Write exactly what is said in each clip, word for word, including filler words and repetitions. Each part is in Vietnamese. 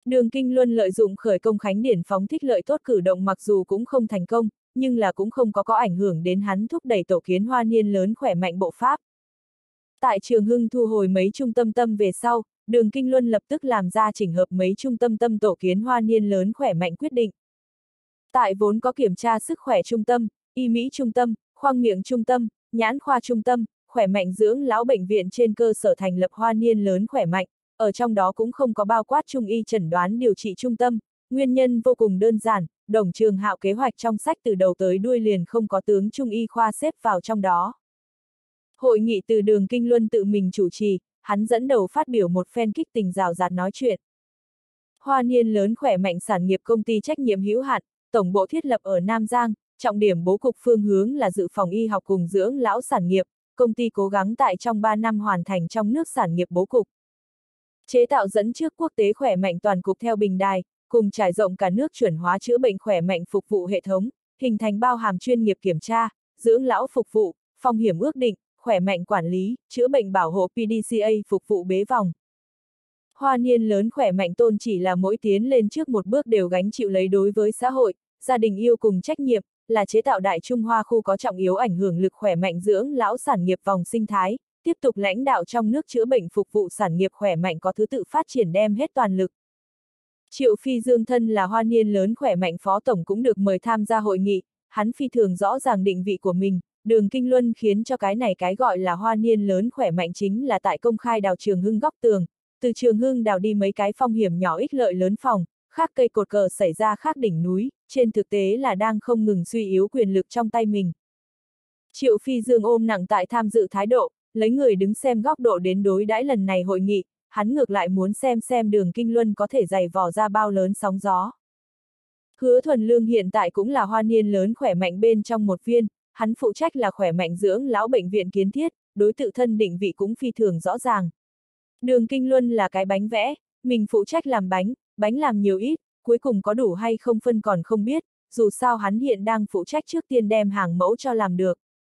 Đường Kinh Luân lợi dụng khởi công khánh điển phóng thích lợi tốt cử động mặc dù cũng không thành công, nhưng là cũng không có có ảnh hưởng đến hắn thúc đẩy tổ kiến Hoa Niên lớn khỏe mạnh bộ pháp. Tại Trường Hưng thu hồi mấy trung tâm tâm về sau, Đường Kinh Luân lập tức làm ra chỉnh hợp mấy trung tâm tâm tổ kiến Hoa Niên lớn khỏe mạnh quyết định. Tại vốn có kiểm tra sức khỏe trung tâm, y mỹ trung tâm, khoang miệng trung tâm, nhãn khoa trung tâm, khỏe mạnh dưỡng lão bệnh viện trên cơ sở thành lập Hoa Niên lớn khỏe mạnh, ở trong đó cũng không có bao quát trung y chẩn đoán điều trị trung tâm, nguyên nhân vô cùng đơn giản, Đồng Trường Hạo kế hoạch trong sách từ đầu tới đuôi liền không có tướng trung y khoa xếp vào trong đó. Hội nghị từ Đường Kinh Luân tự mình chủ trì, hắn dẫn đầu phát biểu một phen kích tình rào rạt nói chuyện. Hoa Niên lớn khỏe mạnh sản nghiệp công ty trách nhiệm hữu hạn, tổng bộ thiết lập ở Nam Giang, trọng điểm bố cục phương hướng là dự phòng y học cùng dưỡng lão sản nghiệp, công ty cố gắng tại trong ba năm hoàn thành trong nước sản nghiệp bố cục. Chế tạo dẫn trước quốc tế khỏe mạnh toàn cục theo bình đài, cùng trải rộng cả nước chuẩn hóa chữa bệnh khỏe mạnh phục vụ hệ thống, hình thành bao hàm chuyên nghiệp kiểm tra, dưỡng lão phục vụ, phong hiểm ước định, khỏe mạnh quản lý, chữa bệnh bảo hộ pê đê xê a phục vụ bế vòng. Hoa Niên lớn khỏe mạnh tôn chỉ là mỗi tiến lên trước một bước đều gánh chịu lấy đối với xã hội, gia đình yêu cùng trách nhiệm, là chế tạo Đại Trung Hoa khu có trọng yếu ảnh hưởng lực khỏe mạnh dưỡng lão sản nghiệp vòng sinh thái, tiếp tục lãnh đạo trong nước chữa bệnh phục vụ sản nghiệp khỏe mạnh có thứ tự phát triển đem hết toàn lực. Triệu Phi Dương thân là Hoa Niên lớn khỏe mạnh phó tổng cũng được mời tham gia hội nghị, hắn phi thường rõ ràng định vị của mình, Đường Kinh Luân khiến cho cái này cái gọi là Hoa Niên lớn khỏe mạnh chính là tại công khai đào Trường Hưng góc tường, từ Trường Hưng đào đi mấy cái phong hiểm nhỏ ích lợi lớn phòng, khác cây cột cờ xảy ra khác đỉnh núi, trên thực tế là đang không ngừng suy yếu quyền lực trong tay mình. Triệu Phi Dương ôm nặng tại tham dự thái độ, lấy người đứng xem góc độ đến đối đãi lần này hội nghị, hắn ngược lại muốn xem xem Đường Kinh Luân có thể giày vò ra bao lớn sóng gió. Hứa Thuần Lương hiện tại cũng là Hoa Niên lớn khỏe mạnh bên trong một viên, hắn phụ trách là khỏe mạnh dưỡng lão bệnh viện kiến thiết, đối tự thân định vị cũng phi thường rõ ràng. Đường Kinh Luân là cái bánh vẽ, mình phụ trách làm bánh, bánh làm nhiều ít, cuối cùng có đủ hay không phân còn không biết, dù sao hắn hiện đang phụ trách trước tiên đem hàng mẫu cho làm được.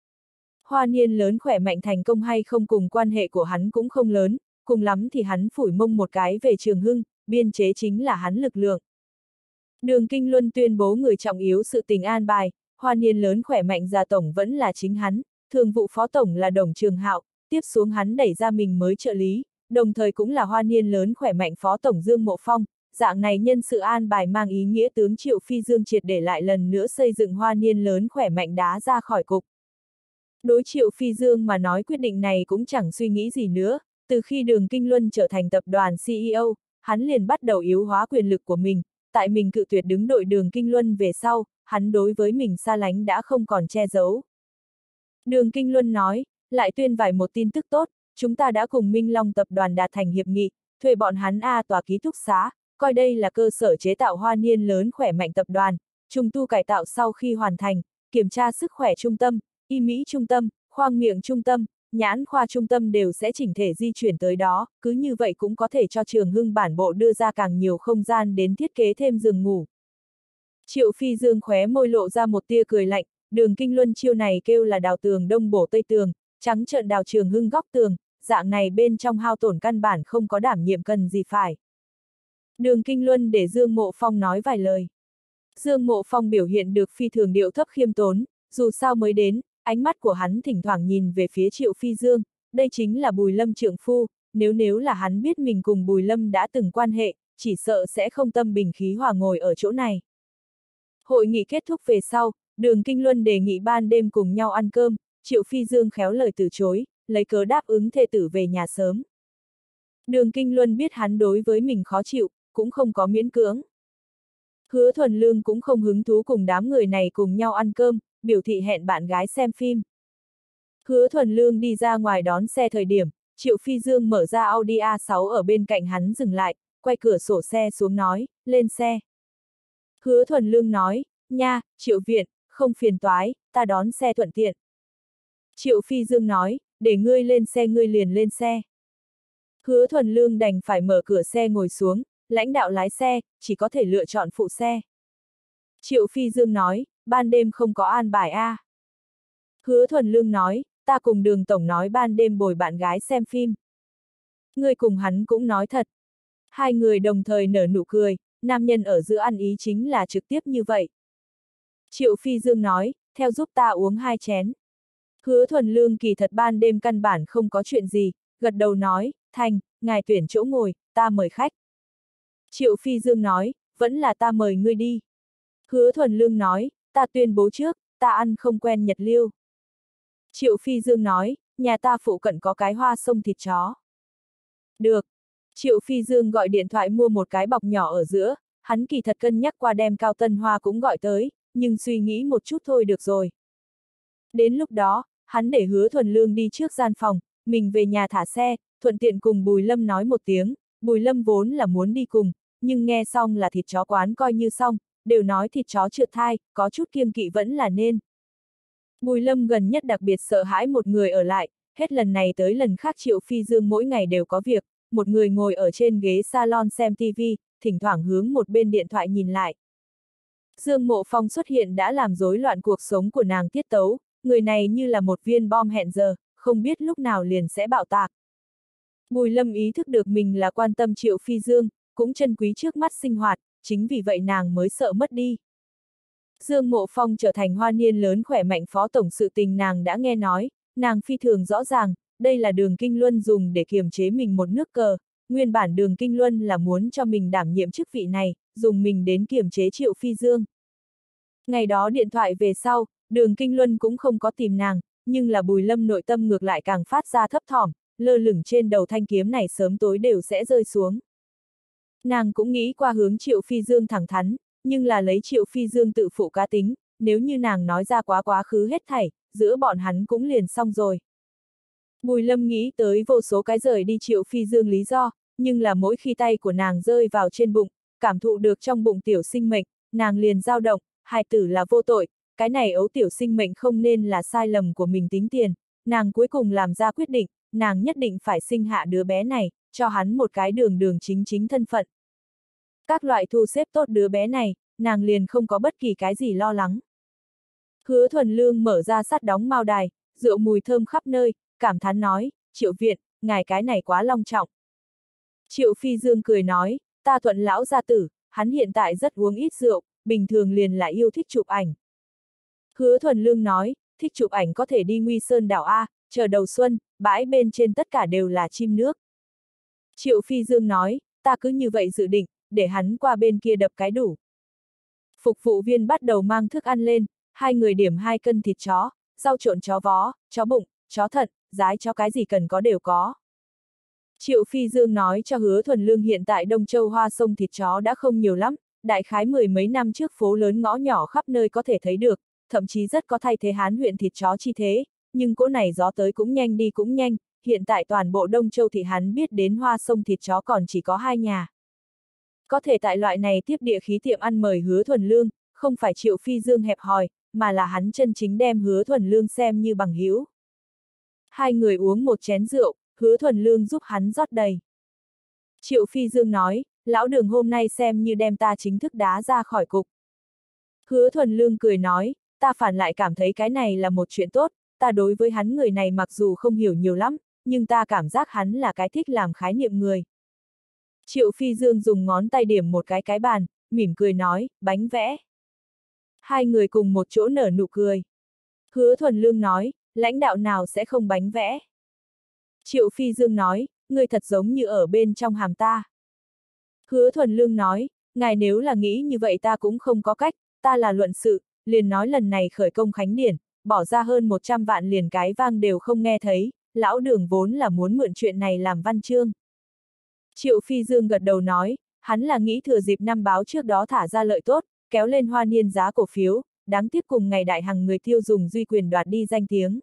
Hoa Niên lớn khỏe mạnh thành công hay không cùng quan hệ của hắn cũng không lớn, cùng lắm thì hắn phủi mông một cái về Trường Hưng, biên chế chính là hắn lực lượng. Đường Kinh Luân tuyên bố người trọng yếu sự tình an bài, Hoa Niên lớn khỏe mạnh gia tổng vẫn là chính hắn, thường vụ phó tổng là Đồng Trường Hạo, tiếp xuống hắn đẩy ra mình mới trợ lý, đồng thời cũng là Hoa Niên lớn khỏe mạnh phó tổng Dương Mộ Phong, dạng này nhân sự an bài mang ý nghĩa tướng Triệu Phi Dương triệt để lại lần nữa xây dựng Hoa Niên lớn khỏe mạnh đá ra khỏi cục. Đối Triệu Phi Dương mà nói quyết định này cũng chẳng suy nghĩ gì nữa, từ khi Đường Kinh Luân trở thành tập đoàn xê e ô, hắn liền bắt đầu yếu hóa quyền lực của mình, tại mình cự tuyệt đứng đội Đường Kinh Luân về sau, hắn đối với mình xa lánh đã không còn che giấu. Đường Kinh Luân nói, lại tuyên vài một tin tức tốt, chúng ta đã cùng Minh Long tập đoàn đạt thành hiệp nghị, thuê bọn hắn A tòa ký túc xá, coi đây là cơ sở chế tạo Hoa Niên lớn khỏe mạnh tập đoàn, trùng tu cải tạo sau khi hoàn thành, kiểm tra sức khỏe trung tâm, y mỹ trung tâm, khoang miệng trung tâm, nhãn khoa trung tâm đều sẽ chỉnh thể di chuyển tới đó, cứ như vậy cũng có thể cho Trường Hưng bản bộ đưa ra càng nhiều không gian đến thiết kế thêm giường ngủ. Triệu Phi Dương khóe môi lộ ra một tia cười lạnh, Đường Kinh Luân chiêu này kêu là đào tường đông bổ tây tường, trắng trợn đào Trường Hưng góc tường, dạng này bên trong hao tổn căn bản không có đảm nhiệm cần gì phải. Đường Kinh Luân để Dương Mộ Phong nói vài lời. Dương Mộ Phong biểu hiện được phi thường điệu thấp khiêm tốn, dù sao mới đến, ánh mắt của hắn thỉnh thoảng nhìn về phía Triệu Phi Dương, đây chính là Bùi Lâm trượng phu, nếu nếu là hắn biết mình cùng Bùi Lâm đã từng quan hệ, chỉ sợ sẽ không tâm bình khí hòa ngồi ở chỗ này. Hội nghị kết thúc về sau, Đường Kinh Luân đề nghị ban đêm cùng nhau ăn cơm, Triệu Phi Dương khéo lời từ chối, lấy cớ đáp ứng thê tử về nhà sớm. Đường Kinh Luân biết hắn đối với mình khó chịu, cũng không có miễn cưỡng. Hứa Thuần Lương cũng không hứng thú cùng đám người này cùng nhau ăn cơm, biểu thị hẹn bạn gái xem phim. Hứa Thuần Lương đi ra ngoài đón xe thời điểm, Triệu Phi Dương mở ra Audi A sáu ở bên cạnh hắn dừng lại, quay cửa sổ xe xuống nói, lên xe. Hứa Thuần Lương nói, nha, Triệu Viện, không phiền toái, ta đón xe thuận tiện. Triệu Phi Dương nói, để ngươi lên xe ngươi liền lên xe. Hứa Thuần Lương đành phải mở cửa xe ngồi xuống, lãnh đạo lái xe, chỉ có thể lựa chọn phụ xe. Triệu Phi Dương nói, ban đêm không có an bài a. À. Hứa Thuần Lương nói, ta cùng Đường tổng nói ban đêm bồi bạn gái xem phim. Ngươi cùng hắn cũng nói thật. Hai người đồng thời nở nụ cười, nam nhân ở giữa ăn ý chính là trực tiếp như vậy. Triệu Phi Dương nói, theo giúp ta uống hai chén. Hứa Thuần Lương kỳ thật ban đêm căn bản không có chuyện gì, gật đầu nói, thành, ngài tuyển chỗ ngồi, ta mời khách. Triệu Phi Dương nói, vẫn là ta mời ngươi đi. Hứa Thuần Lương nói, ta tuyên bố trước, ta ăn không quen Nhật Liêu. Triệu Phi Dương nói, nhà ta phụ cận có cái hoa sông thịt chó. Được. Triệu Phi Dương gọi điện thoại mua một cái bọc nhỏ ở giữa, hắn kỳ thật cân nhắc qua đem Cao Tân Hoa cũng gọi tới, nhưng suy nghĩ một chút thôi được rồi. Đến lúc đó, hắn để Hứa Thuần Lương đi trước gian phòng, mình về nhà thả xe, thuận tiện cùng Bùi Lâm nói một tiếng, Bùi Lâm vốn là muốn đi cùng, nhưng nghe xong là thịt chó quán coi như xong, đều nói thịt chó trượt thai, có chút kiêng kỵ vẫn là nên. Bùi Lâm gần nhất đặc biệt sợ hãi một người ở lại, hết lần này tới lần khác Triệu Phi Dương mỗi ngày đều có việc, một người ngồi ở trên ghế salon xem tivi, thỉnh thoảng hướng một bên điện thoại nhìn lại. Dương Mộ Phong xuất hiện đã làm rối loạn cuộc sống của nàng tiết tấu, người này như là một viên bom hẹn giờ, không biết lúc nào liền sẽ bạo tạc. Bùi Lâm ý thức được mình là quan tâm Triệu Phi Dương, cũng trân quý trước mắt sinh hoạt, chính vì vậy nàng mới sợ mất đi. Dương Mộ Phong trở thành hoa niên lớn khỏe mạnh phó tổng sự tình nàng đã nghe nói, nàng phi thường rõ ràng, đây là Đường Kinh Luân dùng để kiềm chế mình một nước cờ, nguyên bản Đường Kinh Luân là muốn cho mình đảm nhiệm chức vị này, dùng mình đến kiềm chế Triệu Phi Dương. Ngày đó điện thoại về sau, Đường Kinh Luân cũng không có tìm nàng, nhưng là Bùi Lâm nội tâm ngược lại càng phát ra thấp thỏm, lơ lửng trên đầu thanh kiếm này sớm tối đều sẽ rơi xuống. Nàng cũng nghĩ qua hướng Triệu Phi Dương thẳng thắn, nhưng là lấy Triệu Phi Dương tự phụ cá tính, nếu như nàng nói ra quá quá khứ hết thảy, giữa bọn hắn cũng liền xong rồi. Bùi Lâm nghĩ tới vô số cái rời đi Triệu Phi Dương lý do, nhưng là mỗi khi tay của nàng rơi vào trên bụng, cảm thụ được trong bụng tiểu sinh mệnh, nàng liền dao động, hài tử là vô tội, cái này ấu tiểu sinh mệnh không nên là sai lầm của mình tính tiền, nàng cuối cùng làm ra quyết định, nàng nhất định phải sinh hạ đứa bé này, cho hắn một cái đường đường chính chính thân phận. Các loại thu xếp tốt đứa bé này, nàng liền không có bất kỳ cái gì lo lắng. Hứa Thuần Lương mở ra sắt đóng mao đài, rượu mùi thơm khắp nơi, cảm thán nói, Triệu Viện, ngài cái này quá long trọng. Triệu Phi Dương cười nói, ta Thuận lão gia tử, hắn hiện tại rất uống ít rượu, bình thường liền lại yêu thích chụp ảnh. Hứa Thuần Lương nói, thích chụp ảnh có thể đi Nguy Sơn đảo A, chờ đầu xuân, bãi bên trên tất cả đều là chim nước. Triệu Phi Dương nói, ta cứ như vậy dự định, để hắn qua bên kia đập cái đủ. Phục vụ viên bắt đầu mang thức ăn lên, hai người điểm hai cân thịt chó, rau trộn chó vó, chó bụng, chó thận, dái chó cái gì cần có đều có. Triệu Phi Dương nói cho Hứa Thuần Lương hiện tại Đông Châu hoa sông thịt chó đã không nhiều lắm, đại khái mười mấy năm trước phố lớn ngõ nhỏ khắp nơi có thể thấy được, thậm chí rất có thay thế Hán huyện thịt chó chi thế, nhưng cỗ này gió tới cũng nhanh đi cũng nhanh, hiện tại toàn bộ Đông Châu thị hắn biết đến hoa sông thịt chó còn chỉ có hai nhà. Có thể tại loại này tiếp địa khí tiệm ăn mời Hứa Thuần Lương, không phải Triệu Phi Dương hẹp hòi, mà là hắn chân chính đem Hứa Thuần Lương xem như bằng hữu. Hai người uống một chén rượu, Hứa Thuần Lương giúp hắn rót đầy. Triệu Phi Dương nói, lão Đường hôm nay xem như đem ta chính thức đá ra khỏi cục. Hứa Thuần Lương cười nói, ta phản lại cảm thấy cái này là một chuyện tốt, ta đối với hắn người này mặc dù không hiểu nhiều lắm, nhưng ta cảm giác hắn là cái thích làm khái niệm người. Triệu Phi Dương dùng ngón tay điểm một cái cái bàn, mỉm cười nói, bánh vẽ. Hai người cùng một chỗ nở nụ cười. Hứa Thuần Lương nói, lãnh đạo nào sẽ không bánh vẽ. Triệu Phi Dương nói, người thật giống như ở bên trong hàm ta. Hứa Thuần Lương nói, ngài nếu là nghĩ như vậy ta cũng không có cách, ta là luận sự, liền nói lần này khởi công khánh điển, bỏ ra hơn một trăm vạn liền cái vang đều không nghe thấy, lão Đường vốn là muốn mượn chuyện này làm văn chương. Triệu Phi Dương gật đầu nói, hắn là nghĩ thừa dịp năm báo trước đó thả ra lợi tốt, kéo lên hoa niên giá cổ phiếu, đáng tiếc cùng ngày đại hằng người tiêu dùng duy quyền đoạt đi danh tiếng.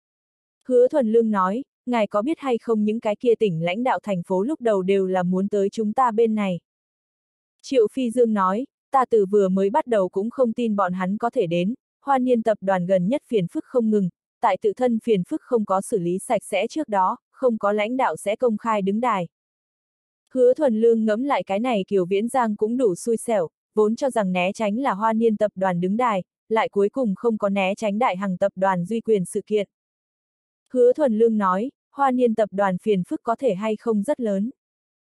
Hứa Thuần Lương nói, ngài có biết hay không những cái kia tỉnh lãnh đạo thành phố lúc đầu đều là muốn tới chúng ta bên này. Triệu Phi Dương nói, ta từ vừa mới bắt đầu cũng không tin bọn hắn có thể đến, hoa niên tập đoàn gần nhất phiền phức không ngừng, tại tự thân phiền phức không có xử lý sạch sẽ trước đó, không có lãnh đạo sẽ công khai đứng đài. Hứa Thuần Lương ngẫm lại cái này Kiều Viễn Giang cũng đủ xui xẻo, vốn cho rằng né tránh là hoa niên tập đoàn đứng đài, lại cuối cùng không có né tránh đại hằng tập đoàn duy quyền sự kiện. Hứa Thuần Lương nói, hoa niên tập đoàn phiền phức có thể hay không rất lớn.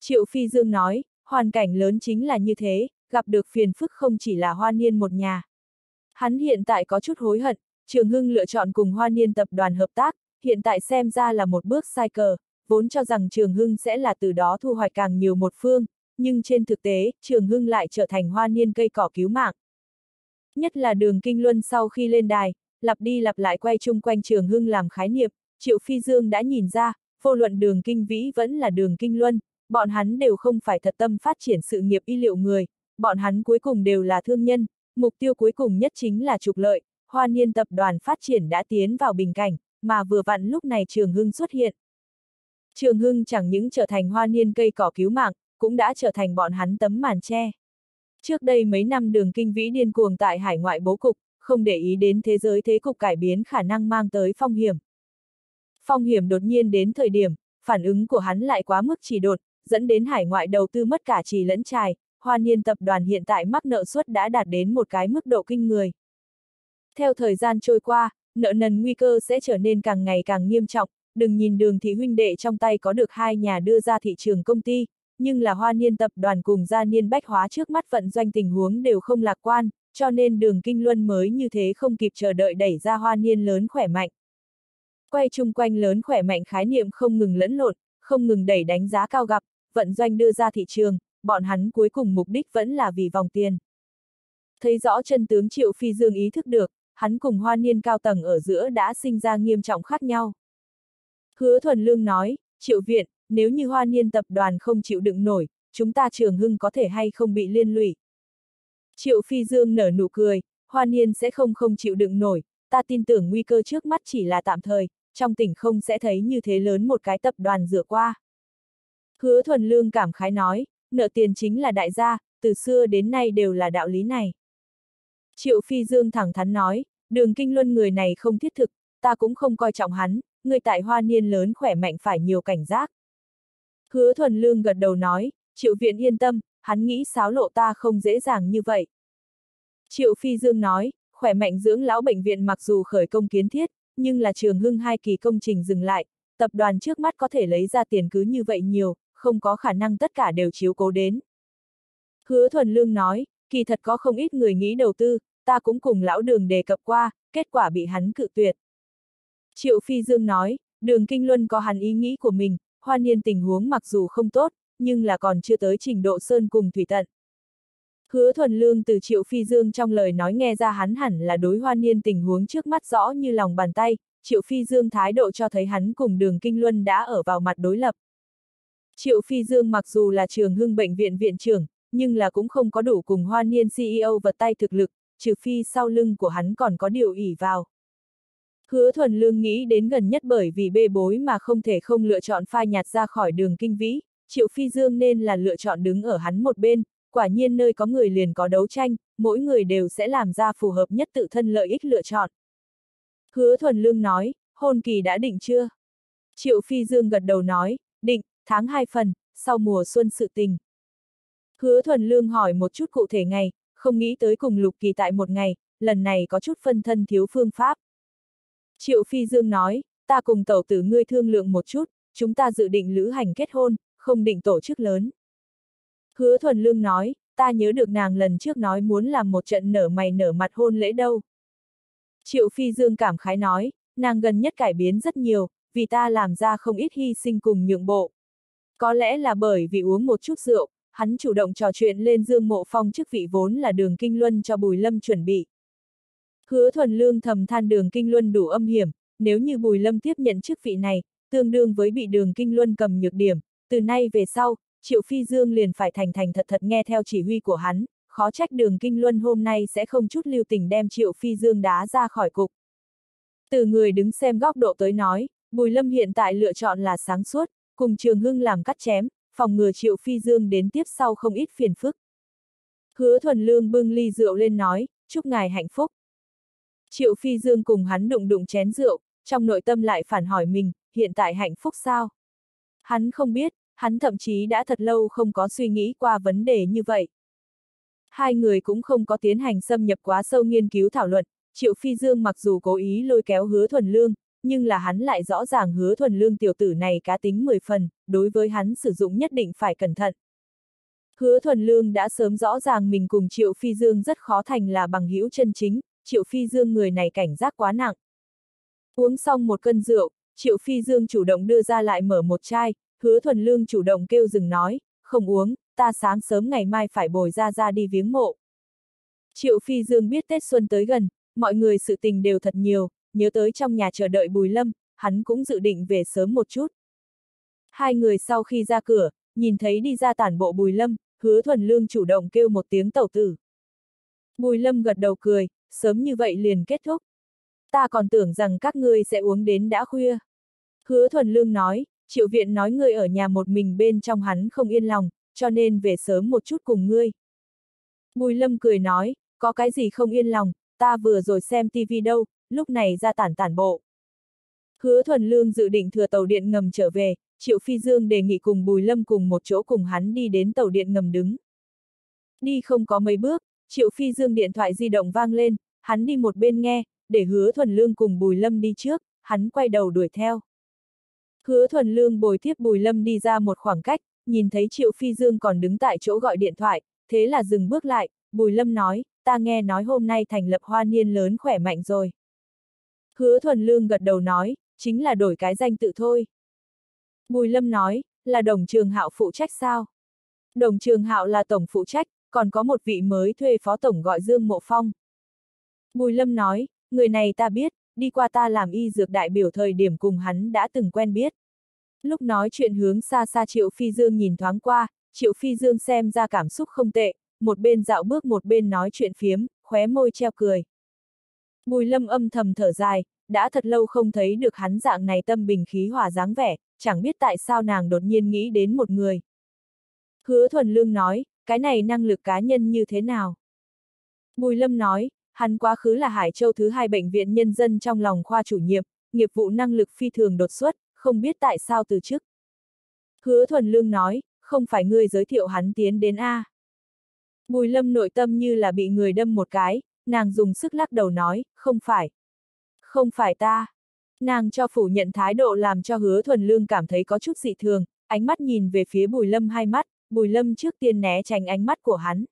Triệu Phi Dương nói, hoàn cảnh lớn chính là như thế, gặp được phiền phức không chỉ là Hoa Niên một nhà. Hắn hiện tại có chút hối hận, Trường Hưng lựa chọn cùng Hoa Niên tập đoàn hợp tác, hiện tại xem ra là một bước sai cờ, vốn cho rằng Trường Hưng sẽ là từ đó thu hoạch càng nhiều một phương, nhưng trên thực tế, Trường Hưng lại trở thành Hoa Niên cây cỏ cứu mạng. Nhất là Đường Kinh Luân sau khi lên đài, lặp đi lặp lại quay chung quanh Trường Hưng làm khái niệm, Triệu Phi Dương đã nhìn ra, vô luận Đường Kinh Vĩ vẫn là Đường Kinh Luân, bọn hắn đều không phải thật tâm phát triển sự nghiệp y liệu người, bọn hắn cuối cùng đều là thương nhân, mục tiêu cuối cùng nhất chính là trục lợi, Hoa Niên tập đoàn phát triển đã tiến vào bình cảnh, mà vừa vặn lúc này Trường Hưng xuất hiện. Trường Hưng chẳng những trở thành Hoa Niên cây cỏ cứu mạng, cũng đã trở thành bọn hắn tấm màn che. Trước đây mấy năm Đường Kinh Vĩ điên cuồng tại hải ngoại bố cục, không để ý đến thế giới thế cục cải biến khả năng mang tới phong hiểm. Phong hiểm đột nhiên đến thời điểm, phản ứng của hắn lại quá mức chỉ đột, dẫn đến hải ngoại đầu tư mất cả trì lẫn trài, Hoa Niên tập đoàn hiện tại mắc nợ suất đã đạt đến một cái mức độ kinh người. Theo thời gian trôi qua, nợ nần nguy cơ sẽ trở nên càng ngày càng nghiêm trọng, đừng nhìn Đường thị huynh đệ trong tay có được hai nhà đưa ra thị trường công ty, nhưng là Hoa Niên tập đoàn cùng Gia Niên Bách Hóa trước mắt vận doanh tình huống đều không lạc quan, cho nên Đường Kinh Luân mới như thế không kịp chờ đợi đẩy ra Hoa Niên lớn khỏe mạnh. Quay chung quanh lớn khỏe mạnh khái niệm không ngừng lẫn lộn, không ngừng đẩy đánh giá cao gặp, vận doanh đưa ra thị trường, bọn hắn cuối cùng mục đích vẫn là vì vòng tiền. Thấy rõ chân tướng Triệu Phi Dương ý thức được, hắn cùng Hoa Niên cao tầng ở giữa đã sinh ra nghiêm trọng khác nhau. Hứa Thuần Lương nói, Triệu Viện, nếu như Hoa Niên tập đoàn không chịu đựng nổi, chúng ta Trường Hưng có thể hay không bị liên lụy. Triệu Phi Dương nở nụ cười, Hoa Niên sẽ không không chịu đựng nổi, ta tin tưởng nguy cơ trước mắt chỉ là tạm thời, trong tỉnh không sẽ thấy như thế lớn một cái tập đoàn rửa qua. Hứa Thuần Lương cảm khái nói, nợ tiền chính là đại gia, từ xưa đến nay đều là đạo lý này. Triệu Phi Dương thẳng thắn nói, Đường Kinh Luân người này không thiết thực, ta cũng không coi trọng hắn, người tại Hoa Niên lớn khỏe mạnh phải nhiều cảnh giác. Hứa Thuần Lương gật đầu nói, Triệu Viện yên tâm, hắn nghĩ xáo lộ ta không dễ dàng như vậy. Triệu Phi Dương nói, khỏe mạnh dưỡng lão bệnh viện mặc dù khởi công kiến thiết, nhưng là Trường Hưng hai kỳ công trình dừng lại, tập đoàn trước mắt có thể lấy ra tiền cứ như vậy nhiều, không có khả năng tất cả đều chiếu cố đến. Hứa Thuần Lương nói, kỳ thật có không ít người nghĩ đầu tư, ta cũng cùng lão Đường đề cập qua, kết quả bị hắn cự tuyệt. Triệu Phi Dương nói, Đường Kinh Luân có hắn ý nghĩ của mình, Hoa Niên tình huống mặc dù không tốt, nhưng là còn chưa tới trình độ sơn cùng thủy tận. Hứa Thuần Lương từ Triệu Phi Dương trong lời nói nghe ra hắn hẳn là đối Hoa Niên tình huống trước mắt rõ như lòng bàn tay, Triệu Phi Dương thái độ cho thấy hắn cùng Đường Kinh Luân đã ở vào mặt đối lập. Triệu Phi Dương mặc dù là Trường Hưng bệnh viện viện trưởng, nhưng là cũng không có đủ cùng Hoa Niên xê e ô vật tay thực lực, trừ phi sau lưng của hắn còn có điều ỷ vào. Hứa Thuần Lương nghĩ đến gần nhất bởi vì bê bối mà không thể không lựa chọn phai nhạt ra khỏi Đường Kinh Vĩ, Triệu Phi Dương nên là lựa chọn đứng ở hắn một bên, quả nhiên nơi có người liền có đấu tranh, mỗi người đều sẽ làm ra phù hợp nhất tự thân lợi ích lựa chọn. Hứa Thuần Lương nói, hôn kỳ đã định chưa? Triệu Phi Dương gật đầu nói, định, tháng hai phần, sau mùa xuân sự tình. Hứa Thuần Lương hỏi một chút cụ thể ngày, không nghĩ tới cùng Lục Kỳ tại một ngày, lần này có chút phân thân thiếu phương pháp. Triệu Phi Dương nói, ta cùng tẩu tử ngươi thương lượng một chút, chúng ta dự định lữ hành kết hôn, không định tổ chức lớn. Hứa Thuần Lương nói, ta nhớ được nàng lần trước nói muốn làm một trận nở mày nở mặt hôn lễ đâu. Triệu Phi Dương cảm khái nói, nàng gần nhất cải biến rất nhiều, vì ta làm ra không ít hy sinh cùng nhượng bộ. Có lẽ là bởi vì uống một chút rượu, hắn chủ động trò chuyện lên Dương Mộ Phong chức vị vốn là Đường Kinh Luân cho Bùi Lâm chuẩn bị. Hứa Thuần Lương thầm than Đường Kinh Luân đủ âm hiểm, nếu như Bùi Lâm tiếp nhận chức vị này, tương đương với bị Đường Kinh Luân cầm nhược điểm, từ nay về sau, Triệu Phi Dương liền phải thành thành thật thật nghe theo chỉ huy của hắn, khó trách Đường Kinh Luân hôm nay sẽ không chút lưu tình đem Triệu Phi Dương đá ra khỏi cục. Từ người đứng xem góc độ tới nói, Bùi Lâm hiện tại lựa chọn là sáng suốt, cùng Trường Hưng làm cắt chém, phòng ngừa Triệu Phi Dương đến tiếp sau không ít phiền phức. Hứa Thuần Lương bưng ly rượu lên nói, chúc ngài hạnh phúc. Triệu Phi Dương cùng hắn đụng đụng chén rượu, trong nội tâm lại phản hỏi mình, hiện tại hạnh phúc sao? Hắn không biết, hắn thậm chí đã thật lâu không có suy nghĩ qua vấn đề như vậy. Hai người cũng không có tiến hành xâm nhập quá sâu nghiên cứu thảo luận, Triệu Phi Dương mặc dù cố ý lôi kéo Hứa Thuần Lương, nhưng là hắn lại rõ ràng Hứa Thuần Lương tiểu tử này cá tính mười phần, đối với hắn sử dụng nhất định phải cẩn thận. Hứa Thuần Lương đã sớm rõ ràng mình cùng Triệu Phi Dương rất khó thành là bằng hữu chân chính, Triệu Phi Dương người này cảnh giác quá nặng. Uống xong một cân rượu, Triệu Phi Dương chủ động đưa ra lại mở một chai, Hứa Thuần Lương chủ động kêu dừng nói, không uống, ta sáng sớm ngày mai phải bồi ra ra đi viếng mộ. Triệu Phi Dương biết Tết Xuân tới gần, mọi người sự tình đều thật nhiều, nhớ tới trong nhà chờ đợi Bùi Lâm, hắn cũng dự định về sớm một chút. Hai người sau khi ra cửa, nhìn thấy đi ra tản bộ Bùi Lâm, Hứa Thuần Lương chủ động kêu một tiếng tẩu tử. Bùi Lâm gật đầu cười, sớm như vậy liền kết thúc. Ta còn tưởng rằng các ngươi sẽ uống đến đã khuya. Hứa Thuần Lương nói, Triệu Viện nói ngươi ở nhà một mình bên trong hắn không yên lòng, cho nên về sớm một chút cùng ngươi. Bùi Lâm cười nói, có cái gì không yên lòng, ta vừa rồi xem tivi đâu, lúc này ra tản tản bộ. Hứa Thuần Lương dự định thừa tàu điện ngầm trở về, Triệu Phi Dương đề nghị cùng Bùi Lâm cùng một chỗ cùng hắn đi đến tàu điện ngầm đứng. Đi không có mấy bước, Triệu Phi Dương điện thoại di động vang lên, hắn đi một bên nghe, để Hứa Thuần Lương cùng Bùi Lâm đi trước, hắn quay đầu đuổi theo. Hứa Thuần Lương bồi tiếp Bùi Lâm đi ra một khoảng cách, nhìn thấy Triệu Phi Dương còn đứng tại chỗ gọi điện thoại, thế là dừng bước lại, Bùi Lâm nói, ta nghe nói hôm nay thành lập Hoa Niên lớn khỏe mạnh rồi. Hứa Thuần Lương gật đầu nói, chính là đổi cái danh tự thôi. Bùi Lâm nói, là Đồng Trường Hạo phụ trách sao? Đồng Trường Hạo là tổng phụ trách, còn có một vị mới thuê phó tổng gọi Dương Mộ Phong. Bùi Lâm nói, người này ta biết, đi qua ta làm y dược đại biểu thời điểm cùng hắn đã từng quen biết. Lúc nói chuyện hướng xa xa Triệu Phi Dương nhìn thoáng qua, Triệu Phi Dương xem ra cảm xúc không tệ, một bên dạo bước một bên nói chuyện phiếm, khóe môi treo cười. Bùi Lâm âm thầm thở dài, đã thật lâu không thấy được hắn dạng này tâm bình khí hòa dáng vẻ, chẳng biết tại sao nàng đột nhiên nghĩ đến một người. Hứa Thuần Lương nói, cái này năng lực cá nhân như thế nào? Bùi Lâm nói, hắn quá khứ là Hải Châu thứ hai bệnh viện nhân dân trong lòng khoa chủ nhiệm, nghiệp vụ năng lực phi thường đột xuất, không biết tại sao từ chức. Hứa Thuần Lương nói, không phải ngươi giới thiệu hắn tiến đến A. Bùi Lâm nội tâm như là bị người đâm một cái, nàng dùng sức lắc đầu nói, không phải. Không phải ta. Nàng cho phủ nhận thái độ làm cho Hứa Thuần Lương cảm thấy có chút dị thường, ánh mắt nhìn về phía Bùi Lâm hai mắt, Bùi Lâm trước tiên né tránh ánh mắt của hắn.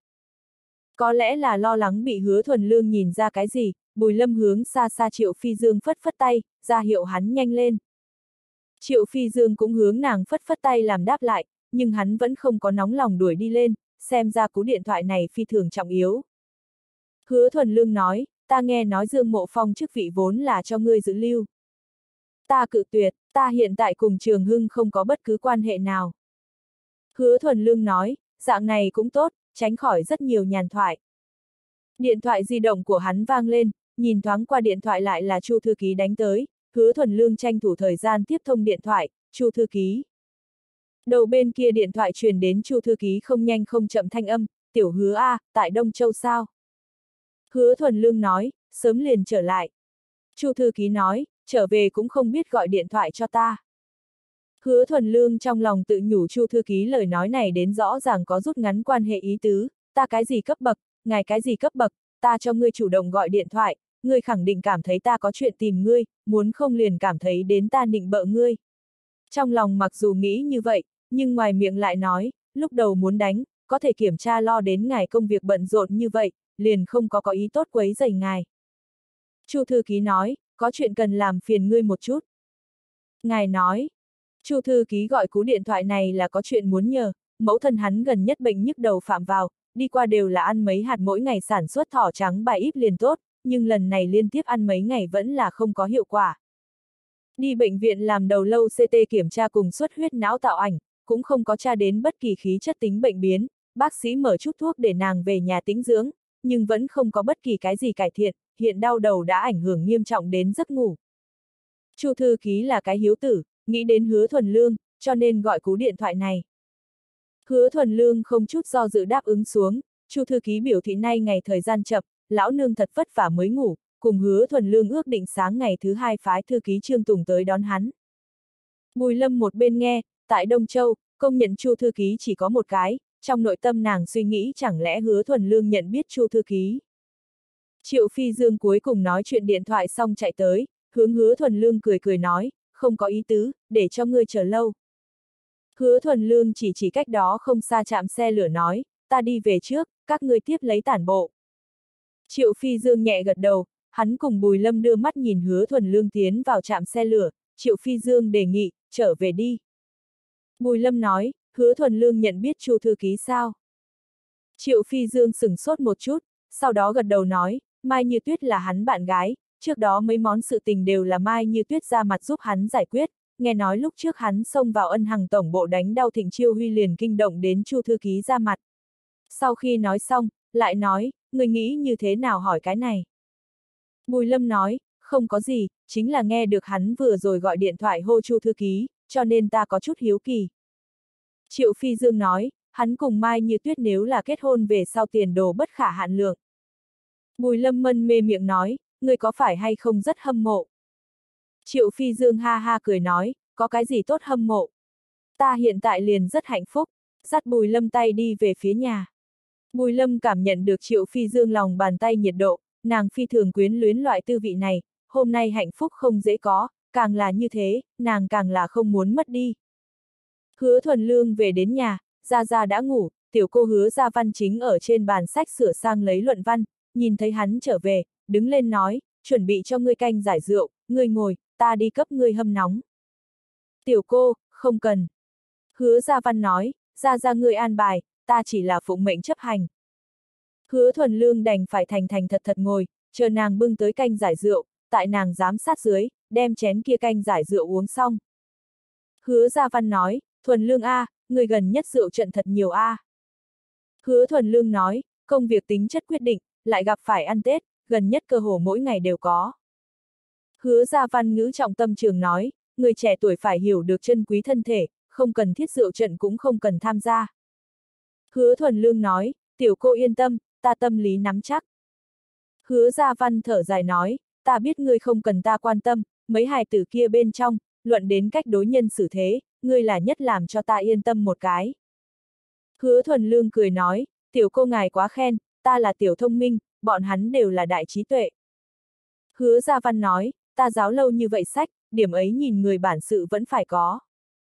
Có lẽ là lo lắng bị Hứa Thuần Lương nhìn ra cái gì, Bùi Lâm hướng xa xa Triệu Phi Dương phất phất tay, ra hiệu hắn nhanh lên. Triệu Phi Dương cũng hướng nàng phất phất tay làm đáp lại, nhưng hắn vẫn không có nóng lòng đuổi đi lên, xem ra cú điện thoại này phi thường trọng yếu. Hứa Thuần Lương nói, ta nghe nói Dương Mộ Phong chức vị vốn là cho ngươi giữ lưu. Ta cự tuyệt, ta hiện tại cùng Trường Hưng không có bất cứ quan hệ nào. Hứa Thuần Lương nói, dạng này cũng tốt, tránh khỏi rất nhiều nhàn thoại. Điện thoại di động của hắn vang lên, nhìn thoáng qua điện thoại lại là Chu thư ký đánh tới, Hứa Thuần Lương tranh thủ thời gian tiếp thông điện thoại, Chu thư ký. Đầu bên kia điện thoại truyền đến Chu thư ký không nhanh không chậm thanh âm, tiểu Hứa A, tại Đông Châu sao? Hứa Thuần Lương nói, sớm liền trở lại. Chu thư ký nói, trở về cũng không biết gọi điện thoại cho ta. Hứa Thuần Lương trong lòng tự nhủ Chu thư ký lời nói này đến rõ ràng có rút ngắn quan hệ ý tứ, ta cái gì cấp bậc, ngài cái gì cấp bậc, ta cho ngươi chủ động gọi điện thoại, ngươi khẳng định cảm thấy ta có chuyện tìm ngươi, muốn không liền cảm thấy đến ta nịnh bợ ngươi. Trong lòng mặc dù nghĩ như vậy, nhưng ngoài miệng lại nói, lúc đầu muốn đánh, có thể kiểm tra lo đến ngài công việc bận rộn như vậy, liền không có có ý tốt quấy rầy ngài. Chu thư ký nói, có chuyện cần làm phiền ngươi một chút. Ngài nói, Chu thư ký gọi cú điện thoại này là có chuyện muốn nhờ, mẫu thân hắn gần nhất bệnh nhức đầu phạm vào, đi qua đều là ăn mấy hạt mỗi ngày sản xuất thỏ trắng bài íp liền tốt, nhưng lần này liên tiếp ăn mấy ngày vẫn là không có hiệu quả. Đi bệnh viện làm đầu lâu xê tê kiểm tra cùng xuất huyết não tạo ảnh, cũng không có tra đến bất kỳ khí chất tính bệnh biến, bác sĩ mở chút thuốc để nàng về nhà tĩnh dưỡng, nhưng vẫn không có bất kỳ cái gì cải thiện, hiện đau đầu đã ảnh hưởng nghiêm trọng đến giấc ngủ. Chu thư ký là cái hiếu tử, nghĩ đến Hứa Thuần Lương, cho nên gọi cú điện thoại này. Hứa Thuần Lương không chút do dự đáp ứng xuống, Chu thư ký biểu thị nay ngày thời gian chậm, lão nương thật vất vả mới ngủ, cùng Hứa Thuần Lương ước định sáng ngày thứ hai phái thư ký Trương Tùng tới đón hắn. Bùi Lâm một bên nghe, tại Đông Châu, công nhận Chu thư ký chỉ có một cái, trong nội tâm nàng suy nghĩ chẳng lẽ Hứa Thuần Lương nhận biết Chu thư ký. Triệu Phi Dương cuối cùng nói chuyện điện thoại xong chạy tới, hướng Hứa Thuần Lương cười cười nói, không có ý tứ, để cho ngươi chờ lâu. Hứa Thuần Lương chỉ chỉ cách đó không xa trạm xe lửa nói, ta đi về trước, các ngươi tiếp lấy tản bộ. Triệu Phi Dương nhẹ gật đầu, hắn cùng Bùi Lâm đưa mắt nhìn Hứa Thuần Lương tiến vào trạm xe lửa, Triệu Phi Dương đề nghị, trở về đi. Bùi Lâm nói, Hứa Thuần Lương nhận biết Chu thư ký sao? Triệu Phi Dương sửng sốt một chút, sau đó gật đầu nói, Mai Như Tuyết là hắn bạn gái, trước đó mấy món sự tình đều là Mai Như Tuyết ra mặt giúp hắn giải quyết, nghe nói lúc trước hắn xông vào Ân Hằng tổng bộ đánh đau Thịnh Chiêu Huy liền kinh động đến Chu thư ký ra mặt. Sau khi nói xong, lại nói, người nghĩ như thế nào hỏi cái này? Bùi Lâm nói, không có gì, chính là nghe được hắn vừa rồi gọi điện thoại hô Chu thư ký, cho nên ta có chút hiếu kỳ. Triệu Phi Dương nói, hắn cùng Mai Như Tuyết nếu là kết hôn về sau tiền đồ bất khả hạn lượng. Bùi Lâm mân mê miệng nói, người có phải hay không rất hâm mộ? Triệu Phi Dương ha ha cười nói, có cái gì tốt hâm mộ? Ta hiện tại liền rất hạnh phúc, dắt Bùi Lâm tay đi về phía nhà. Bùi Lâm cảm nhận được Triệu Phi Dương lòng bàn tay nhiệt độ, nàng phi thường quyến luyến loại tư vị này, hôm nay hạnh phúc không dễ có, càng là như thế, nàng càng là không muốn mất đi. Hứa Thuần Lương về đến nhà, Gia Gia đã ngủ, tiểu cô Hứa Gia Văn chính ở trên bàn sách sửa sang lấy luận văn, nhìn thấy hắn trở về, đứng lên nói, chuẩn bị cho ngươi canh giải rượu, ngươi ngồi, ta đi cấp ngươi hâm nóng. Tiểu cô, không cần. Hứa Gia Văn nói, Gia Gia ngươi an bài, ta chỉ là phụng mệnh chấp hành. Hứa Thuần Lương đành phải thành thành thật thật ngồi, chờ nàng bưng tới canh giải rượu, tại nàng giám sát dưới, đem chén kia canh giải rượu uống xong. Hứa Gia Văn nói, Thuần Lương a, người gần nhất rượu trận thật nhiều a. Hứa Thuần Lương nói, công việc tính chất quyết định, lại gặp phải ăn Tết, gần nhất cơ hồ mỗi ngày đều có. Hứa Gia Văn ngữ trọng tâm trường nói, người trẻ tuổi phải hiểu được trân quý thân thể, không cần thiết rượu trận cũng không cần tham gia. Hứa Thuần Lương nói, tiểu cô yên tâm, ta tâm lý nắm chắc. Hứa Gia Văn thở dài nói, ta biết ngươi không cần ta quan tâm, mấy hài tử kia bên trong, luận đến cách đối nhân xử thế, ngươi là nhất làm cho ta yên tâm một cái. Hứa Thuần Lương cười nói, tiểu cô ngài quá khen, ta là tiểu thông minh, bọn hắn đều là đại trí tuệ. Hứa Gia Văn nói, ta giáo lâu như vậy sách, điểm ấy nhìn người bản sự vẫn phải có.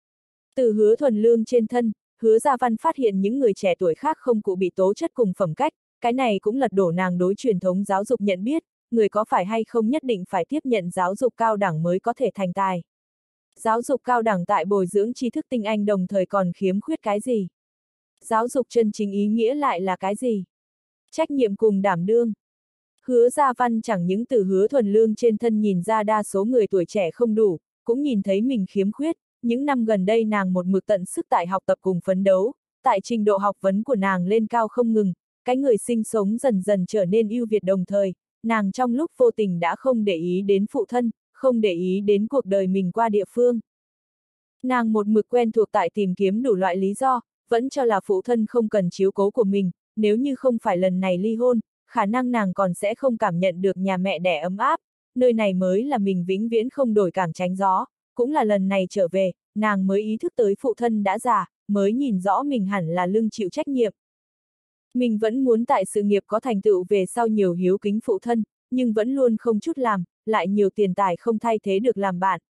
Từ Hứa Thuần Lương trên thân, Hứa Gia Văn phát hiện những người trẻ tuổi khác không cụ bị tố chất cùng phẩm cách, cái này cũng lật đổ nàng đối truyền thống giáo dục nhận biết, người có phải hay không nhất định phải tiếp nhận giáo dục cao đẳng mới có thể thành tài. Giáo dục cao đẳng tại bồi dưỡng tri thức tinh anh đồng thời còn khiếm khuyết cái gì? Giáo dục chân chính ý nghĩa lại là cái gì? Trách nhiệm cùng đảm đương. Hứa Gia Văn chẳng những từ Hứa Thuần Lương trên thân nhìn ra đa số người tuổi trẻ không đủ, cũng nhìn thấy mình khiếm khuyết, những năm gần đây nàng một mực tận sức tại học tập cùng phấn đấu, tại trình độ học vấn của nàng lên cao không ngừng, cái người sinh sống dần dần trở nên ưu việt đồng thời, nàng trong lúc vô tình đã không để ý đến phụ thân, không để ý đến cuộc đời mình qua địa phương. Nàng một mực quen thuộc tại tìm kiếm đủ loại lý do, vẫn cho là phụ thân không cần chiếu cố của mình, nếu như không phải lần này ly hôn, khả năng nàng còn sẽ không cảm nhận được nhà mẹ đẻ ấm áp, nơi này mới là mình vĩnh viễn không đổi cảng tránh gió, cũng là lần này trở về, nàng mới ý thức tới phụ thân đã già, mới nhìn rõ mình hẳn là lưng chịu trách nhiệm. Mình vẫn muốn tại sự nghiệp có thành tựu về sau nhiều hiếu kính phụ thân, nhưng vẫn luôn không chút làm, lại nhiều tiền tài không thay thế được làm bạn.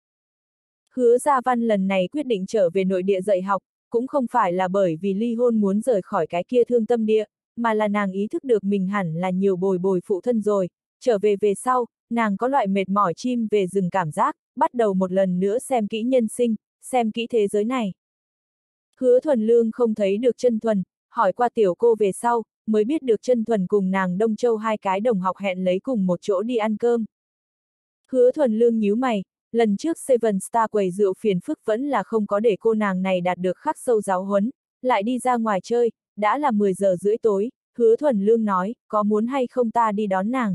Hứa Gia Văn lần này quyết định trở về nội địa dạy học, cũng không phải là bởi vì ly hôn muốn rời khỏi cái kia thương tâm địa, mà là nàng ý thức được mình hẳn là nhiều bồi bồi phụ thân rồi, trở về về sau, nàng có loại mệt mỏi chim về rừng cảm giác, bắt đầu một lần nữa xem kỹ nhân sinh, xem kỹ thế giới này. Hứa Thuần Lương không thấy được Chân Thuần, hỏi qua tiểu cô về sau, mới biết được Chân Thuần cùng nàng Đông Châu hai cái đồng học hẹn lấy cùng một chỗ đi ăn cơm. Hứa Thuần Lương nhíu mày, lần trước Seven Star quầy rượu phiền phức vẫn là không có để cô nàng này đạt được khắc sâu giáo huấn, lại đi ra ngoài chơi, đã là mười giờ rưỡi tối, Hứa Thuần Lương nói, có muốn hay không ta đi đón nàng.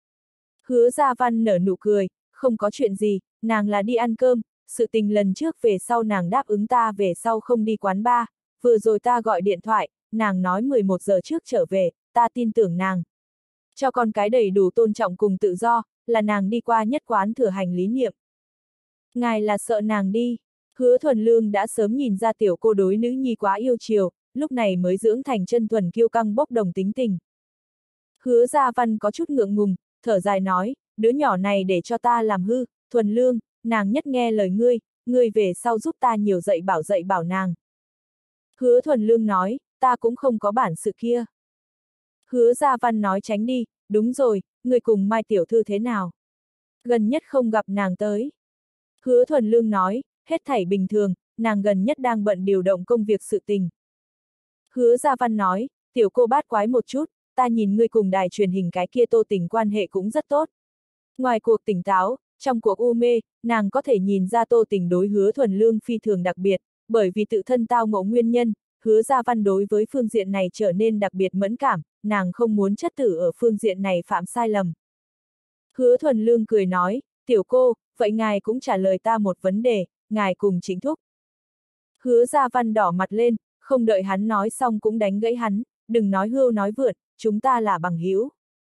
Hứa Gia Văn nở nụ cười, không có chuyện gì, nàng là đi ăn cơm, sự tình lần trước về sau nàng đáp ứng ta về sau không đi quán bar, vừa rồi ta gọi điện thoại, nàng nói mười một giờ trước trở về, ta tin tưởng nàng. Cho con cái đầy đủ tôn trọng cùng tự do, là nàng đi qua nhất quán thừa hành lý niệm. Ngài là sợ nàng đi, Hứa Thuần Lương đã sớm nhìn ra tiểu cô đối nữ nhi quá yêu chiều, lúc này mới dưỡng thành Chân Thuần kiêu căng bốc đồng tính tình. Hứa Gia Văn có chút ngượng ngùng, thở dài nói, đứa nhỏ này để cho ta làm hư, Thuần Lương, nàng nhất nghe lời ngươi, ngươi về sau giúp ta nhiều dạy bảo dạy bảo nàng. Hứa Thuần Lương nói, ta cũng không có bản sự kia. Hứa Gia Văn nói tránh đi, đúng rồi, ngươi cùng Mai tiểu thư thế nào? Gần nhất không gặp nàng tới. Hứa Thuần Lương nói, hết thảy bình thường, nàng gần nhất đang bận điều động công việc sự tình. Hứa Gia Văn nói, tiểu cô bát quái một chút, ta nhìn ngươi cùng đài truyền hình cái kia Tô Tình quan hệ cũng rất tốt. Ngoài cuộc tỉnh táo, trong cuộc u mê, nàng có thể nhìn ra Tô Tình đối Hứa Thuần Lương phi thường đặc biệt, bởi vì tự thân tao ngộ nguyên nhân, Hứa Gia Văn đối với phương diện này trở nên đặc biệt mẫn cảm, nàng không muốn chất tử ở phương diện này phạm sai lầm. Hứa Thuần Lương cười nói, tiểu cô, vậy ngài cũng trả lời ta một vấn đề, ngài cùng Chính Thúc. Hứa Gia Văn đỏ mặt lên, không đợi hắn nói xong cũng đánh gãy hắn, đừng nói hưu nói vượt, chúng ta là bằng hữu.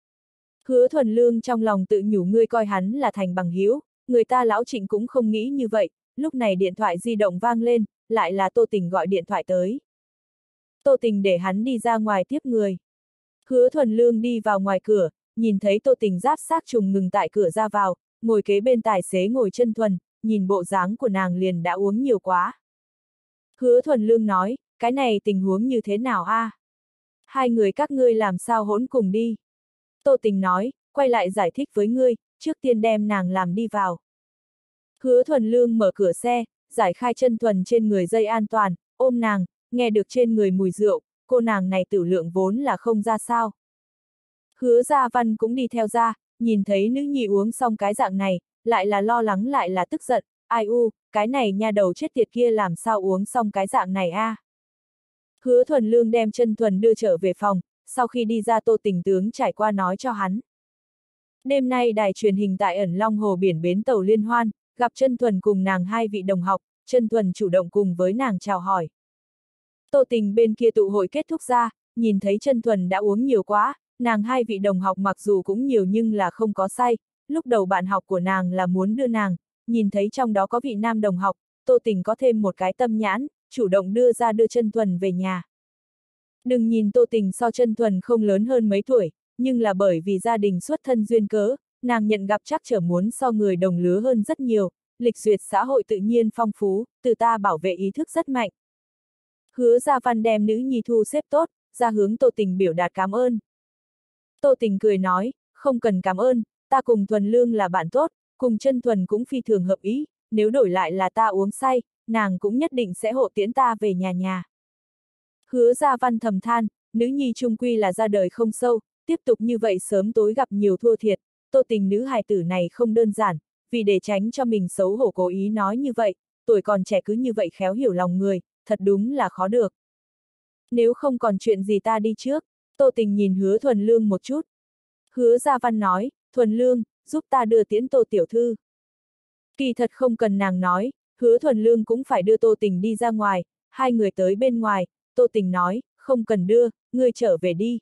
Hứa Thuần Lương trong lòng tự nhủ ngươi coi hắn là thành bằng hữu, người ta lão Trịnh cũng không nghĩ như vậy, lúc này điện thoại di động vang lên, lại là Tô Tình gọi điện thoại tới. Tô Tình để hắn đi ra ngoài tiếp người. Hứa Thuần Lương đi vào ngoài cửa, nhìn thấy Tô Tình giáp xác trùng ngừng tại cửa ra vào, ngồi kế bên tài xế ngồi chân thuần, nhìn bộ dáng của nàng liền đã uống nhiều quá. Hứa Thuần Lương nói, cái này tình huống như thế nào a? À? Hai người các ngươi làm sao hỗn cùng đi? Tô Tình nói, quay lại giải thích với ngươi, trước tiên đem nàng làm đi vào. Hứa Thuần Lương mở cửa xe, giải khai chân thuần trên người dây an toàn, ôm nàng, nghe được trên người mùi rượu, cô nàng này tử lượng vốn là không ra sao. Hứa Gia Văn cũng đi theo ra, nhìn thấy nữ nhi uống xong cái dạng này, lại là lo lắng lại là tức giận, ai u, cái này nha đầu chết tiệt kia làm sao uống xong cái dạng này a? À? Hứa Thuần Lương đem chân thuần đưa trở về phòng, sau khi đi ra Tô Tình tướng trải qua nói cho hắn. Đêm nay đài truyền hình tại ẩn Long Hồ biển bến tàu liên hoan, gặp chân thuần cùng nàng hai vị đồng học, chân thuần chủ động cùng với nàng chào hỏi. Tô Tình bên kia tụ hội kết thúc ra, nhìn thấy chân thuần đã uống nhiều quá, nàng hai vị đồng học mặc dù cũng nhiều nhưng là không có say, lúc đầu bạn học của nàng là muốn đưa nàng, nhìn thấy trong đó có vị nam đồng học, Tô Tình có thêm một cái tâm nhãn, chủ động đưa ra đưa chân thuần về nhà. Đừng nhìn Tô Tình so chân thuần không lớn hơn mấy tuổi, nhưng là bởi vì gia đình xuất thân duyên cớ, nàng nhận gặp chắc trở muốn so người đồng lứa hơn rất nhiều, lịch duyệt xã hội tự nhiên phong phú, từ ta bảo vệ ý thức rất mạnh. Hứa Gia Văn đem nữ nhi thu xếp tốt, ra hướng Tô Tình biểu đạt cảm ơn. Tô Tình cười nói, không cần cảm ơn, ta cùng Thuần Lương là bạn tốt, cùng chân thuần cũng phi thường hợp ý, nếu đổi lại là ta uống say, nàng cũng nhất định sẽ hộ tiễn ta về nhà nhà. Hứa Gia Văn thầm than, nữ nhi chung quy là ra đời không sâu, tiếp tục như vậy sớm tối gặp nhiều thua thiệt, Tô Tình nữ hài tử này không đơn giản, vì để tránh cho mình xấu hổ cố ý nói như vậy, tuổi còn trẻ cứ như vậy khéo hiểu lòng người, thật đúng là khó được. Nếu không còn chuyện gì ta đi trước, Tô Tình nhìn Hứa Thuần Lương một chút. Hứa Gia Văn nói, Thuần Lương, giúp ta đưa tiễn Tô tiểu thư. Kỳ thật không cần nàng nói, Hứa Thuần Lương cũng phải đưa Tô Tình đi ra ngoài, hai người tới bên ngoài, Tô Tình nói, không cần đưa, ngươi trở về đi.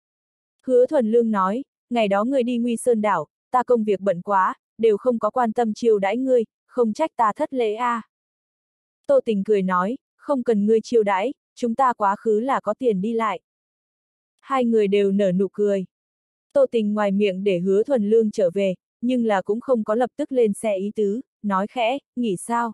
Hứa Thuần Lương nói, ngày đó ngươi đi Nguy Sơn đảo, ta công việc bận quá, đều không có quan tâm chiêu đãi ngươi, không trách ta thất lễ a. À. Tô Tình cười nói, không cần ngươi chiêu đãi, chúng ta quá khứ là có tiền đi lại. Hai người đều nở nụ cười. Tô Tình ngoài miệng để Hứa Thuần Lương trở về, nhưng là cũng không có lập tức lên xe ý tứ, nói khẽ, nghỉ sao?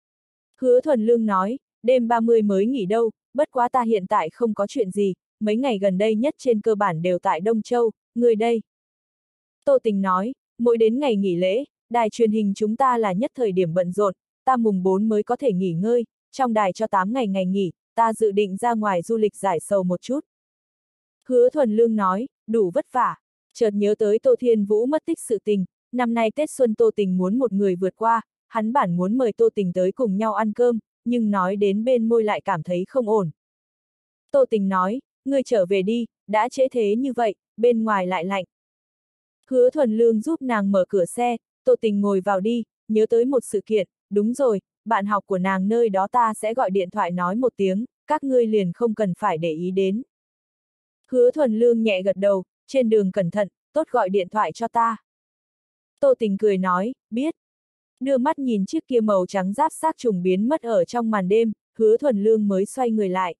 Hứa Thuần Lương nói, đêm ba mươi mới nghỉ đâu, bất quá ta hiện tại không có chuyện gì, mấy ngày gần đây nhất trên cơ bản đều tại Đông Châu, người đây. Tô Tình nói, mỗi đến ngày nghỉ lễ, đài truyền hình chúng ta là nhất thời điểm bận rộn, ta mùng bốn mới có thể nghỉ ngơi, trong đài cho tám ngày ngày nghỉ, ta dự định ra ngoài du lịch giải sầu một chút. Hứa Thuần Lương nói, đủ vất vả, chợt nhớ tới Tô Thiên Vũ mất tích sự tình, năm nay Tết Xuân Tô Tình muốn một người vượt qua, hắn bản muốn mời Tô Tình tới cùng nhau ăn cơm, nhưng nói đến bên môi lại cảm thấy không ổn. Tô Tình nói, ngươi trở về đi, đã trễ thế như vậy, bên ngoài lại lạnh. Hứa Thuần Lương giúp nàng mở cửa xe, Tô Tình ngồi vào đi, nhớ tới một sự kiện, đúng rồi, bạn học của nàng nơi đó ta sẽ gọi điện thoại nói một tiếng, các ngươi liền không cần phải để ý đến. Hứa Thuần Lương nhẹ gật đầu, trên đường cẩn thận, tốt gọi điện thoại cho ta. Tô Tình cười nói, biết. Đưa mắt nhìn chiếc kia màu trắng giáp xác trùng biến mất ở trong màn đêm, Hứa Thuần Lương mới xoay người lại.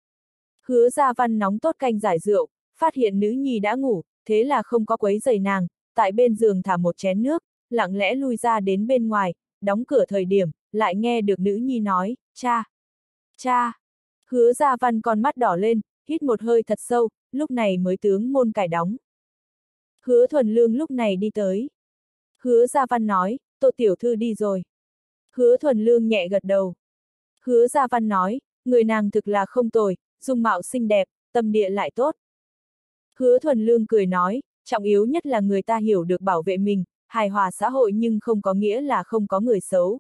Hứa Gia Văn nóng tốt canh giải rượu, phát hiện nữ nhi đã ngủ, thế là không có quấy rầy nàng, tại bên giường thả một chén nước, lặng lẽ lui ra đến bên ngoài, đóng cửa thời điểm, lại nghe được nữ nhi nói, cha, cha. Hứa Gia Văn con mắt đỏ lên, hít một hơi thật sâu, lúc này mới tướng môn cải đóng. Hứa Thuần Lương lúc này đi tới. Hứa Gia Văn nói, Tô tiểu thư đi rồi. Hứa Thuần Lương nhẹ gật đầu. Hứa Gia Văn nói, người nàng thực là không tồi, dung mạo xinh đẹp, tâm địa lại tốt. Hứa Thuần Lương cười nói, trọng yếu nhất là người ta hiểu được bảo vệ mình, hài hòa xã hội nhưng không có nghĩa là không có người xấu.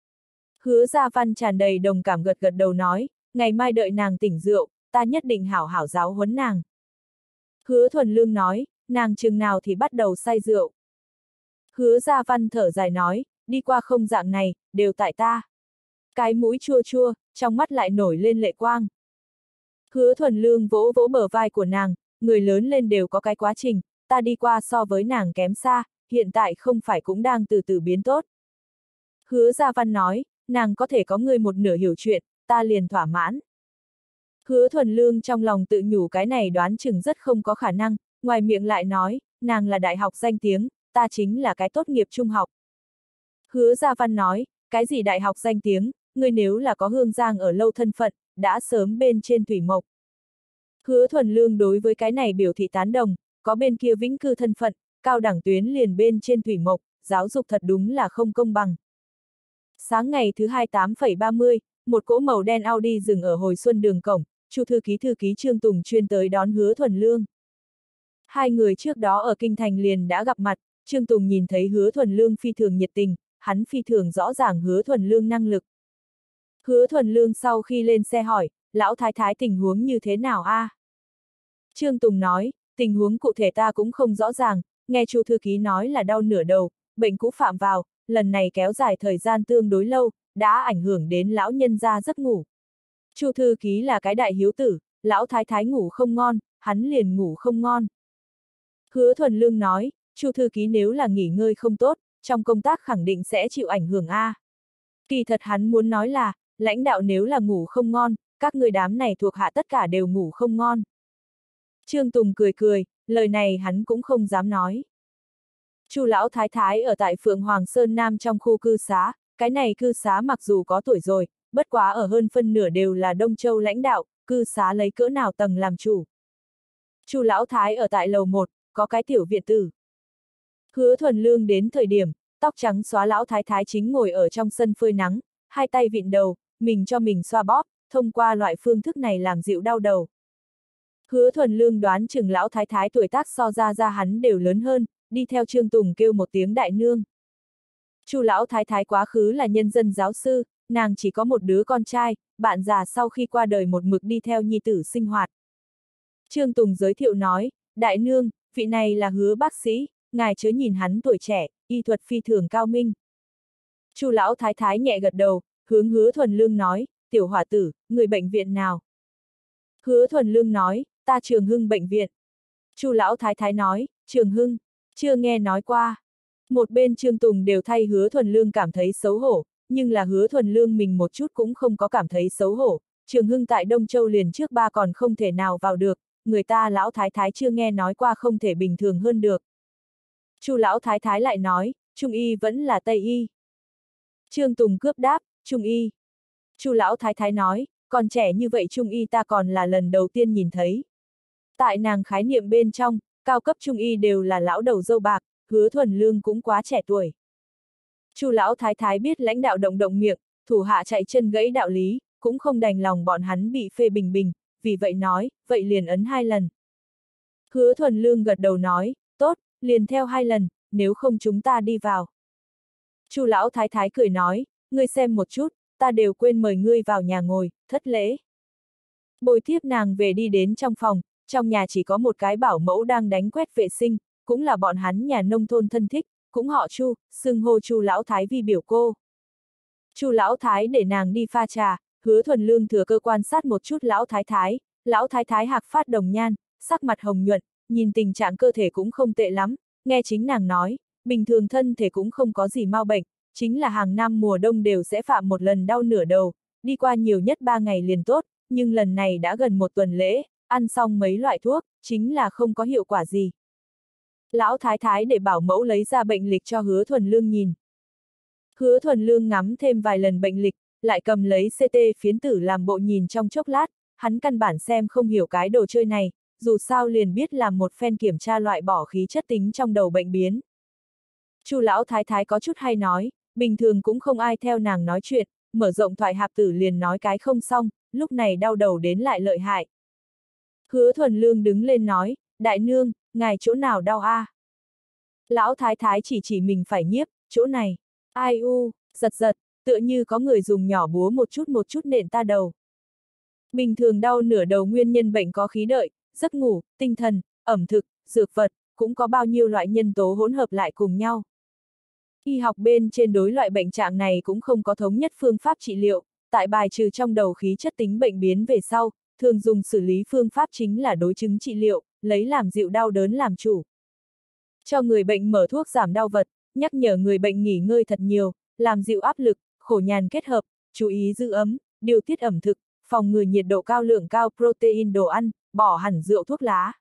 Hứa Gia Văn tràn đầy đồng cảm gật gật đầu nói, ngày mai đợi nàng tỉnh rượu, ta nhất định hảo hảo giáo huấn nàng. Hứa Thuần Lương nói, nàng chừng nào thì bắt đầu say rượu. Hứa Gia Văn thở dài nói, đi qua không dạng này, đều tại ta. Cái mũi chua chua, trong mắt lại nổi lên lệ quang. Hứa Thuần Lương vỗ vỗ bờ vai của nàng, người lớn lên đều có cái quá trình, ta đi qua so với nàng kém xa, hiện tại không phải cũng đang từ từ biến tốt. Hứa Gia Văn nói, nàng có thể có người một nửa hiểu chuyện, ta liền thỏa mãn. Hứa Thuần Lương trong lòng tự nhủ cái này đoán chừng rất không có khả năng, ngoài miệng lại nói, nàng là đại học danh tiếng, ta chính là cái tốt nghiệp trung học. Hứa Gia Văn nói, cái gì đại học danh tiếng, ngươi nếu là có hương giang ở lâu thân phận, đã sớm bên trên thủy mộc. Hứa Thuần Lương đối với cái này biểu thị tán đồng, có bên kia vĩnh cư thân phận, cao đẳng tuyến liền bên trên thủy mộc, giáo dục thật đúng là không công bằng. Sáng ngày thứ hai tám phẩy ba mươi, một cỗ màu đen Audi dừng ở hồi xuân đường cổng, Chu thư ký thư ký Trương Tùng chuyên tới đón Hứa Thuần Lương. Hai người trước đó ở kinh thành liền đã gặp mặt, Trương Tùng nhìn thấy Hứa Thuần Lương phi thường nhiệt tình, hắn phi thường rõ ràng Hứa Thuần Lương năng lực. Hứa Thuần Lương sau khi lên xe hỏi, lão thái thái tình huống như thế nào a? À? Trương Tùng nói, tình huống cụ thể ta cũng không rõ ràng, nghe Chu thư ký nói là đau nửa đầu, bệnh cũ phạm vào, lần này kéo dài thời gian tương đối lâu, đã ảnh hưởng đến lão nhân gia giấc ngủ. Chu thư ký là cái đại hiếu tử, lão thái thái ngủ không ngon, hắn liền ngủ không ngon. Hứa Thuần Lương nói, Chu thư ký nếu là nghỉ ngơi không tốt, trong công tác khẳng định sẽ chịu ảnh hưởng a. À. Kỳ thật hắn muốn nói là, lãnh đạo nếu là ngủ không ngon, các người đám này thuộc hạ tất cả đều ngủ không ngon. Trương Tùng cười cười, lời này hắn cũng không dám nói. Chu lão thái thái ở tại Phượng Hoàng Sơn Nam trong khu cư xá, cái này cư xá mặc dù có tuổi rồi, bất quá ở hơn phân nửa đều là Đông Châu lãnh đạo, cư xá lấy cỡ nào tầng làm chủ. Chu lão thái ở tại lầu một, có cái tiểu viện tử. Hứa Thuần Lương đến thời điểm, tóc trắng xóa lão thái thái chính ngồi ở trong sân phơi nắng, hai tay vịn đầu, mình cho mình xoa bóp, thông qua loại phương thức này làm dịu đau đầu. Hứa Thuần Lương đoán chừng lão thái thái tuổi tác so ra ra hắn đều lớn hơn, đi theo Trương Tùng kêu một tiếng đại nương. Chu lão thái thái quá khứ là nhân dân giáo sư, nàng chỉ có một đứa con trai, bạn già sau khi qua đời một mực đi theo nhi tử sinh hoạt. Trương Tùng giới thiệu nói, đại nương, vị này là Hứa bác sĩ, ngài chớ nhìn hắn tuổi trẻ, y thuật phi thường cao minh. Chu lão thái thái nhẹ gật đầu, hướng Hứa Thuần Lương nói, tiểu hỏa tử, người bệnh viện nào? Hứa Thuần Lương nói, ta Trường Hưng bệnh viện. Chu lão thái thái nói, Trường Hưng, chưa nghe nói qua. Một bên Trương Tùng đều thay Hứa Thuần Lương cảm thấy xấu hổ, nhưng là Hứa Thuần Lương mình một chút cũng không có cảm thấy xấu hổ. Trường Hưng tại Đông Châu liền trước ba còn không thể nào vào được, người ta lão thái thái chưa nghe nói qua không thể bình thường hơn được. Chu lão thái thái lại nói, Trung y vẫn là Tây y. Trương Tùng cướp đáp, Trung y. Chu lão thái thái nói, còn trẻ như vậy Trung y ta còn là lần đầu tiên nhìn thấy. Tại nàng khái niệm bên trong, cao cấp Trung y đều là lão đầu râu bạc, Hứa Thuần Lương cũng quá trẻ tuổi. Chu lão thái thái biết lãnh đạo động động miệng, thủ hạ chạy chân gãy đạo lý, cũng không đành lòng bọn hắn bị phê bình bình, vì vậy nói, vậy liền ấn hai lần. Hứa Thuần Lương gật đầu nói, tốt, liền theo hai lần, nếu không chúng ta đi vào. Chu lão thái thái cười nói, ngươi xem một chút, ta đều quên mời ngươi vào nhà ngồi, thất lễ. Bồi tiếp nàng về đi đến trong phòng, trong nhà chỉ có một cái bảo mẫu đang đánh quét vệ sinh, cũng là bọn hắn nhà nông thôn thân thích, cũng họ Chu, xưng hô Chu lão thái vi biểu cô. Chu lão thái để nàng đi pha trà, Hứa Thuần Lương thừa cơ quan sát một chút lão thái thái, lão thái thái hạc phát đồng nhan, sắc mặt hồng nhuận, nhìn tình trạng cơ thể cũng không tệ lắm, nghe chính nàng nói, bình thường thân thể cũng không có gì mau bệnh, chính là hàng năm mùa đông đều sẽ phạm một lần đau nửa đầu, đi qua nhiều nhất ba ngày liền tốt, nhưng lần này đã gần một tuần lễ, ăn xong mấy loại thuốc, chính là không có hiệu quả gì. Lão thái thái để bảo mẫu lấy ra bệnh lịch cho Hứa Thuần Lương nhìn. Hứa Thuần Lương ngắm thêm vài lần bệnh lịch, lại cầm lấy xê tê phiến tử làm bộ nhìn trong chốc lát, hắn căn bản xem không hiểu cái đồ chơi này, dù sao liền biết làm một phen kiểm tra loại bỏ khí chất tính trong đầu bệnh biến. Chu lão thái thái có chút hay nói, bình thường cũng không ai theo nàng nói chuyện, mở rộng thoại hạp tử liền nói cái không xong, lúc này đau đầu đến lại lợi hại. Hứa Thuần Lương đứng lên nói, đại nương, ngài chỗ nào đau a? À? Lão thái thái chỉ chỉ mình phải nhiếp, chỗ này. Ai u, giật giật, tựa như có người dùng nhỏ búa một chút một chút nện ta đầu. Bình thường đau nửa đầu nguyên nhân bệnh có khí đợi, giấc ngủ, tinh thần, ẩm thực, dược vật, cũng có bao nhiêu loại nhân tố hỗn hợp lại cùng nhau. Y học bên trên đối loại bệnh trạng này cũng không có thống nhất phương pháp trị liệu, tại bài trừ trong đầu khí chất tính bệnh biến về sau, thường dùng xử lý phương pháp chính là đối chứng trị liệu, lấy làm dịu đau đớn làm chủ. Cho người bệnh mở thuốc giảm đau vật, nhắc nhở người bệnh nghỉ ngơi thật nhiều, làm dịu áp lực, khổ nhàn kết hợp, chú ý giữ ấm, điều tiết ẩm thực, phòng ngừa nhiệt độ cao lượng cao protein đồ ăn, bỏ hẳn rượu thuốc lá.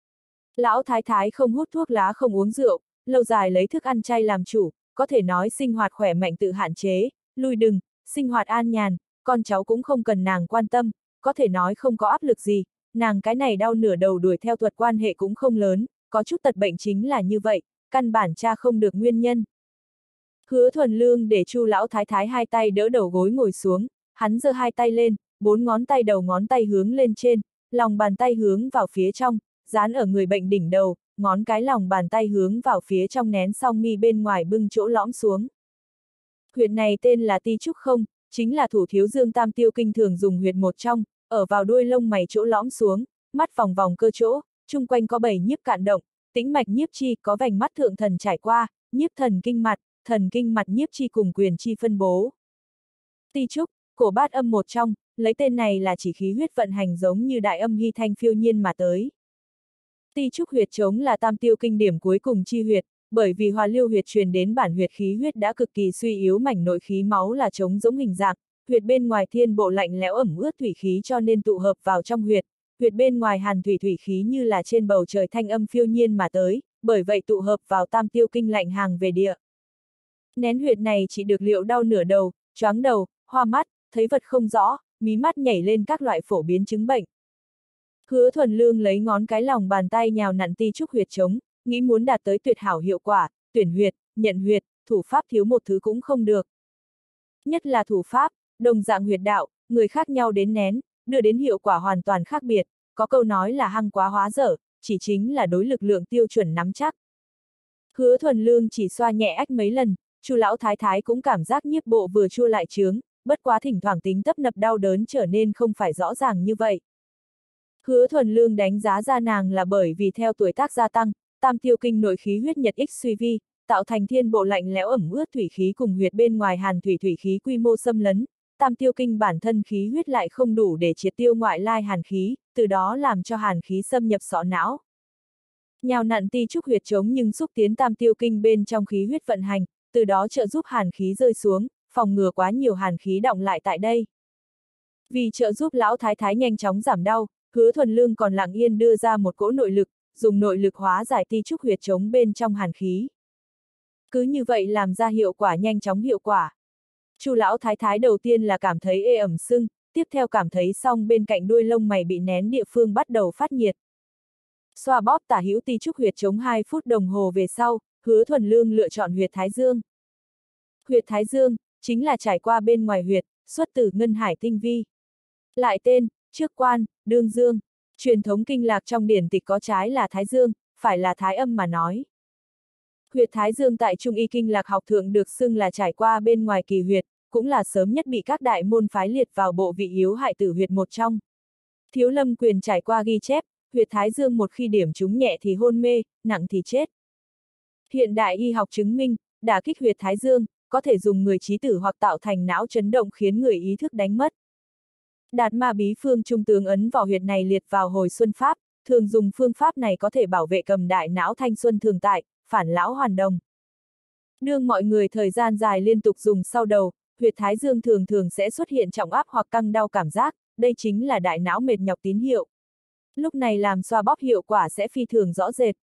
Lão thái thái không hút thuốc lá không uống rượu, lâu dài lấy thức ăn chay làm chủ, có thể nói sinh hoạt khỏe mạnh tự hạn chế, lui đừng, sinh hoạt an nhàn, con cháu cũng không cần nàng quan tâm, có thể nói không có áp lực gì, nàng cái này đau nửa đầu đuổi theo thuật quan hệ cũng không lớn, có chút tật bệnh chính là như vậy, căn bản tra không được nguyên nhân. Hứa Thuần Lương để Chu lão thái thái hai tay đỡ đầu gối ngồi xuống, hắn giơ hai tay lên, bốn ngón tay đầu ngón tay hướng lên trên, lòng bàn tay hướng vào phía trong, dán ở người bệnh đỉnh đầu, ngón cái lòng bàn tay hướng vào phía trong nén song mi bên ngoài bưng chỗ lõm xuống. Huyệt này tên là ti trúc không, chính là thủ thiếu dương tam tiêu kinh thường dùng huyệt một trong, ở vào đuôi lông mày chỗ lõm xuống, mắt vòng vòng cơ chỗ, chung quanh có bảy nhiếp cạn động, tĩnh mạch nhiếp chi có vành mắt thượng thần trải qua, nhiếp thần kinh mặt, thần kinh mặt nhiếp chi cùng quyền chi phân bố. Ti trúc, cổ bát âm một trong, lấy tên này là chỉ khí huyết vận hành giống như đại âm hy thanh phiêu nhiên mà tới. Ti trúc huyệt trống là tam tiêu kinh điểm cuối cùng chi huyệt, bởi vì hòa lưu huyệt truyền đến bản huyệt khí huyết đã cực kỳ suy yếu mảnh nội khí máu là trống giống hình dạng, huyệt bên ngoài thiên bộ lạnh lẽo ẩm ướt thủy khí cho nên tụ hợp vào trong huyệt, huyệt bên ngoài hàn thủy thủy khí như là trên bầu trời thanh âm phiêu nhiên mà tới, bởi vậy tụ hợp vào tam tiêu kinh lạnh hàng về địa. Nén huyệt này chỉ được liệu đau nửa đầu, choáng đầu, hoa mắt, thấy vật không rõ, mí mắt nhảy lên các loại phổ biến chứng bệnh. Hứa Thuần Lương lấy ngón cái lòng bàn tay nhào nặn ti trúc huyệt trống, nghĩ muốn đạt tới tuyệt hảo hiệu quả, tuyển huyệt, nhận huyệt, thủ pháp thiếu một thứ cũng không được. Nhất là thủ pháp, đồng dạng huyệt đạo, người khác nhau đến nén, đưa đến hiệu quả hoàn toàn khác biệt, có câu nói là hăng quá hóa dở, chỉ chính là đối lực lượng tiêu chuẩn nắm chắc. Hứa Thuần Lương chỉ xoa nhẹ ách mấy lần, Chu lão thái thái cũng cảm giác nhiếp bộ vừa chua lại chướng, bất quá thỉnh thoảng tính tấp nập đau đớn trở nên không phải rõ ràng như vậy. Hứa Thuần Lương đánh giá ra nàng là bởi vì theo tuổi tác gia tăng, tam tiêu kinh nội khí huyết nhật ích suy vi, tạo thành thiên bộ lạnh lẽo ẩm ướt thủy khí cùng huyệt bên ngoài hàn thủy thủy khí quy mô xâm lấn, tam tiêu kinh bản thân khí huyết lại không đủ để triệt tiêu ngoại lai hàn khí, từ đó làm cho hàn khí xâm nhập sọ não. Nhào nặn ti trúc huyệt trống nhưng xúc tiến tam tiêu kinh bên trong khí huyết vận hành, từ đó trợ giúp hàn khí rơi xuống, phòng ngừa quá nhiều hàn khí đọng lại tại đây. Vì trợ giúp lão thái thái nhanh chóng giảm đau, Hứa Thuần Lương còn lặng yên đưa ra một cỗ nội lực, dùng nội lực hóa giải ti trúc huyệt trống bên trong hàn khí. Cứ như vậy làm ra hiệu quả nhanh chóng hiệu quả. Chu lão thái thái đầu tiên là cảm thấy ê ẩm sưng, tiếp theo cảm thấy song bên cạnh đuôi lông mày bị nén địa phương bắt đầu phát nhiệt. Xoa bóp tả hữu ti trúc huyệt trống hai phút đồng hồ về sau, Hứa Thuần Lương lựa chọn huyệt thái dương. Huyệt thái dương, chính là trải qua bên ngoài huyệt, xuất từ ngân hải tinh vi. Lại tên, trước quan, đương dương. Truyền thống kinh lạc trong điển tịch có trái là thái dương, phải là thái âm mà nói. Huyệt thái dương tại Trung y kinh lạc học thượng được xưng là trải qua bên ngoài kỳ huyệt, cũng là sớm nhất bị các đại môn phái liệt vào bộ vị yếu hại tử huyệt một trong. Thiếu Lâm Quyền trải qua ghi chép, huyệt thái dương một khi điểm trúng nhẹ thì hôn mê, nặng thì chết. Hiện đại y học chứng minh, đả kích huyệt thái dương, có thể dùng người trí tử hoặc tạo thành não chấn động khiến người ý thức đánh mất. Đạt Ma Bí Phương trung tướng ấn vào huyệt này liệt vào hồi xuân pháp, thường dùng phương pháp này có thể bảo vệ cầm đại não thanh xuân thường tại, phản lão hoàn đồng. Đương mọi người thời gian dài liên tục dùng sau đầu, huyệt thái dương thường thường sẽ xuất hiện trọng áp hoặc căng đau cảm giác, đây chính là đại não mệt nhọc tín hiệu. Lúc này làm xoa bóp hiệu quả sẽ phi thường rõ rệt.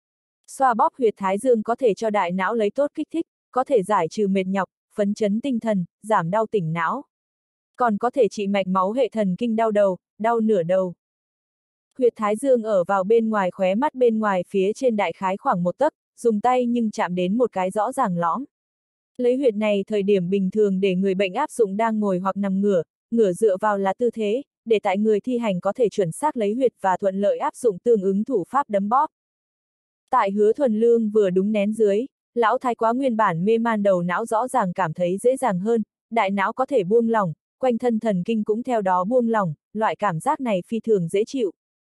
Xoa bóp huyệt thái dương có thể cho đại não lấy tốt kích thích, có thể giải trừ mệt nhọc, phấn chấn tinh thần, giảm đau tỉnh não. Còn có thể trị mạch máu hệ thần kinh đau đầu, đau nửa đầu. Huyệt thái dương ở vào bên ngoài khóe mắt bên ngoài phía trên đại khái khoảng một tấc, dùng tay nhưng chạm đến một cái rõ ràng lõm. Lấy huyệt này thời điểm bình thường để người bệnh áp dụng đang ngồi hoặc nằm ngửa, ngửa dựa vào là tư thế, để tại người thi hành có thể chuẩn xác lấy huyệt và thuận lợi áp dụng tương ứng thủ pháp đấm bóp. Tại Hứa Thuần Lương vừa đúng nén dưới, lão thái quá nguyên bản mê man đầu não rõ ràng cảm thấy dễ dàng hơn, đại não có thể buông lỏng, quanh thân thần kinh cũng theo đó buông lỏng, loại cảm giác này phi thường dễ chịu.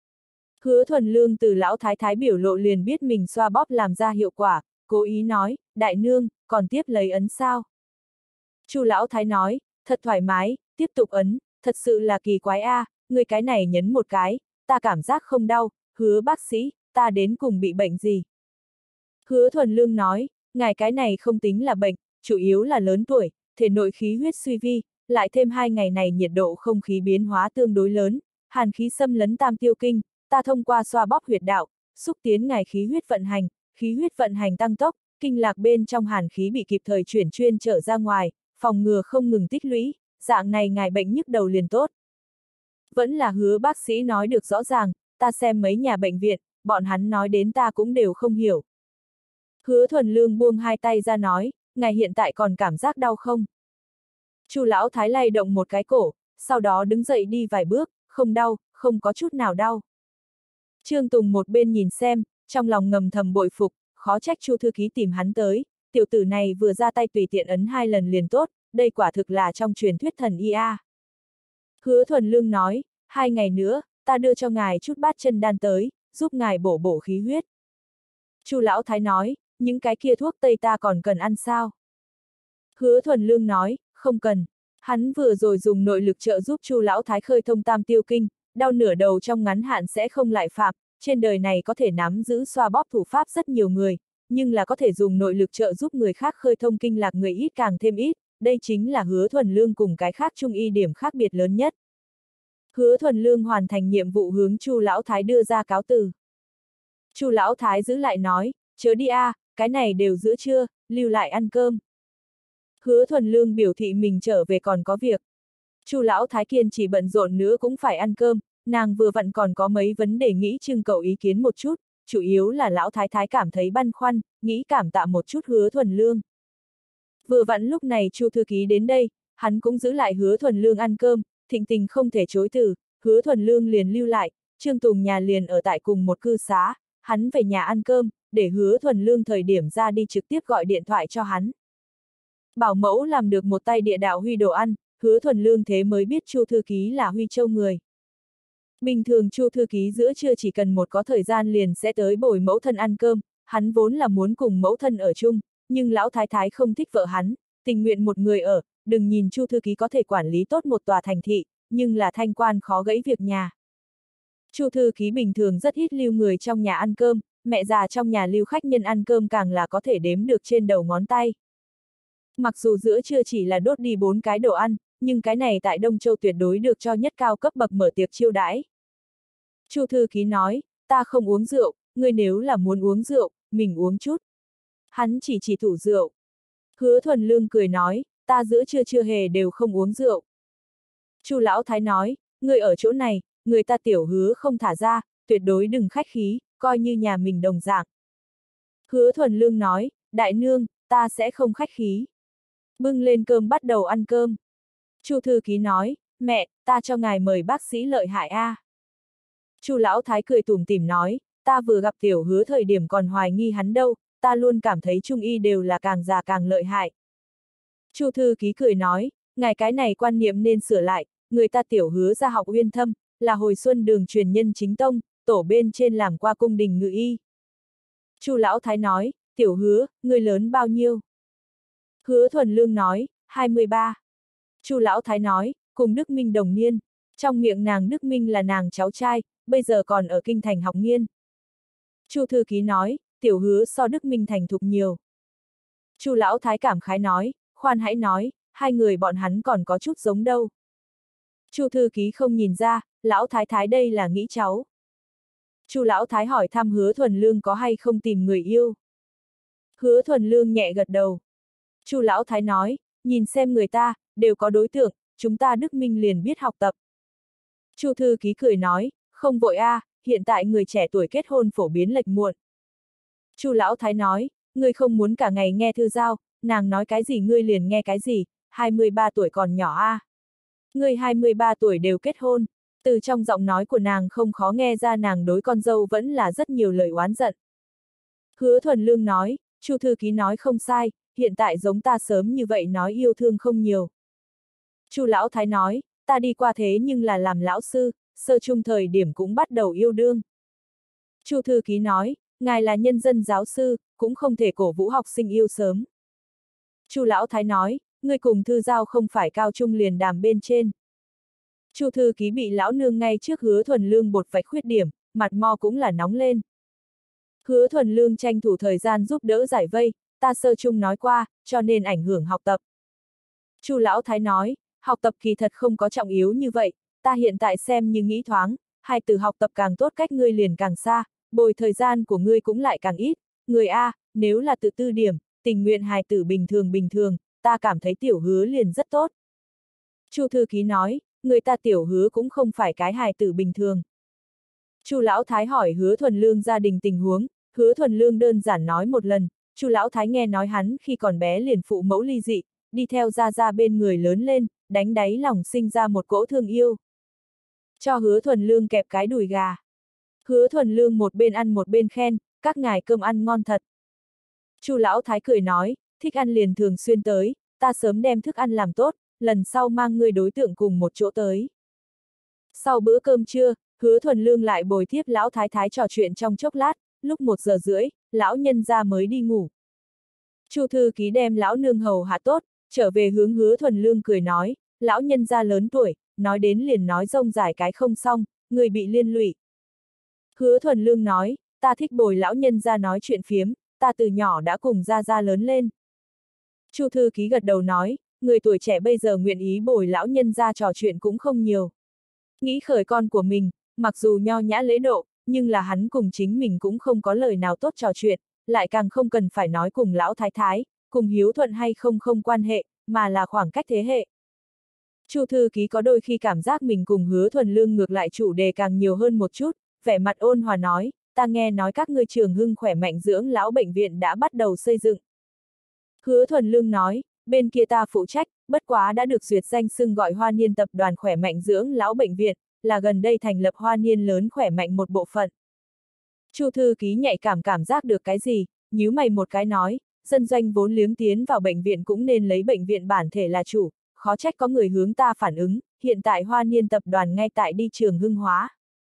Hứa Thuần Lương từ lão thái thái biểu lộ liền biết mình xoa bóp làm ra hiệu quả, cố ý nói, đại nương, còn tiếp lấy ấn sao? Chu lão thái nói, thật thoải mái, tiếp tục ấn, thật sự là kỳ quái a, à, người cái này nhấn một cái, ta cảm giác không đau, Hứa bác sĩ, ta đến cùng bị bệnh gì? Hứa Thuần Lương nói, ngài cái này không tính là bệnh, chủ yếu là lớn tuổi, thể nội khí huyết suy vi, lại thêm hai ngày này nhiệt độ không khí biến hóa tương đối lớn, hàn khí xâm lấn tam tiêu kinh, ta thông qua xoa bóp huyệt đạo, xúc tiến ngài khí huyết vận hành, khí huyết vận hành tăng tốc, kinh lạc bên trong hàn khí bị kịp thời chuyển chuyên trở ra ngoài, phòng ngừa không ngừng tích lũy, dạng này ngài bệnh nhức đầu liền tốt. Vẫn là Hứa bác sĩ nói được rõ ràng, ta xem mấy nhà bệnh viện, bọn hắn nói đến ta cũng đều không hiểu. Hứa Thuần Lương buông hai tay ra nói, ngài hiện tại còn cảm giác đau không? Chu lão thái lay động một cái cổ, sau đó đứng dậy đi vài bước, không đau, không có chút nào đau. Trương Tùng một bên nhìn xem, trong lòng ngầm thầm bội phục, khó trách Chu thư ký tìm hắn tới, tiểu tử này vừa ra tay tùy tiện ấn hai lần liền tốt, đây quả thực là trong truyền thuyết thần y a. Hứa Thuần Lương nói, hai ngày nữa, ta đưa cho ngài chút bát chân đan tới, giúp ngài bổ bổ khí huyết. Chu lão thái nói, những cái kia thuốc tây ta còn cần ăn sao? Hứa Thuần Lương nói, không cần. Hắn vừa rồi dùng nội lực trợ giúp Chu lão thái khơi thông tam tiêu kinh, đau nửa đầu trong ngắn hạn sẽ không lại phạm, trên đời này có thể nắm giữ xoa bóp thủ pháp rất nhiều người, nhưng là có thể dùng nội lực trợ giúp người khác khơi thông kinh lạc người ít càng thêm ít, đây chính là Hứa Thuần Lương cùng cái khác trung y điểm khác biệt lớn nhất. Hứa Thuần Lương hoàn thành nhiệm vụ hướng Chu lão thái đưa ra cáo từ. Chu lão thái giữ lại nói, chớ đi a, à, cái này đều giữa trưa, lưu lại ăn cơm. Hứa Thuần Lương biểu thị mình trở về còn có việc. Chu lão thái kiên chỉ bận rộn nữa cũng phải ăn cơm, nàng vừa vặn còn có mấy vấn đề nghĩ trưng cầu ý kiến một chút, chủ yếu là lão thái thái cảm thấy băn khoăn, nghĩ cảm tạ một chút Hứa Thuần Lương. Vừa vặn lúc này Chu thư ký đến đây, hắn cũng giữ lại Hứa Thuần Lương ăn cơm, thịnh tình không thể chối từ, Hứa Thuần Lương liền lưu lại, Trương Tùng nhà liền ở tại cùng một cư xá, hắn về nhà ăn cơm, để Hứa Thuần Lương thời điểm ra đi trực tiếp gọi điện thoại cho hắn. Bảo mẫu làm được một tay địa đạo Huy đồ ăn, Hứa Thuần Lương thế mới biết Chu thư ký là Huy Châu người. Bình thường Chu thư ký giữa trưa chỉ cần một có thời gian liền sẽ tới bồi mẫu thân ăn cơm, hắn vốn là muốn cùng mẫu thân ở chung, nhưng lão thái thái không thích vợ hắn, tình nguyện một người ở, đừng nhìn Chu thư ký có thể quản lý tốt một tòa thành thị, nhưng là thanh quan khó gãy việc nhà. Chu thư ký bình thường rất ít lưu người trong nhà ăn cơm, mẹ già trong nhà lưu khách nhân ăn cơm càng là có thể đếm được trên đầu ngón tay. Mặc dù giữa trưa chỉ là đốt đi bốn cái đồ ăn, nhưng cái này tại Đông Châu tuyệt đối được cho nhất cao cấp bậc mở tiệc chiêu đãi. Chu thư ký nói, ta không uống rượu, ngươi nếu là muốn uống rượu, mình uống chút. Hắn chỉ chỉ tủ rượu. Hứa Thuần Lương cười nói, ta giữa trưa chưa hề đều không uống rượu. Chu lão thái nói, ngươi ở chỗ này, người ta tiểu Hứa không thả ra, tuyệt đối đừng khách khí, coi như nhà mình đồng dạng. Hứa Thuần Lương nói, đại nương, ta sẽ không khách khí. Bưng lên cơm bắt đầu ăn cơm. Chu thư ký nói, mẹ, ta cho ngài mời bác sĩ lợi hại a. À. Chu lão thái cười tủm tỉm nói, ta vừa gặp tiểu Hứa thời điểm còn hoài nghi hắn đâu, ta luôn cảm thấy trung y đều là càng già càng lợi hại. Chu thư ký cười nói, ngài cái này quan niệm nên sửa lại, người ta tiểu Hứa ra học uyên thâm, là hồi xuân đường truyền nhân chính tông, tổ bên trên làm qua cung đình ngự y. Chu lão thái nói, tiểu Hứa, ngươi lớn bao nhiêu? Hứa Thuần Lương nói, hai mươi ba. Chu lão thái nói, cùng Đức Minh đồng niên, trong miệng nàng Đức Minh là nàng cháu trai, bây giờ còn ở kinh thành học nghiên. Chu thư ký nói, tiểu Hứa so Đức Minh thành thục nhiều. Chu lão thái cảm khái nói, khoan hãy nói, hai người bọn hắn còn có chút giống đâu. Chu thư ký không nhìn ra, lão thái thái đây là nghĩ cháu. Chu Lão Thái hỏi thăm Hứa Thuần Lương có hay không tìm người yêu. Hứa Thuần Lương nhẹ gật đầu. Chu Lão Thái nói, nhìn xem người ta, đều có đối tượng, chúng ta Đức Minh liền biết học tập. Chu thư ký cười nói, không vội a, à, hiện tại người trẻ tuổi kết hôn phổ biến lệch muộn. Chu Lão Thái nói, ngươi không muốn cả ngày nghe Thư Giao, nàng nói cái gì ngươi liền nghe cái gì, hai mươi ba tuổi còn nhỏ a. À. Ngươi hai mươi ba tuổi đều kết hôn, từ trong giọng nói của nàng không khó nghe ra nàng đối con dâu vẫn là rất nhiều lời oán giận. Hứa Thuần Lương nói, Chu thư ký nói không sai, hiện tại giống ta sớm như vậy nói yêu thương không nhiều. Chu Lão Thái nói, ta đi qua thế nhưng là làm lão sư, sơ chung thời điểm cũng bắt đầu yêu đương. Chu thư ký nói, ngài là nhân dân giáo sư, cũng không thể cổ vũ học sinh yêu sớm. Chu Lão Thái nói, ngươi cùng Thư Giao không phải cao trung liền đàm bên trên. Chu thư ký bị lão nương ngay trước Hứa Thuần Lương bột vạch khuyết điểm, mặt mo cũng là nóng lên. Hứa Thuần Lương tranh thủ thời gian giúp đỡ giải vây, ta sơ chung nói qua, cho nên ảnh hưởng học tập. Chu Lão Thái nói, học tập kỳ thật không có trọng yếu như vậy, ta hiện tại xem như nghĩ thoáng, hai từ học tập càng tốt cách ngươi liền càng xa, bồi thời gian của ngươi cũng lại càng ít, người A, nếu là tự tư điểm, tình nguyện hài tử bình thường bình thường, ta cảm thấy Tiểu Hứa liền rất tốt. Chu thư ký nói, người ta Tiểu Hứa cũng không phải cái hài tử bình thường. Chu Lão Thái hỏi Hứa Thuần Lương gia đình tình huống, Hứa Thuần Lương đơn giản nói một lần, Chu Lão Thái nghe nói hắn khi còn bé liền phụ mẫu ly dị, đi theo gia gia bên người lớn lên, đánh đáy lòng sinh ra một cỗ thương yêu. Cho Hứa Thuần Lương kẹp cái đùi gà. Hứa Thuần Lương một bên ăn một bên khen, các ngài cơm ăn ngon thật. Chu Lão Thái cười nói, thích ăn liền thường xuyên tới, ta sớm đem thức ăn làm tốt, lần sau mang người đối tượng cùng một chỗ tới. Sau bữa cơm trưa, Hứa Thuần Lương lại bồi tiếp Lão Thái Thái trò chuyện trong chốc lát, lúc một giờ rưỡi, lão nhân gia mới đi ngủ. Chu thư ký đem lão nương hầu hạ tốt, trở về hướng Hứa Thuần Lương cười nói, lão nhân gia lớn tuổi, nói đến liền nói rông dài cái không xong, người bị liên lụy. Hứa Thuần Lương nói, ta thích bồi lão nhân gia nói chuyện phiếm, ta từ nhỏ đã cùng gia gia lớn lên. Chu thư ký gật đầu nói, người tuổi trẻ bây giờ nguyện ý bồi lão nhân gia trò chuyện cũng không nhiều. Nghĩ khởi con của mình, mặc dù nho nhã lễ độ, nhưng là hắn cùng chính mình cũng không có lời nào tốt trò chuyện, lại càng không cần phải nói cùng lão thái thái, cùng hiếu thuận hay không không quan hệ, mà là khoảng cách thế hệ. Chu thư ký có đôi khi cảm giác mình cùng Hứa Thuần Lương ngược lại chủ đề càng nhiều hơn một chút, vẻ mặt ôn hòa nói, ta nghe nói các ngươi Trường Hưng khỏe mạnh dưỡng lão bệnh viện đã bắt đầu xây dựng. Hứa Thuần Lương nói, bên kia ta phụ trách, bất quá đã được duyệt danh xưng gọi Hoa Niên tập đoàn khỏe mạnh dưỡng lão bệnh viện, là gần đây thành lập Hoa Niên lớn khỏe mạnh một bộ phận. Chu thư ký nhạy cảm cảm giác được cái gì, nhíu mày một cái nói, dân doanh vốn liếng tiến vào bệnh viện cũng nên lấy bệnh viện bản thể là chủ, khó trách có người hướng ta phản ứng, hiện tại Hoa Niên tập đoàn ngay tại đi Trường Hưng hóa.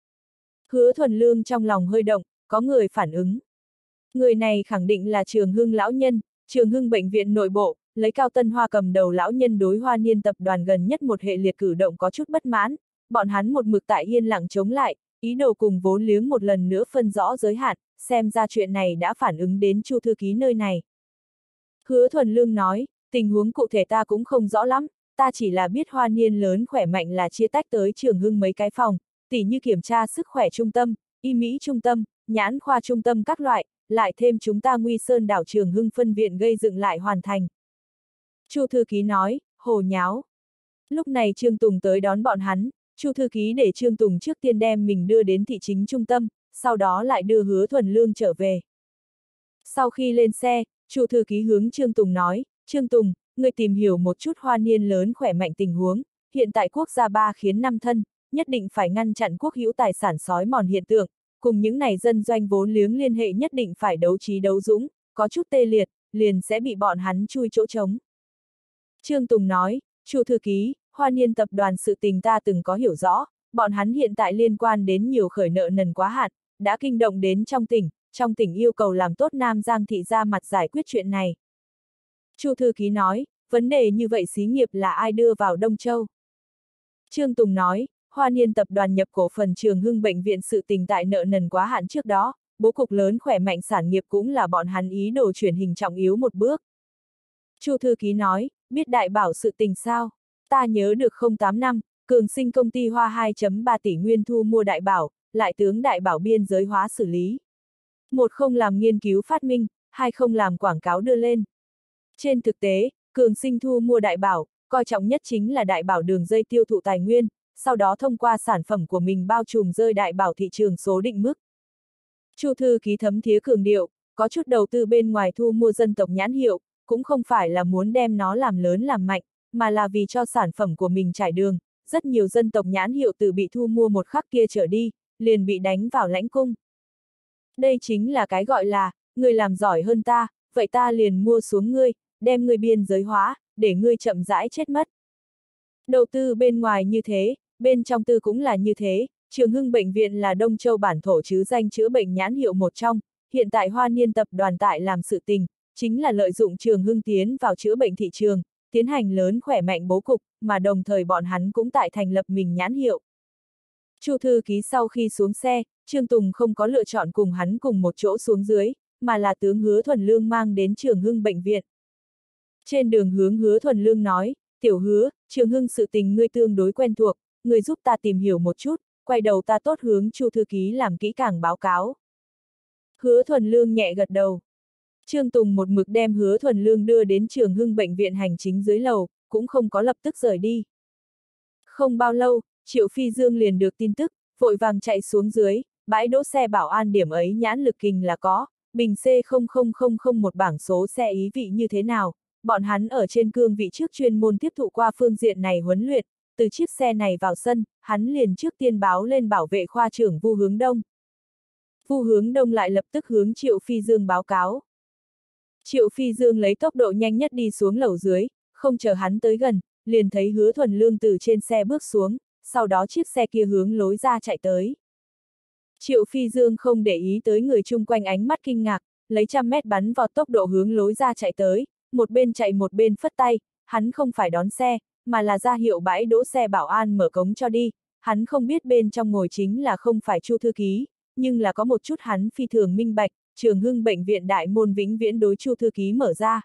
Hứa Thuần Lương trong lòng hơi động, có người phản ứng. Người này khẳng định là Trường Hưng lão nhân, Trường Hưng bệnh viện nội bộ, lấy Cao Tân Hoa cầm đầu lão nhân đối Hoa Niên tập đoàn gần nhất một hệ liệt cử động có chút bất mãn, bọn hắn một mực tại yên lặng chống lại, ý đồ cùng vốn liếng một lần nữa phân rõ giới hạn, xem ra chuyện này đã phản ứng đến Chu thư ký nơi này. Hứa Thuần Lương nói, tình huống cụ thể ta cũng không rõ lắm, ta chỉ là biết Hoa Niên lớn khỏe mạnh là chia tách tới Trường Hưng mấy cái phòng, tỉ như kiểm tra sức khỏe trung tâm, y mỹ trung tâm, nhãn khoa trung tâm các loại, lại thêm chúng ta Nguy Sơn đảo Trường Hưng phân viện gây dựng lại hoàn thành. Chu thư ký nói, hồ nháo. Lúc này Trương Tùng tới đón bọn hắn, Chu thư ký để Trương Tùng trước tiên đem mình đưa đến thị chính trung tâm, sau đó lại đưa Hứa Thuần Lương trở về. Sau khi lên xe, Chu thư ký hướng Trương Tùng nói, Trương Tùng, người tìm hiểu một chút Hoa Niên lớn khỏe mạnh tình huống, hiện tại quốc gia ba khiến năm thân, nhất định phải ngăn chặn quốc hữu tài sản sói mòn hiện tượng, cùng những này dân doanh vốn liếng liên hệ nhất định phải đấu trí đấu dũng, có chút tê liệt, liền sẽ bị bọn hắn chui chỗ trống. Trương Tùng nói, Chu thư ký, Hoa Niên tập đoàn sự tình ta từng có hiểu rõ, bọn hắn hiện tại liên quan đến nhiều khởi nợ nần quá hạn, đã kinh động đến trong tỉnh, trong tỉnh yêu cầu làm tốt Nam Giang thị ra mặt giải quyết chuyện này. Chu thư ký nói, vấn đề như vậy xí nghiệp là ai đưa vào Đông Châu? Trương Tùng nói, Hoa Niên tập đoàn nhập cổ phần Trường Hưng bệnh viện sự tình tại nợ nần quá hạn trước đó, bố cục lớn khỏe mạnh sản nghiệp cũng là bọn hắn ý đồ chuyển hình trọng yếu một bước. Chu thư ký nói, biết đại bảo sự tình sao? Ta nhớ được không tám năm, Cường Sinh công ty hoa hai phẩy ba tỷ nguyên thu mua đại bảo, lại tướng đại bảo biên giới hóa xử lý. Một không làm nghiên cứu phát minh, hai không làm quảng cáo đưa lên. Trên thực tế, Cường Sinh thu mua đại bảo, coi trọng nhất chính là đại bảo đường dây tiêu thụ tài nguyên, sau đó thông qua sản phẩm của mình bao trùm rơi đại bảo thị trường số định mức. Chu thư ký thấm thía cường điệu, có chút đầu tư bên ngoài thu mua dân tộc nhãn hiệu, cũng không phải là muốn đem nó làm lớn làm mạnh, mà là vì cho sản phẩm của mình trải đường. Rất nhiều dân tộc nhãn hiệu từ bị thu mua một khắc kia trở đi, liền bị đánh vào lãnh cung. Đây chính là cái gọi là, người làm giỏi hơn ta, vậy ta liền mua xuống ngươi, đem ngươi biên giới hóa, để ngươi chậm rãi chết mất. Đầu tư bên ngoài như thế, bên trong tư cũng là như thế, Trường Hưng Bệnh viện là Đông Châu bản thổ chứ danh chữa bệnh nhãn hiệu một trong, hiện tại Hoa Niên tập đoàn tại làm sự tình, chính là lợi dụng Trường Hưng tiến vào chữa bệnh thị trường, tiến hành lớn khỏe mạnh bố cục, mà đồng thời bọn hắn cũng tại thành lập mình nhãn hiệu. Chu thư ký sau khi xuống xe, Trương Tùng không có lựa chọn cùng hắn cùng một chỗ xuống dưới, mà là tướng Hứa Thuần Lương mang đến Trường Hưng Bệnh viện. Trên đường hướng Hứa Thuần Lương nói, tiểu Hứa, Trường Hưng sự tình ngươi tương đối quen thuộc, ngươi giúp ta tìm hiểu một chút, quay đầu ta tốt hướng Chu thư ký làm kỹ càng báo cáo. Hứa Thuần Lương nhẹ gật đầu. Trương Tùng một mực đem Hứa Thuần Lương đưa đến Trường Hưng Bệnh viện hành chính dưới lầu, cũng không có lập tức rời đi. Không bao lâu, Triệu Phi Dương liền được tin tức, vội vàng chạy xuống dưới, bãi đỗ xe bảo an điểm ấy nhãn lực kình là có, bình C không không không không một bảng số xe ý vị như thế nào, bọn hắn ở trên cương vị trước chuyên môn tiếp thụ qua phương diện này huấn luyện, từ chiếc xe này vào sân, hắn liền trước tiên báo lên bảo vệ khoa trưởng Vu Hướng Đông. Vu Hướng Đông lại lập tức hướng Triệu Phi Dương báo cáo. Triệu Phi Dương lấy tốc độ nhanh nhất đi xuống lầu dưới, không chờ hắn tới gần, liền thấy Hứa Thuần Lương từ trên xe bước xuống, sau đó chiếc xe kia hướng lối ra chạy tới. Triệu Phi Dương không để ý tới người chung quanh ánh mắt kinh ngạc, lấy trăm mét bắn vào tốc độ hướng lối ra chạy tới, một bên chạy một bên phất tay, hắn không phải đón xe, mà là ra hiệu bãi đỗ xe bảo an mở cống cho đi, hắn không biết bên trong ngồi chính là không phải Chu thư ký, nhưng là có một chút hắn phi thường minh bạch, Trường Hưng Bệnh viện đại môn vĩnh viễn đối Chu thư ký mở ra.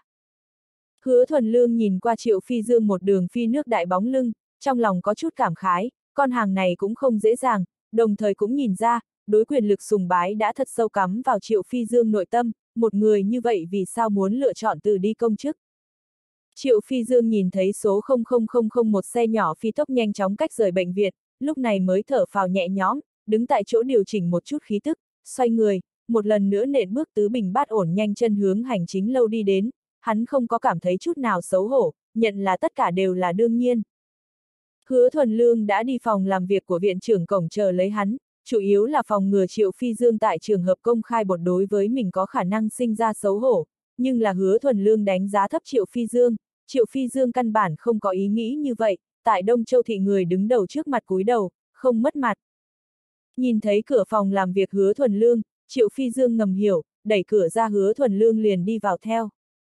Hứa Thuần Lương nhìn qua Triệu Phi Dương một đường phi nước đại bóng lưng, trong lòng có chút cảm khái, con hàng này cũng không dễ dàng, đồng thời cũng nhìn ra, đối quyền lực sùng bái đã thật sâu cắm vào Triệu Phi Dương nội tâm, một người như vậy vì sao muốn lựa chọn từ đi công chức. Triệu Phi Dương nhìn thấy số không không không không một xe nhỏ phi tốc nhanh chóng cách rời bệnh viện, lúc này mới thở phào nhẹ nhõm, đứng tại chỗ điều chỉnh một chút khí tức, xoay người, một lần nữa nện bước tứ bình bát ổn nhanh chân hướng hành chính lâu đi đến, hắn không có cảm thấy chút nào xấu hổ, nhận là tất cả đều là đương nhiên. Hứa Thuần Lương đã đi phòng làm việc của viện trưởng cổng chờ lấy hắn, chủ yếu là phòng ngừa Triệu Phi Dương tại trường hợp công khai bột đối với mình có khả năng sinh ra xấu hổ, nhưng là Hứa Thuần Lương đánh giá thấp Triệu Phi Dương, Triệu Phi Dương căn bản không có ý nghĩ như vậy, tại Đông Châu thị người đứng đầu trước mặt cúi đầu, không mất mặt. Nhìn thấy cửa phòng làm việc Hứa Thuần Lương, Triệu Phi Dương ngầm hiểu, đẩy cửa ra Hứa Thuần Lương liền đi vào theo.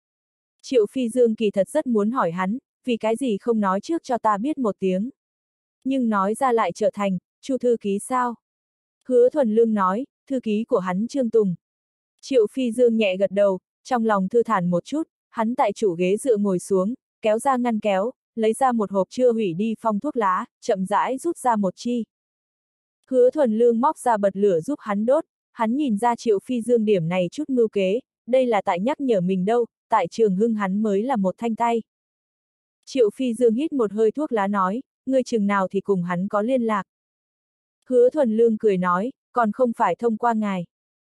Triệu Phi Dương kỳ thật rất muốn hỏi hắn, vì cái gì không nói trước cho ta biết một tiếng. Nhưng nói ra lại trở thành, Chu thư ký sao? Hứa Thuần Lương nói, thư ký của hắn Trương Tùng. Triệu Phi Dương nhẹ gật đầu, trong lòng thư thản một chút, hắn tại chủ ghế dựa ngồi xuống, kéo ra ngăn kéo, lấy ra một hộp chưa hủy đi phong thuốc lá, chậm rãi rút ra một chi. Hứa Thuần Lương móc ra bật lửa giúp hắn đốt, hắn nhìn ra Triệu Phi Dương điểm này chút mưu kế, đây là tại nhắc nhở mình đâu, tại Trường Hưng hắn mới là một thanh tay. Triệu Phi Dương hít một hơi thuốc lá nói, ngươi chừng nào thì cùng hắn có liên lạc. Hứa Thuần Lương cười nói, còn không phải thông qua ngài.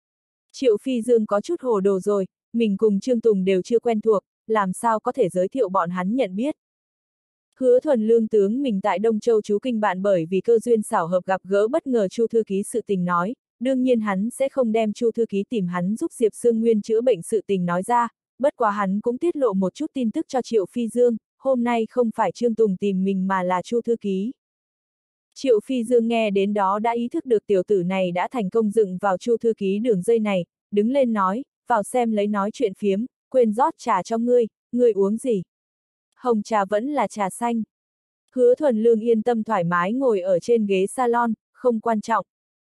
Triệu Phi Dương có chút hồ đồ rồi, mình cùng Trương Tùng đều chưa quen thuộc, làm sao có thể giới thiệu bọn hắn nhận biết. Hứa Thuần Lương tướng mình tại Đông Châu trú kinh bạn bởi vì cơ duyên xảo hợp gặp gỡ bất ngờ Chu thư ký sự tình nói, đương nhiên hắn sẽ không đem Chu thư ký tìm hắn giúp Diệp Sương Nguyên chữa bệnh sự tình nói ra, bất quá hắn cũng tiết lộ một chút tin tức cho Triệu Phi Dương, hôm nay không phải Trương Tùng tìm mình mà là Chu thư ký. Triệu Phi Dương nghe đến đó đã ý thức được tiểu tử này đã thành công dựng vào Chu thư ký đường dây này, đứng lên nói, vào xem lấy nói chuyện phiếm, quên rót trà cho ngươi, ngươi uống gì? Hồng trà vẫn là trà xanh. Hứa Thuần Lương yên tâm thoải mái ngồi ở trên ghế salon, không quan trọng.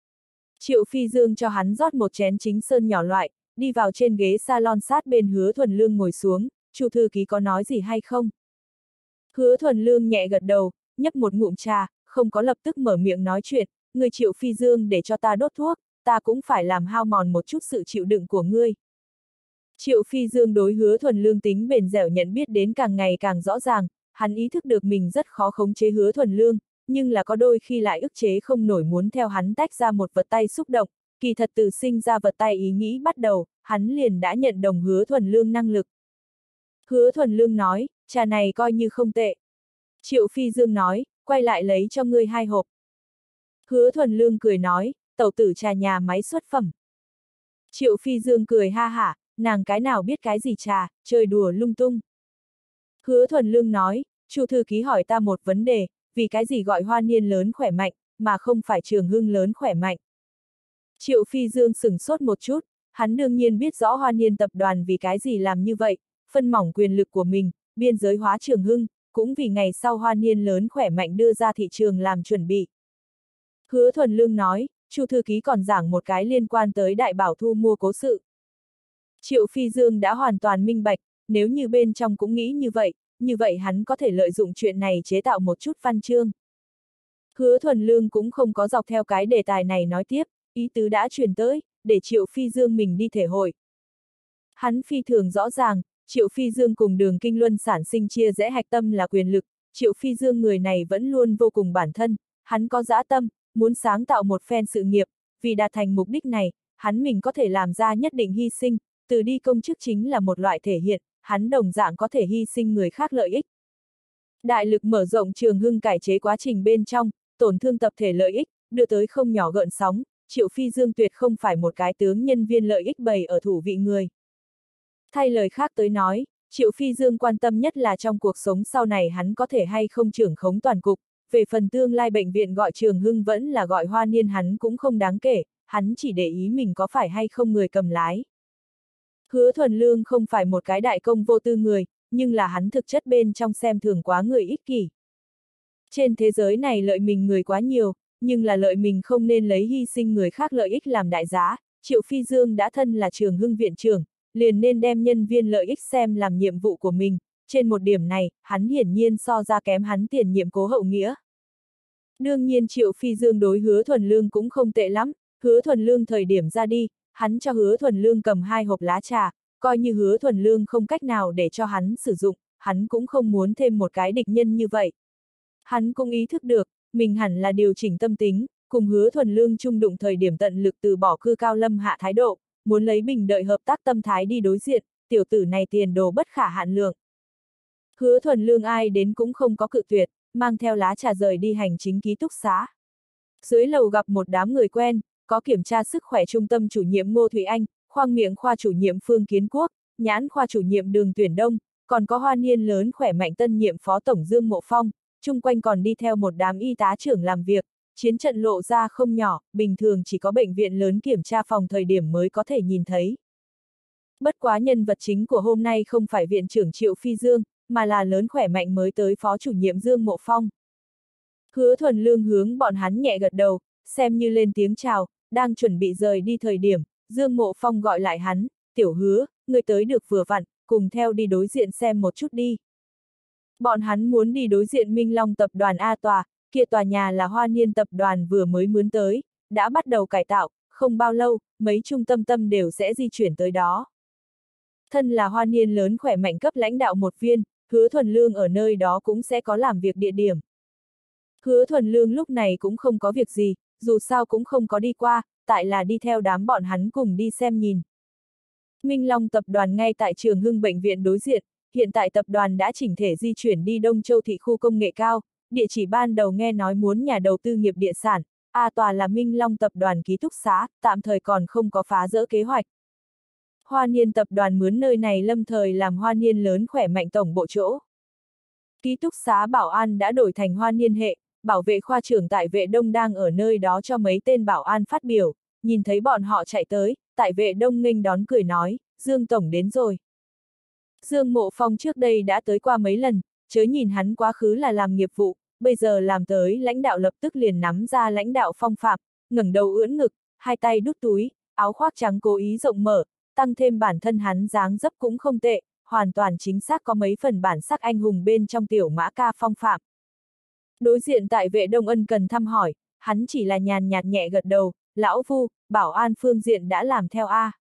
Triệu Phi Dương cho hắn rót một chén chính sơn nhỏ loại, đi vào trên ghế salon sát bên Hứa Thuần Lương ngồi xuống, Chu thư ký có nói gì hay không? Hứa Thuần Lương nhẹ gật đầu, nhấp một ngụm trà, không có lập tức mở miệng nói chuyện, người Triệu Phi Dương để cho ta đốt thuốc, ta cũng phải làm hao mòn một chút sự chịu đựng của ngươi. Triệu Phi Dương đối Hứa Thuần Lương tính bền dẻo nhận biết đến càng ngày càng rõ ràng, hắn ý thức được mình rất khó khống chế Hứa Thuần Lương, nhưng là có đôi khi lại ức chế không nổi muốn theo hắn tách ra một vật tay xúc động, kỳ thật từ sinh ra vật tay ý nghĩ bắt đầu, hắn liền đã nhận đồng Hứa Thuần Lương năng lực. Hứa Thuần Lương nói, trà này coi như không tệ. Triệu Phi Dương nói, quay lại lấy cho ngươi hai hộp. Hứa Thuần Lương cười nói, tẩu tử trà nhà máy xuất phẩm. Triệu Phi Dương cười ha hả, nàng cái nào biết cái gì trà, chơi đùa lung tung. Hứa Thuần Lương nói, Chu thư ký hỏi ta một vấn đề, vì cái gì gọi Hoa Niên lớn khỏe mạnh, mà không phải Trường Hưng lớn khỏe mạnh. Triệu Phi Dương sửng sốt một chút, hắn đương nhiên biết rõ Hoa Niên tập đoàn vì cái gì làm như vậy, phân mỏng quyền lực của mình, biên giới hóa Trường Hưng, cũng vì ngày sau Hoa Niên lớn khỏe mạnh đưa ra thị trường làm chuẩn bị. Hứa Thuần Lương nói, Chu thư ký còn giảng một cái liên quan tới đại bảo thu mua cố sự. Triệu Phi Dương đã hoàn toàn minh bạch, nếu như bên trong cũng nghĩ như vậy, như vậy hắn có thể lợi dụng chuyện này chế tạo một chút văn chương. Hứa Thuần Lương cũng không có dọc theo cái đề tài này nói tiếp, ý tứ đã truyền tới, để Triệu Phi Dương mình đi thể hội. Hắn phi thường rõ ràng, Triệu Phi Dương cùng Đường Kinh Luân sản sinh chia rẽ hạch tâm là quyền lực, Triệu Phi Dương người này vẫn luôn vô cùng bản thân, hắn có dã tâm, muốn sáng tạo một phen sự nghiệp, vì đạt thành mục đích này, hắn mình có thể làm ra nhất định hy sinh, từ đi công chức chính là một loại thể hiện, hắn đồng dạng có thể hy sinh người khác lợi ích. Đại lực mở rộng Trường Hưng cải chế quá trình bên trong, tổn thương tập thể lợi ích, đưa tới không nhỏ gợn sóng, Triệu Phi Dương tuyệt không phải một cái tướng nhân viên lợi ích bày ở thủ vị người. Thay lời khác tới nói, Triệu Phi Dương quan tâm nhất là trong cuộc sống sau này hắn có thể hay không trưởng khống toàn cục, về phần tương lai bệnh viện gọi Trường Hưng vẫn là gọi Hoa Niên hắn cũng không đáng kể, hắn chỉ để ý mình có phải hay không người cầm lái. Hứa Thuần Lương không phải một cái đại công vô tư người, nhưng là hắn thực chất bên trong xem thường quá người ích kỷ. Trên thế giới này lợi mình người quá nhiều, nhưng là lợi mình không nên lấy hy sinh người khác lợi ích làm đại giá, Triệu Phi Dương đã thân là Trường Hưng viện trưởng, liền nên đem nhân viên lợi ích xem làm nhiệm vụ của mình, trên một điểm này, hắn hiển nhiên so ra kém hắn tiền nhiệm Cố Hậu Nghĩa. Đương nhiên Triệu Phi Dương đối Hứa Thuần Lương cũng không tệ lắm, Hứa Thuần Lương thời điểm ra đi, hắn cho Hứa Thuần Lương cầm hai hộp lá trà, coi như Hứa Thuần Lương không cách nào để cho hắn sử dụng, hắn cũng không muốn thêm một cái địch nhân như vậy. Hắn cũng ý thức được, mình hẳn là điều chỉnh tâm tính, cùng Hứa Thuần Lương chung đụng thời điểm tận lực từ bỏ cư cao lâm hạ thái độ, muốn lấy bình đợi hợp tác tâm thái đi đối diện, tiểu tử này tiền đồ bất khả hạn lượng. Hứa Thuần Lương ai đến cũng không có cự tuyệt, mang theo lá trà rời đi hành chính ký túc xá. Dưới lầu gặp một đám người quen, có kiểm tra sức khỏe trung tâm chủ nhiệm Ngô Thụy Anh, khoang miệng khoa chủ nhiệm Phương Kiến Quốc, nhãn khoa chủ nhiệm Đường Tuyển Đông, còn có Hoa Niên lớn khỏe mạnh tân nhiệm phó tổng Dương Mộ Phong, chung quanh còn đi theo một đám y tá trưởng làm việc, chiến trận lộ ra không nhỏ, bình thường chỉ có bệnh viện lớn kiểm tra phòng thời điểm mới có thể nhìn thấy. Bất quá nhân vật chính của hôm nay không phải viện trưởng Triệu Phi Dương, mà là lớn khỏe mạnh mới tới phó chủ nhiệm Dương Mộ Phong. Hứa Thuần Lương hướng bọn hắn nhẹ gật đầu, xem như lên tiếng chào, đang chuẩn bị rời đi thời điểm, Dương Mộ Phong gọi lại hắn, tiểu Hứa, người tới được vừa vặn, cùng theo đi đối diện xem một chút đi. Bọn hắn muốn đi đối diện Minh Long tập đoàn A tòa, kia tòa nhà là Hoa Niên tập đoàn vừa mới mướn tới, đã bắt đầu cải tạo, không bao lâu, mấy trung tâm tâm đều sẽ di chuyển tới đó. Thân là Hoa Niên lớn khỏe mạnh cấp lãnh đạo một viên, Hứa Thuần Lương ở nơi đó cũng sẽ có làm việc địa điểm. Hứa Thuần Lương lúc này cũng không có việc gì, dù sao cũng không có đi qua, tại là đi theo đám bọn hắn cùng đi xem nhìn. Minh Long tập đoàn ngay tại Trường Hưng bệnh viện đối diện, hiện tại tập đoàn đã chỉnh thể di chuyển đi Đông Châu thị khu công nghệ cao, địa chỉ ban đầu nghe nói muốn nhà đầu tư nghiệp địa sản, A tòa là Minh Long tập đoàn ký túc xá, tạm thời còn không có phá rỡ kế hoạch. Hoa Niên tập đoàn mướn nơi này lâm thời làm Hoa Niên lớn khỏe mạnh tổng bộ chỗ. Ký túc xá bảo an đã đổi thành Hoa Niên hệ, bảo vệ khoa trưởng tại Vệ Đông đang ở nơi đó cho mấy tên bảo an phát biểu, nhìn thấy bọn họ chạy tới, tại Vệ Đông nghênh đón cười nói, Dương Tổng đến rồi. Dương Mộ Phong trước đây đã tới qua mấy lần, chớ nhìn hắn quá khứ là làm nghiệp vụ, bây giờ làm tới lãnh đạo lập tức liền nắm ra lãnh đạo phong phạm, ngẩng đầu ưỡn ngực, hai tay đút túi, áo khoác trắng cố ý rộng mở, tăng thêm bản thân hắn dáng dấp cũng không tệ, hoàn toàn chính xác có mấy phần bản sắc anh hùng bên trong tiểu mã ca phong phạm. Đối diện tại Vệ Đông ân cần thăm hỏi, hắn chỉ là nhàn nhạt nhẹ gật đầu, lão Vu, bảo an phương diện đã làm theo a.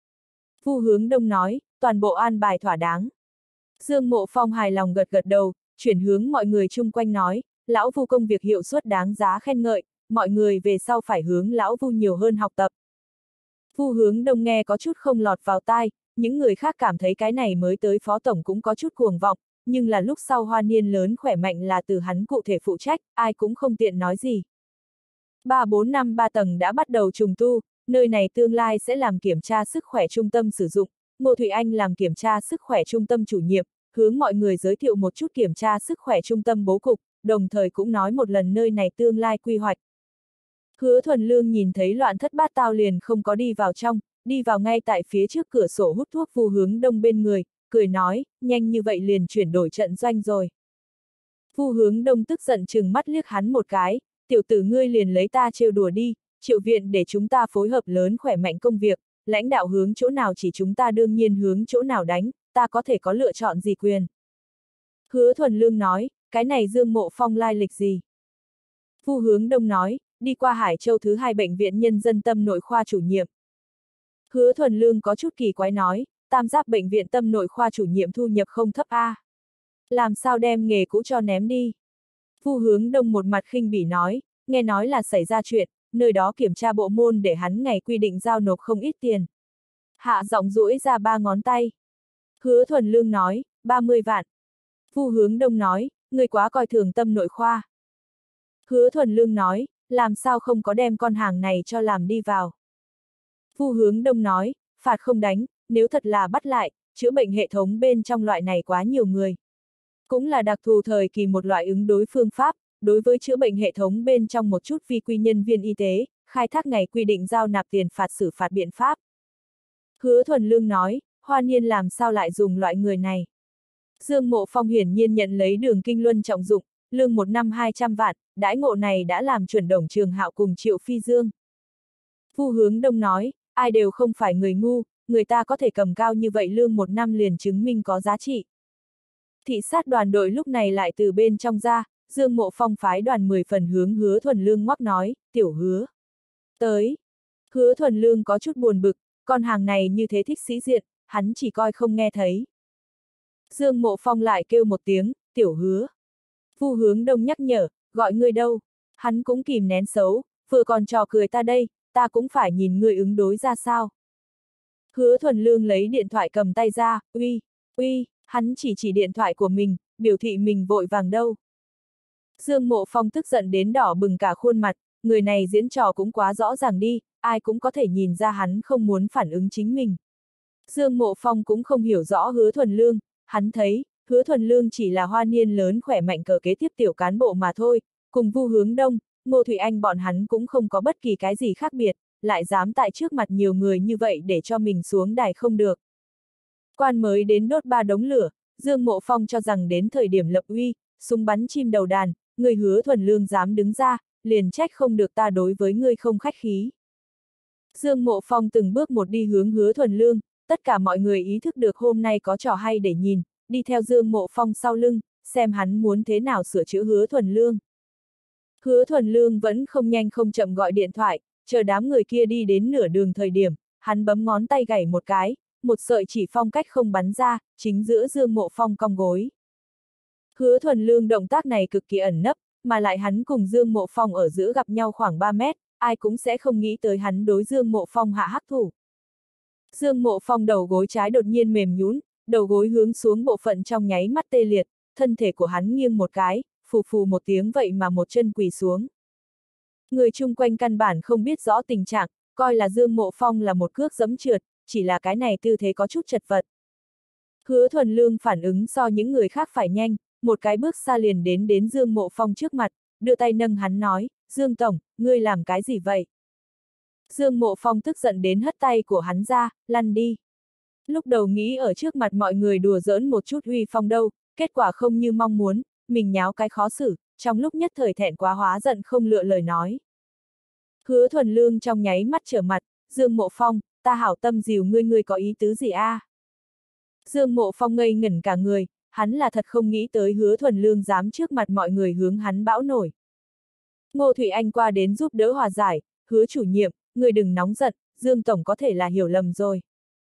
Vu Hướng Đông nói, toàn bộ an bài thỏa đáng. Dương Mộ Phong hài lòng gật gật đầu, chuyển hướng mọi người chung quanh nói, lão Vu công việc hiệu suất đáng giá khen ngợi, mọi người về sau phải hướng lão Vu nhiều hơn học tập. Vu Hướng Đông nghe có chút không lọt vào tai, những người khác cảm thấy cái này mới tới phó tổng cũng có chút cuồng vọng, nhưng là lúc sau Hoa Niên lớn khỏe mạnh là từ hắn cụ thể phụ trách, ai cũng không tiện nói gì. ba bốn năm ba tầng đã bắt đầu trùng tu, nơi này tương lai sẽ làm kiểm tra sức khỏe trung tâm sử dụng, Ngô Thụy Anh làm kiểm tra sức khỏe trung tâm chủ nhiệm, hướng mọi người giới thiệu một chút kiểm tra sức khỏe trung tâm bố cục, đồng thời cũng nói một lần nơi này tương lai quy hoạch. Hứa Thuần Lương nhìn thấy loạn thất bát tao liền không có đi vào trong, đi vào ngay tại phía trước cửa sổ hút thuốc Vu Hướng Đông bên người, cười nói, nhanh như vậy liền chuyển đổi trận doanh rồi. Vu Hướng Đông tức giận chừng mắt liếc hắn một cái, tiểu tử ngươi liền lấy ta trêu đùa đi, Triệu viện để chúng ta phối hợp lớn khỏe mạnh công việc, lãnh đạo hướng chỗ nào chỉ chúng ta đương nhiên hướng chỗ nào đánh, ta có thể có lựa chọn gì quyền. Hứa Thuần Lương nói, cái này Dương Mộ Phong lai lịch gì? Vu Hướng Đông nói, đi qua Hải Châu thứ hai bệnh viện nhân dân tâm nội khoa chủ nhiệm. Hứa Thuần Lương có chút kỳ quái nói, Tam Giác bệnh viện tâm nội khoa chủ nhiệm thu nhập không thấp a. Làm sao đem nghề cũ cho ném đi? Vu Hướng Đông một mặt khinh bỉ nói, nghe nói là xảy ra chuyện, nơi đó kiểm tra bộ môn để hắn ngày quy định giao nộp không ít tiền. Hạ giọng duỗi ra ba ngón tay. Hứa Thuần Lương nói, ba mươi vạn. Vu Hướng Đông nói, người quá coi thường tâm nội khoa. Hứa Thuần Lương nói, làm sao không có đem con hàng này cho làm đi vào. Vu Hướng Đông nói, phạt không đánh, nếu thật là bắt lại, chữa bệnh hệ thống bên trong loại này quá nhiều người. Cũng là đặc thù thời kỳ một loại ứng đối phương pháp, đối với chữa bệnh hệ thống bên trong một chút vi quy nhân viên y tế, khai thác ngày quy định giao nạp tiền phạt xử phạt biện pháp. Hứa Thuần Lương nói, Hoa Niên làm sao lại dùng loại người này. Dương Mộ Phong hiển nhiên nhận lấy Đường Kinh Luân trọng dụng, lương một năm hai trăm vạn, đãi ngộ này đã làm chuẩn Đồng Trường Hạo cùng Triệu Phi Dương. Vu Hướng Đông nói, ai đều không phải người ngu, người ta có thể cầm cao như vậy lương một năm liền chứng minh có giá trị. Thị sát đoàn đội lúc này lại từ bên trong ra, Dương Mộ Phong phái đoàn mười phần hướng Hứa Thuần Lương ngoắc nói, tiểu Hứa. Tới. Hứa Thuần Lương có chút buồn bực, con hàng này như thế thích sĩ diện, hắn chỉ coi không nghe thấy. Dương Mộ Phong lại kêu một tiếng, tiểu Hứa. Vu Hướng Đông nhắc nhở, gọi ngươi đâu, hắn cũng kìm nén xấu, vừa còn trò cười ta đây, ta cũng phải nhìn ngươi ứng đối ra sao. Hứa Thuần Lương lấy điện thoại cầm tay ra, uy, uy, hắn chỉ chỉ điện thoại của mình, biểu thị mình vội vàng đâu. Dương Mộ Phong tức giận đến đỏ bừng cả khuôn mặt, người này diễn trò cũng quá rõ ràng đi, ai cũng có thể nhìn ra hắn không muốn phản ứng chính mình. Dương Mộ Phong cũng không hiểu rõ Hứa Thuần Lương, hắn thấy, Hứa Thuần Lương chỉ là Hoa Niên lớn khỏe mạnh cờ kế tiếp tiểu cán bộ mà thôi, cùng Vu Hướng Đông, Ngô Thụy Anh bọn hắn cũng không có bất kỳ cái gì khác biệt, lại dám tại trước mặt nhiều người như vậy để cho mình xuống đài không được. Quan mới đến đốt ba đống lửa, Dương Mộ Phong cho rằng đến thời điểm lập uy, súng bắn chim đầu đàn, người Hứa Thuần Lương dám đứng ra, liền trách không được ta đối với ngươi không khách khí. Dương Mộ Phong từng bước một đi hướng Hứa Thuần Lương, tất cả mọi người ý thức được hôm nay có trò hay để nhìn, đi theo Dương Mộ Phong sau lưng, xem hắn muốn thế nào sửa chữa Hứa Thuần Lương. Hứa Thuần Lương vẫn không nhanh không chậm gọi điện thoại, chờ đám người kia đi đến nửa đường thời điểm, hắn bấm ngón tay gảy một cái, một sợi chỉ phong cách không bắn ra, chính giữa Dương Mộ Phong cong gối. Hứa Thuần Lương động tác này cực kỳ ẩn nấp, mà lại hắn cùng Dương Mộ Phong ở giữa gặp nhau khoảng ba mét, ai cũng sẽ không nghĩ tới hắn đối Dương Mộ Phong hạ hắc thủ. Dương Mộ Phong đầu gối trái đột nhiên mềm nhũn, đầu gối hướng xuống bộ phận trong nháy mắt tê liệt, thân thể của hắn nghiêng một cái, phù phù một tiếng vậy mà một chân quỳ xuống. Người chung quanh căn bản không biết rõ tình trạng, coi là Dương Mộ Phong là một cước giẫm trượt, chỉ là cái này tư thế có chút chật vật. Hứa Thuần Lương phản ứng so những người khác phải nhanh, một cái bước xa liền đến đến Dương Mộ Phong trước mặt, đưa tay nâng hắn nói, Dương Tổng, ngươi làm cái gì vậy? Dương Mộ Phong tức giận đến hất tay của hắn ra, lăn đi. Lúc đầu nghĩ ở trước mặt mọi người đùa giỡn một chút uy phong đâu, kết quả không như mong muốn, mình nháo cái khó xử, trong lúc nhất thời thẹn quá hóa giận không lựa lời nói. Hứa Thuần Lương trong nháy mắt trở mặt, Dương Mộ Phong, ta hảo tâm dìu ngươi ngươi có ý tứ gì a? À? Dương Mộ Phong ngây ngẩn cả người, hắn là thật không nghĩ tới Hứa Thuần Lương dám trước mặt mọi người hướng hắn bão nổi. Ngô Thụy Anh qua đến giúp đỡ hòa giải, Hứa chủ nhiệm, người đừng nóng giận, Dương Tổng có thể là hiểu lầm rồi.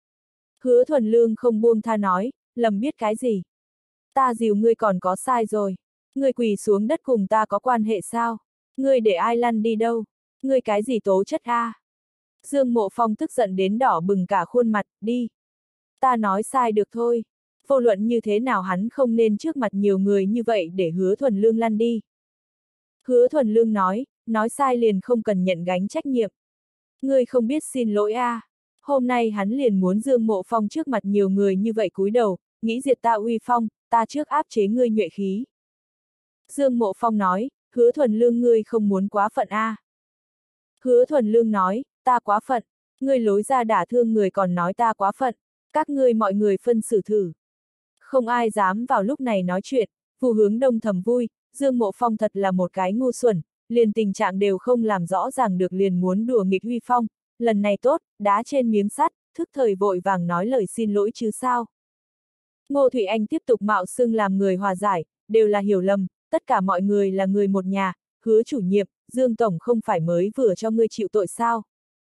Hứa Thuần Lương không buông tha nói, lầm biết cái gì? Ta dìu ngươi còn có sai rồi. Ngươi quỳ xuống đất cùng ta có quan hệ sao? Ngươi để ai lăn đi đâu? Ngươi cái gì tố chất a? À? Dương Mộ Phong tức giận đến đỏ bừng cả khuôn mặt, đi. Ta nói sai được thôi. Vô luận như thế nào hắn không nên trước mặt nhiều người như vậy để Hứa Thuần Lương lăn đi. Hứa Thuần Lương nói, nói sai liền không cần nhận gánh trách nhiệm. Ngươi không biết xin lỗi a? À? Hôm nay hắn liền muốn Dương Mộ Phong trước mặt nhiều người như vậy cúi đầu, nghĩ diệt ta uy phong, ta trước áp chế ngươi nhuệ khí. Dương Mộ Phong nói, Hứa Thuần Lương ngươi không muốn quá phận a? À? Hứa Thuần Lương nói, ta quá phận, ngươi lối ra đả thương người còn nói ta quá phận, các ngươi mọi người phân xử thử. Không ai dám vào lúc này nói chuyện, Vu Hướng Đông thầm vui, Dương Mộ Phong thật là một cái ngu xuẩn, liền tình trạng đều không làm rõ ràng được liền muốn đùa nghịch uy phong, lần này tốt, đá trên miếng sắt, thức thời vội vàng nói lời xin lỗi chứ sao. Ngô Thụy Anh tiếp tục mạo xưng làm người hòa giải, đều là hiểu lầm, tất cả mọi người là người một nhà, Hứa chủ nhiệm, Dương Tổng không phải mới vừa cho ngươi chịu tội sao.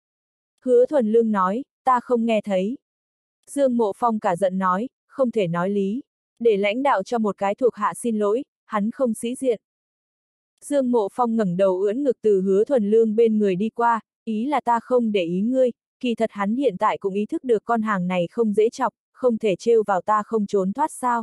Hứa Thuần Lương nói, ta không nghe thấy. Dương Mộ Phong cả giận nói, không thể nói lý, để lãnh đạo cho một cái thuộc hạ xin lỗi, hắn không sĩ diện. Dương Mộ Phong ngẩng đầu ưỡn ngực từ Hứa Thuần Lương bên người đi qua, ý là ta không để ý ngươi, kỳ thật hắn hiện tại cũng ý thức được con hàng này không dễ chọc, không thể trêu vào ta không trốn thoát sao.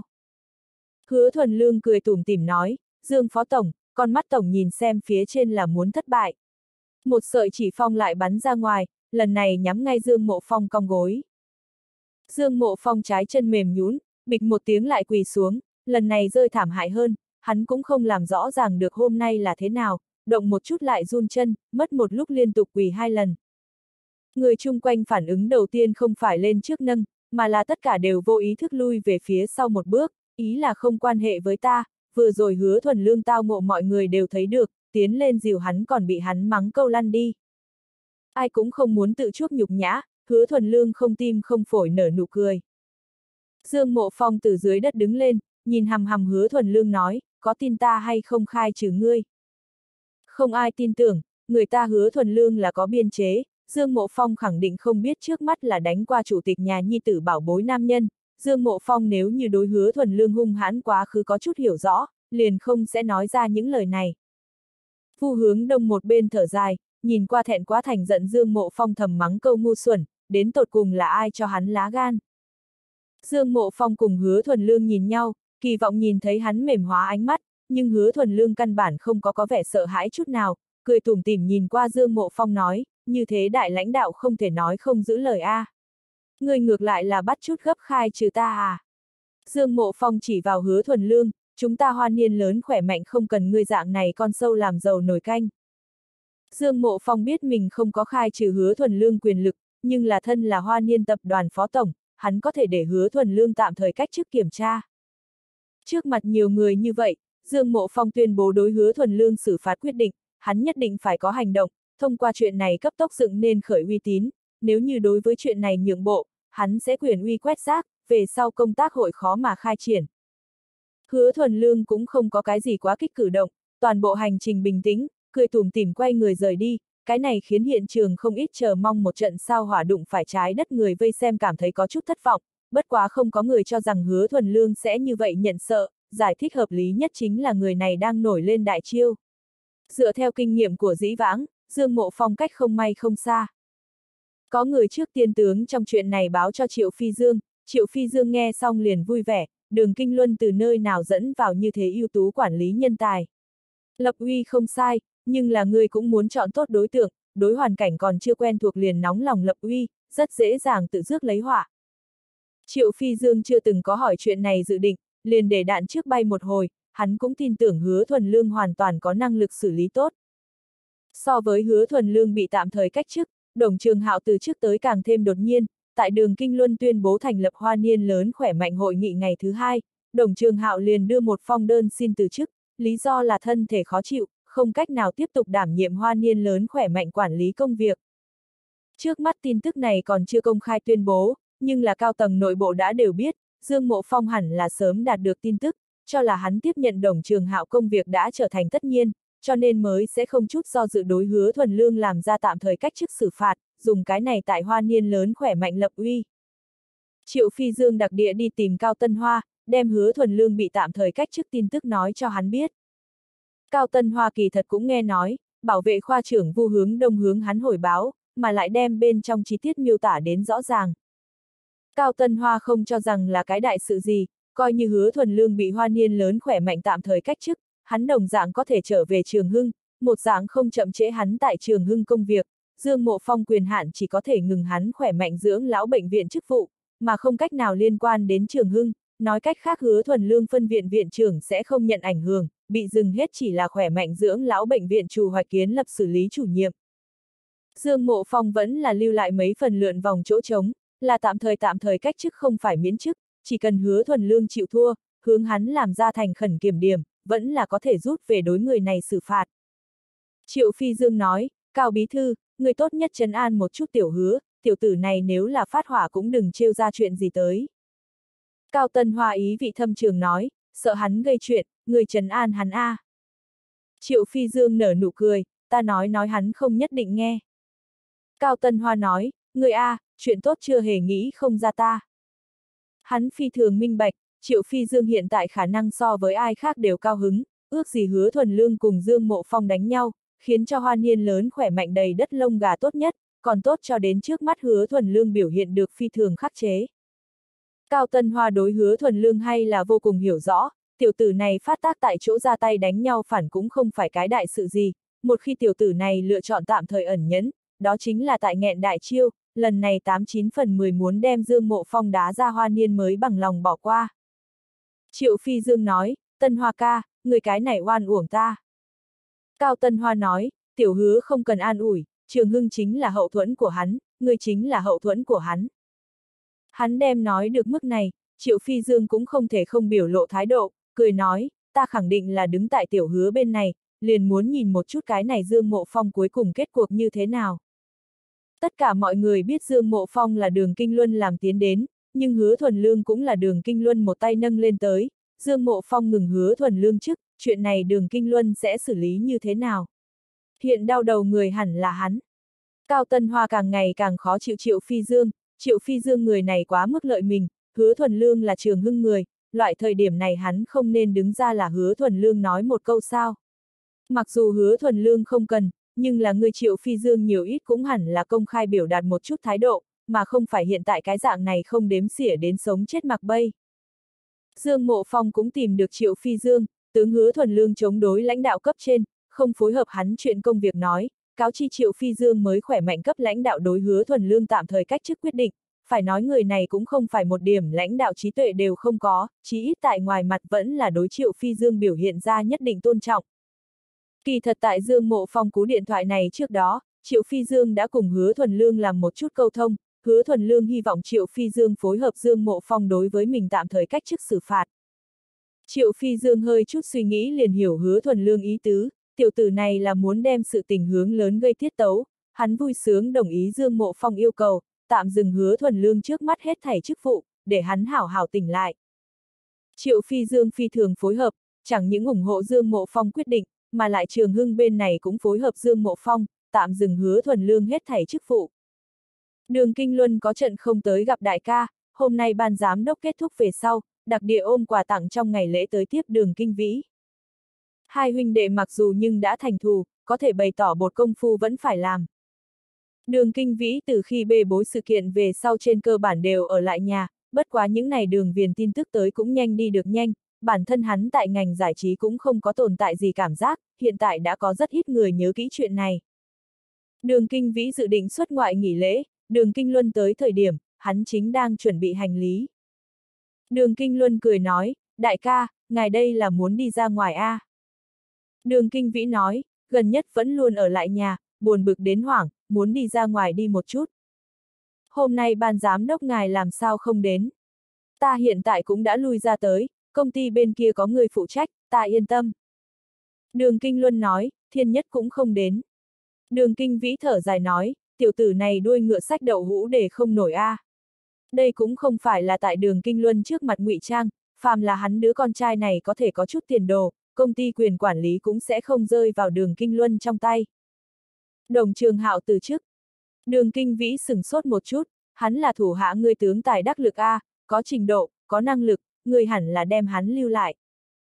Hứa Thuần Lương cười tủm tỉm nói, Dương Phó Tổng, con mắt Tổng nhìn xem phía trên là muốn thất bại. Một sợi chỉ phong lại bắn ra ngoài, lần này nhắm ngay Dương Mộ Phong cong gối. Dương Mộ Phong trái chân mềm nhũn, bịch một tiếng lại quỳ xuống, lần này rơi thảm hại hơn, hắn cũng không làm rõ ràng được hôm nay là thế nào, động một chút lại run chân, mất một lúc liên tục quỳ hai lần. Người chung quanh phản ứng đầu tiên không phải lên trước nâng, mà là tất cả đều vô ý thức lui về phía sau một bước, ý là không quan hệ với ta, vừa rồi Hứa Thuần Lương tao ngộ mọi người đều thấy được, tiến lên dìu hắn còn bị hắn mắng câu lăn đi. Ai cũng không muốn tự chuốc nhục nhã, Hứa Thuần Lương không tim không phổi nở nụ cười. Dương Mộ Phong từ dưới đất đứng lên, nhìn hằm hằm Hứa Thuần Lương nói, có tin ta hay không khai trừ ngươi? Không ai tin tưởng, người ta Hứa Thuần Lương là có biên chế, Dương Mộ Phong khẳng định không biết trước mắt là đánh qua chủ tịch nhà nhi tử bảo bối nam nhân, Dương Mộ Phong nếu như đối Hứa Thuần Lương hung hãn quá khứ có chút hiểu rõ, liền không sẽ nói ra những lời này. Vu Hướng Đông một bên thở dài, nhìn qua thẹn quá thành giận Dương Mộ Phong thầm mắng câu ngu xuẩn, đến tột cùng là ai cho hắn lá gan. Dương Mộ Phong cùng Hứa Thuần Lương nhìn nhau, kỳ vọng nhìn thấy hắn mềm hóa ánh mắt, nhưng Hứa Thuần Lương căn bản không có có vẻ sợ hãi chút nào, cười tủm tỉm nhìn qua Dương Mộ Phong nói, như thế đại lãnh đạo không thể nói không giữ lời a. À. Người ngược lại là bắt chút gấp khai trừ ta à. Dương Mộ Phong chỉ vào Hứa Thuần Lương, chúng ta Hoa Niên lớn khỏe mạnh không cần ngươi dạng này con sâu làm giàu nồi canh. Dương Mộ Phong biết mình không có khai trừ Hứa Thuần Lương quyền lực, nhưng là thân là Hoa Niên tập đoàn phó tổng, hắn có thể để Hứa Thuần Lương tạm thời cách chức kiểm tra. Trước mặt nhiều người như vậy, Dương Mộ Phong tuyên bố đối Hứa Thuần Lương xử phạt quyết định, hắn nhất định phải có hành động, thông qua chuyện này cấp tốc dựng nên khởi uy tín, nếu như đối với chuyện này nhượng bộ, hắn sẽ quyền uy quét rác, về sau công tác hội khó mà khai triển. Hứa Thuần Lương cũng không có cái gì quá kích cử động, toàn bộ hành trình bình tĩnh, cười tủm tỉm quay người rời đi, cái này khiến hiện trường không ít chờ mong một trận sao hỏa đụng phải trái đất người vây xem cảm thấy có chút thất vọng, bất quá không có người cho rằng Hứa Thuần Lương sẽ như vậy nhận sợ, giải thích hợp lý nhất chính là người này đang nổi lên đại chiêu. Dựa theo kinh nghiệm của dĩ vãng, Dương Mộ Phong cách không may không xa. Có người trước tiên tướng trong chuyện này báo cho Triệu Phi Dương, Triệu Phi Dương nghe xong liền vui vẻ, Đường Kinh Luân từ nơi nào dẫn vào như thế ưu tú quản lý nhân tài. Lập uy không sai, nhưng là người cũng muốn chọn tốt đối tượng, đối hoàn cảnh còn chưa quen thuộc liền nóng lòng lập uy, rất dễ dàng tự rước lấy họa. Triệu Phi Dương chưa từng có hỏi chuyện này dự định, liền để đạn trước bay một hồi, hắn cũng tin tưởng Hứa Thuần Lương hoàn toàn có năng lực xử lý tốt. So với Hứa Thuần Lương bị tạm thời cách chức, Đồng Trường Hạo từ trước tới càng thêm đột nhiên, tại Đường Kinh Luân tuyên bố thành lập Hoa Niên lớn khỏe mạnh hội nghị ngày thứ hai, Đồng Trường Hạo liền đưa một phong đơn xin từ chức, lý do là thân thể khó chịu, không cách nào tiếp tục đảm nhiệm Hoa Niên lớn khỏe mạnh quản lý công việc. Trước mắt tin tức này còn chưa công khai tuyên bố, nhưng là cao tầng nội bộ đã đều biết, Dương Mộ Phong hẳn là sớm đạt được tin tức, cho là hắn tiếp nhận Đồng Trường Hạo công việc đã trở thành tất nhiên, cho nên mới sẽ không chút do dự đối Hứa Thuần Lương làm ra tạm thời cách chức xử phạt, dùng cái này tại Hoa Niên lớn khỏe mạnh lập uy. Triệu Phi Dương đặc địa đi tìm Cao Tân Hoa, đem Hứa Thuần Lương bị tạm thời cách chức tin tức nói cho hắn biết. Cao Tân Hoa kỳ thật cũng nghe nói, bảo vệ khoa trưởng Vu hướng đông hướng hắn hồi báo, mà lại đem bên trong chi tiết miêu tả đến rõ ràng. Cao Tân Hoa không cho rằng là cái đại sự gì, coi như Hứa Thuần Lương bị Hoa Niên lớn khỏe mạnh tạm thời cách chức, hắn đồng dạng có thể trở về Trường Hưng, một dạng không chậm trễ hắn tại Trường Hưng công việc, Dương Mộ Phong quyền hạn chỉ có thể ngừng hắn khỏe mạnh dưỡng lão bệnh viện chức vụ, mà không cách nào liên quan đến Trường Hưng, nói cách khác Hứa Thuần Lương phân viện viện trưởng sẽ không nhận ảnh hưởng, bị dừng hết chỉ là khỏe mạnh dưỡng lão bệnh viện Trù Hoạch Kiến lập xử lý chủ nhiệm. Dương Mộ Phong vẫn là lưu lại mấy phần lượn vòng chỗ trống, là tạm thời tạm thời cách chức không phải miễn chức, chỉ cần Hứa Thuần Lương chịu thua, hướng hắn làm ra thành khẩn kiểm điểm, vẫn là có thể rút về đối người này xử phạt. Triệu Phi Dương nói, Cao Bí Thư, người tốt nhất trấn an một chút tiểu Hứa, tiểu tử này nếu là phát hỏa cũng đừng trêu ra chuyện gì tới. Cao Tân Hoa ý vị thâm trường nói, sợ hắn gây chuyện, người trấn an hắn a. À. Triệu Phi Dương nở nụ cười, ta nói nói hắn không nhất định nghe. Cao Tân Hoa nói, người a, à, chuyện tốt chưa hề nghĩ không ra ta. Hắn phi thường minh bạch, Triệu Phi Dương hiện tại khả năng so với ai khác đều cao hứng, ước gì Hứa Thuần Lương cùng Dương Mộ Phong đánh nhau, khiến cho Hoa Niên lớn khỏe mạnh đầy đất lông gà tốt nhất, còn tốt cho đến trước mắt Hứa Thuần Lương biểu hiện được phi thường khắc chế. Cao Tân Hoa đối Hứa Thuần Lương hay là vô cùng hiểu rõ, tiểu tử này phát tác tại chỗ ra tay đánh nhau phản cũng không phải cái đại sự gì, một khi tiểu tử này lựa chọn tạm thời ẩn nhẫn, đó chính là tại nghẹn đại chiêu, lần này tám chín phần mười muốn đem Dương Mộ Phong đá ra Hoa Niên mới bằng lòng bỏ qua. Triệu Phi Dương nói, Tân Hoa ca, người cái này oan uổng ta. Cao Tân Hoa nói, tiểu Hứa không cần an ủi, Trường Hưng chính là hậu thuẫn của hắn, người chính là hậu thuẫn của hắn. Hắn đem nói được mức này, Triệu Phi Dương cũng không thể không biểu lộ thái độ, cười nói, ta khẳng định là đứng tại tiểu Hứa bên này, liền muốn nhìn một chút cái này Dương Mộ Phong cuối cùng kết cuộc như thế nào. Tất cả mọi người biết Dương Mộ Phong là Đường Kinh Luân làm tiến đến, nhưng Hứa Thuần Lương cũng là Đường Kinh Luân một tay nâng lên tới, Dương Mộ Phong ngừng Hứa Thuần Lương trước, chuyện này Đường Kinh Luân sẽ xử lý như thế nào? Hiện đau đầu người hẳn là hắn. Cao Tân Hoa càng ngày càng khó chịu Triệu Phi Dương, Triệu Phi Dương người này quá mức lợi mình, Hứa Thuần Lương là Trường Hưng người, loại thời điểm này hắn không nên đứng ra là Hứa Thuần Lương nói một câu sao. Mặc dù Hứa Thuần Lương không cần, nhưng là người Triệu Phi Dương nhiều ít cũng hẳn là công khai biểu đạt một chút thái độ, mà không phải hiện tại cái dạng này không đếm xỉa đến sống chết mặc bay. Dương Mộ Phong cũng tìm được Triệu Phi Dương, tướng Hứa Thuần Lương chống đối lãnh đạo cấp trên, không phối hợp hắn chuyện công việc nói, cáo chi Triệu Phi Dương mới khỏe mạnh cấp lãnh đạo đối Hứa Thuần Lương tạm thời cách chức quyết định, phải nói người này cũng không phải một điểm lãnh đạo trí tuệ đều không có, chí ít tại ngoài mặt vẫn là đối Triệu Phi Dương biểu hiện ra nhất định tôn trọng. Kỳ thật tại Dương Mộ Phong cú điện thoại này trước đó, Triệu Phi Dương đã cùng Hứa Thuần Lương làm một chút câu thông, Hứa Thuần Lương hy vọng Triệu Phi Dương phối hợp Dương Mộ Phong đối với mình tạm thời cách chức xử phạt. Triệu Phi Dương hơi chút suy nghĩ liền hiểu Hứa Thuần Lương ý tứ, tiểu tử này là muốn đem sự tình hướng lớn gây tiết tấu, hắn vui sướng đồng ý Dương Mộ Phong yêu cầu, tạm dừng Hứa Thuần Lương trước mắt hết thảy chức vụ, để hắn hảo hảo tỉnh lại. Triệu Phi Dương phi thường phối hợp, chẳng những ủng hộ Dương Mộ Phong quyết định, mà lại Trường Hưng bên này cũng phối hợp Dương Mộ Phong, tạm dừng Hứa Thuần Lương hết thảy chức vụ. Đường Kinh Luân có trận không tới gặp đại ca, hôm nay ban giám đốc kết thúc về sau, đặc địa ôm quà tặng trong ngày lễ tới tiếp Đường Kinh Vĩ. Hai huynh đệ mặc dù nhưng đã thành thù, có thể bày tỏ một công phu vẫn phải làm. Đường Kinh Vĩ từ khi bê bối sự kiện về sau trên cơ bản đều ở lại nhà, bất quá những ngày Đường Viền tin tức tới cũng nhanh đi được nhanh, bản thân hắn tại ngành giải trí cũng không có tồn tại gì cảm giác, hiện tại đã có rất ít người nhớ kỹ chuyện này. Đường Kinh Vĩ dự định xuất ngoại nghỉ lễ, Đường Kinh Luân tới thời điểm, hắn chính đang chuẩn bị hành lý. Đường Kinh Luân cười nói, đại ca, ngài đây là muốn đi ra ngoài a? À? Đường Kinh Vĩ nói, gần nhất vẫn luôn ở lại nhà, buồn bực đến hoảng, muốn đi ra ngoài đi một chút. Hôm nay ban giám đốc ngài làm sao không đến? Ta hiện tại cũng đã lui ra tới, công ty bên kia có người phụ trách, ta yên tâm. Đường Kinh Luân nói, Thiên Nhất cũng không đến. Đường Kinh Vĩ thở dài nói, tiểu tử này đuôi ngựa sách đậu hũ để không nổi a. À. Đây cũng không phải là tại Đường Kinh Luân trước mặt ngụy trang, phàm là hắn đứa con trai này có thể có chút tiền đồ, công ty quyền quản lý cũng sẽ không rơi vào Đường Kinh Luân trong tay. Đồng Trường Hạo từ chức. Đường Kinh Vĩ sửng sốt một chút, hắn là thủ hạ ngươi tướng tài đắc lực a, có trình độ, có năng lực, ngươi hẳn là đem hắn lưu lại.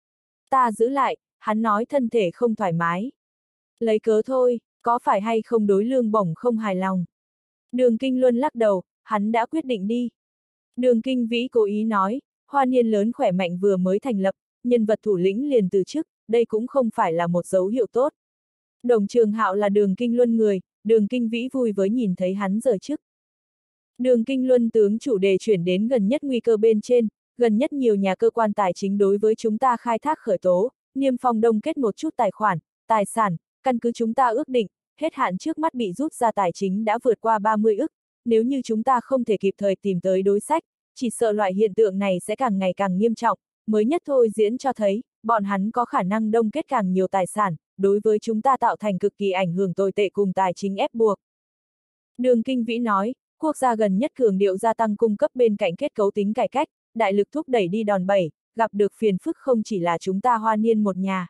Ta giữ lại, hắn nói thân thể không thoải mái. Lấy cớ thôi, có phải hay không đối lương bổng không hài lòng. Đường Kinh Luân lắc đầu, hắn đã quyết định đi. Đường Kinh Vĩ cố ý nói, Hoa Niên lớn khỏe mạnh vừa mới thành lập, nhân vật thủ lĩnh liền từ chức, đây cũng không phải là một dấu hiệu tốt. Đồng Trường Hạo là Đường Kinh Luân người, Đường Kinh Vĩ vui với nhìn thấy hắn rời chức. Đường Kinh Luân tướng chủ đề chuyển đến gần nhất nguy cơ bên trên, gần nhất nhiều nhà cơ quan tài chính đối với chúng ta khai thác khởi tố, niêm phong đông kết một chút tài khoản, tài sản, căn cứ chúng ta ước định, hết hạn trước mắt bị rút ra tài chính đã vượt qua ba mươi ức, nếu như chúng ta không thể kịp thời tìm tới đối sách, chỉ sợ loại hiện tượng này sẽ càng ngày càng nghiêm trọng, mới nhất thôi diễn cho thấy, bọn hắn có khả năng đông kết càng nhiều tài sản, đối với chúng ta tạo thành cực kỳ ảnh hưởng tồi tệ cùng tài chính ép buộc. Đường Kinh Vĩ nói, quốc gia gần nhất cường điệu gia tăng cung cấp bên cạnh kết cấu tính cải cách, đại lực thúc đẩy đi đòn bẩy, gặp được phiền phức không chỉ là chúng ta Hoa Niên một nhà.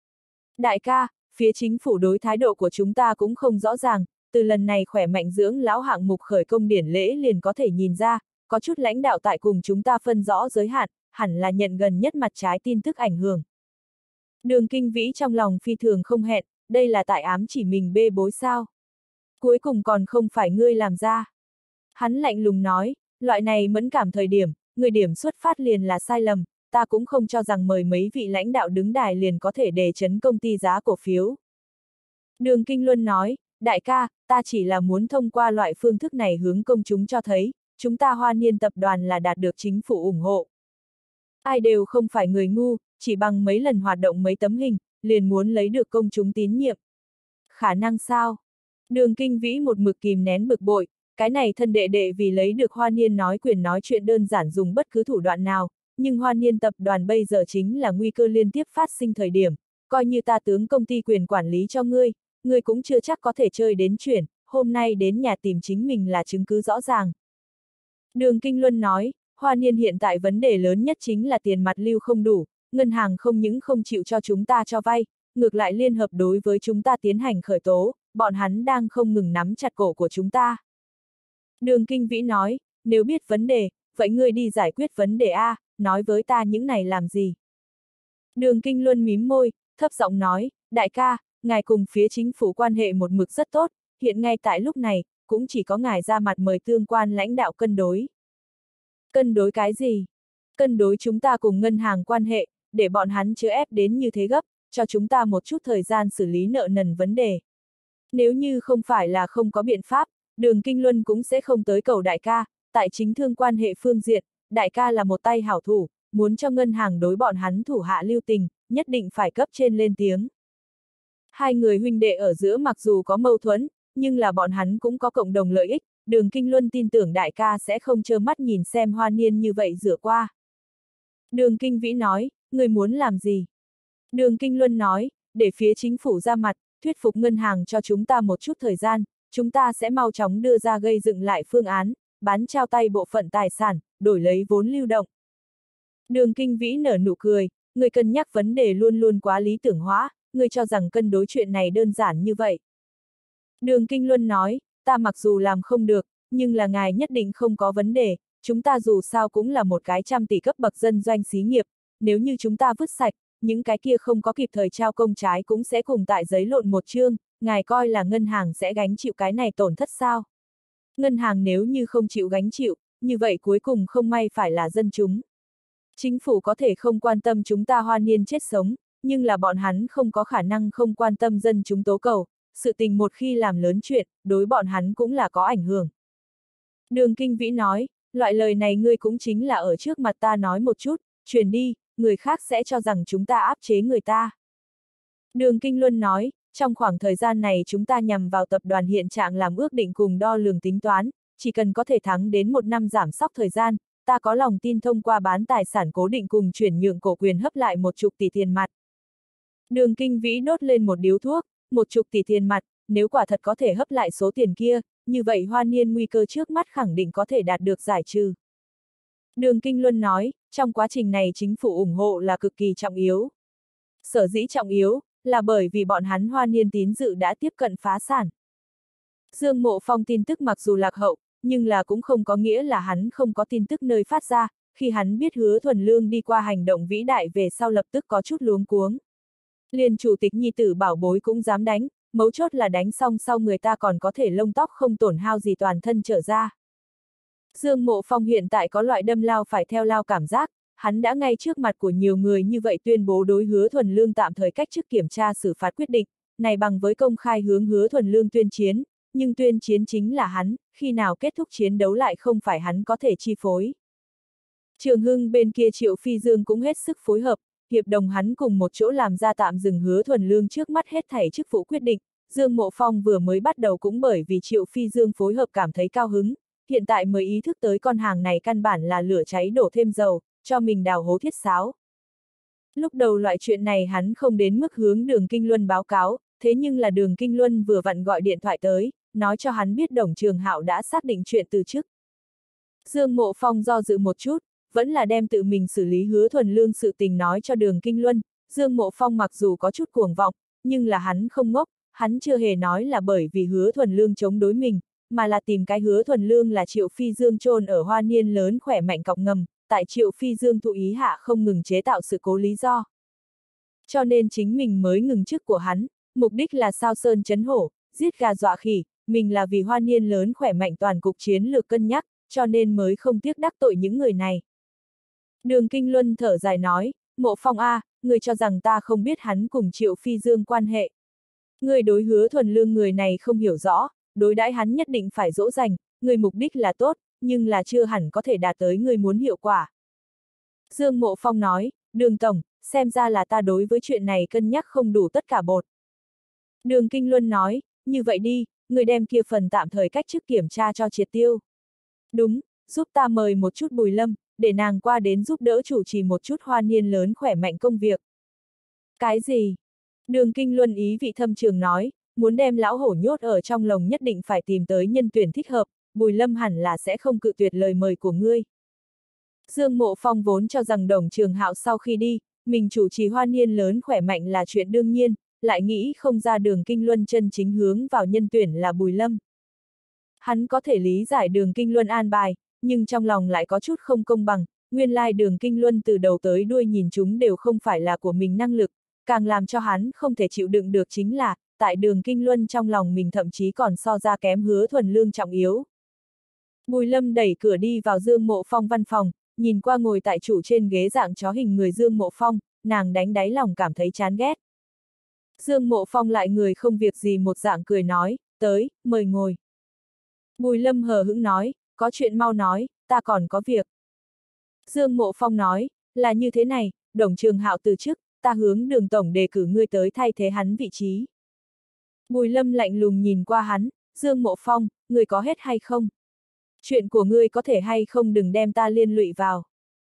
Đại ca, phía chính phủ đối thái độ của chúng ta cũng không rõ ràng, từ lần này khỏe mạnh dưỡng lão hạng mục khởi công điển lễ liền có thể nhìn ra, có chút lãnh đạo tại cùng chúng ta phân rõ giới hạn, hẳn là nhận gần nhất mặt trái tin tức ảnh hưởng. Đường Kinh Vĩ trong lòng phi thường không hẹn, đây là tại ám chỉ mình bê bối sao. Cuối cùng còn không phải ngươi làm ra. Hắn lạnh lùng nói, loại này mẫn cảm thời điểm, người điểm xuất phát liền là sai lầm, ta cũng không cho rằng mời mấy vị lãnh đạo đứng đài liền có thể đề chấn công ty giá cổ phiếu. Đường Kinh Luân nói, đại ca, ta chỉ là muốn thông qua loại phương thức này hướng công chúng cho thấy, chúng ta Hoa Niên tập đoàn là đạt được chính phủ ủng hộ. Ai đều không phải người ngu, chỉ bằng mấy lần hoạt động mấy tấm hình, liền muốn lấy được công chúng tín nhiệm. Khả năng sao? Đường Kinh Vĩ một mực kìm nén bực bội, cái này thân đệ đệ vì lấy được Hoa Niên nói quyền nói chuyện đơn giản dùng bất cứ thủ đoạn nào, nhưng Hoa Niên tập đoàn bây giờ chính là nguy cơ liên tiếp phát sinh thời điểm, coi như ta tướng công ty quyền quản lý cho ngươi, ngươi cũng chưa chắc có thể chơi đến chuyển, hôm nay đến nhà tìm chính mình là chứng cứ rõ ràng. Đường Kinh Luân nói, Hoa Niên hiện tại vấn đề lớn nhất chính là tiền mặt lưu không đủ, ngân hàng không những không chịu cho chúng ta cho vay, ngược lại liên hợp đối với chúng ta tiến hành khởi tố, bọn hắn đang không ngừng nắm chặt cổ của chúng ta. Đường Kinh Vĩ nói, nếu biết vấn đề, vậy ngươi đi giải quyết vấn đề A, nói với ta những này làm gì? Đường Kinh Luân mím môi, thấp giọng nói, đại ca, ngài cùng phía chính phủ quan hệ một mực rất tốt, hiện ngay tại lúc này, cũng chỉ có ngài ra mặt mời tương quan lãnh đạo cân đối. Cân đối cái gì? Cân đối chúng ta cùng ngân hàng quan hệ, để bọn hắn chưa ép đến như thế gấp, cho chúng ta một chút thời gian xử lý nợ nần vấn đề. Nếu như không phải là không có biện pháp, Đường Kinh Luân cũng sẽ không tới cầu đại ca, tại chính thương quan hệ phương diện, đại ca là một tay hảo thủ, muốn cho ngân hàng đối bọn hắn thủ hạ lưu tình, nhất định phải cấp trên lên tiếng. Hai người huynh đệ ở giữa mặc dù có mâu thuẫn, nhưng là bọn hắn cũng có cộng đồng lợi ích, Đường Kinh Luân tin tưởng đại ca sẽ không trơ mắt nhìn xem Hoa Niên như vậy rửa qua. Đường Kinh Vĩ nói, người muốn làm gì? Đường Kinh Luân nói, để phía chính phủ ra mặt, thuyết phục ngân hàng cho chúng ta một chút thời gian, chúng ta sẽ mau chóng đưa ra gây dựng lại phương án, bán trao tay bộ phận tài sản, đổi lấy vốn lưu động. Đường Kinh Vĩ nở nụ cười, người cân nhắc vấn đề luôn luôn quá lý tưởng hóa, người cho rằng cân đối chuyện này đơn giản như vậy. Đường Kinh Luân nói, ta mặc dù làm không được, nhưng là ngài nhất định không có vấn đề, chúng ta dù sao cũng là một cái trăm tỷ cấp bậc dân doanh xí nghiệp, nếu như chúng ta vứt sạch, những cái kia không có kịp thời trao công trái cũng sẽ cùng tại giấy lộn một chương, ngài coi là ngân hàng sẽ gánh chịu cái này tổn thất sao? Ngân hàng nếu như không chịu gánh chịu, như vậy cuối cùng không may phải là dân chúng. Chính phủ có thể không quan tâm chúng ta Hoa Niên chết sống, nhưng là bọn hắn không có khả năng không quan tâm dân chúng tố cầu, sự tình một khi làm lớn chuyện, đối bọn hắn cũng là có ảnh hưởng. Đường Kinh Vĩ nói, loại lời này ngươi cũng chính là ở trước mặt ta nói một chút, truyền đi, người khác sẽ cho rằng chúng ta áp chế người ta. Đường Kinh Luân nói, trong khoảng thời gian này chúng ta nhằm vào tập đoàn hiện trạng làm ước định cùng đo lường tính toán, chỉ cần có thể thắng đến một năm giảm sóc thời gian, ta có lòng tin thông qua bán tài sản cố định cùng chuyển nhượng cổ quyền hấp lại một chục tỷ tiền mặt. Đường Kinh Vĩ đốt lên một điếu thuốc, một chục tỷ tiền mặt, nếu quả thật có thể hấp lại số tiền kia, như vậy Hoa Niên nguy cơ trước mắt khẳng định có thể đạt được giải trừ. Đường Kinh Luân nói, trong quá trình này chính phủ ủng hộ là cực kỳ trọng yếu. Sở dĩ trọng yếu, là bởi vì bọn hắn Hoa Niên tín dự đã tiếp cận phá sản. Dương Mộ Phong tin tức mặc dù lạc hậu, nhưng là cũng không có nghĩa là hắn không có tin tức nơi phát ra, khi hắn biết Hứa Thuần Lương đi qua hành động vĩ đại về sau lập tức có chút luống cuống. Liền chủ tịch nhi tử bảo bối cũng dám đánh, mấu chốt là đánh xong sau người ta còn có thể lông tóc không tổn hao gì toàn thân trở ra. Dương Mộ Phong hiện tại có loại đâm lao phải theo lao cảm giác, hắn đã ngay trước mặt của nhiều người như vậy tuyên bố đối Hứa Thuần Lương tạm thời cách chức kiểm tra xử phạt quyết định, này bằng với công khai hướng Hứa Thuần Lương tuyên chiến, nhưng tuyên chiến chính là hắn, khi nào kết thúc chiến đấu lại không phải hắn có thể chi phối. Trường Hưng bên kia Triệu Phi Dương cũng hết sức phối hợp, hiệp đồng hắn cùng một chỗ làm ra tạm dừng Hứa Thuần Lương trước mắt hết thảy chức vụ quyết định. Dương Mộ Phong vừa mới bắt đầu cũng bởi vì Triệu Phi Dương phối hợp cảm thấy cao hứng, hiện tại mới ý thức tới con hàng này căn bản là lửa cháy đổ thêm dầu, cho mình đào hố thiết sáo. Lúc đầu loại chuyện này hắn không đến mức hướng Đường Kinh Luân báo cáo, thế nhưng là Đường Kinh Luân vừa vặn gọi điện thoại tới, nói cho hắn biết Đồng Trường Hạo đã xác định chuyện từ chức. Dương Mộ Phong do dự một chút, vẫn là đem tự mình xử lý Hứa Thuần Lương sự tình nói cho Đường Kinh Luân. Dương Mộ Phong mặc dù có chút cuồng vọng, nhưng là hắn không ngốc, hắn chưa hề nói là bởi vì Hứa Thuần Lương chống đối mình, mà là tìm cái Hứa Thuần Lương là Triệu Phi Dương chôn ở Hoa Niên lớn khỏe mạnh cọc ngầm, tại Triệu Phi Dương thụ ý hạ không ngừng chế tạo sự cố lý do. Cho nên chính mình mới ngừng chức của hắn, mục đích là sao sơn chấn hổ, giết gà dọa khỉ, mình là vì Hoa Niên lớn khỏe mạnh toàn cục chiến lược cân nhắc, cho nên mới không tiếc đắc tội những người này. Đường Kinh Luân thở dài nói, Mộ Phong a, người cho rằng ta không biết hắn cùng Triệu Phi Dương quan hệ. Người đối Hứa Thuần Lương người này không hiểu rõ, đối đãi hắn nhất định phải dỗ dành, người mục đích là tốt, nhưng là chưa hẳn có thể đạt tới người muốn hiệu quả. Dương Mộ Phong nói, Đường Tổng, xem ra là ta đối với chuyện này cân nhắc không đủ tất cả bột. Đường Kinh Luân nói, như vậy đi, người đem kia phần tạm thời cách chức kiểm tra cho triệt tiêu. Đúng, giúp ta mời một chút Bùi Lâm, để nàng qua đến giúp đỡ chủ trì một chút Hoa Niên lớn khỏe mạnh công việc. Cái gì? Đường Kinh Luân ý vị thâm trường nói, muốn đem lão hổ nhốt ở trong lồng nhất định phải tìm tới nhân tuyển thích hợp, Bùi Lâm hẳn là sẽ không cự tuyệt lời mời của ngươi. Dương Mộ Phong vốn cho rằng Đồng Trường Hạo sau khi đi, mình chủ trì Hoa Niên lớn khỏe mạnh là chuyện đương nhiên, lại nghĩ không ra Đường Kinh Luân chân chính hướng vào nhân tuyển là Bùi Lâm. Hắn có thể lý giải Đường Kinh Luân an bài, nhưng trong lòng lại có chút không công bằng, nguyên lai Đường Kinh Luân từ đầu tới đuôi nhìn chúng đều không phải là của mình năng lực, càng làm cho hắn không thể chịu đựng được chính là, tại Đường Kinh Luân trong lòng mình thậm chí còn so ra kém Hứa Thuần Lương trọng yếu. Bùi Lâm đẩy cửa đi vào Dương Mộ Phong văn phòng, nhìn qua ngồi tại trụ trên ghế dạng chó hình người Dương Mộ Phong, nàng đánh đáy lòng cảm thấy chán ghét. Dương Mộ Phong lại người không việc gì một dạng cười nói, tới, mời ngồi. Bùi Lâm hờ hững nói, có chuyện mau nói, ta còn có việc. Dương Mộ Phong nói, là như thế này, Đồng Trường Hạo từ chức, ta hướng Đường Tổng đề cử ngươi tới thay thế hắn vị trí. Bùi Lâm lạnh lùng nhìn qua hắn, Dương Mộ Phong, ngươi có hết hay không? Chuyện của ngươi có thể hay không đừng đem ta liên lụy vào.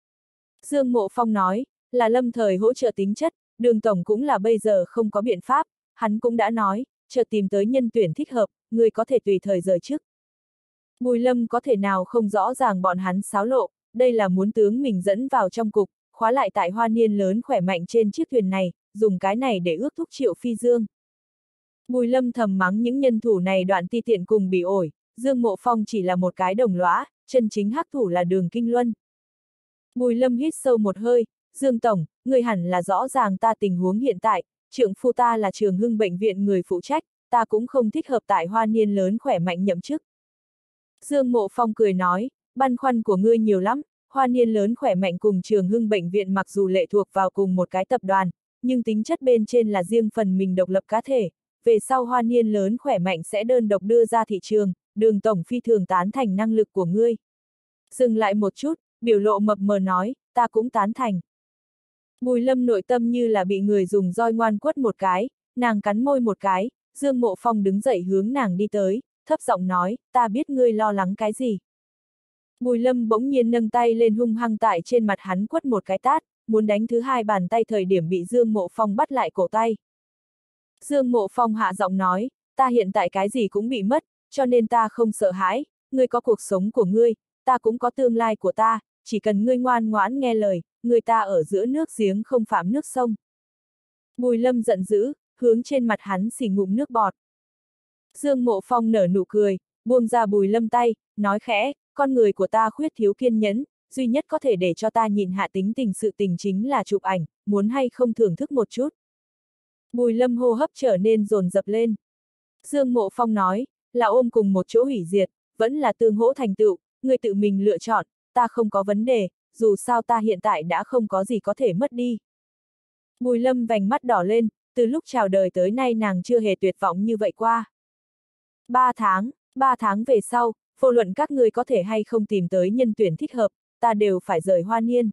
Dương Mộ Phong nói, là lâm thời hỗ trợ tính chất, Đường Tổng cũng là bây giờ không có biện pháp, hắn cũng đã nói, chờ tìm tới nhân tuyển thích hợp, ngươi có thể tùy thời rời chức. Bùi Lâm có thể nào không rõ ràng bọn hắn xáo lộ, đây là muốn tướng mình dẫn vào trong cục, khóa lại tại Hoa Niên lớn khỏe mạnh trên chiếc thuyền này, dùng cái này để ước thúc Triệu Phi Dương. Bùi Lâm thầm mắng những nhân thủ này đoạn ti tiện cùng bị ổi, Dương Mộ Phong chỉ là một cái đồng lõa, chân chính hắc thủ là Đường Kinh Luân. Bùi Lâm hít sâu một hơi, Dương Tổng, người hẳn là rõ ràng ta tình huống hiện tại, trượng phu ta là Trường Hưng bệnh viện người phụ trách, ta cũng không thích hợp tại Hoa Niên lớn khỏe mạnh nhậm chức. Dương Mộ Phong cười nói, băn khoăn của ngươi nhiều lắm, Hoa Niên lớn khỏe mạnh cùng Trường Hưng bệnh viện mặc dù lệ thuộc vào cùng một cái tập đoàn, nhưng tính chất bên trên là riêng phần mình độc lập cá thể, về sau Hoa Niên lớn khỏe mạnh sẽ đơn độc đưa ra thị trường, Đường Tổng phi thường tán thành năng lực của ngươi. Dừng lại một chút, biểu lộ mập mờ nói, ta cũng tán thành. Bùi Lâm nội tâm như là bị người dùng roi ngoan quất một cái, nàng cắn môi một cái, Dương Mộ Phong đứng dậy hướng nàng đi tới, thấp giọng nói, ta biết ngươi lo lắng cái gì. Bùi Lâm bỗng nhiên nâng tay lên hung hăng tại trên mặt hắn quất một cái tát, muốn đánh thứ hai bàn tay thời điểm bị Dương Mộ Phong bắt lại cổ tay. Dương Mộ Phong hạ giọng nói, ta hiện tại cái gì cũng bị mất, cho nên ta không sợ hãi, ngươi có cuộc sống của ngươi, ta cũng có tương lai của ta, chỉ cần ngươi ngoan ngoãn nghe lời, người ta ở giữa nước giếng không phạm nước sông. Bùi Lâm giận dữ, hướng trên mặt hắn xỉ ngụm nước bọt. Dương Mộ Phong nở nụ cười, buông ra Bùi Lâm tay, nói khẽ, con người của ta khuyết thiếu kiên nhẫn, duy nhất có thể để cho ta nhìn hạ tính tình sự tình chính là chụp ảnh, muốn hay không thưởng thức một chút. Bùi Lâm hô hấp trở nên dồn dập lên. Dương Mộ Phong nói, là ôm cùng một chỗ hủy diệt, vẫn là tương hỗ thành tựu, người tự mình lựa chọn, ta không có vấn đề, dù sao ta hiện tại đã không có gì có thể mất đi. Bùi Lâm vành mắt đỏ lên, từ lúc chào đời tới nay nàng chưa hề tuyệt vọng như vậy qua. Ba tháng, ba tháng về sau, vô luận các ngươi có thể hay không tìm tới nhân tuyển thích hợp, ta đều phải rời Hoa Niên.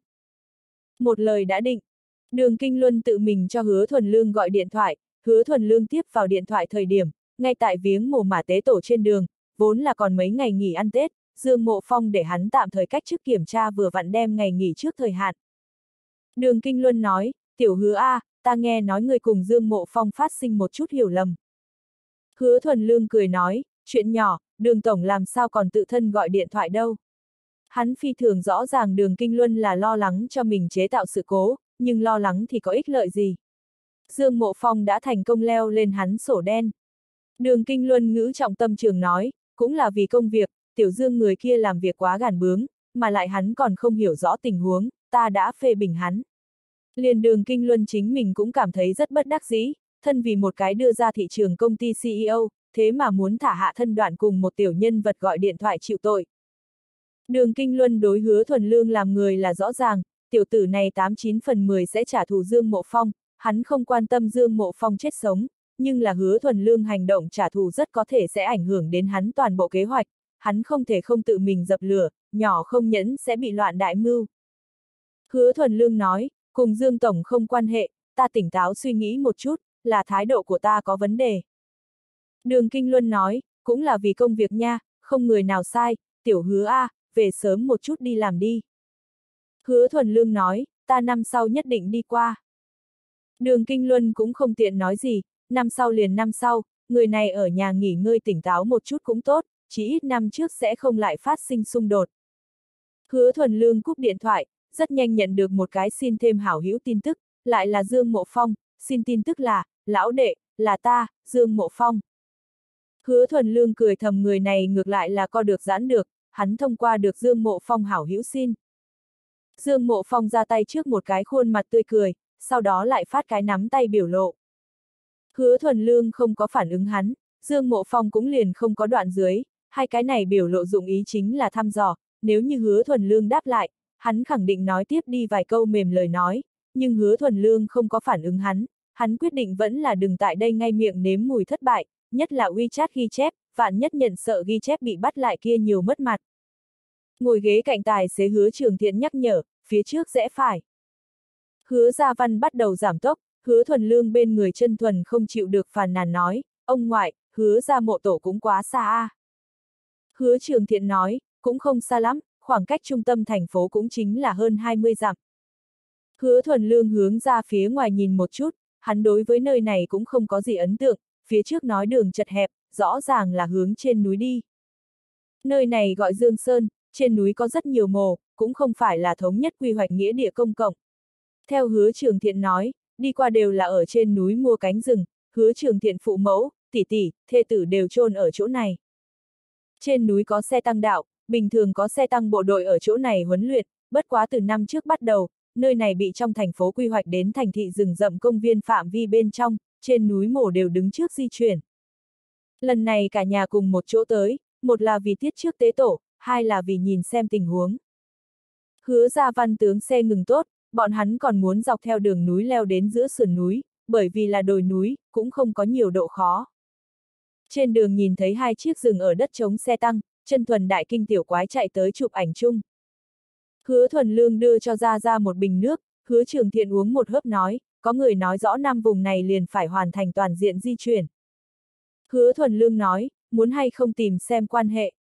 Một lời đã định. Đường Kinh Luân tự mình cho Hứa Thuần Lương gọi điện thoại, Hứa Thuần Lương tiếp vào điện thoại thời điểm, ngay tại viếng mồ mả tế tổ trên đường, vốn là còn mấy ngày nghỉ ăn Tết, Dương Mộ Phong để hắn tạm thời cách chức kiểm tra vừa vặn đem ngày nghỉ trước thời hạn. Đường Kinh Luân nói, tiểu Hứa A, ta nghe nói người cùng Dương Mộ Phong phát sinh một chút hiểu lầm. Hứa Thuần Lương cười nói, chuyện nhỏ, Đường Tổng làm sao còn tự thân gọi điện thoại đâu. Hắn phi thường rõ ràng Đường Kinh Luân là lo lắng cho mình chế tạo sự cố, nhưng lo lắng thì có ích lợi gì. Dương Mộ Phong đã thành công leo lên hắn sổ đen. Đường Kinh Luân ngữ trọng tâm trường nói, cũng là vì công việc, tiểu Dương người kia làm việc quá gàn bướng, mà lại hắn còn không hiểu rõ tình huống, ta đã phê bình hắn. Liền Đường Kinh Luân chính mình cũng cảm thấy rất bất đắc dĩ, thân vì một cái đưa ra thị trường công ty xê e ô, thế mà muốn thả hạ thân đoạn cùng một tiểu nhân vật gọi điện thoại chịu tội. Đường Kinh Luân đối Hứa Thuần Lương làm người là rõ ràng, tiểu tử này tám chín phần mười sẽ trả thù Dương Mộ Phong, hắn không quan tâm Dương Mộ Phong chết sống, nhưng là Hứa Thuần Lương hành động trả thù rất có thể sẽ ảnh hưởng đến hắn toàn bộ kế hoạch, hắn không thể không tự mình dập lửa, nhỏ không nhẫn sẽ bị loạn đại mưu. Hứa Thuần Lương nói, cùng Dương Tổng không quan hệ, ta tỉnh táo suy nghĩ một chút, là thái độ của ta có vấn đề. Đường Kinh Luân nói, cũng là vì công việc nha, không người nào sai, tiểu Hứa A, về sớm một chút đi làm đi. Hứa Thuần Lương nói, ta năm sau nhất định đi qua. Đường Kinh Luân cũng không tiện nói gì, năm sau liền năm sau, người này ở nhà nghỉ ngơi tỉnh táo một chút cũng tốt, chỉ ít năm trước sẽ không lại phát sinh xung đột. Hứa Thuần Lương cúp điện thoại, rất nhanh nhận được một cái xin thêm hảo hữu tin tức, lại là Dương Mộ Phong, xin tin tức là, lão đệ, là ta, Dương Mộ Phong. Hứa Thuần Lương cười thầm người này ngược lại là co được giãn được, hắn thông qua được Dương Mộ Phong hảo hữu xin. Dương Mộ Phong ra tay trước một cái khuôn mặt tươi cười, sau đó lại phát cái nắm tay biểu lộ. Hứa Thuần Lương không có phản ứng hắn, Dương Mộ Phong cũng liền không có đoạn dưới, hai cái này biểu lộ dụng ý chính là thăm dò, nếu như Hứa Thuần Lương đáp lại, hắn khẳng định nói tiếp đi vài câu mềm lời nói, nhưng Hứa Thuần Lương không có phản ứng hắn, hắn quyết định vẫn là đừng tại đây ngay miệng nếm mùi thất bại, nhất là WeChat ghi chép, vạn nhất nhận sợ ghi chép bị bắt lại kia nhiều mất mặt. Ngồi ghế cạnh tài xế Hứa Trường Thiện nhắc nhở, phía trước rẽ phải. Hứa Gia Văn bắt đầu giảm tốc, Hứa Thuần Lương bên người chân thuần không chịu được phàn nàn nói, ông ngoại, Hứa Gia Mộ Tổ cũng quá xa a. Hứa Trường Thiện nói, cũng không xa lắm, khoảng cách trung tâm thành phố cũng chính là hơn hai mươi dặm. Hứa Thuần Lương hướng ra phía ngoài nhìn một chút, hắn đối với nơi này cũng không có gì ấn tượng, phía trước nói đường chật hẹp, rõ ràng là hướng trên núi đi. Nơi này gọi Dương Sơn, trên núi có rất nhiều mồ, cũng không phải là thống nhất quy hoạch nghĩa địa công cộng. Theo Hứa Trường Thiện nói, đi qua đều là ở trên núi mua cánh rừng, Hứa Trường Thiện phụ mẫu, tỷ tỷ, thê tử đều chôn ở chỗ này. Trên núi có xe tăng đạo, bình thường có xe tăng bộ đội ở chỗ này huấn luyện, bất quá từ năm trước bắt đầu, nơi này bị trong thành phố quy hoạch đến thành thị rừng rậm công viên phạm vi bên trong, trên núi mổ đều đứng trước di chuyển. Lần này cả nhà cùng một chỗ tới, một là vì tiết trước tế tổ, hai là vì nhìn xem tình huống. Hứa Gia Văn tướng xe ngừng tốt, bọn hắn còn muốn dọc theo đường núi leo đến giữa sườn núi, bởi vì là đồi núi, cũng không có nhiều độ khó. Trên đường nhìn thấy hai chiếc rừng ở đất trống xe tăng, chân thuần đại kinh tiểu quái chạy tới chụp ảnh chung. Hứa Thuần Lương đưa cho Gia Gia một bình nước, Hứa Trường Thiện uống một hớp nói, có người nói rõ năm vùng này liền phải hoàn thành toàn diện di chuyển. Hứa Thuần Lương nói, muốn hay không tìm xem quan hệ.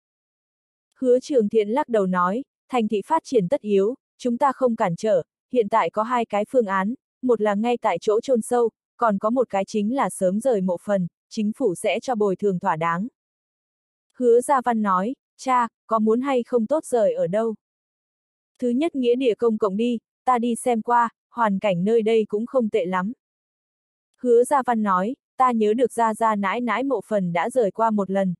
Hứa Trường Thiện lắc đầu nói, thành thị phát triển tất yếu, chúng ta không cản trở, hiện tại có hai cái phương án, một là ngay tại chỗ chôn sâu, còn có một cái chính là sớm rời mộ phần, chính phủ sẽ cho bồi thường thỏa đáng. Hứa Gia Văn nói, cha, có muốn hay không tốt rời ở đâu? Thứ nhất nghĩa địa công cộng đi, ta đi xem qua, hoàn cảnh nơi đây cũng không tệ lắm. Hứa Gia Văn nói, ta nhớ được Gia Gia nãi nãi mộ phần đã rời qua một lần.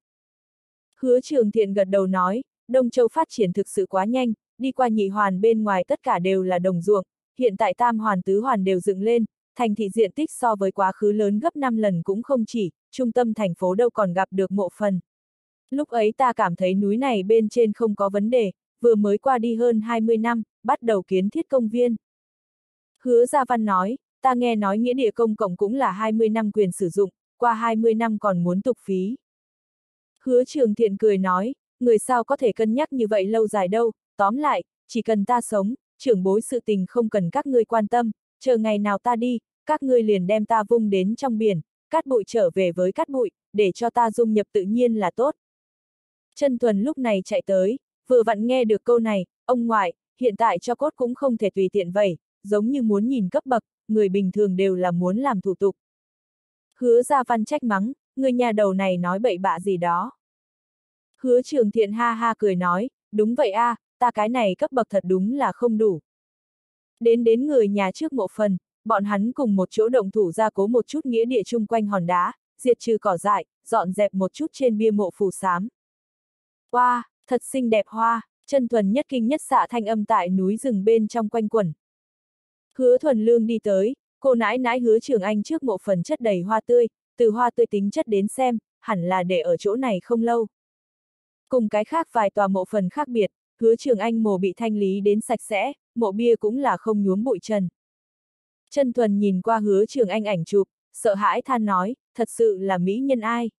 Hứa Trường Thiện gật đầu nói, Đông Châu phát triển thực sự quá nhanh, đi qua nhị hoàn bên ngoài tất cả đều là đồng ruộng, hiện tại tam hoàn tứ hoàn đều dựng lên, thành thị diện tích so với quá khứ lớn gấp năm lần cũng không chỉ, trung tâm thành phố đâu còn gặp được mộ phần. Lúc ấy ta cảm thấy núi này bên trên không có vấn đề, vừa mới qua đi hơn hai mươi năm, bắt đầu kiến thiết công viên. Hứa Gia Văn nói, ta nghe nói nghĩa địa công cộng cũng là hai mươi năm quyền sử dụng, qua hai mươi năm còn muốn tục phí. Hứa Trường Thiện cười nói, người sao có thể cân nhắc như vậy lâu dài đâu, tóm lại, chỉ cần ta sống, trưởng bối sự tình không cần các ngươi quan tâm, chờ ngày nào ta đi, các ngươi liền đem ta vung đến trong biển, cát bụi trở về với cát bụi, để cho ta dung nhập tự nhiên là tốt. Trân Thuần lúc này chạy tới, vừa vặn nghe được câu này, ông ngoại, hiện tại cho cốt cũng không thể tùy tiện vậy, giống như muốn nhìn cấp bậc, người bình thường đều là muốn làm thủ tục. Hứa Gia Văn trách mắng, người nhà đầu này nói bậy bạ gì đó. Hứa Trường Thiện ha ha cười nói, đúng vậy a, à, ta cái này cấp bậc thật đúng là không đủ. Đến đến người nhà trước mộ phần, bọn hắn cùng một chỗ động thủ gia cố một chút nghĩa địa chung quanh hòn đá, diệt trừ cỏ dại, dọn dẹp một chút trên bia mộ phù xám. Wow, thật xinh đẹp hoa, Trân Thuần nhất kinh nhất xạ thanh âm tại núi rừng bên trong quanh quẩn. Hứa Thuần Lương đi tới, cô nãi nãi Hứa Trường Anh trước mộ phần chất đầy hoa tươi, từ hoa tươi tính chất đến xem, hẳn là để ở chỗ này không lâu. Cùng cái khác vài tòa mộ phần khác biệt, Hứa Trường Anh mộ bị thanh lý đến sạch sẽ, mộ bia cũng là không nhuốm bụi trần. Trân Thuần nhìn qua Hứa Trường Anh ảnh chụp, sợ hãi than nói, thật sự là mỹ nhân ai.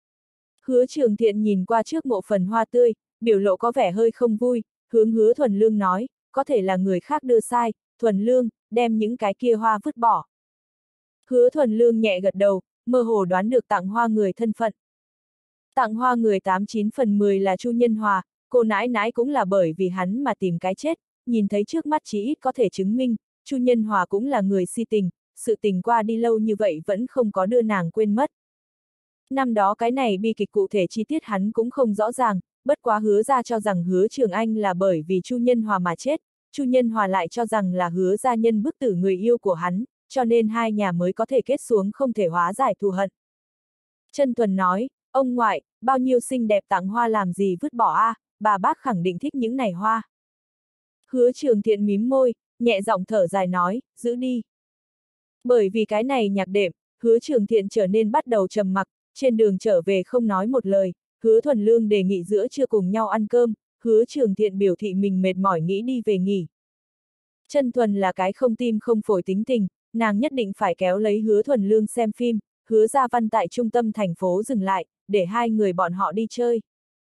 Hứa Trường Thiện nhìn qua trước mộ phần hoa tươi, biểu lộ có vẻ hơi không vui, hướng Hứa Thuần Lương nói, có thể là người khác đưa sai, Thuần Lương, đem những cái kia hoa vứt bỏ. Hứa Thuần Lương nhẹ gật đầu, mơ hồ đoán được tặng hoa người thân phận. Tặng hoa người tám chín phần mười là Chu Nhân Hòa, cô nãi nãi cũng là bởi vì hắn mà tìm cái chết, nhìn thấy trước mắt chí ít có thể chứng minh, Chu Nhân Hòa cũng là người si tình, sự tình qua đi lâu như vậy vẫn không có đưa nàng quên mất. Năm đó cái này bi kịch cụ thể chi tiết hắn cũng không rõ ràng, bất quá Hứa ra cho rằng Hứa Trường Anh là bởi vì Chu Nhân Hòa mà chết, Chu Nhân Hòa lại cho rằng là Hứa gia nhân bức tử người yêu của hắn, cho nên hai nhà mới có thể kết xuống không thể hóa giải thù hận. Trân Thuần nói, ông ngoại, bao nhiêu xinh đẹp tặng hoa làm gì vứt bỏ a, à, bà bác khẳng định thích những này hoa. Hứa Trường Thiện mím môi, nhẹ giọng thở dài nói, giữ đi. Bởi vì cái này nhạc đệm, Hứa Trường Thiện trở nên bắt đầu trầm mặc, trên đường trở về không nói một lời, Hứa Thuần Lương đề nghị giữa trưa cùng nhau ăn cơm, Hứa Trường Thiện biểu thị mình mệt mỏi nghĩ đi về nghỉ. Trân Thuần là cái không tim không phổi tính tình, nàng nhất định phải kéo lấy Hứa Thuần Lương xem phim, Hứa Gia Văn tại trung tâm thành phố dừng lại, để hai người bọn họ đi chơi.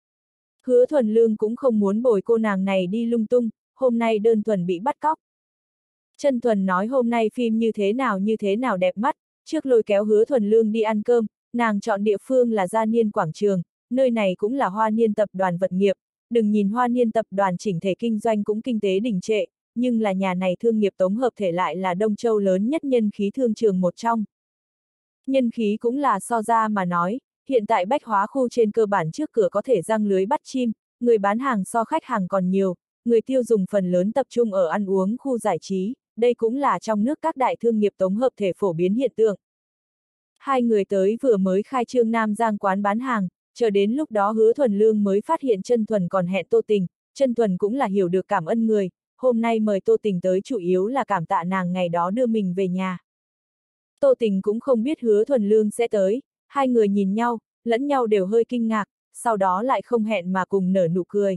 Hứa Thuần Lương cũng không muốn bồi cô nàng này đi lung tung, hôm nay đơn thuần bị bắt cóc. Trân Thuần nói hôm nay phim như thế nào như thế nào đẹp mắt, trước lôi kéo Hứa Thuần Lương đi ăn cơm, nàng chọn địa phương là Gia Niên Quảng Trường, nơi này cũng là Hoa Niên tập đoàn vật nghiệp, đừng nhìn Hoa Niên tập đoàn chỉnh thể kinh doanh cũng kinh tế đình trệ, nhưng là nhà này thương nghiệp tổng hợp thể lại là Đông Châu lớn nhất nhân khí thương trường một trong. Nhân khí cũng là so ra mà nói, hiện tại bách hóa khu trên cơ bản trước cửa có thể giăng lưới bắt chim, người bán hàng so khách hàng còn nhiều, người tiêu dùng phần lớn tập trung ở ăn uống khu giải trí, đây cũng là trong nước các đại thương nghiệp tổng hợp thể phổ biến hiện tượng. Hai người tới vừa mới khai trương Nam Giang quán bán hàng, chờ đến lúc đó Hứa Thuần Lương mới phát hiện Trân Thuần còn hẹn Tô Tình, Trân Thuần cũng là hiểu được cảm ơn người, hôm nay mời Tô Tình tới chủ yếu là cảm tạ nàng ngày đó đưa mình về nhà. Tô Tình cũng không biết Hứa Thuần Lương sẽ tới, hai người nhìn nhau, lẫn nhau đều hơi kinh ngạc, sau đó lại không hẹn mà cùng nở nụ cười.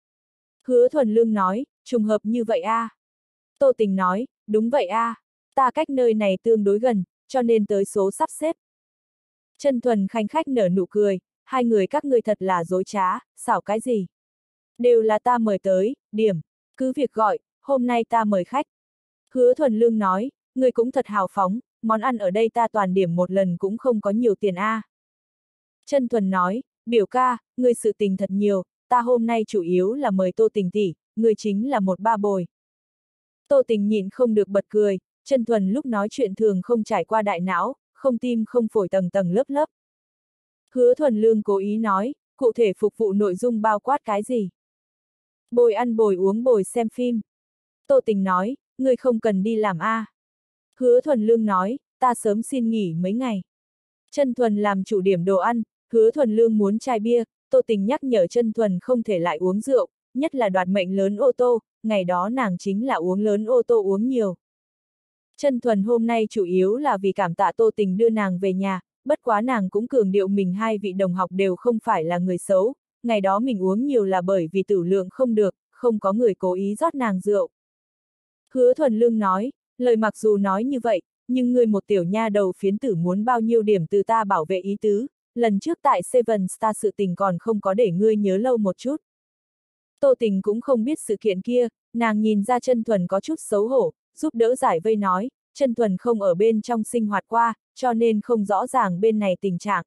Hứa Thuần Lương nói, trùng hợp như vậy a. À. Tô Tình nói, đúng vậy a, à. Ta cách nơi này tương đối gần, cho nên tới số sắp xếp. Trân Thuần khanh khách nở nụ cười, hai người các ngươi thật là dối trá, xảo cái gì? Đều là ta mời tới, điểm, cứ việc gọi, hôm nay ta mời khách. Hứa Thuần Lương nói, ngươi cũng thật hào phóng, món ăn ở đây ta toàn điểm một lần cũng không có nhiều tiền a. À. Trân Thuần nói, biểu ca, ngươi sự tình thật nhiều, ta hôm nay chủ yếu là mời Tô Tình tỷ, ngươi chính là một ba bồi. Tô Tình nhịn không được bật cười, Trân Thuần lúc nói chuyện thường không trải qua đại não, không tim không phổi tầng tầng lớp lớp. Hứa Thuần Lương cố ý nói, cụ thể phục vụ nội dung bao quát cái gì? Bồi ăn bồi uống bồi xem phim. Tô Tình nói, ngươi không cần đi làm a. À. Hứa Thuần Lương nói, ta sớm xin nghỉ mấy ngày. Chân Thuần làm chủ điểm đồ ăn, Hứa Thuần Lương muốn chai bia, Tô Tình nhắc nhở Chân Thuần không thể lại uống rượu, nhất là đoạt mệnh lớn ô tô, ngày đó nàng chính là uống lớn ô tô uống nhiều. Chân Thuần hôm nay chủ yếu là vì cảm tạ Tô Tình đưa nàng về nhà, bất quá nàng cũng cường điệu mình hai vị đồng học đều không phải là người xấu, ngày đó mình uống nhiều là bởi vì tử lượng không được, không có người cố ý rót nàng rượu. Hứa Thuần Lương nói, lời mặc dù nói như vậy, nhưng ngươi một tiểu nha đầu phiến tử muốn bao nhiêu điểm từ ta bảo vệ ý tứ, lần trước tại Seven Star sự tình còn không có để ngươi nhớ lâu một chút. Tô Tình cũng không biết sự kiện kia, nàng nhìn ra Chân Thuần có chút xấu hổ, giúp đỡ giải vây nói, Chân Thuần không ở bên trong sinh hoạt qua, cho nên không rõ ràng bên này tình trạng.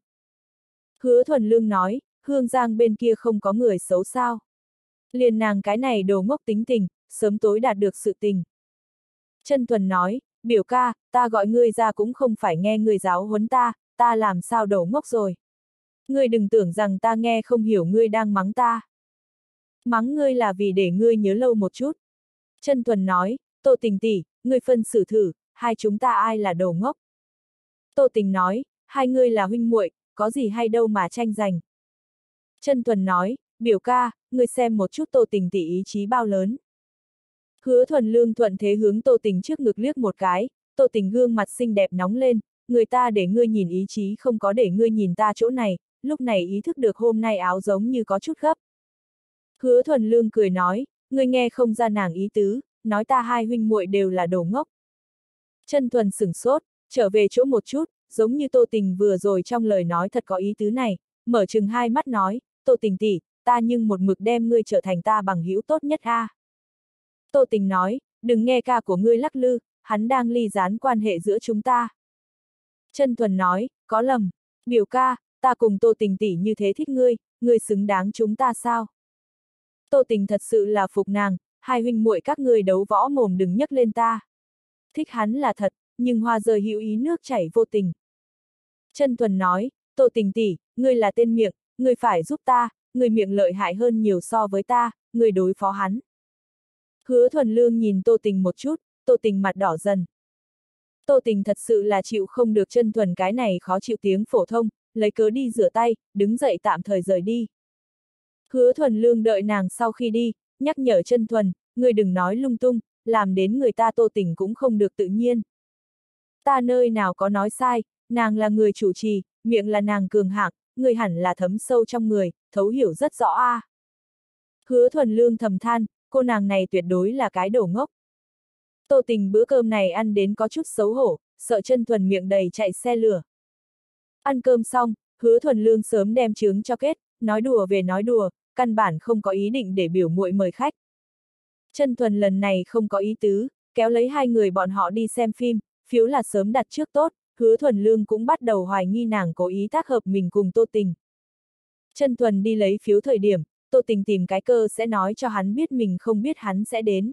Hứa Thuần Lương nói, Hương Giang bên kia không có người xấu sao. Liền nàng cái này đồ ngốc tính tình, sớm tối đạt được sự tình. Chân Thuần nói, biểu ca, ta gọi ngươi ra cũng không phải nghe ngươi giáo huấn ta, ta làm sao đồ ngốc rồi. Ngươi đừng tưởng rằng ta nghe không hiểu ngươi đang mắng ta. Mắng ngươi là vì để ngươi nhớ lâu một chút. Chân Thuần nói, Tô Tình tỷ, ngươi phân xử thử, hai chúng ta ai là đồ ngốc. Tô Tình nói, hai ngươi là huynh muội, có gì hay đâu mà tranh giành. Chân Thuần nói, biểu ca, ngươi xem một chút Tô Tình tỷ ý chí bao lớn. Hứa Thuần Lương thuận thế hướng Tô Tình trước ngực liếc một cái, Tô Tình gương mặt xinh đẹp nóng lên, người ta để ngươi nhìn ý chí không có để ngươi nhìn ta chỗ này, lúc này ý thức được hôm nay áo giống như có chút gấp. Hứa Thuần Lương cười nói, ngươi nghe không ra nàng ý tứ, nói ta hai huynh muội đều là đồ ngốc. Chân Thuần sửng sốt, trở về chỗ một chút, giống như Tô Tình vừa rồi trong lời nói thật có ý tứ này, mở chừng hai mắt nói, Tô Tình tỷ, ta nhưng một mực đem ngươi trở thành ta bằng hữu tốt nhất a. Tô Tình nói, đừng nghe ca của ngươi lắc lư, hắn đang ly gián quan hệ giữa chúng ta. Chân Thuần nói, có lầm, biểu ca, ta cùng Tô Tình tỷ như thế thích ngươi, ngươi xứng đáng chúng ta sao? Tô Tình thật sự là phục nàng, hai huynh muội các ngươi đấu võ mồm đừng nhấc lên ta. Thích hắn là thật, nhưng hoa rơi hữu ý nước chảy vô tình. Chân Thuần nói, Tô Tình tỷ, ngươi là tên miệng, ngươi phải giúp ta, ngươi miệng lợi hại hơn nhiều so với ta, ngươi đối phó hắn. Hứa Thuần Lương nhìn Tô Tình một chút, Tô Tình mặt đỏ dần. Tô Tình thật sự là chịu không được Chân Thuần cái này khó chịu tiếng phổ thông, lấy cớ đi rửa tay, đứng dậy tạm thời rời đi. Hứa Thuần Lương đợi nàng sau khi đi, nhắc nhở Chân Thuần, ngươi đừng nói lung tung, làm đến người ta Tô Tình cũng không được tự nhiên. Ta nơi nào có nói sai, nàng là người chủ trì, miệng là nàng cường hạng, người hẳn là thấm sâu trong người, thấu hiểu rất rõ a. À. Hứa Thuần Lương thầm than, cô nàng này tuyệt đối là cái đồ ngốc. Tô Tình bữa cơm này ăn đến có chút xấu hổ, sợ Chân Thuần miệng đầy chạy xe lửa. Ăn cơm xong, Hứa Thuần Lương sớm đem trứng cho kết, nói đùa về nói đùa, căn bản không có ý định để biểu muội mời khách. Chân Thuần lần này không có ý tứ, kéo lấy hai người bọn họ đi xem phim, phiếu là sớm đặt trước tốt, Hứa Thuần Lương cũng bắt đầu hoài nghi nàng cố ý tác hợp mình cùng Tô Tình. Chân Thuần đi lấy phiếu thời điểm, Tô Tình tìm cái cơ sẽ nói cho hắn biết mình không biết hắn sẽ đến.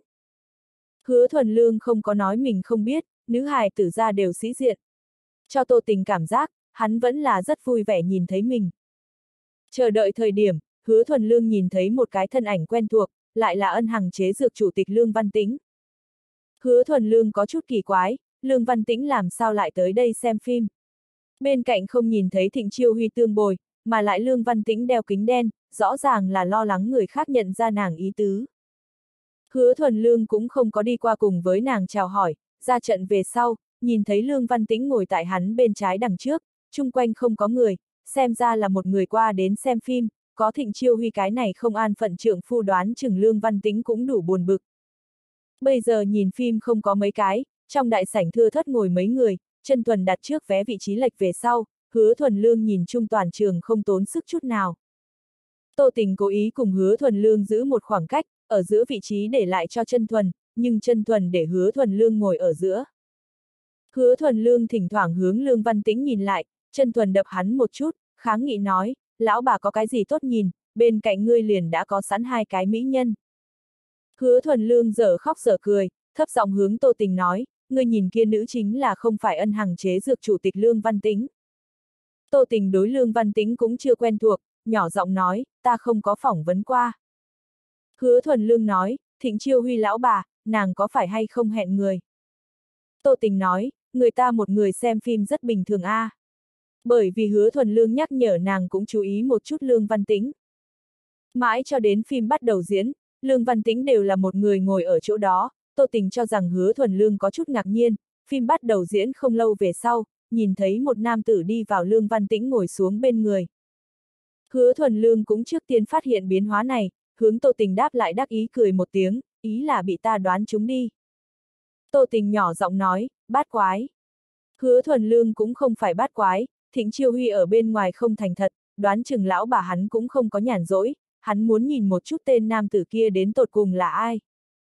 Hứa Thuần Lương không có nói mình không biết, nữ hài tử ra đều sĩ diện. Cho Tô Tình cảm giác, hắn vẫn là rất vui vẻ nhìn thấy mình. Chờ đợi thời điểm, Hứa Thuần Lương nhìn thấy một cái thân ảnh quen thuộc, lại là Ân Hằng chế dược chủ tịch Lương Văn Tĩnh. Hứa Thuần Lương có chút kỳ quái, Lương Văn Tĩnh làm sao lại tới đây xem phim. Bên cạnh không nhìn thấy Thịnh Chiêu Huy tương bồi, mà lại Lương Văn Tĩnh đeo kính đen, rõ ràng là lo lắng người khác nhận ra nàng ý tứ. Hứa Thuần Lương cũng không có đi qua cùng với nàng chào hỏi, ra trận về sau, nhìn thấy Lương Văn Tĩnh ngồi tại hắn bên trái đằng trước, chung quanh không có người, xem ra là một người qua đến xem phim, có Thịnh Chiêu Huy cái này không an phận trượng phu đoán chừng Lương Văn Tĩnh cũng đủ buồn bực. Bây giờ nhìn phim không có mấy cái, trong đại sảnh thưa thớt ngồi mấy người, Chân Thuần đặt trước vé vị trí lệch về sau, Hứa Thuần Lương nhìn chung toàn trường không tốn sức chút nào. Tô Tình cố ý cùng Hứa Thuần Lương giữ một khoảng cách, ở giữa vị trí để lại cho Chân Thuần, nhưng Chân Thuần để Hứa Thuần Lương ngồi ở giữa. Hứa Thuần Lương thỉnh thoảng hướng Lương Văn Tĩnh nhìn lại, Chân Thuần đập hắn một chút, kháng nghị nói, lão bà có cái gì tốt nhìn, bên cạnh ngươi liền đã có sẵn hai cái mỹ nhân. Hứa Thuần Lương dở khóc dở cười, thấp giọng hướng Tô Tình nói, ngươi nhìn kia nữ chính là không phải Ân Hằng chế dược chủ tịch Lương Văn Tĩnh. Tô Tình đối Lương Văn Tĩnh cũng chưa quen thuộc, nhỏ giọng nói, ta không có phỏng vấn qua. Hứa Thuần Lương nói, Thịnh Chiêu Huy lão bà, nàng có phải hay không hẹn người. Tô Tình nói, người ta một người xem phim rất bình thường a. À. Bởi vì Hứa Thuần Lương nhắc nhở nàng cũng chú ý một chút Lương Văn Tĩnh. Mãi cho đến phim bắt đầu diễn, Lương Văn Tĩnh đều là một người ngồi ở chỗ đó, Tô Tình cho rằng Hứa Thuần Lương có chút ngạc nhiên, phim bắt đầu diễn không lâu về sau, nhìn thấy một nam tử đi vào Lương Văn Tĩnh ngồi xuống bên người. Hứa Thuần Lương cũng trước tiên phát hiện biến hóa này, hướng Tô Tình đáp lại đắc ý cười một tiếng, ý là bị ta đoán chúng đi. Tô Tình nhỏ giọng nói, bát quái. Hứa Thuần Lương cũng không phải bát quái, Thịnh Chiêu Huy ở bên ngoài không thành thật, đoán chừng lão bà hắn cũng không có nhàn rỗi, hắn muốn nhìn một chút tên nam tử kia đến tột cùng là ai.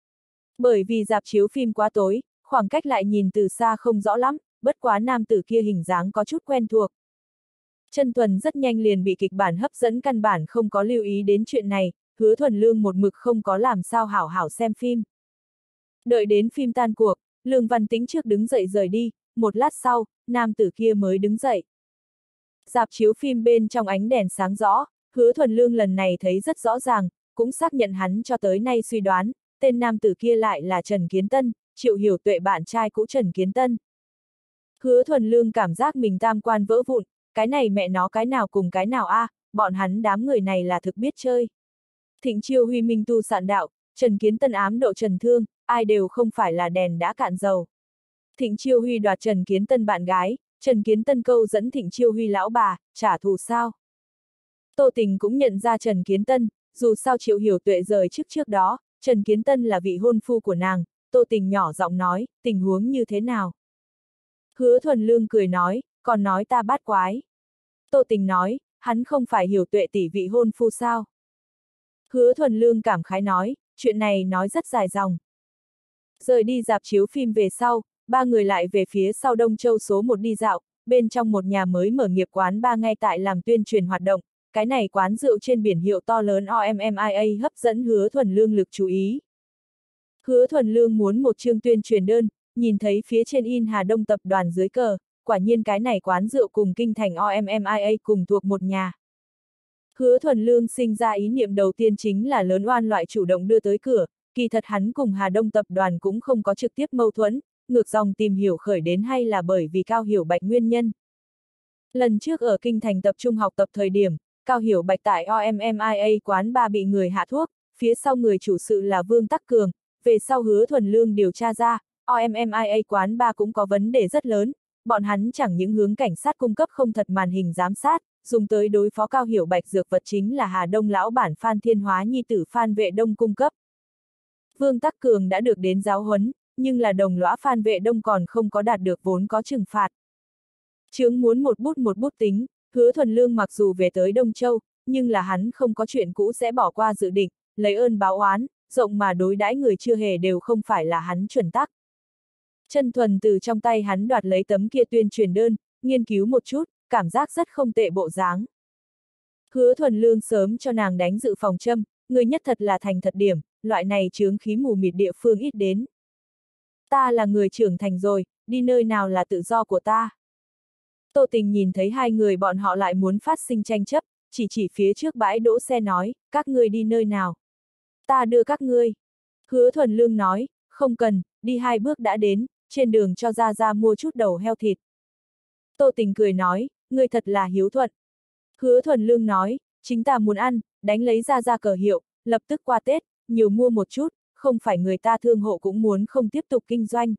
Bởi vì rạp chiếu phim quá tối, khoảng cách lại nhìn từ xa không rõ lắm, bất quá nam tử kia hình dáng có chút quen thuộc. Chân Thuần rất nhanh liền bị kịch bản hấp dẫn, căn bản không có lưu ý đến chuyện này, Hứa Thuần Lương một mực không có làm sao hảo hảo xem phim. Đợi đến phim tan cuộc, Lương Văn Tĩnh trước đứng dậy rời đi, một lát sau, nam tử kia mới đứng dậy. Rạp chiếu phim bên trong ánh đèn sáng rõ, Hứa Thuần Lương lần này thấy rất rõ ràng, cũng xác nhận hắn cho tới nay suy đoán, tên nam tử kia lại là Trần Kiến Tân, Triệu Hiểu Tuệ bạn trai cũ Trần Kiến Tân. Hứa Thuần Lương cảm giác mình tam quan vỡ vụn, cái này mẹ nó cái nào cùng cái nào a, à, bọn hắn đám người này là thực biết chơi. Thịnh Chiêu Huy minh tu sạn đạo, Trần Kiến Tân ám độ Trần Thương, ai đều không phải là đèn đã cạn dầu. Thịnh Chiêu Huy đoạt Trần Kiến Tân bạn gái, Trần Kiến Tân câu dẫn Thịnh Chiêu Huy lão bà, trả thù sao? Tô Tình cũng nhận ra Trần Kiến Tân, dù sao Triệu Hiểu Tuệ rời trước trước đó, Trần Kiến Tân là vị hôn phu của nàng, Tô Tình nhỏ giọng nói, tình huống như thế nào? Hứa Thuần Lương cười nói, còn nói ta bát quái. Tô Tình nói, hắn không phải Hiểu Tuệ tỷ vị hôn phu sao? Hứa Thuần Lương cảm khái nói, chuyện này nói rất dài dòng. Rời đi rạp chiếu phim về sau, ba người lại về phía sau Đông Châu số một đi dạo, bên trong một nhà mới mở nghiệp quán ba ngay tại làm tuyên truyền hoạt động, cái này quán rượu trên biển hiệu to lớn o em em i a hấp dẫn Hứa Thuần Lương lực chú ý. Hứa Thuần Lương muốn một chương tuyên truyền đơn, nhìn thấy phía trên in Hà Đông tập đoàn dưới cờ, quả nhiên cái này quán rượu cùng kinh thành o em em i a cùng thuộc một nhà. Hứa Thuần Lương sinh ra ý niệm đầu tiên chính là lớn oan loại chủ động đưa tới cửa, kỳ thật hắn cùng Hà Đông tập đoàn cũng không có trực tiếp mâu thuẫn, ngược dòng tìm hiểu khởi đến hay là bởi vì Cao Hiểu Bạch nguyên nhân. Lần trước ở kinh thành tập trung học tập thời điểm, Cao Hiểu Bạch tại o em em i a quán ba bị người hạ thuốc, phía sau người chủ sự là Vương Tắc Cường, về sau Hứa Thuần Lương điều tra ra, o em em i a quán ba cũng có vấn đề rất lớn, bọn hắn chẳng những hướng cảnh sát cung cấp không thật màn hình giám sát, dùng tới đối phó Cao Hiểu Bạch dược vật chính là Hà Đông lão bản Phan Thiên Hóa nhi tử Phan Vệ Đông cung cấp. Vương Tắc Cường đã được đến giáo huấn, nhưng là đồng lõa Phan Vệ Đông còn không có đạt được vốn có trừng phạt. Chướng muốn một bút một bút tính, Hứa Thuần Lương mặc dù về tới Đông Châu, nhưng là hắn không có chuyện cũ sẽ bỏ qua dự định, lấy ơn báo oán, rộng mà đối đãi người chưa hề đều không phải là hắn chuẩn tắc. Chân Thuần từ trong tay hắn đoạt lấy tấm kia tuyên truyền đơn, nghiên cứu một chút, cảm giác rất không tệ bộ dáng. Hứa Thuần Lương sớm cho nàng đánh dự phòng châm, người nhất thật là thành thật điểm, loại này chướng khí mù mịt địa phương ít đến. Ta là người trưởng thành rồi, đi nơi nào là tự do của ta. Tô Tình nhìn thấy hai người bọn họ lại muốn phát sinh tranh chấp, chỉ chỉ phía trước bãi đỗ xe nói, các ngươi đi nơi nào? Ta đưa các ngươi. Hứa Thuần Lương nói, không cần, đi hai bước đã đến, trên đường cho ra ra mua chút đầu heo thịt. Tô Tình cười nói, ngươi thật là hiếu thuận. Hứa Thuần Lương nói, chính ta muốn ăn, đánh lấy ra ra cờ hiệu, lập tức qua Tết, nhiều mua một chút, không phải người ta thương hộ cũng muốn không tiếp tục kinh doanh.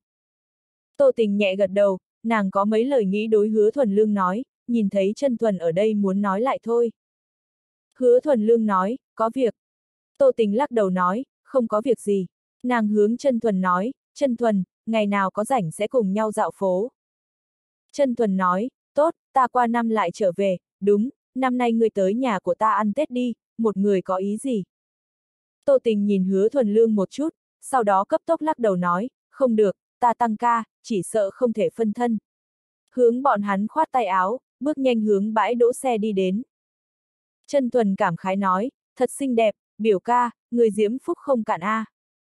Tô Tình nhẹ gật đầu, nàng có mấy lời nghĩ đối Hứa Thuần Lương nói, nhìn thấy Chân Thuần ở đây muốn nói lại thôi. Hứa Thuần Lương nói, có việc. Tô Tình lắc đầu nói, không có việc gì. Nàng hướng Chân Thuần nói, Chân Thuần, ngày nào có rảnh sẽ cùng nhau dạo phố. Chân Thuần nói, tốt, ta qua năm lại trở về, đúng, năm nay ngươi tới nhà của ta ăn Tết đi, một người có ý gì? Tô Tình nhìn Hứa Thuần Lương một chút, sau đó cấp tốc lắc đầu nói, không được, ta tăng ca, chỉ sợ không thể phân thân. Hướng bọn hắn khoát tay áo, bước nhanh hướng bãi đỗ xe đi đến. Chân Thuần cảm khái nói, thật xinh đẹp, biểu ca, người diễm phúc không cạn a. À.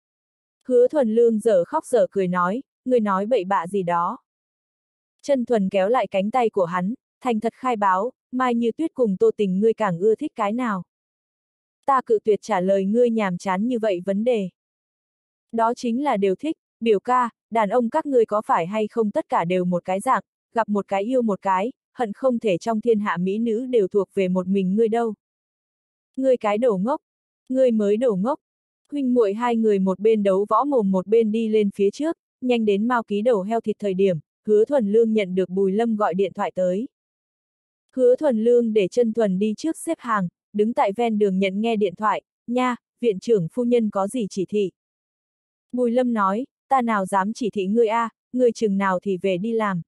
Hứa Thuần Lương dở khóc dở cười nói, người nói bậy bạ gì đó. Chân Thuần kéo lại cánh tay của hắn, thành thật khai báo, Mai Như Tuyết cùng Tô Tình ngươi càng ưa thích cái nào. Ta cự tuyệt trả lời ngươi nhàm chán như vậy vấn đề. Đó chính là đều thích, biểu ca, đàn ông các ngươi có phải hay không tất cả đều một cái dạng, gặp một cái yêu một cái, hận không thể trong thiên hạ mỹ nữ đều thuộc về một mình ngươi đâu. Ngươi cái đồ ngốc, ngươi mới đồ ngốc. Huynh muội hai người một bên đấu võ mồm một bên đi lên phía trước, nhanh đến Mao Ký đầu heo thịt thời điểm, Hứa Thuần Lương nhận được Bùi Lâm gọi điện thoại tới. Hứa Thuần Lương để Chân Thuần đi trước xếp hàng, đứng tại ven đường nhận nghe điện thoại, nha, viện trưởng phu nhân có gì chỉ thị. Bùi Lâm nói, ta nào dám chỉ thị ngươi a, à, ngươi chừng nào thì về đi làm.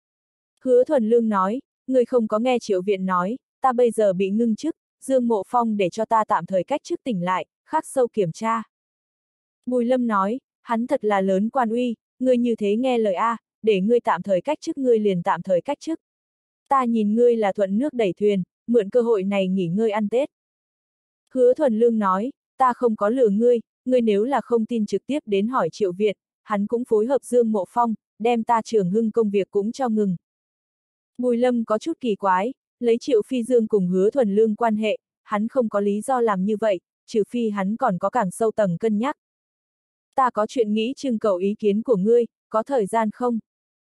Hứa Thuần Lương nói, ngươi không có nghe Triệu Viện nói, ta bây giờ bị ngưng chức, Dương Mộ Phong để cho ta tạm thời cách chức tỉnh lại, khắc sâu kiểm tra. Bùi Lâm nói, hắn thật là lớn quan uy, ngươi như thế nghe lời a, à, để ngươi tạm thời cách chức ngươi liền tạm thời cách chức. Ta nhìn ngươi là thuận nước đẩy thuyền, mượn cơ hội này nghỉ ngơi ăn Tết. Hứa Thuần Lương nói, ta không có lừa ngươi, ngươi nếu là không tin trực tiếp đến hỏi Triệu Việt, hắn cũng phối hợp Dương Mộ Phong, đem ta Trường Hưng công việc cũng cho ngừng. Bùi Lâm có chút kỳ quái, lấy Triệu Phi Dương cùng Hứa Thuần Lương quan hệ, hắn không có lý do làm như vậy, trừ phi hắn còn có càng sâu tầng cân nhắc. Ta có chuyện nghĩ trưng cầu ý kiến của ngươi, có thời gian không?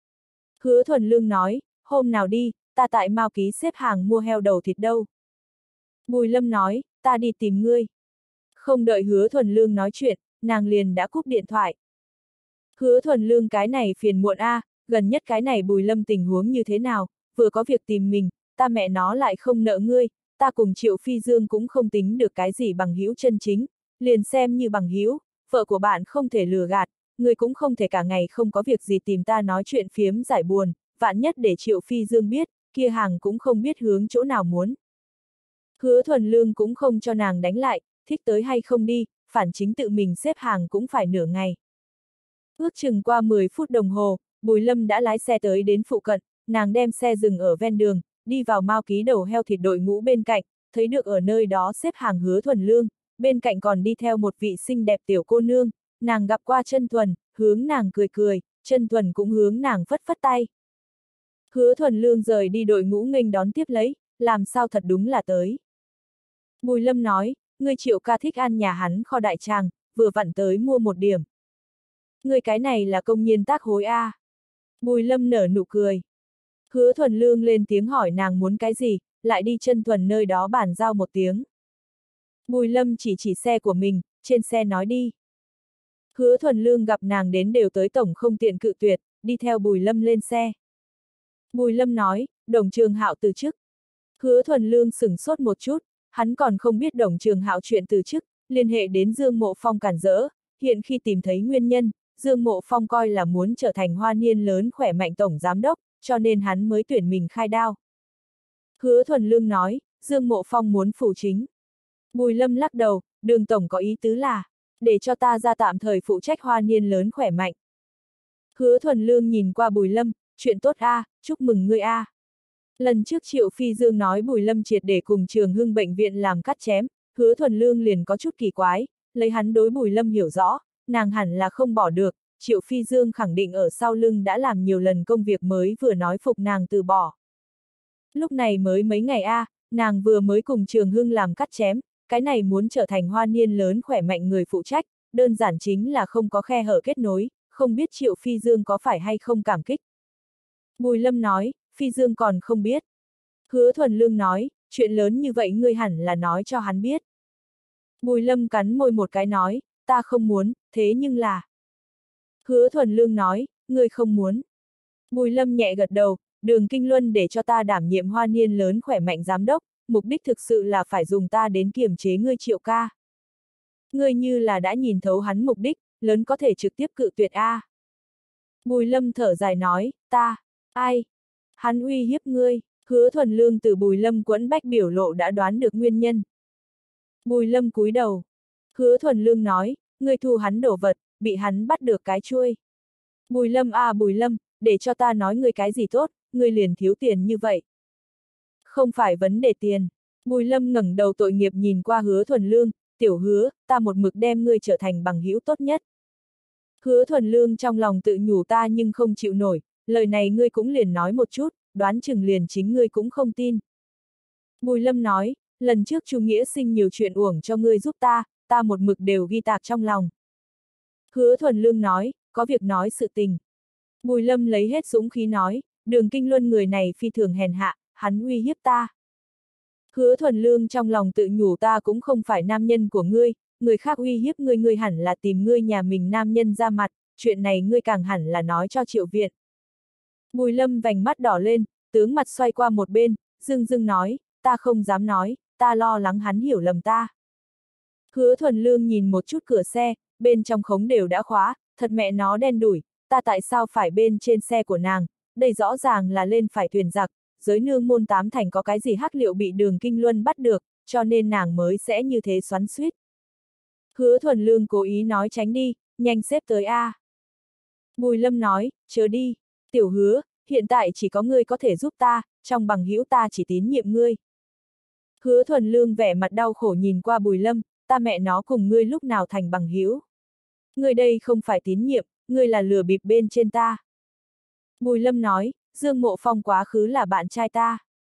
Hứa Thuần Lương nói, hôm nào đi, ta tại Mao Ký xếp hàng mua heo đầu thịt đâu. Bùi Lâm nói, ta đi tìm ngươi. Không đợi Hứa Thuần Lương nói chuyện, nàng liền đã cúp điện thoại. Hứa Thuần Lương cái này phiền muộn a, à, gần nhất cái này Bùi Lâm tình huống như thế nào, vừa có việc tìm mình, ta mẹ nó lại không nợ ngươi, ta cùng Triệu Phi Dương cũng không tính được cái gì bằng hữu chân chính, liền xem như bằng hữu, vợ của bạn không thể lừa gạt, ngươi cũng không thể cả ngày không có việc gì tìm ta nói chuyện phiếm giải buồn, vạn nhất để Triệu Phi Dương biết, kia hàng cũng không biết hướng chỗ nào muốn. Hứa Thuần Lương cũng không cho nàng đánh lại, thích tới hay không đi, phản chính tự mình xếp hàng cũng phải nửa ngày. Ước chừng qua mười phút đồng hồ, Bùi Lâm đã lái xe tới đến phụ cận, nàng đem xe dừng ở ven đường, đi vào Mao Ký đầu heo thịt đội ngũ bên cạnh, thấy được ở nơi đó xếp hàng Hứa Thuần Lương, bên cạnh còn đi theo một vị xinh đẹp tiểu cô nương, nàng gặp qua Chân Thuần, hướng nàng cười cười, Chân Thuần cũng hướng nàng phất phất tay. Hứa Thuần Lương rời đi đội ngũ nghênh đón tiếp lấy, làm sao thật đúng là tới. Bùi Lâm nói, ngươi Triệu ca thích ăn nhà hắn kho đại tràng, vừa vặn tới mua một điểm. Ngươi cái này là công nhiên tác hối a. À. Bùi Lâm nở nụ cười. Hứa Thuần Lương lên tiếng hỏi nàng muốn cái gì, lại đi Chân Thuần nơi đó bàn giao một tiếng. Bùi Lâm chỉ chỉ xe của mình, trên xe nói đi. Hứa Thuần Lương gặp nàng đến đều tới tổng không tiện cự tuyệt, đi theo Bùi Lâm lên xe. Bùi Lâm nói, Đồng Trường Hạo từ chức. Hứa Thuần Lương sửng sốt một chút, hắn còn không biết Đồng Trường Hạo chuyện từ chức, liên hệ đến Dương Mộ Phong cản rỡ, hiện khi tìm thấy nguyên nhân, Dương Mộ Phong coi là muốn trở thành hoa niên lớn khỏe mạnh tổng giám đốc, cho nên hắn mới tuyển mình khai đao. Hứa Thuần Lương nói, Dương Mộ Phong muốn phủ chính. Bùi Lâm lắc đầu, Đường tổng có ý tứ là, để cho ta ra tạm thời phụ trách hoa niên lớn khỏe mạnh. Hứa Thuần Lương nhìn qua Bùi Lâm, chuyện tốt a, à, chúc mừng ngươi a. À. Lần trước Triệu Phi Dương nói Bùi Lâm triệt để cùng Trường Hưng bệnh viện làm cắt chém, Hứa Thuần Lương liền có chút kỳ quái, lấy hắn đối Bùi Lâm hiểu rõ, nàng hẳn là không bỏ được, Triệu Phi Dương khẳng định ở sau lưng đã làm nhiều lần công việc mới vừa nói phục nàng từ bỏ. Lúc này mới mấy ngày a, à, nàng vừa mới cùng Trường Hưng làm cắt chém, cái này muốn trở thành hoa niên lớn khỏe mạnh người phụ trách, đơn giản chính là không có khe hở kết nối, không biết Triệu Phi Dương có phải hay không cảm kích. Bùi Lâm nói, Phi Dương còn không biết. Hứa Thuần Lương nói, chuyện lớn như vậy ngươi hẳn là nói cho hắn biết. Bùi Lâm cắn môi một cái nói, ta không muốn, thế nhưng là. Hứa Thuần Lương nói, ngươi không muốn. Bùi Lâm nhẹ gật đầu, Đường Kinh Luân để cho ta đảm nhiệm hoa niên lớn khỏe mạnh giám đốc, mục đích thực sự là phải dùng ta đến kiềm chế ngươi Triệu ca. Ngươi như là đã nhìn thấu hắn mục đích, lớn có thể trực tiếp cự tuyệt a. À. Bùi Lâm thở dài nói, ta, ai? Hắn uy hiếp ngươi. Hứa Thuần Lương từ Bùi Lâm quẫn bách biểu lộ đã đoán được nguyên nhân. Bùi Lâm cúi đầu. Hứa Thuần Lương nói, ngươi thu hắn đổ vật, bị hắn bắt được cái chuôi. Bùi Lâm à Bùi Lâm, để cho ta nói ngươi cái gì tốt, ngươi liền thiếu tiền như vậy. Không phải vấn đề tiền. Bùi Lâm ngẩng đầu tội nghiệp nhìn qua Hứa Thuần Lương, tiểu Hứa, ta một mực đem ngươi trở thành bằng hữu tốt nhất. Hứa Thuần Lương trong lòng tự nhủ ta nhưng không chịu nổi, lời này ngươi cũng liền nói một chút, đoán chừng liền chính ngươi cũng không tin. Bùi Lâm nói, lần trước Chu Nghĩa Sinh nhiều chuyện uổng cho ngươi giúp ta, ta một mực đều ghi tạc trong lòng. Hứa Thuần Lương nói, có việc nói sự tình. Bùi Lâm lấy hết dũng khí nói, Đường Kinh Luân người này phi thường hèn hạ, hắn uy hiếp ta. Hứa Thuần Lương trong lòng tự nhủ ta cũng không phải nam nhân của ngươi, người khác uy hiếp ngươi ngươi hẳn là tìm ngươi nhà mình nam nhân ra mặt, chuyện này ngươi càng hẳn là nói cho Triệu Viện. Bùi Lâm vành mắt đỏ lên, tướng mặt xoay qua một bên, dưng dưng nói, ta không dám nói, ta lo lắng hắn hiểu lầm ta. Hứa Thuần Lương nhìn một chút cửa xe, bên trong khống đều đã khóa, thật mẹ nó đen đủi, ta tại sao phải bên trên xe của nàng, đây rõ ràng là lên phải thuyền giặc, giới nương môn tám thành có cái gì hắc liệu bị Đường Kinh Luân bắt được, cho nên nàng mới sẽ như thế xoắn xuýt. Hứa Thuần Lương cố ý nói tránh đi, nhanh xếp tới A. Bùi Lâm nói, chớ đi, tiểu Hứa, hiện tại chỉ có ngươi có thể giúp ta, trong bằng hữu ta chỉ tín nhiệm ngươi. Hứa Thuần Lương vẻ mặt đau khổ nhìn qua Bùi Lâm, ta mẹ nó cùng ngươi lúc nào thành bằng hữu. Ngươi đây không phải tín nhiệm, ngươi là lừa bịp bên trên ta. Bùi Lâm nói, Dương Mộ Phong quá khứ là bạn trai ta.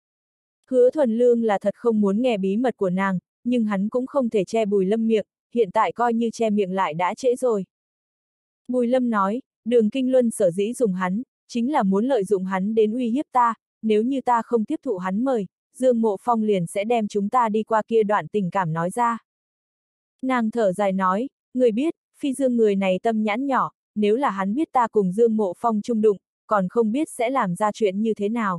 Hứa Thuần Lương là thật không muốn nghe bí mật của nàng, nhưng hắn cũng không thể che Bùi Lâm miệng, hiện tại coi như che miệng lại đã trễ rồi. Bùi Lâm nói, Đường Kinh Luân sở dĩ dùng hắn, chính là muốn lợi dụng hắn đến uy hiếp ta, nếu như ta không tiếp thụ hắn mời, Dương Mộ Phong liền sẽ đem chúng ta đi qua kia đoạn tình cảm nói ra. Nàng thở dài nói, người biết, Phi Dương người này tâm nhãn nhỏ, nếu là hắn biết ta cùng Dương Mộ Phong chung đụng, còn không biết sẽ làm ra chuyện như thế nào.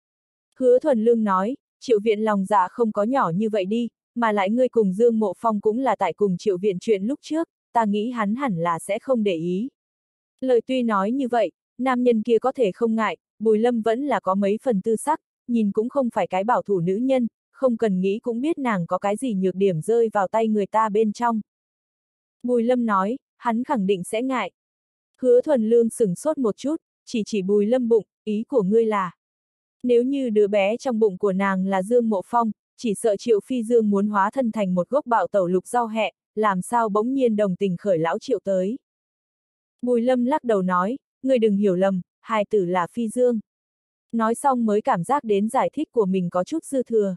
Hứa Thuần Lương nói, Triệu Viện lòng dạ không có nhỏ như vậy đi, mà lại ngươi cùng Dương Mộ Phong cũng là tại cùng Triệu Viện chuyện lúc trước, ta nghĩ hắn hẳn là sẽ không để ý. Lời tuy nói như vậy, nam nhân kia có thể không ngại, Bùi Lâm vẫn là có mấy phần tư sắc, nhìn cũng không phải cái bảo thủ nữ nhân, không cần nghĩ cũng biết nàng có cái gì nhược điểm rơi vào tay người ta bên trong. Bùi Lâm nói, hắn khẳng định sẽ ngại. Hứa Thuần Lương sửng sốt một chút, chỉ chỉ Bùi Lâm bụng, ý của ngươi là. Nếu như đứa bé trong bụng của nàng là Dương Mộ Phong, chỉ sợ Triệu Phi Dương muốn hóa thân thành một gốc bạo tẩu lục rau hẹ, làm sao bỗng nhiên đồng tình khởi lão Triệu tới. Bùi Lâm lắc đầu nói, ngươi đừng hiểu lầm, hài tử là Phi Dương. Nói xong mới cảm giác đến giải thích của mình có chút dư thừa.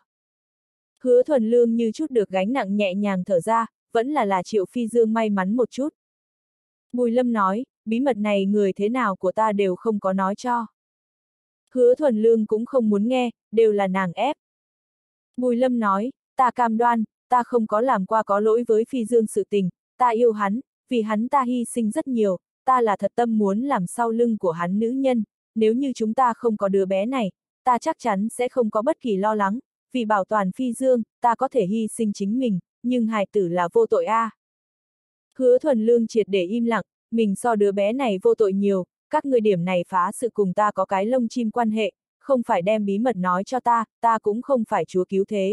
Hứa Thuần Lương như chút được gánh nặng nhẹ nhàng thở ra, vẫn là là Triệu Phi Dương may mắn một chút. Bùi Lâm nói, bí mật này người thế nào của ta đều không có nói cho. Hứa Thuần Lương cũng không muốn nghe, đều là nàng ép. Bùi Lâm nói, ta cam đoan, ta không có làm qua có lỗi với Phi Dương sự tình, ta yêu hắn, vì hắn ta hy sinh rất nhiều, ta là thật tâm muốn làm sau lưng của hắn nữ nhân, nếu như chúng ta không có đứa bé này, ta chắc chắn sẽ không có bất kỳ lo lắng, vì bảo toàn Phi Dương, ta có thể hy sinh chính mình, nhưng hài tử là vô tội a. À. Hứa Thuần Lương triệt để im lặng, mình so đứa bé này vô tội nhiều, các ngươi điểm này phá sự cùng ta có cái lông chim quan hệ, không phải đem bí mật nói cho ta, ta cũng không phải chúa cứu thế.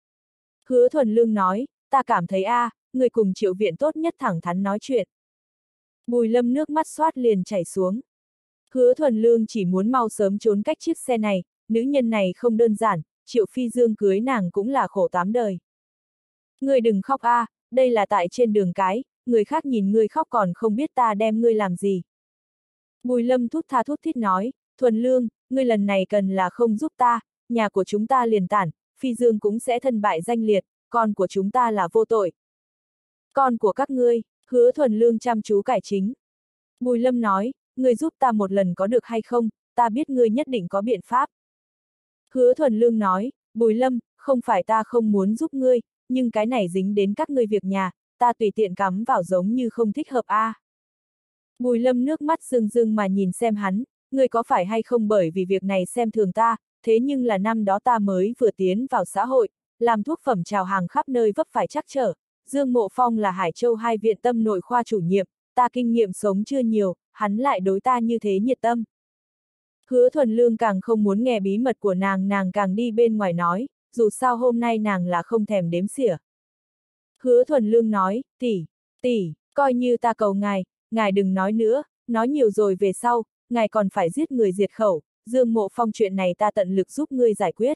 Hứa Thuần Lương nói, ta cảm thấy a, à, người cùng Triệu Viện tốt nhất thẳng thắn nói chuyện. Bùi Lâm nước mắt xoát liền chảy xuống. Hứa Thuần Lương chỉ muốn mau sớm trốn cách chiếc xe này, nữ nhân này không đơn giản, Triệu Phi Dương cưới nàng cũng là khổ tám đời. Ngươi đừng khóc a, à, đây là tại trên đường cái, người khác nhìn ngươi khóc còn không biết ta đem ngươi làm gì. Bùi Lâm thút tha thút thít nói, Thuần Lương, ngươi lần này cần là không giúp ta, nhà của chúng ta liền tản, Phi Dương cũng sẽ thân bại danh liệt, con của chúng ta là vô tội. Con của các ngươi, Hứa Thuần Lương chăm chú cải chính. Bùi Lâm nói, ngươi giúp ta một lần có được hay không, ta biết ngươi nhất định có biện pháp. Hứa Thuần Lương nói, Bùi Lâm, không phải ta không muốn giúp ngươi, nhưng cái này dính đến các ngươi việc nhà, ta tùy tiện cắm vào giống như không thích hợp a. À. Bùi Lâm nước mắt rưng rưng mà nhìn xem hắn, ngươi có phải hay không bởi vì việc này xem thường ta, thế nhưng là năm đó ta mới vừa tiến vào xã hội, làm thuốc phẩm trào hàng khắp nơi vấp phải trắc trở, Dương Mộ Phong là Hải Châu hai viện tâm nội khoa chủ nhiệm, ta kinh nghiệm sống chưa nhiều, hắn lại đối ta như thế nhiệt tâm. Hứa Thuần Lương càng không muốn nghe bí mật của nàng, nàng càng đi bên ngoài nói, dù sao hôm nay nàng là không thèm đếm xỉa. Hứa Thuần Lương nói, tỷ, tỷ, coi như ta cầu ngài, ngài đừng nói nữa, nói nhiều rồi về sau, ngài còn phải giết người diệt khẩu, Dương Mộ Phong chuyện này ta tận lực giúp ngươi giải quyết.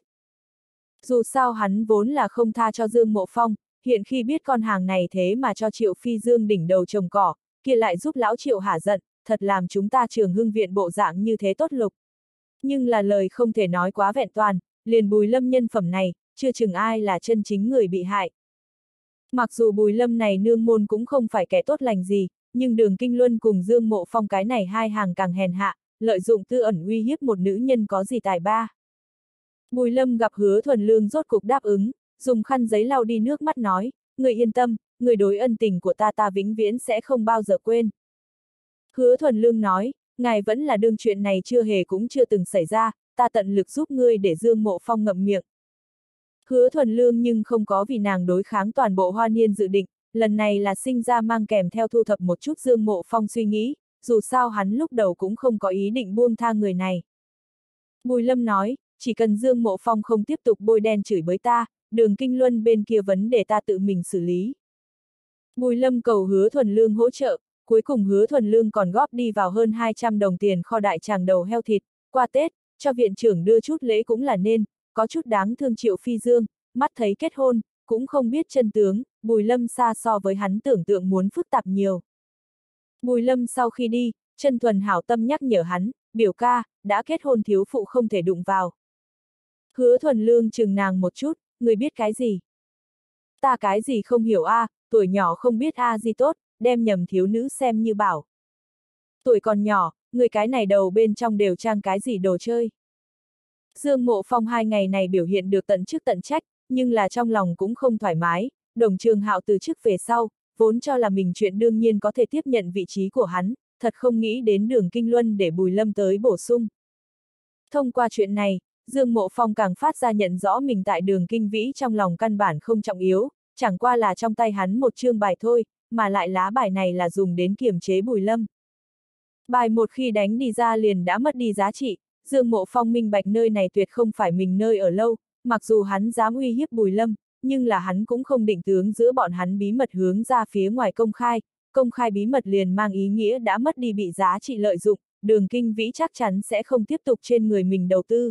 Dù sao hắn vốn là không tha cho Dương Mộ Phong, hiện khi biết con hàng này thế mà cho Triệu Phi Dương đỉnh đầu trồng cỏ, kia lại giúp lão Triệu hả giận, thật làm chúng ta Trường Hưng viện bộ dạng như thế tốt lục. Nhưng là lời không thể nói quá vẹn toàn, liền Bùi Lâm nhân phẩm này, chưa chừng ai là chân chính người bị hại. Mặc dù Bùi Lâm này nương môn cũng không phải kẻ tốt lành gì, nhưng Đường Kinh Luân cùng Dương Mộ Phong cái này hai hàng càng hèn hạ, lợi dụng tư ẩn uy hiếp một nữ nhân có gì tài ba. Bùi Lâm gặp Hứa Thuần Lương rốt cục đáp ứng, dùng khăn giấy lau đi nước mắt nói, người yên tâm, người đối ân tình của ta ta vĩnh viễn sẽ không bao giờ quên. Hứa Thuần Lương nói, ngài vẫn là đương chuyện này chưa hề cũng chưa từng xảy ra, ta tận lực giúp ngươi để Dương Mộ Phong ngậm miệng. Hứa Thuần Lương nhưng không có vì nàng đối kháng toàn bộ Hoa Niên dự định, lần này là sinh ra mang kèm theo thu thập một chút Dương Mộ Phong suy nghĩ, dù sao hắn lúc đầu cũng không có ý định buông tha người này. Bùi Lâm nói, chỉ cần Dương Mộ Phong không tiếp tục bôi đen chửi bới ta, Đường Kinh Luân bên kia vấn đề ta tự mình xử lý. Bùi Lâm cầu Hứa Thuần Lương hỗ trợ, cuối cùng Hứa Thuần Lương còn góp đi vào hơn hai trăm đồng tiền kho đại tràng đầu heo thịt, qua Tết, cho viện trưởng đưa chút lễ cũng là nên, có chút đáng thương Triệu Phi Dương, mắt thấy kết hôn, cũng không biết chân tướng, Bùi Lâm xa so với hắn tưởng tượng muốn phức tạp nhiều. Bùi Lâm sau khi đi, Chân Thuần hảo tâm nhắc nhở hắn, biểu ca, đã kết hôn thiếu phụ không thể đụng vào. Hứa Thuần Lương chừng nàng một chút, người biết cái gì? Ta cái gì không hiểu a, à, tuổi nhỏ không biết a à gì tốt, đem nhầm thiếu nữ xem như bảo. Tuổi còn nhỏ, người cái này đầu bên trong đều trang cái gì đồ chơi. Dương Mộ Phong hai ngày này biểu hiện được tận chức tận trách, nhưng là trong lòng cũng không thoải mái, Đồng Trường Hạo từ chức về sau, vốn cho là mình chuyện đương nhiên có thể tiếp nhận vị trí của hắn, thật không nghĩ đến Đường Kinh Luân để Bùi Lâm tới bổ sung. Thông qua chuyện này, Dương Mộ Phong càng phát ra nhận rõ mình tại Đường Kinh Vĩ trong lòng căn bản không trọng yếu, chẳng qua là trong tay hắn một chương bài thôi, mà lại lá bài này là dùng đến kiềm chế Bùi Lâm. Bài một khi đánh đi ra liền đã mất đi giá trị, Dương Mộ Phong minh bạch nơi này tuyệt không phải mình nơi ở lâu, mặc dù hắn dám uy hiếp Bùi Lâm, nhưng là hắn cũng không định tướng giữa bọn hắn bí mật hướng ra phía ngoài công khai, công khai bí mật liền mang ý nghĩa đã mất đi bị giá trị lợi dụng, Đường Kinh Vĩ chắc chắn sẽ không tiếp tục trên người mình đầu tư.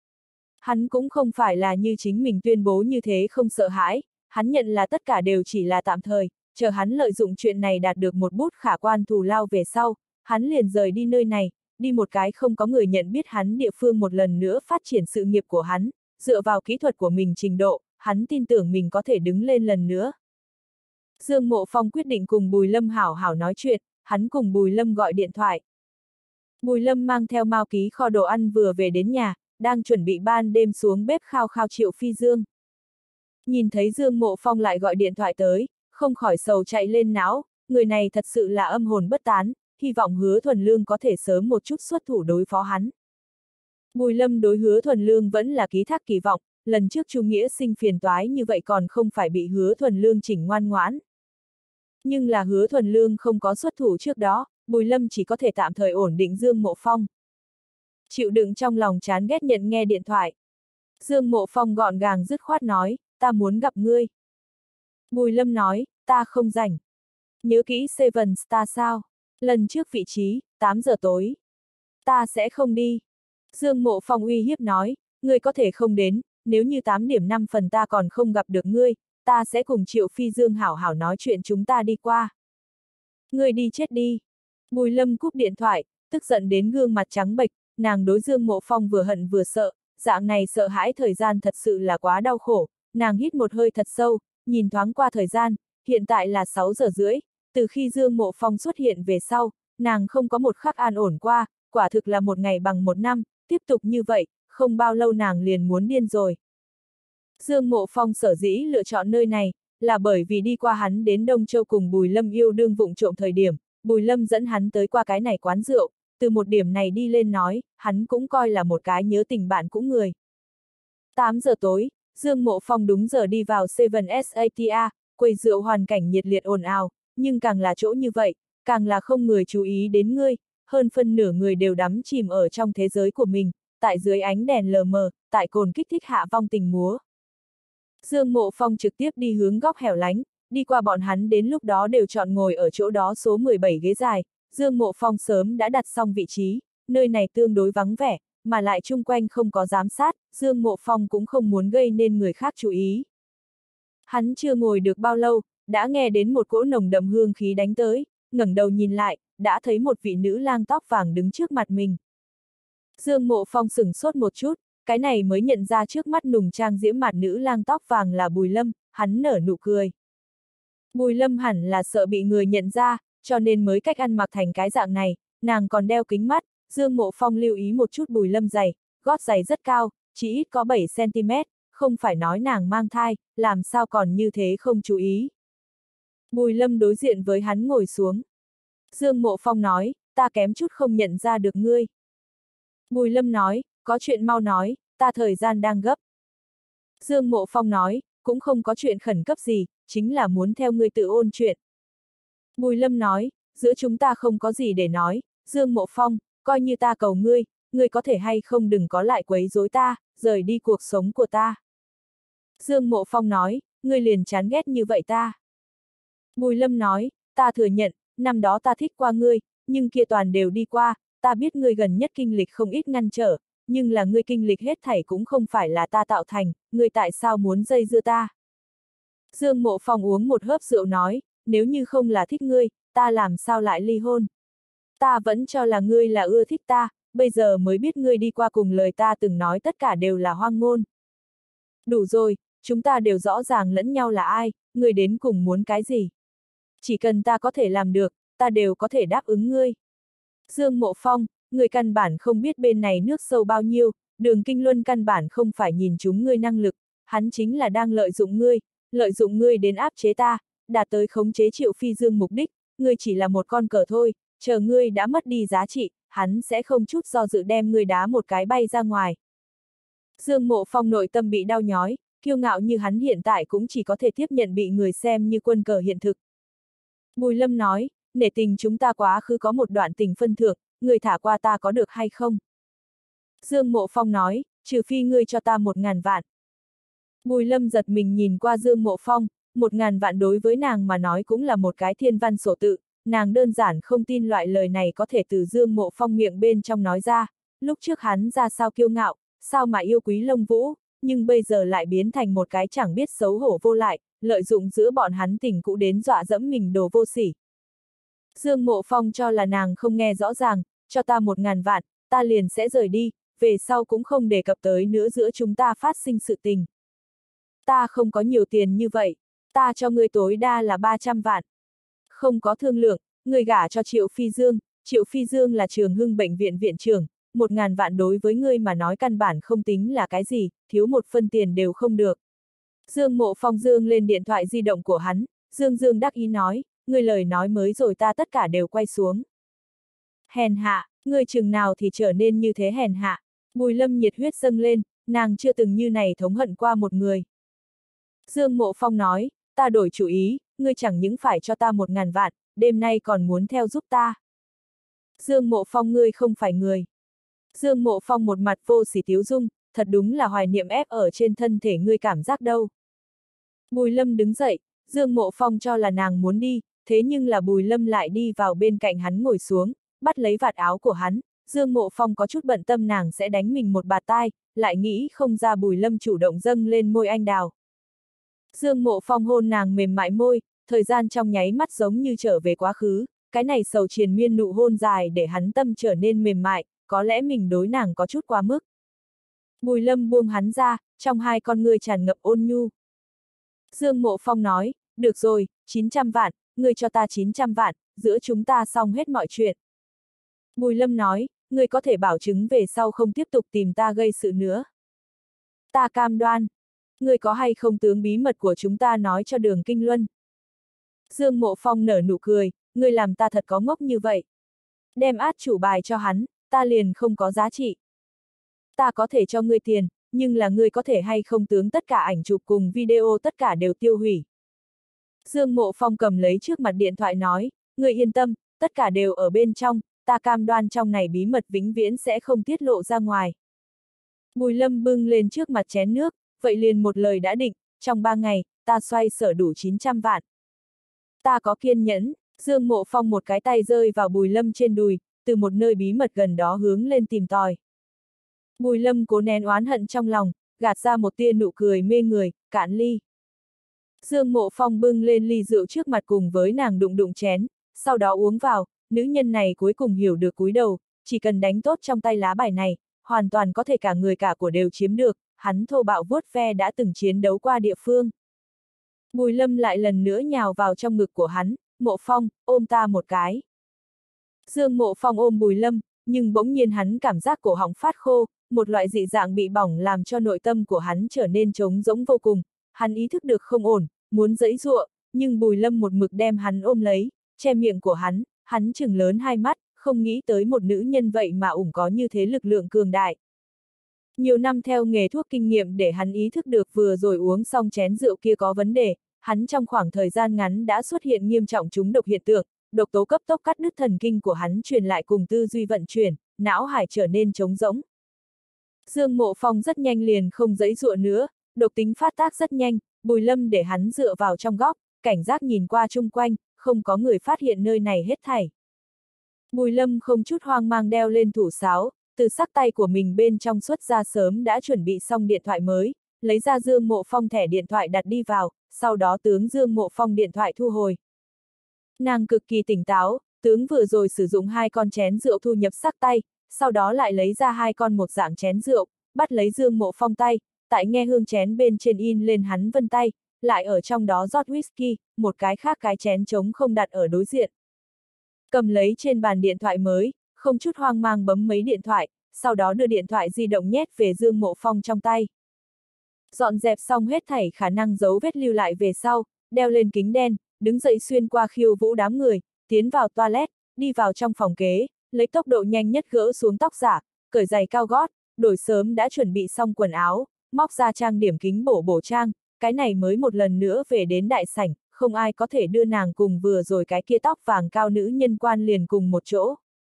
Hắn cũng không phải là như chính mình tuyên bố như thế không sợ hãi, hắn nhận là tất cả đều chỉ là tạm thời, chờ hắn lợi dụng chuyện này đạt được một bút khả quan thù lao về sau, hắn liền rời đi nơi này, đi một cái không có người nhận biết hắn địa phương một lần nữa phát triển sự nghiệp của hắn, dựa vào kỹ thuật của mình trình độ, hắn tin tưởng mình có thể đứng lên lần nữa. Dương Mộ Phong quyết định cùng Bùi Lâm hảo hảo nói chuyện, hắn cùng Bùi Lâm gọi điện thoại. Bùi Lâm mang theo Mao Ký kho đồ ăn vừa về đến nhà, đang chuẩn bị ban đêm xuống bếp khao khao Triệu Phi Dương. Nhìn thấy Dương Mộ Phong lại gọi điện thoại tới, không khỏi sầu chạy lên não, người này thật sự là âm hồn bất tán, hy vọng Hứa Thuần Lương có thể sớm một chút xuất thủ đối phó hắn. Bùi Lâm đối Hứa Thuần Lương vẫn là ký thác kỳ vọng, lần trước Chu Nghĩa Sinh phiền toái như vậy còn không phải bị Hứa Thuần Lương chỉnh ngoan ngoãn. Nhưng là Hứa Thuần Lương không có xuất thủ trước đó, Bùi Lâm chỉ có thể tạm thời ổn định Dương Mộ Phong. Chịu đựng trong lòng chán ghét nhận nghe điện thoại. Dương Mộ Phong gọn gàng dứt khoát nói, ta muốn gặp ngươi. Bùi Lâm nói, ta không rảnh. Nhớ kỹ Seven Star sao? Lần trước vị trí, tám giờ tối. Ta sẽ không đi. Dương Mộ Phong uy hiếp nói, ngươi có thể không đến, nếu như tám điểm năm phần ta còn không gặp được ngươi, ta sẽ cùng Triệu Phi Dương hảo hảo nói chuyện chúng ta đi qua. Ngươi đi chết đi. Bùi Lâm cúp điện thoại, tức giận đến gương mặt trắng bệch, nàng đối Dương Mộ Phong vừa hận vừa sợ, dạng này sợ hãi thời gian thật sự là quá đau khổ, nàng hít một hơi thật sâu, nhìn thoáng qua thời gian, hiện tại là sáu giờ rưỡi, từ khi Dương Mộ Phong xuất hiện về sau, nàng không có một khắc an ổn qua, quả thực là một ngày bằng một năm, tiếp tục như vậy, không bao lâu nàng liền muốn điên rồi. Dương Mộ Phong sở dĩ lựa chọn nơi này, là bởi vì đi qua hắn đến Đông Châu cùng Bùi Lâm yêu đương vụng trộm thời điểm, Bùi Lâm dẫn hắn tới qua cái này quán rượu, từ một điểm này đi lên nói, hắn cũng coi là một cái nhớ tình bạn cũ người. tám giờ tối, Dương Mộ Phong đúng giờ đi vào Seven Sata, quầy rượu hoàn cảnh nhiệt liệt ồn ào, nhưng càng là chỗ như vậy, càng là không người chú ý đến ngươi, hơn phân nửa người đều đắm chìm ở trong thế giới của mình, tại dưới ánh đèn lờ mờ, tại cồn kích thích hạ vong tình múa. Dương Mộ Phong trực tiếp đi hướng góc hẻo lánh, đi qua bọn hắn đến lúc đó đều chọn ngồi ở chỗ đó số mười bảy ghế dài, Dương Mộ Phong sớm đã đặt xong vị trí, nơi này tương đối vắng vẻ, mà lại chung quanh không có giám sát, Dương Mộ Phong cũng không muốn gây nên người khác chú ý. Hắn chưa ngồi được bao lâu, đã nghe đến một cỗ nồng đậm hương khí đánh tới, ngẩng đầu nhìn lại, đã thấy một vị nữ lang tóc vàng đứng trước mặt mình. Dương Mộ Phong sửng sốt một chút, cái này mới nhận ra trước mắt nùng trang diễm mặt nữ lang tóc vàng là Bùi Lâm, hắn nở nụ cười. Bùi Lâm hẳn là sợ bị người nhận ra, cho nên mới cách ăn mặc thành cái dạng này, nàng còn đeo kính mắt. Dương Mộ Phong lưu ý một chút Bùi Lâm giày, gót giày rất cao, chỉ ít có bảy xăng ti mét, không phải nói nàng mang thai, làm sao còn như thế không chú ý. Bùi Lâm đối diện với hắn ngồi xuống. Dương Mộ Phong nói, ta kém chút không nhận ra được ngươi. Bùi Lâm nói, có chuyện mau nói, ta thời gian đang gấp. Dương Mộ Phong nói, cũng không có chuyện khẩn cấp gì, chính là muốn theo ngươi tự ôn chuyện. Bùi Lâm nói, giữa chúng ta không có gì để nói, Dương Mộ Phong, coi như ta cầu ngươi, ngươi có thể hay không đừng có lại quấy rối ta, rời đi cuộc sống của ta. Dương Mộ Phong nói, ngươi liền chán ghét như vậy ta. Bùi Lâm nói, ta thừa nhận, năm đó ta thích qua ngươi, nhưng kia toàn đều đi qua, ta biết ngươi gần nhất kinh lịch không ít ngăn trở, nhưng là ngươi kinh lịch hết thảy cũng không phải là ta tạo thành, ngươi tại sao muốn dây dưa ta? Dương Mộ Phong uống một hớp rượu nói, nếu như không là thích ngươi, ta làm sao lại ly hôn? Ta vẫn cho là ngươi là ưa thích ta, bây giờ mới biết ngươi đi qua cùng lời ta từng nói tất cả đều là hoang ngôn. Đủ rồi, chúng ta đều rõ ràng lẫn nhau là ai, ngươi đến cùng muốn cái gì? Chỉ cần ta có thể làm được, ta đều có thể đáp ứng ngươi. Dương Mộ Phong, ngươi căn bản không biết bên này nước sâu bao nhiêu, Đường Kinh Luân căn bản không phải nhìn chúng ngươi năng lực, hắn chính là đang lợi dụng ngươi, lợi dụng ngươi đến áp chế ta, đạt tới khống chế Triệu Phi Dương mục đích, ngươi chỉ là một con cờ thôi, chờ ngươi đã mất đi giá trị, hắn sẽ không chút do dự đem ngươi đá một cái bay ra ngoài. Dương Mộ Phong nội tâm bị đau nhói, kiêu ngạo như hắn hiện tại cũng chỉ có thể tiếp nhận bị người xem như quân cờ hiện thực. Bùi Lâm nói, nể tình chúng ta quá khứ có một đoạn tình phân thượng, người thả qua ta có được hay không? Dương Mộ Phong nói, trừ phi ngươi cho ta một ngàn vạn. Bùi Lâm giật mình nhìn qua Dương Mộ Phong, một ngàn vạn đối với nàng mà nói cũng là một cái thiên văn sổ tự, nàng đơn giản không tin loại lời này có thể từ Dương Mộ Phong miệng bên trong nói ra, lúc trước hắn ra sao kiêu ngạo, sao mà yêu quý Lông Vũ, nhưng bây giờ lại biến thành một cái chẳng biết xấu hổ vô lại, lợi dụng giữa bọn hắn tình cũ đến dọa dẫm mình đồ vô sỉ. Dương Mộ Phong cho là nàng không nghe rõ ràng, cho ta một ngàn vạn, ta liền sẽ rời đi, về sau cũng không đề cập tới nữa giữa chúng ta phát sinh sự tình. Ta không có nhiều tiền như vậy, ta cho ngươi tối đa là ba trăm vạn. Không có thương lượng, ngươi gả cho Triệu Phi Dương, Triệu Phi Dương là Trường Hưng bệnh viện viện trưởng, một ngàn vạn đối với ngươi mà nói căn bản không tính là cái gì, thiếu một phân tiền đều không được. Dương Mộ Phong dương lên điện thoại di động của hắn, Dương Dương đắc ý nói, ngươi lời nói mới rồi ta tất cả đều quay xuống. Hèn hạ, ngươi chừng nào thì trở nên như thế hèn hạ. Bùi Lâm nhiệt huyết dâng lên, nàng chưa từng như này thống hận qua một người. Dương Mộ Phong nói, ta đổi chủ ý, ngươi chẳng những phải cho ta một ngàn vạn, đêm nay còn muốn theo giúp ta. Dương Mộ Phong ngươi không phải người. Dương Mộ Phong một mặt vô sỉ tiếu dung, thật đúng là hoài niệm ép ở trên thân thể ngươi cảm giác đâu. Bùi Lâm đứng dậy, Dương Mộ Phong cho là nàng muốn đi, thế nhưng là Bùi Lâm lại đi vào bên cạnh hắn ngồi xuống, bắt lấy vạt áo của hắn, Dương Mộ Phong có chút bận tâm nàng sẽ đánh mình một bạt tai, lại nghĩ không ra Bùi Lâm chủ động dâng lên môi anh đào. Dương Mộ Phong hôn nàng mềm mại môi, thời gian trong nháy mắt giống như trở về quá khứ, cái này sầu triền miên nụ hôn dài để hắn tâm trở nên mềm mại, có lẽ mình đối nàng có chút quá mức. Bùi Lâm buông hắn ra, trong hai con ngươi tràn ngập ôn nhu. Dương Mộ Phong nói, được rồi, chín trăm vạn, ngươi cho ta chín trăm vạn, giữa chúng ta xong hết mọi chuyện. Bùi Lâm nói, ngươi có thể bảo chứng về sau không tiếp tục tìm ta gây sự nữa. Ta cam đoan. Ngươi có hay không tướng bí mật của chúng ta nói cho Đường Kinh Luân? Dương Mộ Phong nở nụ cười, ngươi làm ta thật có ngốc như vậy. Đem át chủ bài cho hắn, ta liền không có giá trị. Ta có thể cho ngươi tiền, nhưng là ngươi có thể hay không tướng tất cả ảnh chụp cùng video tất cả đều tiêu hủy. Dương Mộ Phong cầm lấy trước mặt điện thoại nói, ngươi yên tâm, tất cả đều ở bên trong, ta cam đoan trong này bí mật vĩnh viễn sẽ không tiết lộ ra ngoài. Bùi Lâm bưng lên trước mặt chén nước, vậy liền một lời đã định, trong ba ngày, ta xoay sở đủ chín trăm vạn. Ta có kiên nhẫn, Dương Mộ Phong một cái tay rơi vào Bùi Lâm trên đùi, từ một nơi bí mật gần đó hướng lên tìm tòi. Bùi Lâm cố nén oán hận trong lòng, gạt ra một tia nụ cười mê người, cạn ly. Dương Mộ Phong bưng lên ly rượu trước mặt cùng với nàng đụng đụng chén, sau đó uống vào, nữ nhân này cuối cùng hiểu được cúi đầu, chỉ cần đánh tốt trong tay lá bài này, hoàn toàn có thể cả người cả của đều chiếm được, hắn thô bạo vuốt ve đã từng chiến đấu qua địa phương. Bùi Lâm lại lần nữa nhào vào trong ngực của hắn, Mộ Phong, ôm ta một cái. Dương Mộ Phong ôm Bùi Lâm, nhưng bỗng nhiên hắn cảm giác cổ họng phát khô, một loại dị dạng bị bỏng làm cho nội tâm của hắn trở nên trống rỗng vô cùng. Hắn ý thức được không ổn, muốn giãy giụa, nhưng Bùi Lâm một mực đem hắn ôm lấy, che miệng của hắn, hắn trừng lớn hai mắt, không nghĩ tới một nữ nhân vậy mà ủng có như thế lực lượng cường đại. Nhiều năm theo nghề thuốc kinh nghiệm để hắn ý thức được vừa rồi uống xong chén rượu kia có vấn đề, hắn trong khoảng thời gian ngắn đã xuất hiện nghiêm trọng trúng độc hiện tượng, độc tố cấp tốc cắt đứt thần kinh của hắn truyền lại cùng tư duy vận chuyển, não hải trở nên trống rỗng. Dương Mộ Phong rất nhanh liền không giãy giụa nữa, độc tính phát tác rất nhanh, Bùi Lâm để hắn dựa vào trong góc, cảnh giác nhìn qua chung quanh, không có người phát hiện nơi này hết thảy. Bùi Lâm không chút hoang mang đeo lên thủ sáo, từ sắc tay của mình bên trong xuất ra sớm đã chuẩn bị xong điện thoại mới, lấy ra Dương Mộ Phong thẻ điện thoại đặt đi vào, sau đó tướng Dương Mộ Phong điện thoại thu hồi. Nàng cực kỳ tỉnh táo, tướng vừa rồi sử dụng hai con chén rượu thu nhập sắc tay, sau đó lại lấy ra hai con một dạng chén rượu, bắt lấy Dương Mộ Phong tay, tại nghe hương chén bên trên in lên hắn vân tay, lại ở trong đó rót whisky, một cái khác cái chén trống không đặt ở đối diện. Cầm lấy trên bàn điện thoại mới, không chút hoang mang bấm mấy điện thoại, sau đó đưa điện thoại di động nhét về Dương Mộ Phong trong tay. Dọn dẹp xong hết thảy khả năng dấu vết lưu lại về sau, đeo lên kính đen, đứng dậy xuyên qua khiêu vũ đám người, tiến vào toilet, đi vào trong phòng kế, lấy tốc độ nhanh nhất gỡ xuống tóc giả, cởi giày cao gót, đổi sớm đã chuẩn bị xong quần áo, móc ra trang điểm kính bổ bổ trang, cái này mới một lần nữa về đến đại sảnh, không ai có thể đưa nàng cùng vừa rồi cái kia tóc vàng cao nữ nhân quan liền cùng một chỗ.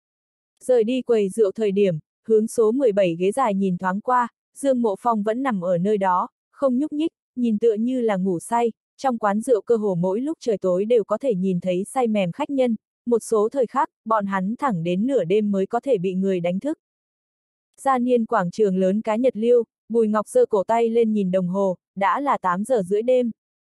Rời đi quầy rượu thời điểm, hướng số mười bảy ghế dài nhìn thoáng qua, Dương Mộ Phong vẫn nằm ở nơi đó, không nhúc nhích, nhìn tựa như là ngủ say, trong quán rượu cơ hồ mỗi lúc trời tối đều có thể nhìn thấy say mềm khách nhân, một số thời khắc, bọn hắn thẳng đến nửa đêm mới có thể bị người đánh thức. Gia niên quảng trường lớn cá nhật liêu, Bùi Ngọc giơ cổ tay lên nhìn đồng hồ, đã là tám giờ rưỡi đêm.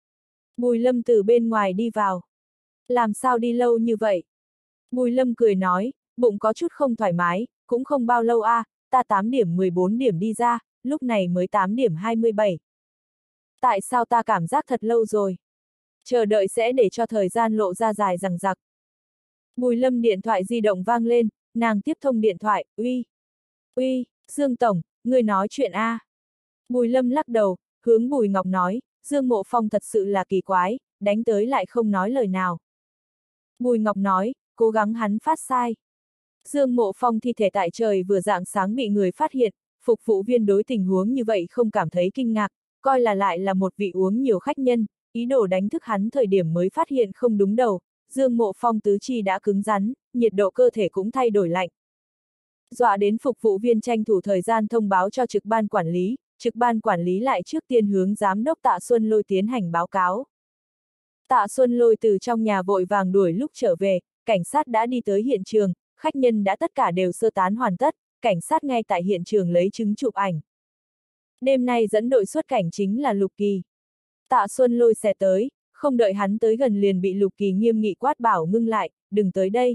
Bùi Lâm từ bên ngoài đi vào. Làm sao đi lâu như vậy? Bùi Lâm cười nói, bụng có chút không thoải mái, cũng không bao lâu a, à, ta tám điểm mười bốn điểm đi ra, lúc này mới tám điểm hai mươi bảy. Tại sao ta cảm giác thật lâu rồi? Chờ đợi sẽ để cho thời gian lộ ra dài dằng dặc. Bùi Lâm điện thoại di động vang lên, nàng tiếp thông điện thoại, uy. Uy, Dương Tổng, người nói chuyện a. À. Bùi Lâm lắc đầu, hướng Bùi Ngọc nói, Dương Mộ Phong thật sự là kỳ quái, đánh tới lại không nói lời nào. Bùi Ngọc nói, cố gắng hắn phát sai. Dương Mộ Phong thi thể tại trời vừa rạng sáng bị người phát hiện, phục vụ viên đối tình huống như vậy không cảm thấy kinh ngạc, coi là lại là một vị uống nhiều khách nhân, ý đồ đánh thức hắn thời điểm mới phát hiện không đúng đầu, Dương Mộ Phong tứ chi đã cứng rắn, nhiệt độ cơ thể cũng thay đổi lạnh. Dọa đến phục vụ viên tranh thủ thời gian thông báo cho trực ban quản lý, trực ban quản lý lại trước tiên hướng giám đốc Tạ Xuân Lôi tiến hành báo cáo. Tạ Xuân Lôi từ trong nhà vội vàng đuổi lúc trở về, cảnh sát đã đi tới hiện trường, khách nhân đã tất cả đều sơ tán hoàn tất, cảnh sát ngay tại hiện trường lấy chứng chụp ảnh. Đêm nay dẫn đội xuất cảnh chính là Lục Kỳ. Tạ Xuân Lôi xe tới, không đợi hắn tới gần liền bị Lục Kỳ nghiêm nghị quát bảo ngưng lại, đừng tới đây.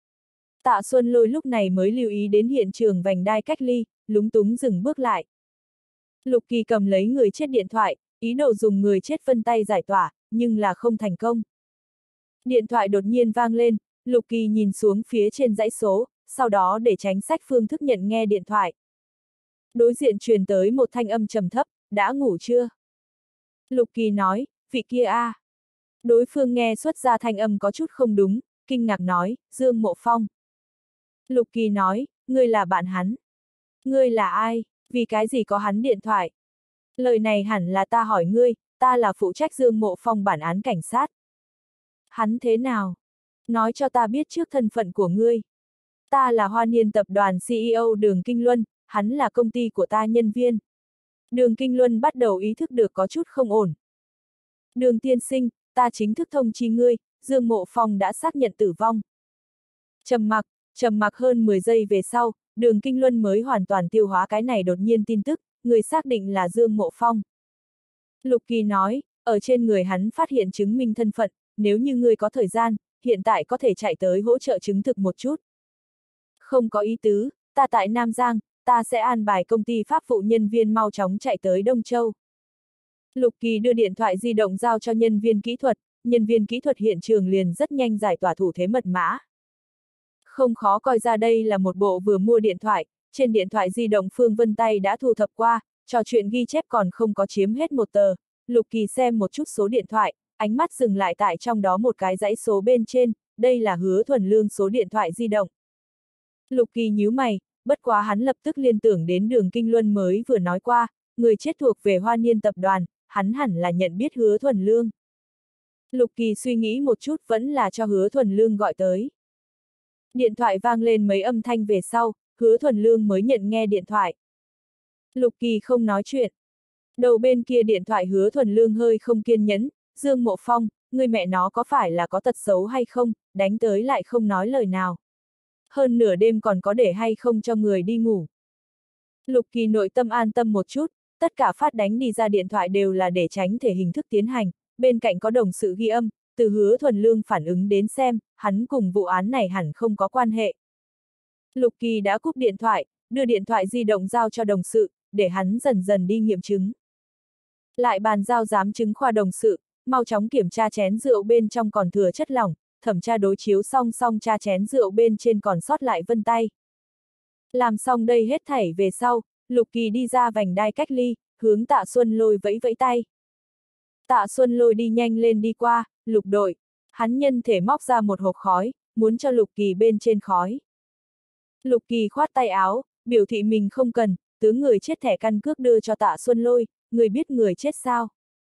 Tạ Xuân Lôi lúc này mới lưu ý đến hiện trường vành đai cách ly, lúng túng dừng bước lại. Lục Kỳ cầm lấy người chết điện thoại, ý đồ dùng người chết vân tay giải tỏa, nhưng là không thành công. Điện thoại đột nhiên vang lên, Lục Kỳ nhìn xuống phía trên dãy số, sau đó để tránh sách phương thức nhận nghe điện thoại. Đối diện truyền tới một thanh âm trầm thấp, đã ngủ chưa? Lục Kỳ nói, vị kia a. À. Đối phương nghe xuất ra thanh âm có chút không đúng, kinh ngạc nói, Dương Mộ Phong. Lục Kỳ nói, ngươi là bạn hắn. Ngươi là ai, vì cái gì có hắn điện thoại? Lời này hẳn là ta hỏi ngươi, ta là phụ trách Dương Mộ Phong bản án cảnh sát. Hắn thế nào? Nói cho ta biết trước thân phận của ngươi. Ta là Hoa Niên tập đoàn xê e ô Đường Kinh Luân, hắn là công ty của ta nhân viên. Đường Kinh Luân bắt đầu ý thức được có chút không ổn. Đường tiên sinh, ta chính thức thông chi ngươi, Dương Mộ Phong đã xác nhận tử vong. Trầm mặc, trầm mặc hơn mười giây về sau, Đường Kinh Luân mới hoàn toàn tiêu hóa cái này đột nhiên tin tức, người xác định là Dương Mộ Phong. Lục Kỳ nói, ở trên người hắn phát hiện chứng minh thân phận, nếu như ngươi có thời gian, hiện tại có thể chạy tới hỗ trợ chứng thực một chút. Không có ý tứ, ta tại Nam Giang, ta sẽ an bài công ty pháp vụ nhân viên mau chóng chạy tới Đông Châu. Lục Kỳ đưa điện thoại di động giao cho nhân viên kỹ thuật, nhân viên kỹ thuật hiện trường liền rất nhanh giải tỏa thủ thế mật mã. Không khó coi ra đây là một bộ vừa mua điện thoại, trên điện thoại di động Phương Vân tay đã thu thập qua, trò chuyện ghi chép còn không có chiếm hết một tờ. Lục Kỳ xem một chút số điện thoại, ánh mắt dừng lại tại trong đó một cái dãy số bên trên, đây là Hứa Thuần Lương số điện thoại di động. Lục Kỳ nhíu mày, bất quá hắn lập tức liên tưởng đến Đường Kinh Luân mới vừa nói qua, người chết thuộc về Hoa Niên tập đoàn, hắn hẳn là nhận biết Hứa Thuần Lương. Lục Kỳ suy nghĩ một chút vẫn là cho Hứa Thuần Lương gọi tới. Điện thoại vang lên mấy âm thanh về sau, Hứa Thuần Lương mới nhận nghe điện thoại. Lục Kỳ không nói chuyện. Đầu bên kia điện thoại Hứa Thuần Lương hơi không kiên nhẫn, Dương Mộ Phong, người mẹ nó có phải là có tật xấu hay không, đánh tới lại không nói lời nào. Hơn nửa đêm còn có để hay không cho người đi ngủ. Lục Kỳ nội tâm an tâm một chút, tất cả phát đánh đi ra điện thoại đều là để tránh thể hình thức tiến hành, bên cạnh có đồng sự ghi âm, từ Hứa Thuần Lương phản ứng đến xem, hắn cùng vụ án này hẳn không có quan hệ. Lục Kỳ đã cúp điện thoại, đưa điện thoại di động giao cho đồng sự, để hắn dần dần đi nghiệm chứng. Lại bàn giao giám chứng khoa đồng sự, mau chóng kiểm tra chén rượu bên trong còn thừa chất lỏng, thẩm tra đối chiếu xong xong tra chén rượu bên trên còn sót lại vân tay. Làm xong đây hết thảy về sau, Lục Kỳ đi ra vành đai cách ly, hướng Tạ Xuân Lôi vẫy vẫy tay. Tạ Xuân Lôi đi nhanh lên đi qua, Lục đội, hắn nhân thể móc ra một hộp khói, muốn cho Lục Kỳ bên trên khói. Lục Kỳ khoát tay áo, biểu thị mình không cần, tướng người chết thẻ căn cước đưa cho Tạ Xuân Lôi, người biết người chết sao?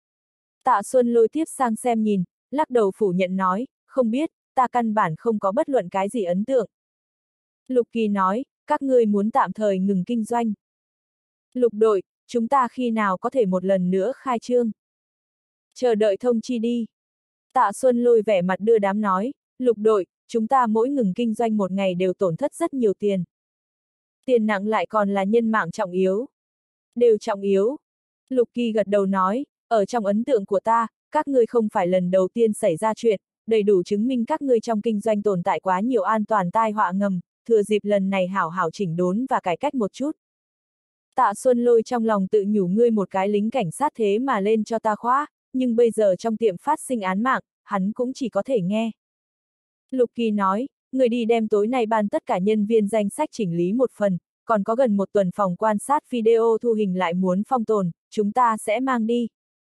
Tạ Xuân Lôi tiếp sang xem nhìn, lắc đầu phủ nhận nói, không biết, ta căn bản không có bất luận cái gì ấn tượng. Lục Kỳ nói, các ngươi muốn tạm thời ngừng kinh doanh. Lục đội, chúng ta khi nào có thể một lần nữa khai trương? Chờ đợi thông chi đi. Tạ Xuân Lôi vẻ mặt đưa đám nói, Lục đội, chúng ta mỗi ngừng kinh doanh một ngày đều tổn thất rất nhiều tiền. Tiền nặng lại còn là nhân mạng trọng yếu. Đều trọng yếu. Lục Kỳ gật đầu nói, ở trong ấn tượng của ta, các ngươi không phải lần đầu tiên xảy ra chuyện, đầy đủ chứng minh các ngươi trong kinh doanh tồn tại quá nhiều an toàn tai họa ngầm, thừa dịp lần này hảo hảo chỉnh đốn và cải cách một chút. Tạ Xuân Lôi trong lòng tự nhủ ngươi một cái lính cảnh sát thế mà lên cho ta khóa, nhưng bây giờ trong tiệm phát sinh án mạng, hắn cũng chỉ có thể nghe. Lục Kỳ nói, người đi đem tối nay ban tất cả nhân viên danh sách chỉnh lý một phần, còn có gần một tuần phòng quan sát video thu hình lại muốn phong tồn, chúng ta sẽ mang đi.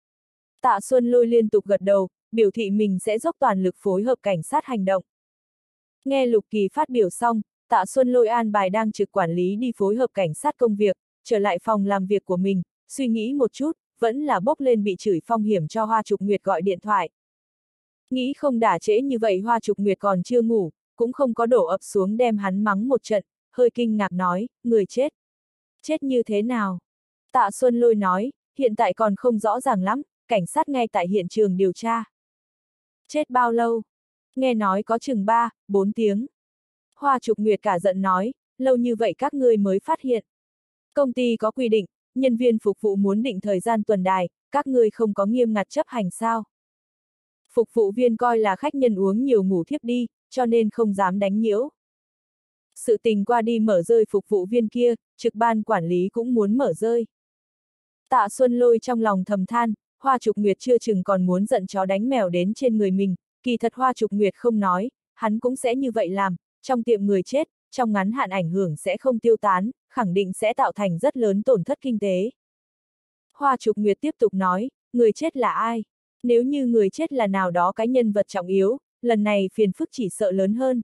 Tạ Xuân Lôi liên tục gật đầu, biểu thị mình sẽ dốc toàn lực phối hợp cảnh sát hành động. Nghe Lục Kỳ phát biểu xong, Tạ Xuân Lôi an bài đang trực quản lý đi phối hợp cảnh sát công việc, trở lại phòng làm việc của mình, suy nghĩ một chút, vẫn là bốc lên bị chửi phong hiểm cho Hoa Trục Nguyệt gọi điện thoại. Nghĩ không đả trễ như vậy Hoa Trục Nguyệt còn chưa ngủ, cũng không có đổ ập xuống đem hắn mắng một trận, hơi kinh ngạc nói, người chết. Chết như thế nào? Tạ Xuân Lôi nói, hiện tại còn không rõ ràng lắm, cảnh sát ngay tại hiện trường điều tra. Chết bao lâu? Nghe nói có chừng ba, bốn tiếng. Hoa Trục Nguyệt cả giận nói, lâu như vậy các ngươi mới phát hiện. Công ty có quy định, nhân viên phục vụ muốn định thời gian tuần đài, các ngươi không có nghiêm ngặt chấp hành sao? Phục vụ viên coi là khách nhân uống nhiều ngủ thiếp đi, cho nên không dám đánh nhiễu. Sự tình qua đi mở rơi phục vụ viên kia, trực ban quản lý cũng muốn mở rơi. Tạ Xuân Lôi trong lòng thầm than, Hoa Trục Nguyệt chưa chừng còn muốn giận chó đánh mèo đến trên người mình, kỳ thật Hoa Trục Nguyệt không nói, hắn cũng sẽ như vậy làm, trong tiệm người chết, trong ngắn hạn ảnh hưởng sẽ không tiêu tán, khẳng định sẽ tạo thành rất lớn tổn thất kinh tế. Hoa Trục Nguyệt tiếp tục nói, người chết là ai? Nếu như người chết là nào đó cái nhân vật trọng yếu, lần này phiền phức chỉ sợ lớn hơn.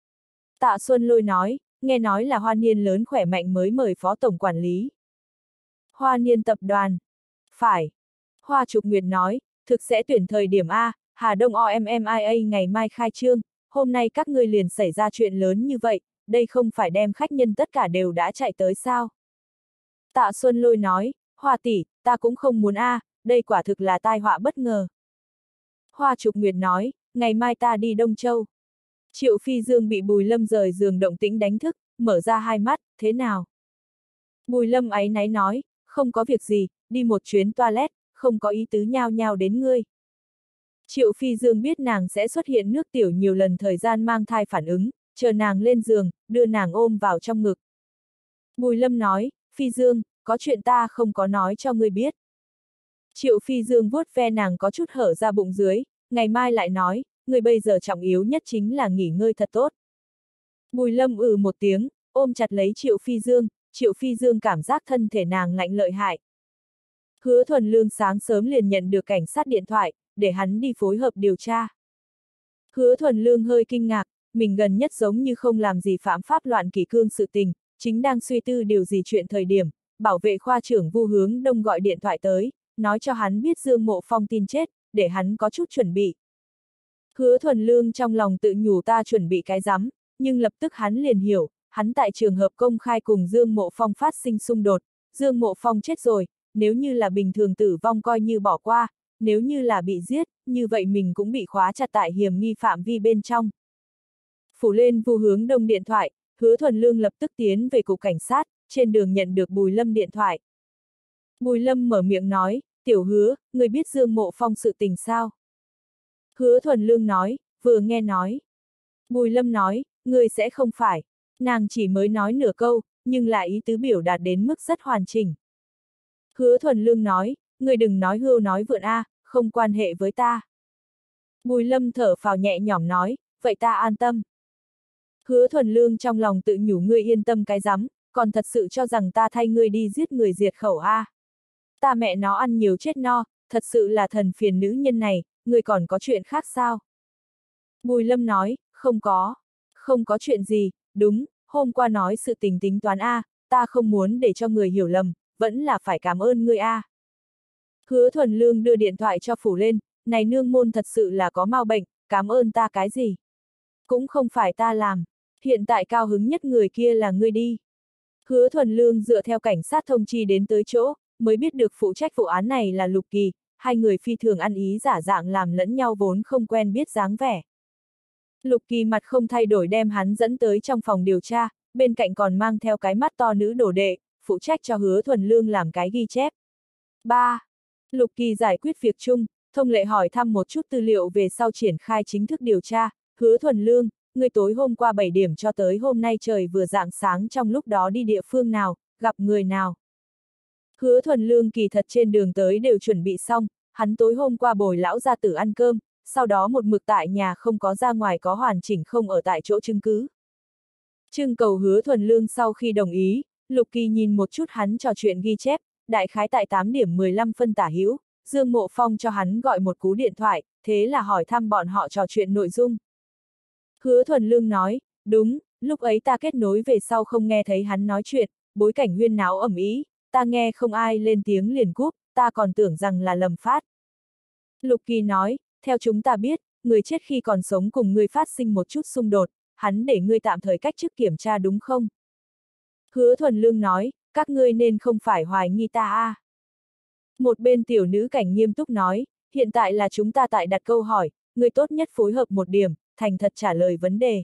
Tạ Xuân Lôi nói, nghe nói là Hoa Niên lớn khỏe mạnh mới mời phó tổng quản lý. Hoa Niên tập đoàn. Phải. Hoa Trục Nguyệt nói, thực sẽ tuyển thời điểm A, Hà Đông o em em i a ngày mai khai trương, hôm nay các ngươi liền xảy ra chuyện lớn như vậy, đây không phải đem khách nhân tất cả đều đã chạy tới sao? Tạ Xuân Lôi nói, Hoa tỷ, ta cũng không muốn A, đây quả thực là tai họa bất ngờ. Hoa Trục Nguyệt nói, ngày mai ta đi Đông Châu. Triệu Phi Dương bị Bùi Lâm rời giường động tĩnh đánh thức, mở ra hai mắt, thế nào? Bùi Lâm áy náy nói, không có việc gì, đi một chuyến toilet, không có ý tứ nhao nhao đến ngươi. Triệu Phi Dương biết nàng sẽ xuất hiện nước tiểu nhiều lần thời gian mang thai phản ứng, chờ nàng lên giường, đưa nàng ôm vào trong ngực. Bùi Lâm nói, Phi Dương, có chuyện ta không có nói cho ngươi biết. Triệu Phi Dương vuốt ve nàng có chút hở ra bụng dưới, ngày mai lại nói, người bây giờ trọng yếu nhất chính là nghỉ ngơi thật tốt. Bùi Lâm ừ một tiếng, ôm chặt lấy Triệu Phi Dương, Triệu Phi Dương cảm giác thân thể nàng lạnh lợi hại. Hứa Thuần Lương sáng sớm liền nhận được cảnh sát điện thoại, để hắn đi phối hợp điều tra. Hứa Thuần Lương hơi kinh ngạc, mình gần nhất giống như không làm gì phạm pháp loạn kỷ cương sự tình, chính đang suy tư điều gì chuyện thời điểm, bảo vệ khoa trưởng Vu Hướng Đông gọi điện thoại tới, nói cho hắn biết Dương Mộ Phong tin chết, để hắn có chút chuẩn bị. Hứa Thuần Lương trong lòng tự nhủ ta chuẩn bị cái rắm, nhưng lập tức hắn liền hiểu, hắn tại trường hợp công khai cùng Dương Mộ Phong phát sinh xung đột, Dương Mộ Phong chết rồi, nếu như là bình thường tử vong coi như bỏ qua, nếu như là bị giết, như vậy mình cũng bị khóa chặt tại hiểm nghi phạm vi bên trong. Phủ lên Vu Hướng Đông điện thoại, Hứa Thuần Lương lập tức tiến về cục cảnh sát, trên đường nhận được Bùi Lâm điện thoại. Bùi Lâm mở miệng nói, tiểu Hứa, người biết Dương Mộ Phong sự tình sao? Hứa Thuần Lương nói, vừa nghe nói. Bùi Lâm nói, người sẽ không phải. Nàng chỉ mới nói nửa câu, nhưng lại ý tứ biểu đạt đến mức rất hoàn chỉnh. Hứa Thuần Lương nói, người đừng nói hưu nói vượn a, không quan hệ với ta. Bùi Lâm thở phào nhẹ nhõm nói, vậy ta an tâm. Hứa Thuần Lương trong lòng tự nhủ ngươi yên tâm cái rắm, còn thật sự cho rằng ta thay ngươi đi giết người diệt khẩu a. Ta mẹ nó ăn nhiều chết no, thật sự là thần phiền nữ nhân này, ngươi còn có chuyện khác sao? Bùi Lâm nói, không có, không có chuyện gì, đúng, hôm qua nói sự tình tính toán a, ta không muốn để cho người hiểu lầm, vẫn là phải cảm ơn ngươi a. Hứa Thuần Lương đưa điện thoại cho Phủ lên, này nương môn thật sự là có mau bệnh, cảm ơn ta cái gì? Cũng không phải ta làm, hiện tại cao hứng nhất người kia là ngươi đi. Hứa Thuần Lương dựa theo cảnh sát thông chi đến tới chỗ, mới biết được phụ trách vụ án này là Lục Kỳ, hai người phi thường ăn ý giả dạng làm lẫn nhau vốn không quen biết dáng vẻ. Lục Kỳ mặt không thay đổi đem hắn dẫn tới trong phòng điều tra, bên cạnh còn mang theo cái mắt to nữ đồ đệ, phụ trách cho Hứa Thuần Lương làm cái ghi chép. ba. Lục Kỳ giải quyết việc chung, thông lệ hỏi thăm một chút tư liệu về sau triển khai chính thức điều tra. Hứa Thuần Lương, người tối hôm qua bảy điểm cho tới hôm nay trời vừa rạng sáng trong lúc đó đi địa phương nào, gặp người nào. Hứa Thuần Lương kỳ thật trên đường tới đều chuẩn bị xong, hắn tối hôm qua bồi lão gia tử ăn cơm, sau đó một mực tại nhà không có ra ngoài có hoàn chỉnh không ở tại chỗ chứng cứ. Trưng cầu Hứa Thuần Lương sau khi đồng ý, Lục Kỳ nhìn một chút hắn trò chuyện ghi chép, đại khái tại tám điểm mười lăm phân tả hữu, Dương Mộ Phong cho hắn gọi một cú điện thoại, thế là hỏi thăm bọn họ trò chuyện nội dung. Hứa Thuần Lương nói, đúng, lúc ấy ta kết nối về sau không nghe thấy hắn nói chuyện, bối cảnh huyên náo ầm ĩ, ta nghe không ai lên tiếng liền cúp, ta còn tưởng rằng là lầm phát. Lục Kỳ nói, theo chúng ta biết, người chết khi còn sống cùng người phát sinh một chút xung đột, hắn để ngươi tạm thời cách chức kiểm tra đúng không? Hứa Thuần Lương nói, các ngươi nên không phải hoài nghi ta a. À. Một bên tiểu nữ cảnh nghiêm túc nói, hiện tại là chúng ta tại đặt câu hỏi, người tốt nhất phối hợp một điểm, thành thật trả lời vấn đề.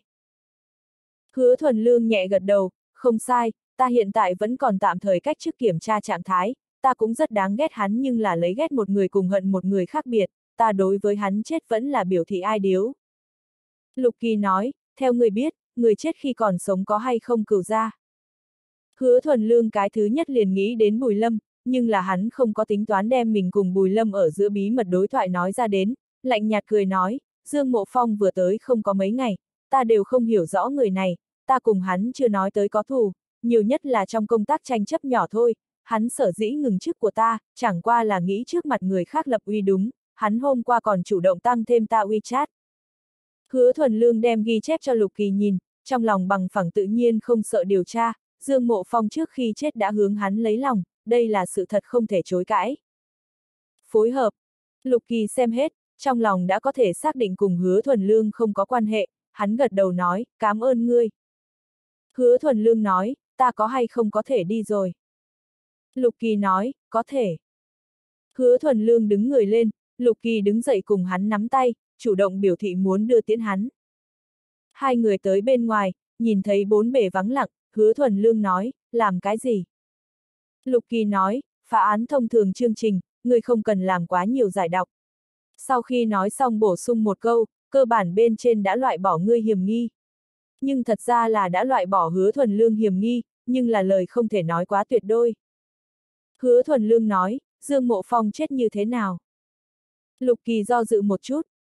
Hứa Thuần Lương nhẹ gật đầu, không sai, ta hiện tại vẫn còn tạm thời cách chức kiểm tra trạng thái, ta cũng rất đáng ghét hắn nhưng là lấy ghét một người cùng hận một người khác biệt, ta đối với hắn chết vẫn là biểu thị ai điếu. Lục Kỳ nói, theo người biết, người chết khi còn sống có hay không cửu gia. Hứa Thuần Lương cái thứ nhất liền nghĩ đến Bùi Lâm, nhưng là hắn không có tính toán đem mình cùng Bùi Lâm ở giữa bí mật đối thoại nói ra đến, lạnh nhạt cười nói, Dương Mộ Phong vừa tới không có mấy ngày, ta đều không hiểu rõ người này, ta cùng hắn chưa nói tới có thù, nhiều nhất là trong công tác tranh chấp nhỏ thôi, hắn sở dĩ ngừng chức của ta, chẳng qua là nghĩ trước mặt người khác lập uy đúng, hắn hôm qua còn chủ động tăng thêm ta WeChat. Hứa Thuần Lương đem ghi chép cho Lục Kỳ nhìn, trong lòng bằng phẳng tự nhiên không sợ điều tra, Dương Mộ Phong trước khi chết đã hướng hắn lấy lòng, đây là sự thật không thể chối cãi. Phối hợp. Lục Kỳ xem hết, trong lòng đã có thể xác định cùng Hứa Thuần Lương không có quan hệ, hắn gật đầu nói, cảm ơn ngươi. Hứa Thuần Lương nói, ta có hay không có thể đi rồi. Lục Kỳ nói, có thể. Hứa Thuần Lương đứng người lên, Lục Kỳ đứng dậy cùng hắn nắm tay, chủ động biểu thị muốn đưa tiễn hắn. Hai người tới bên ngoài, nhìn thấy bốn bề vắng lặng, Hứa Thuần Lương nói, làm cái gì? Lục Kỳ nói, phá án thông thường chương trình, người không cần làm quá nhiều giải đọc. Sau khi nói xong bổ sung một câu, cơ bản bên trên đã loại bỏ ngươi hiểm nghi. Nhưng thật ra là đã loại bỏ Hứa Thuần Lương hiểm nghi, nhưng là lời không thể nói quá tuyệt đôi. Hứa Thuần Lương nói, Dương Mộ Phong chết như thế nào? Lục Kỳ do dự một chút.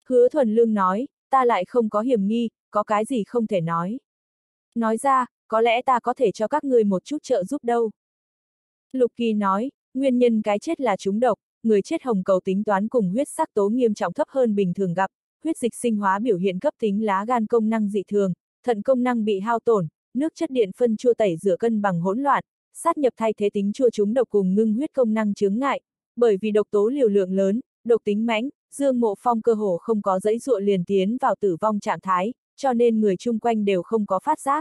Hứa Thuần Lương nói, ta lại không có hiểm nghi, có cái gì không thể nói. Nói ra, có lẽ ta có thể cho các ngươi một chút trợ giúp đâu. Lục Kỳ nói, nguyên nhân cái chết là trúng độc, người chết hồng cầu tính toán cùng huyết sắc tố nghiêm trọng thấp hơn bình thường gặp, huyết dịch sinh hóa biểu hiện cấp tính lá gan công năng dị thường, thận công năng bị hao tổn, nước chất điện phân chua tẩy rửa cân bằng hỗn loạn, sát nhập thay thế tính chua trúng độc cùng ngưng huyết công năng chướng ngại, bởi vì độc tố liều lượng lớn, độc tính mãnh, Dương Mộ Phong cơ hồ không có dãy dụa liền tiến vào tử vong trạng thái, cho nên người chung quanh đều không có phát giác.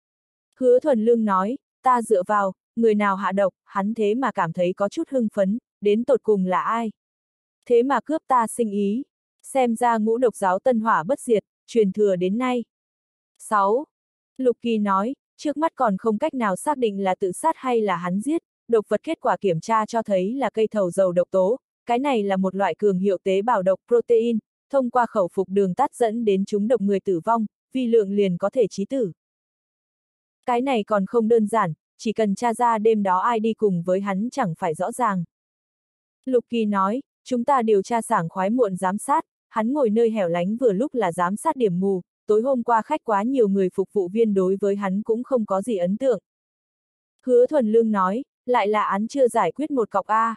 Hứa Thuần Lương nói, ta dựa vào, người nào hạ độc, hắn thế mà cảm thấy có chút hưng phấn, đến tột cùng là ai? Thế mà cướp ta sinh ý, xem ra ngũ độc giáo tân hỏa bất diệt, truyền thừa đến nay. sáu. Lục Kỳ nói, trước mắt còn không cách nào xác định là tự sát hay là hắn giết, độc vật kết quả kiểm tra cho thấy là cây thầu dầu độc tố, cái này là một loại cường hiệu tế bào độc protein, thông qua khẩu phục đường tắt dẫn đến chúng độc người tử vong, vi lượng liền có thể chí tử. Cái này còn không đơn giản, chỉ cần tra ra đêm đó ai đi cùng với hắn chẳng phải rõ ràng. Lục Kỳ nói, chúng ta điều tra sảng khoái muộn giám sát, hắn ngồi nơi hẻo lánh vừa lúc là giám sát điểm mù, tối hôm qua khách quá nhiều người phục vụ viên đối với hắn cũng không có gì ấn tượng. Hứa Thuần Lương nói, lại là án chưa giải quyết một cọc A.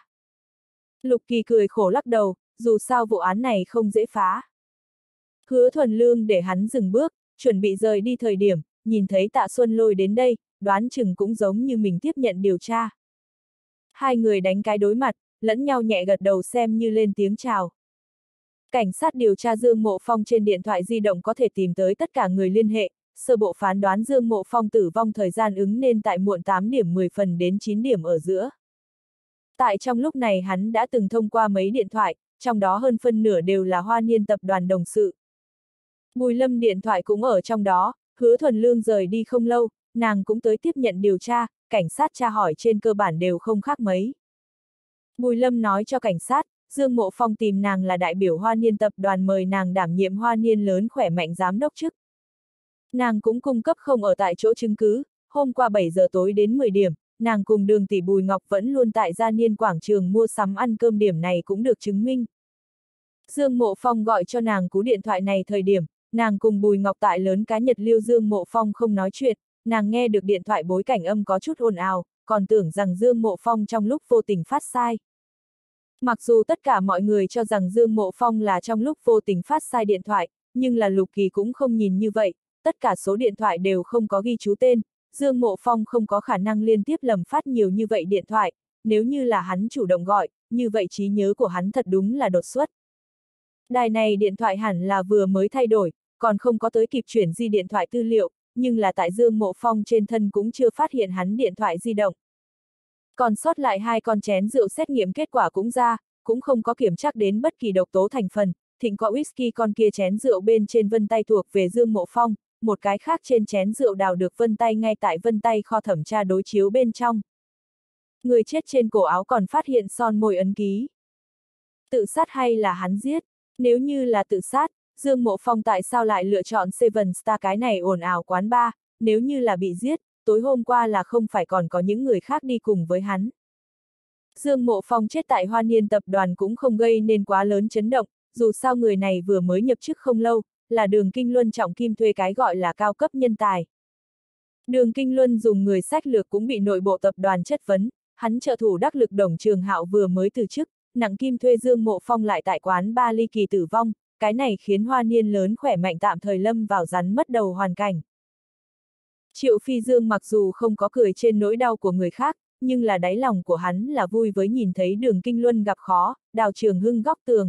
Lục Kỳ cười khổ lắc đầu, dù sao vụ án này không dễ phá. Hứa Thuần Lương để hắn dừng bước, chuẩn bị rời đi thời điểm, nhìn thấy Tạ Xuân Lôi đến đây, đoán chừng cũng giống như mình tiếp nhận điều tra. Hai người đánh cái đối mặt, lẫn nhau nhẹ gật đầu xem như lên tiếng chào. Cảnh sát điều tra Dương Mộ Phong trên điện thoại di động có thể tìm tới tất cả người liên hệ, sơ bộ phán đoán Dương Mộ Phong tử vong thời gian ứng nên tại muộn tám điểm mười phần đến chín điểm ở giữa. Tại trong lúc này hắn đã từng thông qua mấy điện thoại, trong đó hơn phân nửa đều là Hoa Niên tập đoàn đồng sự. Bùi Lâm điện thoại cũng ở trong đó, Hứa Thuần Lương rời đi không lâu, nàng cũng tới tiếp nhận điều tra, cảnh sát tra hỏi trên cơ bản đều không khác mấy. Bùi Lâm nói cho cảnh sát, Dương Mộ Phong tìm nàng là đại biểu Hoa Niên tập đoàn mời nàng đảm nhiệm Hoa Niên lớn khỏe mạnh giám đốc chức. Nàng cũng cung cấp không ở tại chỗ chứng cứ, hôm qua bảy giờ tối đến mười điểm, nàng cùng Đường tỷ Bùi Ngọc vẫn luôn tại Gia Niên quảng trường mua sắm ăn cơm, điểm này cũng được chứng minh. Dương Mộ Phong gọi cho nàng cú điện thoại này thời điểm, nàng cùng Bùi Ngọc tại lớn cá Nhật Liêu, Dương Mộ Phong không nói chuyện, nàng nghe được điện thoại bối cảnh âm có chút ồn ào, còn tưởng rằng Dương Mộ Phong trong lúc vô tình phát sai. Mặc dù tất cả mọi người cho rằng Dương Mộ Phong là trong lúc vô tình phát sai điện thoại, nhưng là Lục Kỳ cũng không nhìn như vậy, tất cả số điện thoại đều không có ghi chú tên, Dương Mộ Phong không có khả năng liên tiếp lầm phát nhiều như vậy điện thoại, nếu như là hắn chủ động gọi, như vậy trí nhớ của hắn thật đúng là đột xuất. Đài này điện thoại hẳn là vừa mới thay đổi, còn không có tới kịp chuyển di điện thoại tư liệu, nhưng là tại Dương Mộ Phong trên thân cũng chưa phát hiện hắn điện thoại di động. Còn sót lại hai con chén rượu xét nghiệm kết quả cũng ra, cũng không có kiểm tra đến bất kỳ độc tố thành phần, thịnh có whisky con kia chén rượu bên trên vân tay thuộc về Dương Mộ Phong, một cái khác trên chén rượu đào được vân tay ngay tại vân tay kho thẩm tra đối chiếu bên trong. Người chết trên cổ áo còn phát hiện son môi ấn ký. Tự sát hay là hắn giết? Nếu như là tự sát, Dương Mộ Phong tại sao lại lựa chọn Seven Star cái này ồn ào quán bar, nếu như là bị giết, tối hôm qua là không phải còn có những người khác đi cùng với hắn. Dương Mộ Phong chết tại Hoa Niên tập đoàn cũng không gây nên quá lớn chấn động, dù sao người này vừa mới nhập chức không lâu, là Đường Kinh Luân trọng kim thuê cái gọi là cao cấp nhân tài. Đường Kinh Luân dùng người sách lược cũng bị nội bộ tập đoàn chất vấn, hắn trợ thủ đắc lực Đồng Trường Hạo vừa mới từ chức, nặng kim thuê Dương Mộ Phong lại tại quán ba ly kỳ tử vong, cái này khiến Hoa Niên lớn khỏe mạnh tạm thời lâm vào rắn mất đầu hoàn cảnh. Triệu Phi Dương mặc dù không có cười trên nỗi đau của người khác, nhưng là đáy lòng của hắn là vui với nhìn thấy Đường Kinh Luân gặp khó, Đào Trường Hưng góc tường.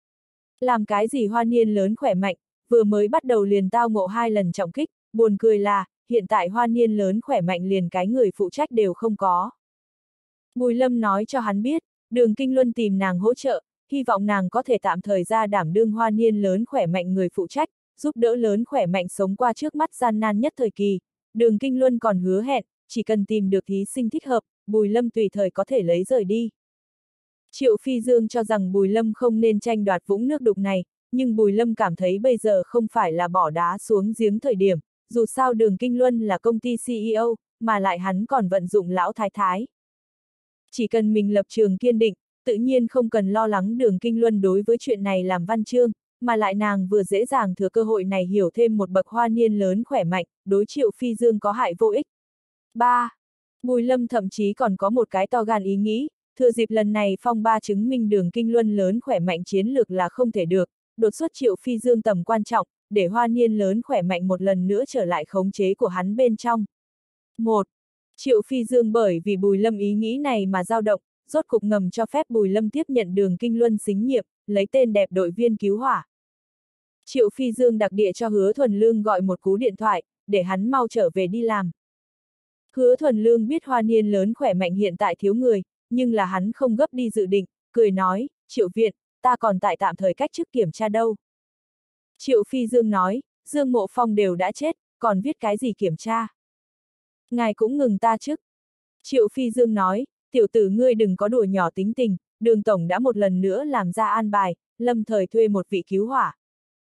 Làm cái gì Hoa Niên lớn khỏe mạnh, vừa mới bắt đầu liền tao ngộ hai lần trọng kích, buồn cười là, hiện tại Hoa Niên lớn khỏe mạnh liền cái người phụ trách đều không có. Bùi Lâm nói cho hắn biết, Đường Kinh Luân tìm nàng hỗ trợ, hy vọng nàng có thể tạm thời ra đảm đương Hoa Niên lớn khỏe mạnh người phụ trách, giúp đỡ lớn khỏe mạnh sống qua trước mắt gian nan nhất thời kỳ. Đường Kinh Luân còn hứa hẹn, chỉ cần tìm được thí sinh thích hợp, Bùi Lâm tùy thời có thể lấy rời đi. Triệu Phi Dương cho rằng Bùi Lâm không nên tranh đoạt vũng nước đục này, nhưng Bùi Lâm cảm thấy bây giờ không phải là bỏ đá xuống giếng thời điểm, dù sao Đường Kinh Luân là công ty xê e ô, mà lại hắn còn vận dụng lão thái thái. Chỉ cần mình lập trường kiên định, tự nhiên không cần lo lắng Đường Kinh Luân đối với chuyện này làm văn chương, mà lại nàng vừa dễ dàng thừa cơ hội này hiểu thêm một bậc hoa niên lớn khỏe mạnh, đối Triệu Phi Dương có hại vô ích. ba. Bùi Lâm thậm chí còn có một cái to gan ý nghĩ, thừa dịp lần này phong ba chứng minh Đường Kinh Luân lớn khỏe mạnh chiến lược là không thể được, đột xuất Triệu Phi Dương tầm quan trọng, để hoa niên lớn khỏe mạnh một lần nữa trở lại khống chế của hắn bên trong. một. Triệu Phi Dương bởi vì Bùi Lâm ý nghĩ này mà dao động, rốt cục ngầm cho phép Bùi Lâm tiếp nhận Đường Kinh Luân xính nghiệp, lấy tên đẹp đội viên cứu hỏa. Triệu Phi Dương đặc địa cho Hứa Thuần Lương gọi một cú điện thoại, để hắn mau trở về đi làm. Hứa Thuần Lương biết hoa niên lớn khỏe mạnh hiện tại thiếu người, nhưng là hắn không gấp đi dự định, cười nói, Triệu Viện, ta còn tại tạm thời cách chức kiểm tra đâu. Triệu Phi Dương nói, Dương Mộ Phong đều đã chết, còn viết cái gì kiểm tra. Ngài cũng ngừng ta chức. Triệu Phi Dương nói, tiểu tử ngươi đừng có đùa nhỏ tính tình, Đường Tổng đã một lần nữa làm ra an bài, lâm thời thuê một vị cứu hỏa.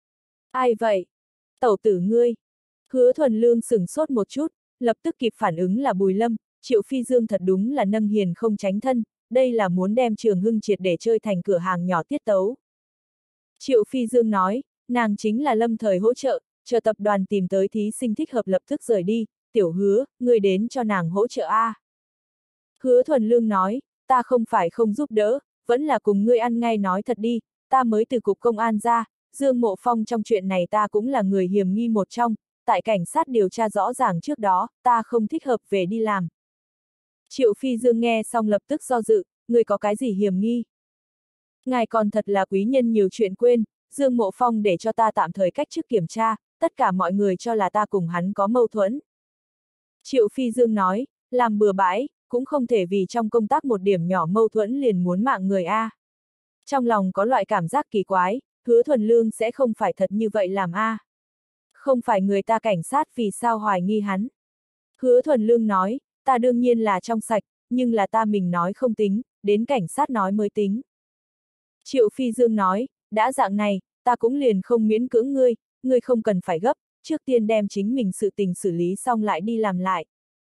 Ai vậy? Tẩu tử ngươi. Hứa Thuần Lương sửng sốt một chút, lập tức kịp phản ứng là Bùi Lâm, Triệu Phi Dương thật đúng là nâng hiền không tránh thân, đây là muốn đem Trường Hưng triệt để chơi thành cửa hàng nhỏ tiết tấu. Triệu Phi Dương nói, nàng chính là lâm thời hỗ trợ, chờ tập đoàn tìm tới thí sinh thích hợp lập tức rời đi, tiểu Hứa, ngươi đến cho nàng hỗ trợ a. Hứa Thuần Lương nói, ta không phải không giúp đỡ, vẫn là cùng ngươi ăn ngay nói thật đi, ta mới từ cục công an ra, Dương Mộ Phong trong chuyện này ta cũng là người hiểm nghi một trong, tại cảnh sát điều tra rõ ràng trước đó, ta không thích hợp về đi làm. Triệu Phi Dương nghe xong lập tức do dự, người có cái gì hiểm nghi? Ngài còn thật là quý nhân nhiều chuyện quên, Dương Mộ Phong để cho ta tạm thời cách chức kiểm tra, tất cả mọi người cho là ta cùng hắn có mâu thuẫn. Triệu Phi Dương nói, làm bừa bãi, cũng không thể vì trong công tác một điểm nhỏ mâu thuẫn liền muốn mạng người a. Trong lòng có loại cảm giác kỳ quái, Hứa Thuần Lương sẽ không phải thật như vậy làm a. Không phải người ta cảnh sát vì sao hoài nghi hắn. Hứa Thuần Lương nói, ta đương nhiên là trong sạch, nhưng là ta mình nói không tính, đến cảnh sát nói mới tính. Triệu Phi Dương nói, đã dạng này, ta cũng liền không miễn cưỡng ngươi, ngươi không cần phải gấp, trước tiên đem chính mình sự tình xử lý xong lại đi làm lại.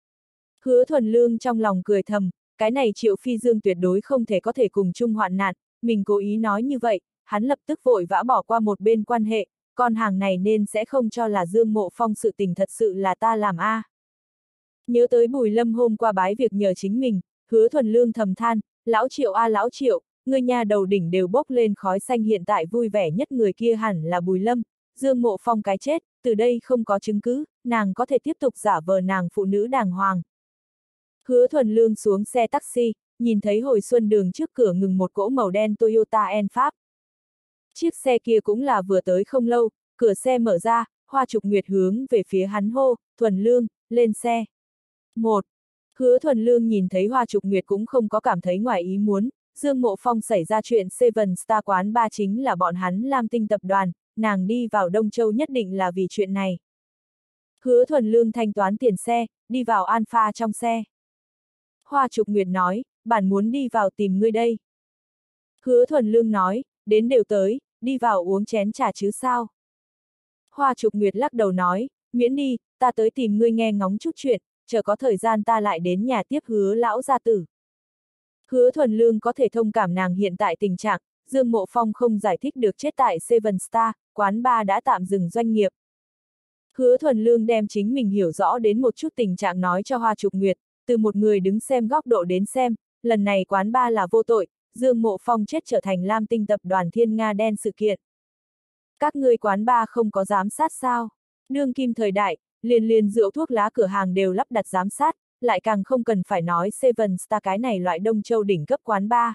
Hứa Thuần Lương trong lòng cười thầm, cái này Triệu Phi Dương tuyệt đối không thể có thể cùng chung hoạn nạn, mình cố ý nói như vậy, hắn lập tức vội vã bỏ qua một bên quan hệ, con hàng này nên sẽ không cho là Dương Mộ Phong sự tình thật sự là ta làm a. À. Nhớ tới Bùi Lâm hôm qua bái việc nhờ chính mình, Hứa Thuần Lương thầm than, lão Triệu a à, lão Triệu, người nhà đầu đỉnh đều bốc lên khói xanh, hiện tại vui vẻ nhất người kia hẳn là Bùi Lâm, Dương Mộ Phong cái chết, từ đây không có chứng cứ, nàng có thể tiếp tục giả vờ nàng phụ nữ đàng hoàng. Hứa Thuần Lương xuống xe taxi, nhìn thấy hồi xuân đường trước cửa ngừng một cỗ màu đen Toyota Enphap. Chiếc xe kia cũng là vừa tới không lâu, cửa xe mở ra, Hoa Trục Nguyệt hướng về phía hắn hô, Thuần Lương, lên xe. một. Hứa Thuần Lương nhìn thấy Hoa Trục Nguyệt cũng không có cảm thấy ngoài ý muốn, Dương Mộ Phong xảy ra chuyện Seven Star quán ba chính là bọn hắn Lam Tinh tập đoàn, nàng đi vào Đông Châu nhất định là vì chuyện này. Hứa Thuần Lương thanh toán tiền xe, đi vào Alpha trong xe. Hoa Trục Nguyệt nói, bản muốn đi vào tìm ngươi đây. Hứa Thuần Lương nói, đến đều tới, đi vào uống chén trà chứ sao. Hoa Trục Nguyệt lắc đầu nói, miễn đi, ta tới tìm ngươi nghe ngóng chút chuyện, chờ có thời gian ta lại đến nhà tiếp Hứa lão gia tử. Hứa Thuần Lương có thể thông cảm nàng hiện tại tình trạng, Dương Mộ Phong không giải thích được chết tại Seven Star, quán bar đã tạm dừng doanh nghiệp. Hứa Thuần Lương đem chính mình hiểu rõ đến một chút tình trạng nói cho Hoa Trục Nguyệt, từ một người đứng xem góc độ đến xem, lần này quán bar là vô tội, Dương Mộ Phong chết trở thành Lam Tinh tập đoàn Thiên Nga đen sự kiện. Các ngươi quán bar không có giám sát sao? Đương kim thời đại, liền liền rượu thuốc lá cửa hàng đều lắp đặt giám sát, lại càng không cần phải nói Seven Star cái này loại Đông Châu đỉnh cấp quán bar.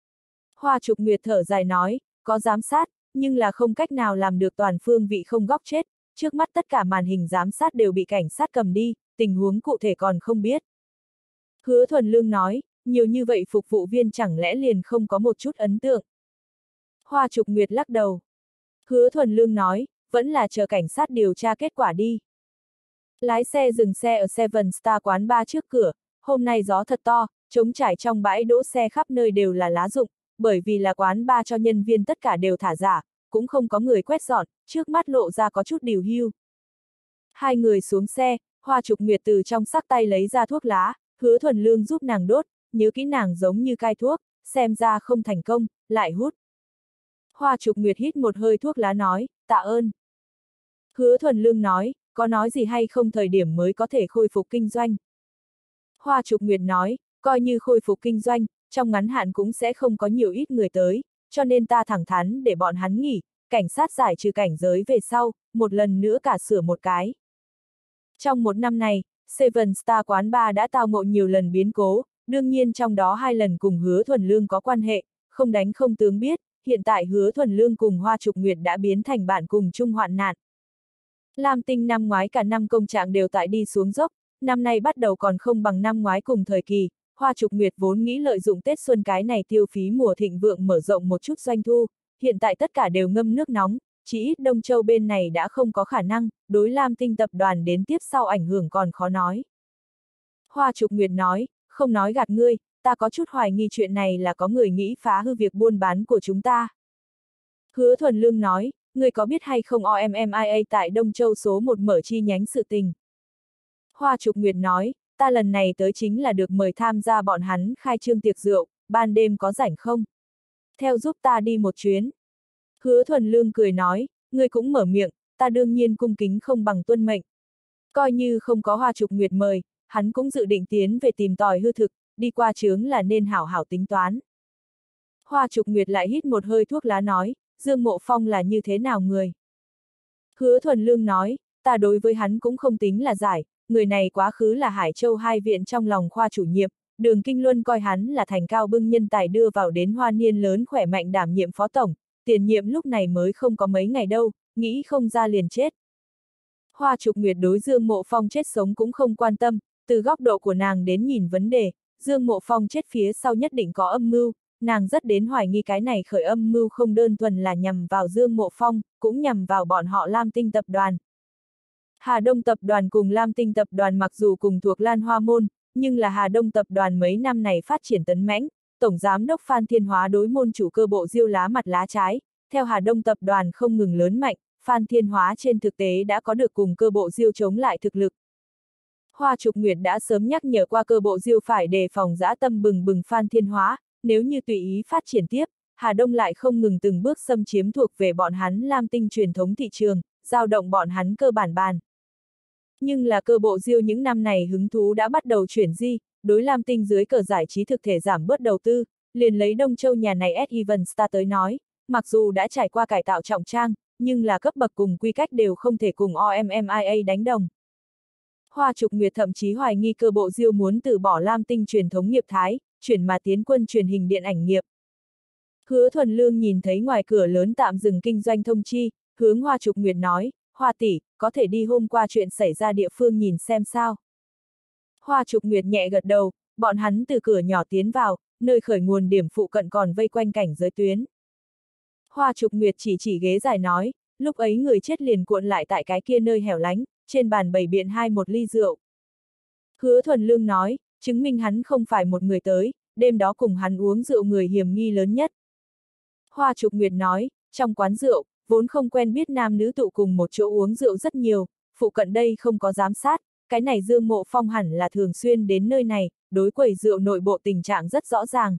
Hoa Trục Nguyệt thở dài nói, có giám sát, nhưng là không cách nào làm được toàn phương vị không góc chết, trước mắt tất cả màn hình giám sát đều bị cảnh sát cầm đi, tình huống cụ thể còn không biết. Hứa Thuần Lương nói, nhiều như vậy phục vụ viên chẳng lẽ liền không có một chút ấn tượng. Hoa Trục Nguyệt lắc đầu. Hứa Thuần Lương nói, vẫn là chờ cảnh sát điều tra kết quả đi. Lái xe dừng xe ở Seven Star quán bar trước cửa, hôm nay gió thật to, trống trải trong bãi đỗ xe khắp nơi đều là lá rụng, bởi vì là quán bar cho nhân viên tất cả đều thả giả, cũng không có người quét dọn, trước mắt lộ ra có chút điều hưu. Hai người xuống xe, Hoa Trục Nguyệt từ trong sắc tay lấy ra thuốc lá, Hứa Thuần Lương giúp nàng đốt, nhớ kỹ nàng giống như cai thuốc, xem ra không thành công, lại hút. Hoa Trục Nguyệt hít một hơi thuốc lá nói, tạ ơn. Hứa Thuần Lương nói, có nói gì hay không thời điểm mới có thể khôi phục kinh doanh. Hoa Trục Nguyệt nói, coi như khôi phục kinh doanh, trong ngắn hạn cũng sẽ không có nhiều ít người tới, cho nên ta thẳng thắn để bọn hắn nghỉ, cảnh sát giải trừ cảnh giới về sau, một lần nữa cả sửa một cái. Trong một năm này, Seven Star quán bar đã tao ngộ nhiều lần biến cố, đương nhiên trong đó hai lần cùng Hứa Thuần Lương có quan hệ, không đánh không tướng biết, hiện tại Hứa Thuần Lương cùng Hoa Trục Nguyệt đã biến thành bạn cùng chung hoạn nạn. Lam Tinh năm ngoái cả năm công trạng đều tại đi xuống dốc, năm nay bắt đầu còn không bằng năm ngoái cùng thời kỳ, Hoa Trục Nguyệt vốn nghĩ lợi dụng Tết Xuân cái này tiêu phí mùa thịnh vượng mở rộng một chút doanh thu, hiện tại tất cả đều ngâm nước nóng, chỉ ít Đông Châu bên này đã không có khả năng, đối Lam Tinh tập đoàn đến tiếp sau ảnh hưởng còn khó nói. Hoa Trục Nguyệt nói, không nói gạt ngươi, ta có chút hoài nghi chuyện này là có người nghĩ phá hư việc buôn bán của chúng ta. Hứa Thuần Lương nói, ngươi có biết hay không o em em i a tại Đông Châu số một mở chi nhánh sự tình. Hoa Trục Nguyệt nói, ta lần này tới chính là được mời tham gia bọn hắn khai trương tiệc rượu, ban đêm có rảnh không? Theo giúp ta đi một chuyến. Hứa Thuần Lương cười nói, ngươi cũng mở miệng, ta đương nhiên cung kính không bằng tuân mệnh. Coi như không có Hoa Trục Nguyệt mời, hắn cũng dự định tiến về tìm tòi hư thực, đi qua chướng là nên hảo hảo tính toán. Hoa Trục Nguyệt lại hít một hơi thuốc lá nói, Dương Mộ Phong là như thế nào người? Hứa Thuần Lương nói, ta đối với hắn cũng không tính là giải, người này quá khứ là Hải Châu hai viện trong lòng khoa chủ nhiệm, Đường Kinh Luân coi hắn là thành cao bưng nhân tài đưa vào đến Hoa Niên lớn khỏe mạnh đảm nhiệm phó tổng, tiền nhiệm lúc này mới không có mấy ngày đâu, nghĩ không ra liền chết. Hoa Trục Nguyệt đối Dương Mộ Phong chết sống cũng không quan tâm, từ góc độ của nàng đến nhìn vấn đề, Dương Mộ Phong chết phía sau nhất định có âm mưu, nàng rất đến hoài nghi cái này khởi âm mưu không đơn thuần là nhằm vào Dương Mộ Phong, cũng nhằm vào bọn họ Lam Tinh tập đoàn. Hà Đông tập đoàn cùng Lam Tinh tập đoàn mặc dù cùng thuộc Lan Hoa môn, nhưng là Hà Đông tập đoàn mấy năm này phát triển tấn mãnh, tổng giám đốc Phan Thiên Hóa đối môn chủ cơ bộ Diêu lá mặt lá trái, theo Hà Đông tập đoàn không ngừng lớn mạnh, Phan Thiên Hóa trên thực tế đã có được cùng cơ bộ Diêu chống lại thực lực. Hoa Trục Nguyệt đã sớm nhắc nhở qua cơ bộ Diêu phải đề phòng dã tâm bừng bừng Phan Thiên Hóa, nếu như tùy ý phát triển tiếp, Hà Đông lại không ngừng từng bước xâm chiếm thuộc về bọn hắn Lam Tinh truyền thống thị trường, giao động bọn hắn cơ bản bàn. Nhưng là cơ bộ Diêu những năm này hứng thú đã bắt đầu chuyển di, đối Lam Tinh dưới cờ giải trí thực thể giảm bớt đầu tư, liền lấy Đông Châu nhà này S. Even Star tới nói, mặc dù đã trải qua cải tạo trọng trang, nhưng là cấp bậc cùng quy cách đều không thể cùng o em em i a đánh đồng. Hoa Trục Nguyệt thậm chí hoài nghi cơ bộ Diêu muốn từ bỏ Lam Tinh truyền thống nghiệp thái, chuyển mà tiến quân truyền hình điện ảnh nghiệp. Hứa Thuần Lương nhìn thấy ngoài cửa lớn tạm dừng kinh doanh thông chi, hướng Hoa Trục Nguyệt nói, Hoa tỷ, có thể đi hôm qua chuyện xảy ra địa phương nhìn xem sao. Hoa Trục Nguyệt nhẹ gật đầu, bọn hắn từ cửa nhỏ tiến vào, nơi khởi nguồn điểm phụ cận còn vây quanh cảnh giới tuyến. Hoa Trục Nguyệt chỉ chỉ ghế dài nói, lúc ấy người chết liền cuộn lại tại cái kia nơi hẻo lánh, trên bàn bày biện hai một ly rượu. Hứa Thuần Lương nói, chứng minh hắn không phải một người tới, đêm đó cùng hắn uống rượu người hiểm nghi lớn nhất. Hoa Trục Nguyệt nói, trong quán rượu, vốn không quen biết nam nữ tụ cùng một chỗ uống rượu rất nhiều, phụ cận đây không có giám sát, cái này Dương Mộ Phong hẳn là thường xuyên đến nơi này, đối quầy rượu nội bộ tình trạng rất rõ ràng.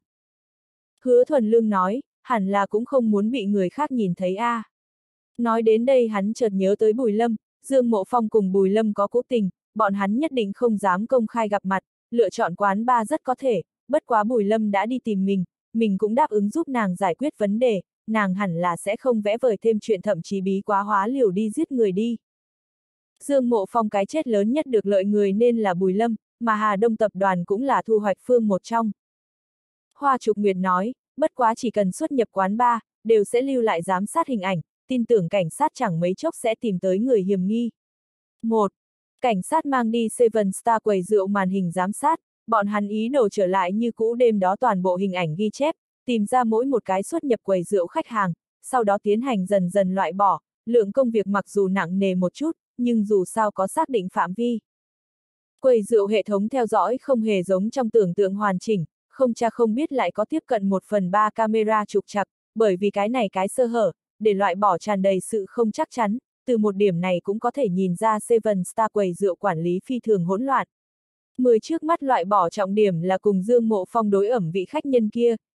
Hứa Thuần Lương nói, hẳn là cũng không muốn bị người khác nhìn thấy a. À. Nói đến đây hắn chợt nhớ tới Bùi Lâm, Dương Mộ Phong cùng Bùi Lâm có cố tình, bọn hắn nhất định không dám công khai gặp mặt, lựa chọn quán bar rất có thể, bất quá Bùi Lâm đã đi tìm mình, mình cũng đáp ứng giúp nàng giải quyết vấn đề, nàng hẳn là sẽ không vẽ vời thêm chuyện thậm chí bí quá hóa liều đi giết người đi. Dương Mộ Phong cái chết lớn nhất được lợi người nên là Bùi Lâm, mà Hà Đông tập đoàn cũng là thu hoạch phương một trong. Hoa Trục Nguyệt nói, bất quá chỉ cần xuất nhập quán bar, đều sẽ lưu lại giám sát hình ảnh, tin tưởng cảnh sát chẳng mấy chốc sẽ tìm tới người hiểm nghi. một. Cảnh sát mang đi Seven Star quầy rượu màn hình giám sát, bọn hắn ý đồ trở lại như cũ đêm đó toàn bộ hình ảnh ghi chép, tìm ra mỗi một cái xuất nhập quầy rượu khách hàng, sau đó tiến hành dần dần loại bỏ, lượng công việc mặc dù nặng nề một chút, nhưng dù sao có xác định phạm vi. Quầy rượu hệ thống theo dõi không hề giống trong tưởng tượng hoàn chỉnh, không cha không biết lại có tiếp cận một phần ba camera trục trặc, bởi vì cái này cái sơ hở, để loại bỏ tràn đầy sự không chắc chắn, từ một điểm này cũng có thể nhìn ra Seven Star quầy rượu quản lý phi thường hỗn loạn. Mười trước mắt loại bỏ trọng điểm là cùng Dương Mộ Phong đối ẩm vị khách nhân kia,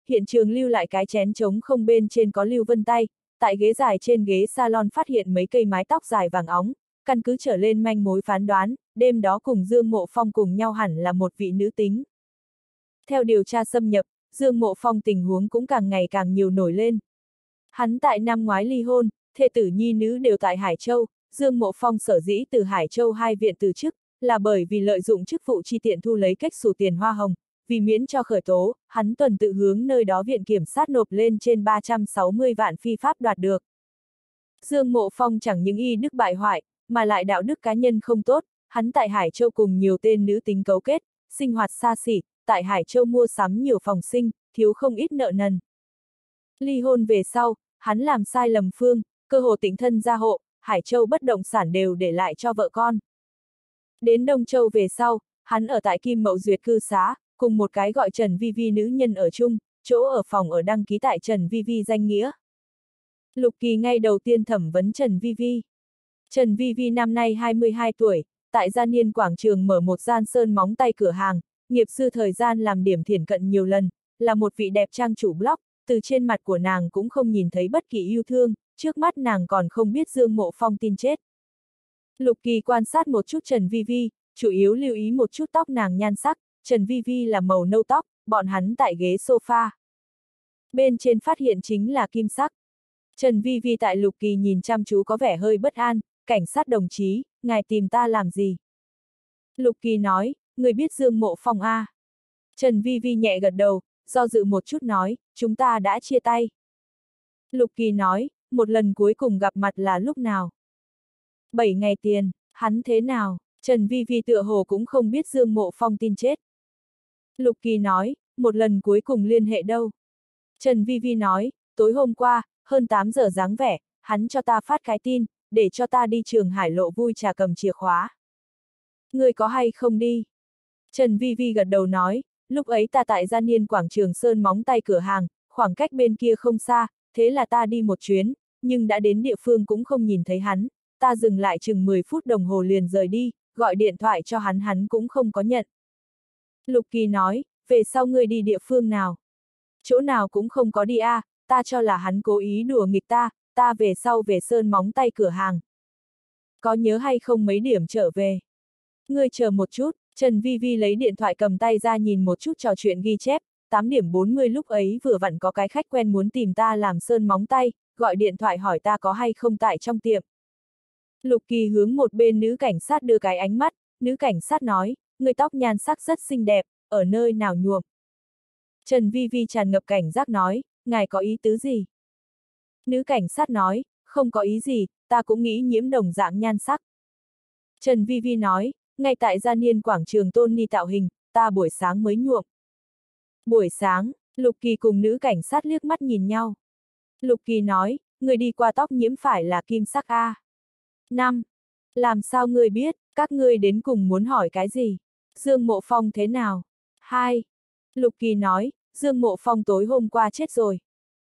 hiện trường lưu lại cái chén trống không bên trên có lưu vân tay, tại ghế dài trên ghế salon phát hiện mấy cây mái tóc dài vàng óng, căn cứ trở lên manh mối phán đoán, đêm đó cùng Dương Mộ Phong cùng nhau hẳn là một vị nữ tính. Theo điều tra xâm nhập, Dương Mộ Phong tình huống cũng càng ngày càng nhiều nổi lên. Hắn tại năm ngoái ly hôn, thê tử nhi nữ đều tại Hải Châu, Dương Mộ Phong sở dĩ từ Hải Châu hai viện từ chức, là bởi vì lợi dụng chức vụ chi tiện thu lấy cách xù tiền hoa hồng, vì miễn cho khởi tố, hắn tuần tự hướng nơi đó viện kiểm sát nộp lên trên ba trăm sáu mươi vạn phi pháp đoạt được. Dương Mộ Phong chẳng những y đức bại hoại, mà lại đạo đức cá nhân không tốt, hắn tại Hải Châu cùng nhiều tên nữ tính cấu kết, sinh hoạt xa xỉ, tại Hải Châu mua sắm nhiều phòng sinh, thiếu không ít nợ nần. Ly hôn về sau, hắn làm sai lầm phương, cơ hồ tịnh thân gia hộ, Hải Châu bất động sản đều để lại cho vợ con. Đến Đông Châu về sau, hắn ở tại Kim Mậu Duyệt cư xá, cùng một cái gọi Trần Vi Vi nữ nhân ở chung, chỗ ở phòng ở đăng ký tại Trần Vi Vi danh nghĩa. Lục Kỳ ngay đầu tiên thẩm vấn Trần Vi Vi. Trần Vi Vi năm nay hai mươi hai tuổi, tại Gia Niên Quảng Trường mở một gian sơn móng tay cửa hàng, nghiệp dư thời gian làm điểm thiển cận nhiều lần, là một vị đẹp trang chủ blog, từ trên mặt của nàng cũng không nhìn thấy bất kỳ yêu thương, trước mắt nàng còn không biết Dương Mộ Phong tin chết. Lục Kỳ quan sát một chút Trần Vi Vi, chủ yếu lưu ý một chút tóc nàng nhan sắc, Trần Vi Vi là màu nâu tóc, bọn hắn tại ghế sofa. Bên trên phát hiện chính là kim sắc. Trần Vi Vi tại Lục Kỳ nhìn chăm chú có vẻ hơi bất an, cảnh sát đồng chí, ngài tìm ta làm gì? Lục Kỳ nói, người biết Dương Mộ Phong a? À? Trần Vi Vi nhẹ gật đầu, do dự một chút nói, chúng ta đã chia tay. Lục Kỳ nói, một lần cuối cùng gặp mặt là lúc nào? Bảy ngày tiền, hắn thế nào? Trần Vi Vi tựa hồ cũng không biết Dương Mộ Phong tin chết. Lục Kỳ nói, một lần cuối cùng liên hệ đâu? Trần Vi Vi nói, tối hôm qua, hơn tám giờ dáng vẻ, hắn cho ta phát cái tin, để cho ta đi Trường Hải Lộ vui trà cầm chìa khóa. Người có hay không đi? Trần Vi Vi gật đầu nói, lúc ấy ta tại Gia Niên Quảng Trường sơn móng tay cửa hàng, khoảng cách bên kia không xa, thế là ta đi một chuyến, nhưng đã đến địa phương cũng không nhìn thấy hắn, ta dừng lại chừng mười phút đồng hồ liền rời đi, gọi điện thoại cho hắn hắn cũng không có nhận. Lục Kỳ nói, về sau ngươi đi địa phương nào? Chỗ nào cũng không có đi a, à, ta cho là hắn cố ý đùa nghịch ta, ta về sau về sơn móng tay cửa hàng. Có nhớ hay không mấy điểm trở về? Ngươi chờ một chút, Trần Vi Vi lấy điện thoại cầm tay ra nhìn một chút trò chuyện ghi chép, tám điểm bốn mươi lúc ấy vừa vặn có cái khách quen muốn tìm ta làm sơn móng tay, gọi điện thoại hỏi ta có hay không tại trong tiệm. Lục Kỳ hướng một bên nữ cảnh sát đưa cái ánh mắt, nữ cảnh sát nói, người tóc nhan sắc rất xinh đẹp, ở nơi nào nhuộm. Trần Vi Vi tràn ngập cảnh giác nói, ngài có ý tứ gì? Nữ cảnh sát nói, không có ý gì, ta cũng nghĩ nhiễm đồng dạng nhan sắc. Trần Vi Vi nói, ngay tại Gia Niên Quảng Trường Tony tạo hình, ta buổi sáng mới nhuộm. Buổi sáng, Lục Kỳ cùng nữ cảnh sát liếc mắt nhìn nhau. Lục Kỳ nói, người đi qua tóc nhiễm phải là kim sắc a. Năm. Làm sao ngươi biết, các ngươi đến cùng muốn hỏi cái gì? Dương Mộ Phong thế nào? Hai. Lục Kỳ nói, Dương Mộ Phong tối hôm qua chết rồi.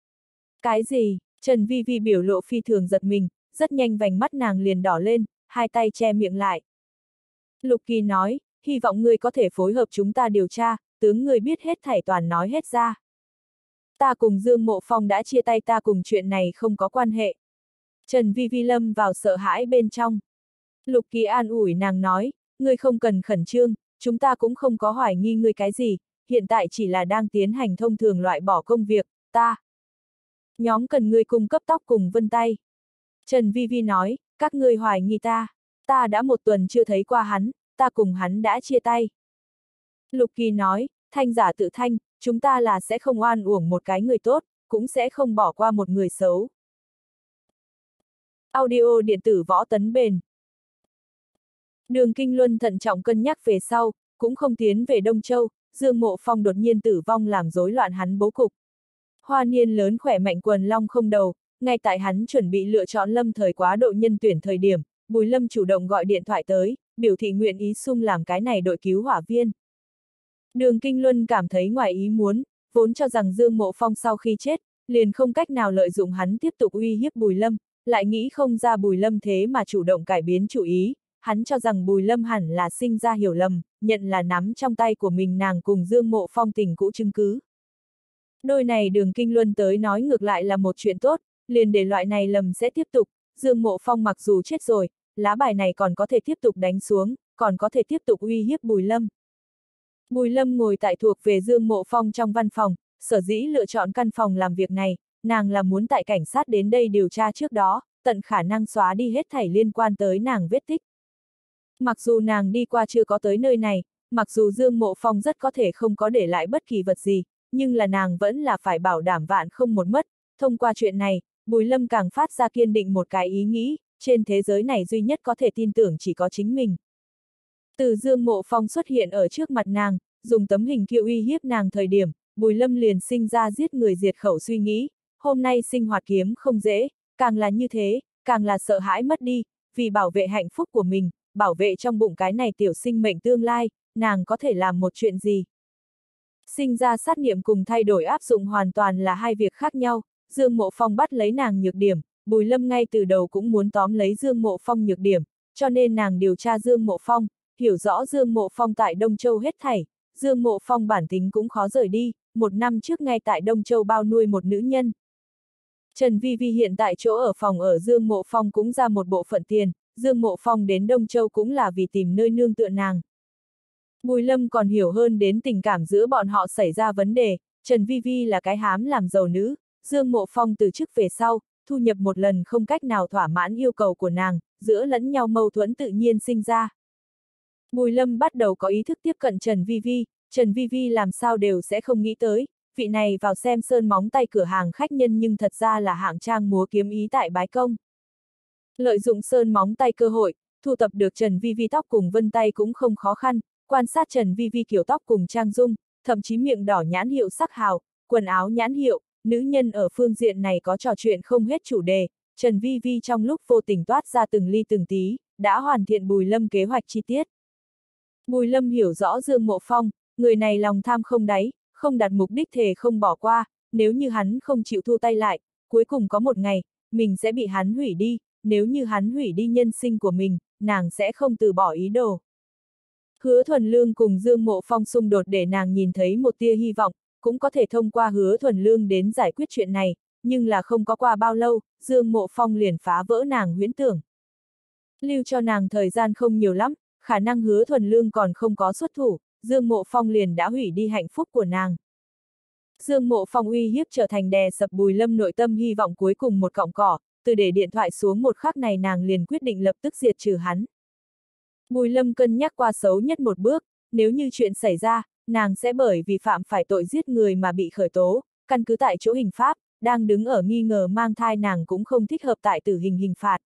Cái gì? Trần Vi Vi biểu lộ phi thường giật mình, rất nhanh vành mắt nàng liền đỏ lên, hai tay che miệng lại. Lục Kỳ nói, hy vọng ngươi có thể phối hợp chúng ta điều tra, tướng ngươi biết hết thảy toàn nói hết ra. Ta cùng Dương Mộ Phong đã chia tay, ta cùng chuyện này không có quan hệ. Trần Vi Vi lâm vào sợ hãi bên trong. Lục Kỳ an ủi nàng nói, ngươi không cần khẩn trương, chúng ta cũng không có hoài nghi ngươi cái gì, hiện tại chỉ là đang tiến hành thông thường loại bỏ công việc, ta. Nhóm cần ngươi cung cấp tóc cùng vân tay. Trần Vi Vi nói, các ngươi hoài nghi ta, ta đã một tuần chưa thấy qua hắn, ta cùng hắn đã chia tay. Lục Kỳ nói, thanh giả tự thanh, chúng ta là sẽ không oan uổng một cái người tốt, cũng sẽ không bỏ qua một người xấu. Audio điện tử võ tấn bền. Đường Kinh Luân thận trọng cân nhắc về sau, cũng không tiến về Đông Châu, Dương Mộ Phong đột nhiên tử vong làm rối loạn hắn bố cục. Hoa niên lớn khỏe mạnh quần long không đầu, ngay tại hắn chuẩn bị lựa chọn lâm thời quá độ nhân tuyển thời điểm, Bùi Lâm chủ động gọi điện thoại tới, biểu thị nguyện ý sung làm cái này đội cứu hỏa viên. Đường Kinh Luân cảm thấy ngoài ý muốn, vốn cho rằng Dương Mộ Phong sau khi chết, liền không cách nào lợi dụng hắn tiếp tục uy hiếp Bùi Lâm, lại nghĩ không ra Bùi Lâm thế mà chủ động cải biến chủ ý, hắn cho rằng Bùi Lâm hẳn là sinh ra hiểu lầm, nhận là nắm trong tay của mình nàng cùng Dương Mộ Phong tình cũ chứng cứ. Đôi này Đường Kinh Luân tới nói ngược lại là một chuyện tốt, liền để loại này lầm sẽ tiếp tục, Dương Mộ Phong mặc dù chết rồi, lá bài này còn có thể tiếp tục đánh xuống, còn có thể tiếp tục uy hiếp Bùi Lâm. Bùi Lâm ngồi tại thuộc về Dương Mộ Phong trong văn phòng, sở dĩ lựa chọn căn phòng làm việc này, nàng là muốn tại cảnh sát đến đây điều tra trước đó, tận khả năng xóa đi hết thảy liên quan tới nàng vết tích. Mặc dù nàng đi qua chưa có tới nơi này, mặc dù Dương Mộ Phong rất có thể không có để lại bất kỳ vật gì, nhưng là nàng vẫn là phải bảo đảm vạn không một mất. Thông qua chuyện này, Bùi Lâm càng phát ra kiên định một cái ý nghĩ, trên thế giới này duy nhất có thể tin tưởng chỉ có chính mình. Từ Dương Mộ Phong xuất hiện ở trước mặt nàng, dùng tấm hình kia uy hiếp nàng thời điểm, Bùi Lâm liền sinh ra giết người diệt khẩu suy nghĩ, hôm nay sinh hoạt kiếm không dễ, càng là như thế, càng là sợ hãi mất đi, vì bảo vệ hạnh phúc của mình, bảo vệ trong bụng cái này tiểu sinh mệnh tương lai, nàng có thể làm một chuyện gì. Sinh ra sát niệm cùng thay đổi áp dụng hoàn toàn là hai việc khác nhau, Dương Mộ Phong bắt lấy nàng nhược điểm, Bùi Lâm ngay từ đầu cũng muốn tóm lấy Dương Mộ Phong nhược điểm, cho nên nàng điều tra Dương Mộ Phong, hiểu rõ Dương Mộ Phong tại Đông Châu hết thảy, Dương Mộ Phong bản tính cũng khó rời đi, một năm trước ngay tại Đông Châu bao nuôi một nữ nhân. Trần Vi Vi hiện tại chỗ ở phòng ở Dương Mộ Phong cũng ra một bộ phận tiền, Dương Mộ Phong đến Đông Châu cũng là vì tìm nơi nương tựa nàng. Bùi Lâm còn hiểu hơn đến tình cảm giữa bọn họ xảy ra vấn đề, Trần Vi Vi là cái hám làm giàu nữ, Dương Mộ Phong từ chức về sau, thu nhập một lần không cách nào thỏa mãn yêu cầu của nàng, giữa lẫn nhau mâu thuẫn tự nhiên sinh ra. Bùi Lâm bắt đầu có ý thức tiếp cận Trần Vi Vi, Trần Vi Vi làm sao đều sẽ không nghĩ tới, vị này vào xem sơn móng tay cửa hàng khách nhân nhưng thật ra là hạng trang múa kiếm ý tại Bái Công. Lợi dụng sơn móng tay cơ hội, thu tập được Trần Vi Vi tóc cùng vân tay cũng không khó khăn, quan sát Trần Vi Vi kiểu tóc cùng trang dung, thậm chí miệng đỏ nhãn hiệu sắc hào, quần áo nhãn hiệu, nữ nhân ở phương diện này có trò chuyện không hết chủ đề, Trần Vi Vi trong lúc vô tình toát ra từng ly từng tí, đã hoàn thiện Bùi Lâm kế hoạch chi tiết. Bùi Lâm hiểu rõ Dương Mộ Phong, người này lòng tham không đáy, không đặt mục đích thề không bỏ qua, nếu như hắn không chịu thu tay lại, cuối cùng có một ngày, mình sẽ bị hắn hủy đi, nếu như hắn hủy đi nhân sinh của mình, nàng sẽ không từ bỏ ý đồ. Hứa Thuần Lương cùng Dương Mộ Phong xung đột để nàng nhìn thấy một tia hy vọng, cũng có thể thông qua Hứa Thuần Lương đến giải quyết chuyện này, nhưng là không có qua bao lâu, Dương Mộ Phong liền phá vỡ nàng huyễn tưởng. Lưu cho nàng thời gian không nhiều lắm, khả năng Hứa Thuần Lương còn không có xuất thủ, Dương Mộ Phong liền đã hủy đi hạnh phúc của nàng. Dương Mộ Phong uy hiếp trở thành đè sập Bùi Lâm nội tâm hy vọng cuối cùng một cọng cỏ, từ để điện thoại xuống một khắc này nàng liền quyết định lập tức diệt trừ hắn. Bùi Lâm cân nhắc qua xấu nhất một bước, nếu như chuyện xảy ra, nàng sẽ bởi vì phạm phải tội giết người mà bị khởi tố, căn cứ tại chỗ hình pháp, đang đứng ở nghi ngờ mang thai nàng cũng không thích hợp tại tử hình hình phạt.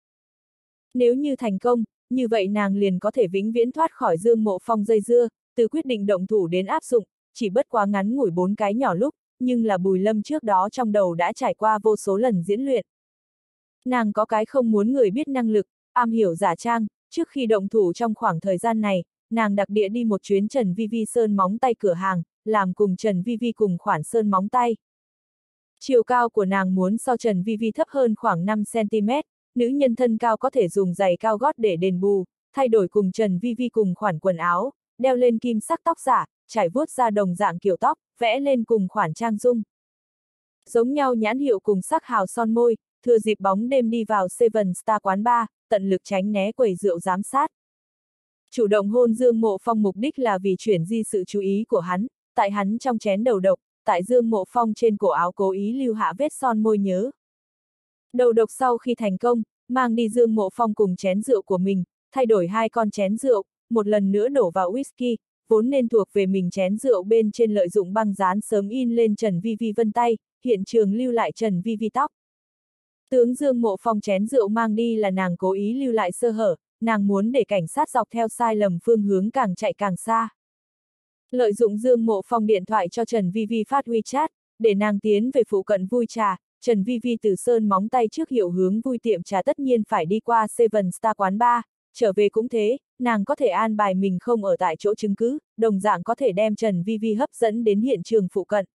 Nếu như thành công, như vậy nàng liền có thể vĩnh viễn thoát khỏi Dương Mộ Phong dây dưa, từ quyết định động thủ đến áp dụng, chỉ bất quá ngắn ngủi bốn cái nhỏ lúc, nhưng là Bùi Lâm trước đó trong đầu đã trải qua vô số lần diễn luyện. Nàng có cái không muốn người biết năng lực, am hiểu giả trang, trước khi động thủ trong khoảng thời gian này, nàng đặc địa đi một chuyến Trần Vi Vi sơn móng tay cửa hàng, làm cùng Trần Vi Vi cùng khoản sơn móng tay. Chiều cao của nàng muốn so Trần Vi Vi thấp hơn khoảng năm xăng ti mét, nữ nhân thân cao có thể dùng giày cao gót để đền bù, thay đổi cùng Trần Vi Vi cùng khoản quần áo, đeo lên kim sắc tóc giả, trải vuốt ra đồng dạng kiểu tóc, vẽ lên cùng khoản trang dung. Giống nhau nhãn hiệu cùng sắc hào son môi, thừa dịp bóng đêm đi vào Seven Star quán bar, tận lực tránh né quầy rượu giám sát. Chủ động hôn Dương Mộ Phong mục đích là vì chuyển di sự chú ý của hắn, tại hắn trong chén đầu độc, tại Dương Mộ Phong trên cổ áo cố ý lưu hạ vết son môi nhớ. Đầu độc sau khi thành công, mang đi Dương Mộ Phong cùng chén rượu của mình, thay đổi hai con chén rượu, một lần nữa đổ vào whisky, vốn nên thuộc về mình chén rượu bên trên lợi dụng băng dán sớm in lên Trần Vi Vi vân tay, hiện trường lưu lại Trần Vi Vi tóc. Tướng Dương Mộ Phong chén rượu mang đi là nàng cố ý lưu lại sơ hở, nàng muốn để cảnh sát dọc theo sai lầm phương hướng càng chạy càng xa. Lợi dụng Dương Mộ Phong điện thoại cho Trần Vi Vi phát WeChat, để nàng tiến về phụ cận vui trà, Trần Vi Vi từ sơn móng tay trước hiệu hướng vui tiệm trà tất nhiên phải đi qua Seven Star quán bar, trở về cũng thế, nàng có thể an bài mình không ở tại chỗ chứng cứ, đồng dạng có thể đem Trần Vi Vi hấp dẫn đến hiện trường phụ cận.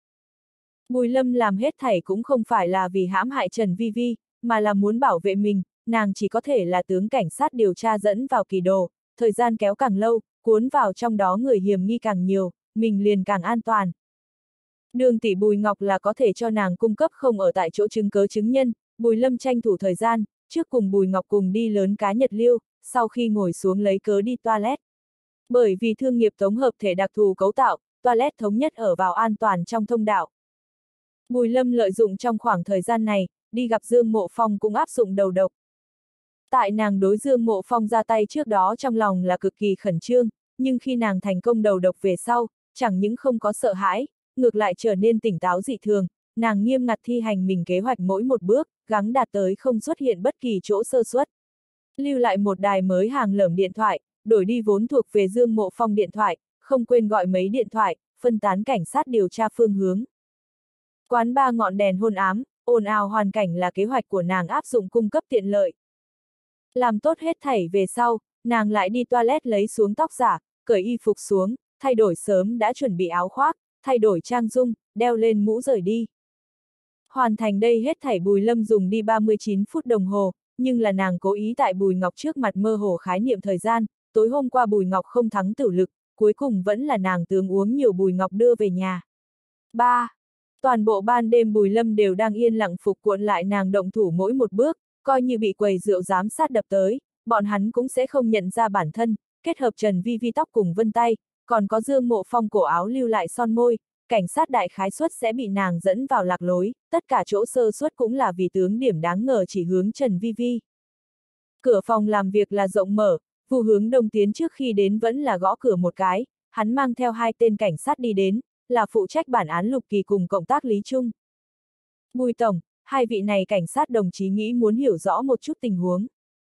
Bùi Lâm làm hết thảy cũng không phải là vì hãm hại Trần Vi Vi, mà là muốn bảo vệ mình, nàng chỉ có thể là tướng cảnh sát điều tra dẫn vào kỳ đồ, thời gian kéo càng lâu, cuốn vào trong đó người hiểm nghi càng nhiều, mình liền càng an toàn. Đường tỷ Bùi Ngọc là có thể cho nàng cung cấp không ở tại chỗ chứng cớ chứng nhân, Bùi Lâm tranh thủ thời gian, trước cùng Bùi Ngọc cùng đi lớn cá Nhật Liêu, sau khi ngồi xuống lấy cớ đi toilet. Bởi vì thương nghiệp tổng hợp thể đặc thù cấu tạo, toilet thống nhất ở vào an toàn trong thông đạo. Bùi Lâm lợi dụng trong khoảng thời gian này, đi gặp Dương Mộ Phong cũng áp dụng đầu độc. Tại nàng đối Dương Mộ Phong ra tay trước đó trong lòng là cực kỳ khẩn trương, nhưng khi nàng thành công đầu độc về sau, chẳng những không có sợ hãi, ngược lại trở nên tỉnh táo dị thường, nàng nghiêm ngặt thi hành mình kế hoạch mỗi một bước, gắng đạt tới không xuất hiện bất kỳ chỗ sơ suất. Lưu lại một đài mới hàng lởm điện thoại, đổi đi vốn thuộc về Dương Mộ Phong điện thoại, không quên gọi mấy điện thoại, phân tán cảnh sát điều tra phương hướng. Quán ba ngọn đèn hôn ám, ồn ào hoàn cảnh là kế hoạch của nàng áp dụng cung cấp tiện lợi. Làm tốt hết thảy về sau, nàng lại đi toilet lấy xuống tóc giả, cởi y phục xuống, thay đổi sớm đã chuẩn bị áo khoác, thay đổi trang dung, đeo lên mũ rời đi. Hoàn thành đây hết thảy Bùi Lâm dùng đi ba mươi chín phút đồng hồ, nhưng là nàng cố ý tại Bùi Ngọc trước mặt mơ hồ khái niệm thời gian, tối hôm qua Bùi Ngọc không thắng tử lực, cuối cùng vẫn là nàng tướng uống nhiều Bùi Ngọc đưa về nhà. ba. Toàn bộ ban đêm Bùi Lâm đều đang yên lặng phục cuộn lại nàng động thủ mỗi một bước, coi như bị quầy rượu giám sát đập tới, bọn hắn cũng sẽ không nhận ra bản thân, kết hợp Trần Vi Vi tóc cùng vân tay, còn có Dương Mộ Phong cổ áo lưu lại son môi, cảnh sát đại khái suất sẽ bị nàng dẫn vào lạc lối, tất cả chỗ sơ suất cũng là vì tướng điểm đáng ngờ chỉ hướng Trần Vi Vi. Cửa phòng làm việc là rộng mở, Vu Hướng Đông tiến trước khi đến vẫn là gõ cửa một cái, hắn mang theo hai tên cảnh sát đi đến, là phụ trách bản án Lục Kỳ cùng cộng tác Lý Trung. Bùi Tổng, hai vị này cảnh sát đồng chí nghĩ muốn hiểu rõ một chút tình huống.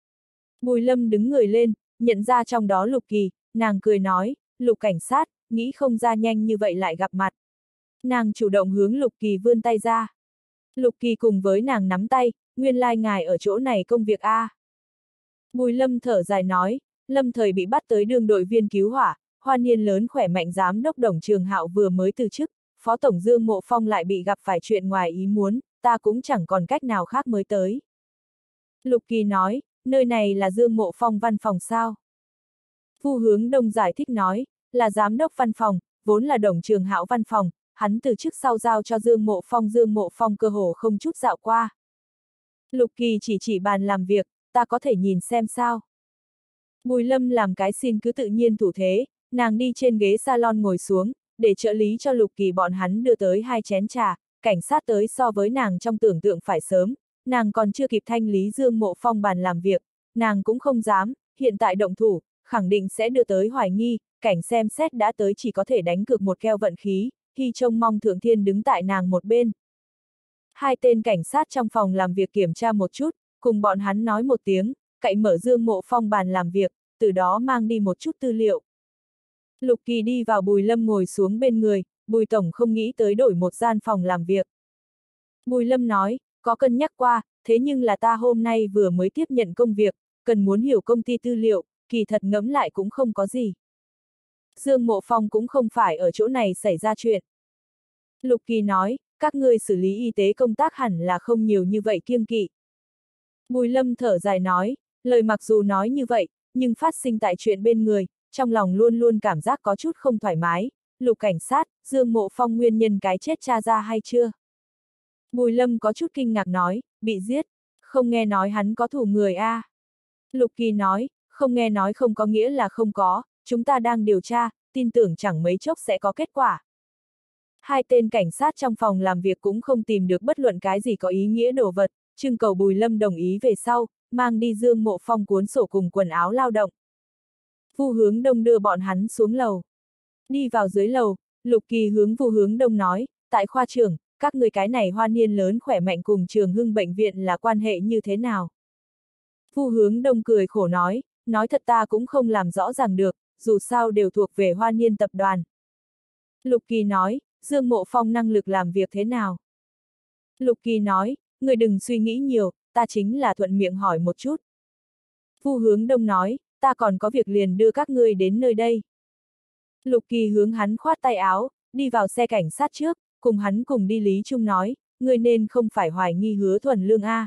Bùi Lâm đứng người lên, nhận ra trong đó Lục Kỳ, nàng cười nói, Lục cảnh sát, nghĩ không ra nhanh như vậy lại gặp mặt. Nàng chủ động hướng Lục Kỳ vươn tay ra. Lục Kỳ cùng với nàng nắm tay, nguyên lai like ngài ở chỗ này công việc a. À. Bùi Lâm thở dài nói, Lâm thời bị bắt tới đường đội viên cứu hỏa, Hoa Niên lớn khỏe mạnh giám đốc Đồng Trường Hạo vừa mới từ chức, Phó Tổng Dương Mộ Phong lại bị gặp phải chuyện ngoài ý muốn, ta cũng chẳng còn cách nào khác mới tới. Lục Kỳ nói, nơi này là Dương Mộ Phong văn phòng sao? Vu Hướng Đông giải thích nói, là giám đốc văn phòng, vốn là Đồng Trường Hạo văn phòng, hắn từ chức sau giao cho Dương Mộ Phong, Dương Mộ Phong cơ hồ không chút dạo qua. Lục Kỳ chỉ chỉ bàn làm việc, ta có thể nhìn xem sao? Bùi Lâm làm cái xin cứ tự nhiên thủ thế, nàng đi trên ghế salon ngồi xuống, để trợ lý cho Lục Kỳ bọn hắn đưa tới hai chén trà, cảnh sát tới so với nàng trong tưởng tượng phải sớm, nàng còn chưa kịp thanh lý Dương Mộ Phong bàn làm việc, nàng cũng không dám, hiện tại động thủ, khẳng định sẽ đưa tới hoài nghi, cảnh xem xét đã tới chỉ có thể đánh cược một keo vận khí, khi trông mong Thượng Thiên đứng tại nàng một bên. Hai tên cảnh sát trong phòng làm việc kiểm tra một chút, cùng bọn hắn nói một tiếng, cậy mở Dương Mộ Phong bàn làm việc, từ đó mang đi một chút tư liệu. Lục Kỳ đi vào Bùi Lâm ngồi xuống bên người, Bùi Tổng không nghĩ tới đổi một gian phòng làm việc. Bùi Lâm nói, có cân nhắc qua, thế nhưng là ta hôm nay vừa mới tiếp nhận công việc, cần muốn hiểu công ty tư liệu, kỳ thật ngẫm lại cũng không có gì. Dương Mộ Phong cũng không phải ở chỗ này xảy ra chuyện. Lục Kỳ nói, các ngươi xử lý y tế công tác hẳn là không nhiều như vậy kiêng kỵ. Bùi Lâm thở dài nói, lời mặc dù nói như vậy, nhưng phát sinh tại chuyện bên người, trong lòng luôn luôn cảm giác có chút không thoải mái. Lục cảnh sát, Dương Mộ Phong nguyên nhân cái chết tra ra hay chưa? Bùi Lâm có chút kinh ngạc nói, bị giết, không nghe nói hắn có thù người a. À. Lục Kỳ nói, không nghe nói không có nghĩa là không có, chúng ta đang điều tra, tin tưởng chẳng mấy chốc sẽ có kết quả. Hai tên cảnh sát trong phòng làm việc cũng không tìm được bất luận cái gì có ý nghĩa đồ vật, trưng cầu Bùi Lâm đồng ý về sau, mang đi Dương Mộ Phong cuốn sổ cùng quần áo lao động. Vu Hướng Đông đưa bọn hắn xuống lầu. Đi vào dưới lầu, Lục Kỳ hướng Vu Hướng Đông nói, tại khoa trưởng, các người cái này Hoa Niên lớn khỏe mạnh cùng Trường Hưng bệnh viện là quan hệ như thế nào? Vu Hướng Đông cười khổ nói, nói thật ta cũng không làm rõ ràng được, dù sao đều thuộc về Hoa Niên tập đoàn. Lục Kỳ nói, Dương Mộ Phong năng lực làm việc thế nào? Lục Kỳ nói, người đừng suy nghĩ nhiều, ta chính là thuận miệng hỏi một chút. Vu Hướng Đông nói, ta còn có việc liền đưa các ngươi đến nơi đây. Lục Kỳ hướng hắn khoát tay áo, đi vào xe cảnh sát trước, cùng hắn cùng đi Lý Trung nói, ngươi nên không phải hoài nghi Hứa Thuần Lương a.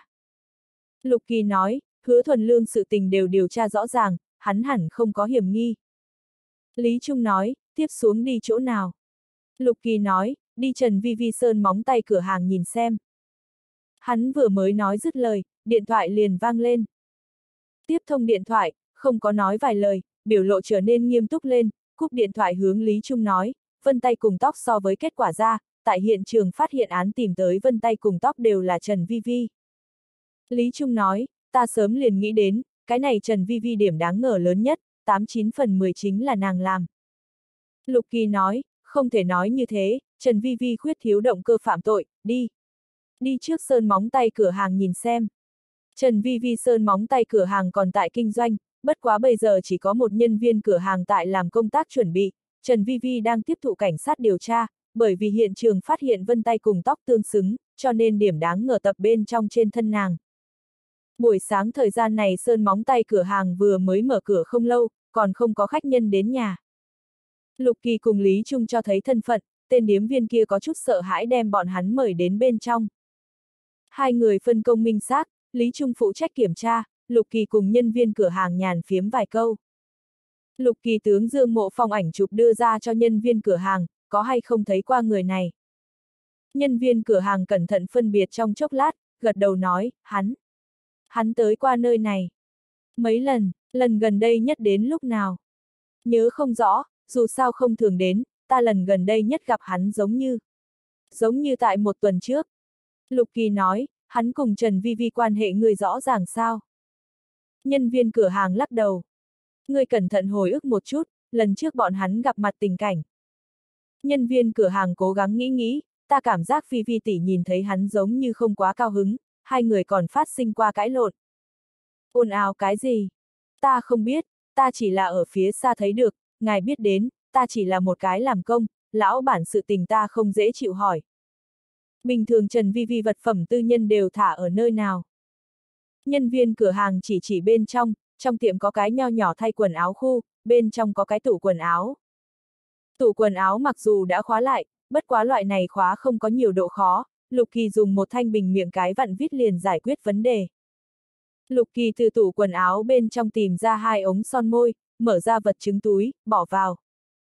Lục Kỳ nói, Hứa Thuần Lương sự tình đều điều tra rõ ràng, hắn hẳn không có hiểm nghi. Lý Trung nói, tiếp xuống đi chỗ nào? Lục Kỳ nói, đi Trần Vi Vi sơn móng tay cửa hàng nhìn xem. Hắn vừa mới nói dứt lời, điện thoại liền vang lên. Tiếp thông điện thoại, không có nói vài lời, biểu lộ trở nên nghiêm túc lên, cúp điện thoại hướng Lý Trung nói, vân tay cùng tóc so với kết quả ra, tại hiện trường phát hiện án tìm tới vân tay cùng tóc đều là Trần Vi Vi. Lý Trung nói, ta sớm liền nghĩ đến, cái này Trần Vi Vi điểm đáng ngờ lớn nhất, tám chín phần mười chính là nàng làm. Lục Kỳ nói, không thể nói như thế, Trần Vi Vi khuyết thiếu động cơ phạm tội, đi. Đi trước sơn móng tay cửa hàng nhìn xem. Trần Vi Vi sơn móng tay cửa hàng còn tại kinh doanh, bất quá bây giờ chỉ có một nhân viên cửa hàng tại làm công tác chuẩn bị, Trần Vi Vi đang tiếp thụ cảnh sát điều tra, bởi vì hiện trường phát hiện vân tay cùng tóc tương xứng, cho nên điểm đáng ngờ tập bên trong trên thân nàng. Buổi sáng thời gian này sơn móng tay cửa hàng vừa mới mở cửa không lâu, còn không có khách nhân đến nhà. Lục Kỳ cùng Lý Trung cho thấy thân phận, tên điếm viên kia có chút sợ hãi đem bọn hắn mời đến bên trong. Hai người phân công minh xác, Lý Trung phụ trách kiểm tra, Lục Kỳ cùng nhân viên cửa hàng nhàn phiếm vài câu. Lục Kỳ tướng Dương Mộ Phong ảnh chụp đưa ra cho nhân viên cửa hàng, có hay không thấy qua người này. Nhân viên cửa hàng cẩn thận phân biệt trong chốc lát, gật đầu nói, hắn. Hắn tới qua nơi này. Mấy lần, lần gần đây nhất đến lúc nào? Nhớ không rõ, dù sao không thường đến, ta lần gần đây nhất gặp hắn giống như. Giống như tại một tuần trước. Lục Kỳ nói, hắn cùng Trần Vi Vi quan hệ người rõ ràng sao? Nhân viên cửa hàng lắc đầu. Người cẩn thận hồi ức một chút, lần trước bọn hắn gặp mặt tình cảnh. Nhân viên cửa hàng cố gắng nghĩ nghĩ, ta cảm giác Vi Vi tỷ nhìn thấy hắn giống như không quá cao hứng, hai người còn phát sinh qua cãi lộn. Ồn ào cái gì? Ta không biết, ta chỉ là ở phía xa thấy được, ngài biết đến, ta chỉ là một cái làm công, lão bản sự tình ta không dễ chịu hỏi. Bình thường Trần Vi Vi vật phẩm tư nhân đều thả ở nơi nào? Nhân viên cửa hàng chỉ chỉ bên trong, trong tiệm có cái nho nhỏ thay quần áo khu, bên trong có cái tủ quần áo. Tủ quần áo mặc dù đã khóa lại, bất quá loại này khóa không có nhiều độ khó, Lục Kỳ dùng một thanh bình miệng cái vặn vít liền giải quyết vấn đề. Lục Kỳ từ tủ quần áo bên trong tìm ra hai ống son môi, mở ra vật chứng túi, bỏ vào.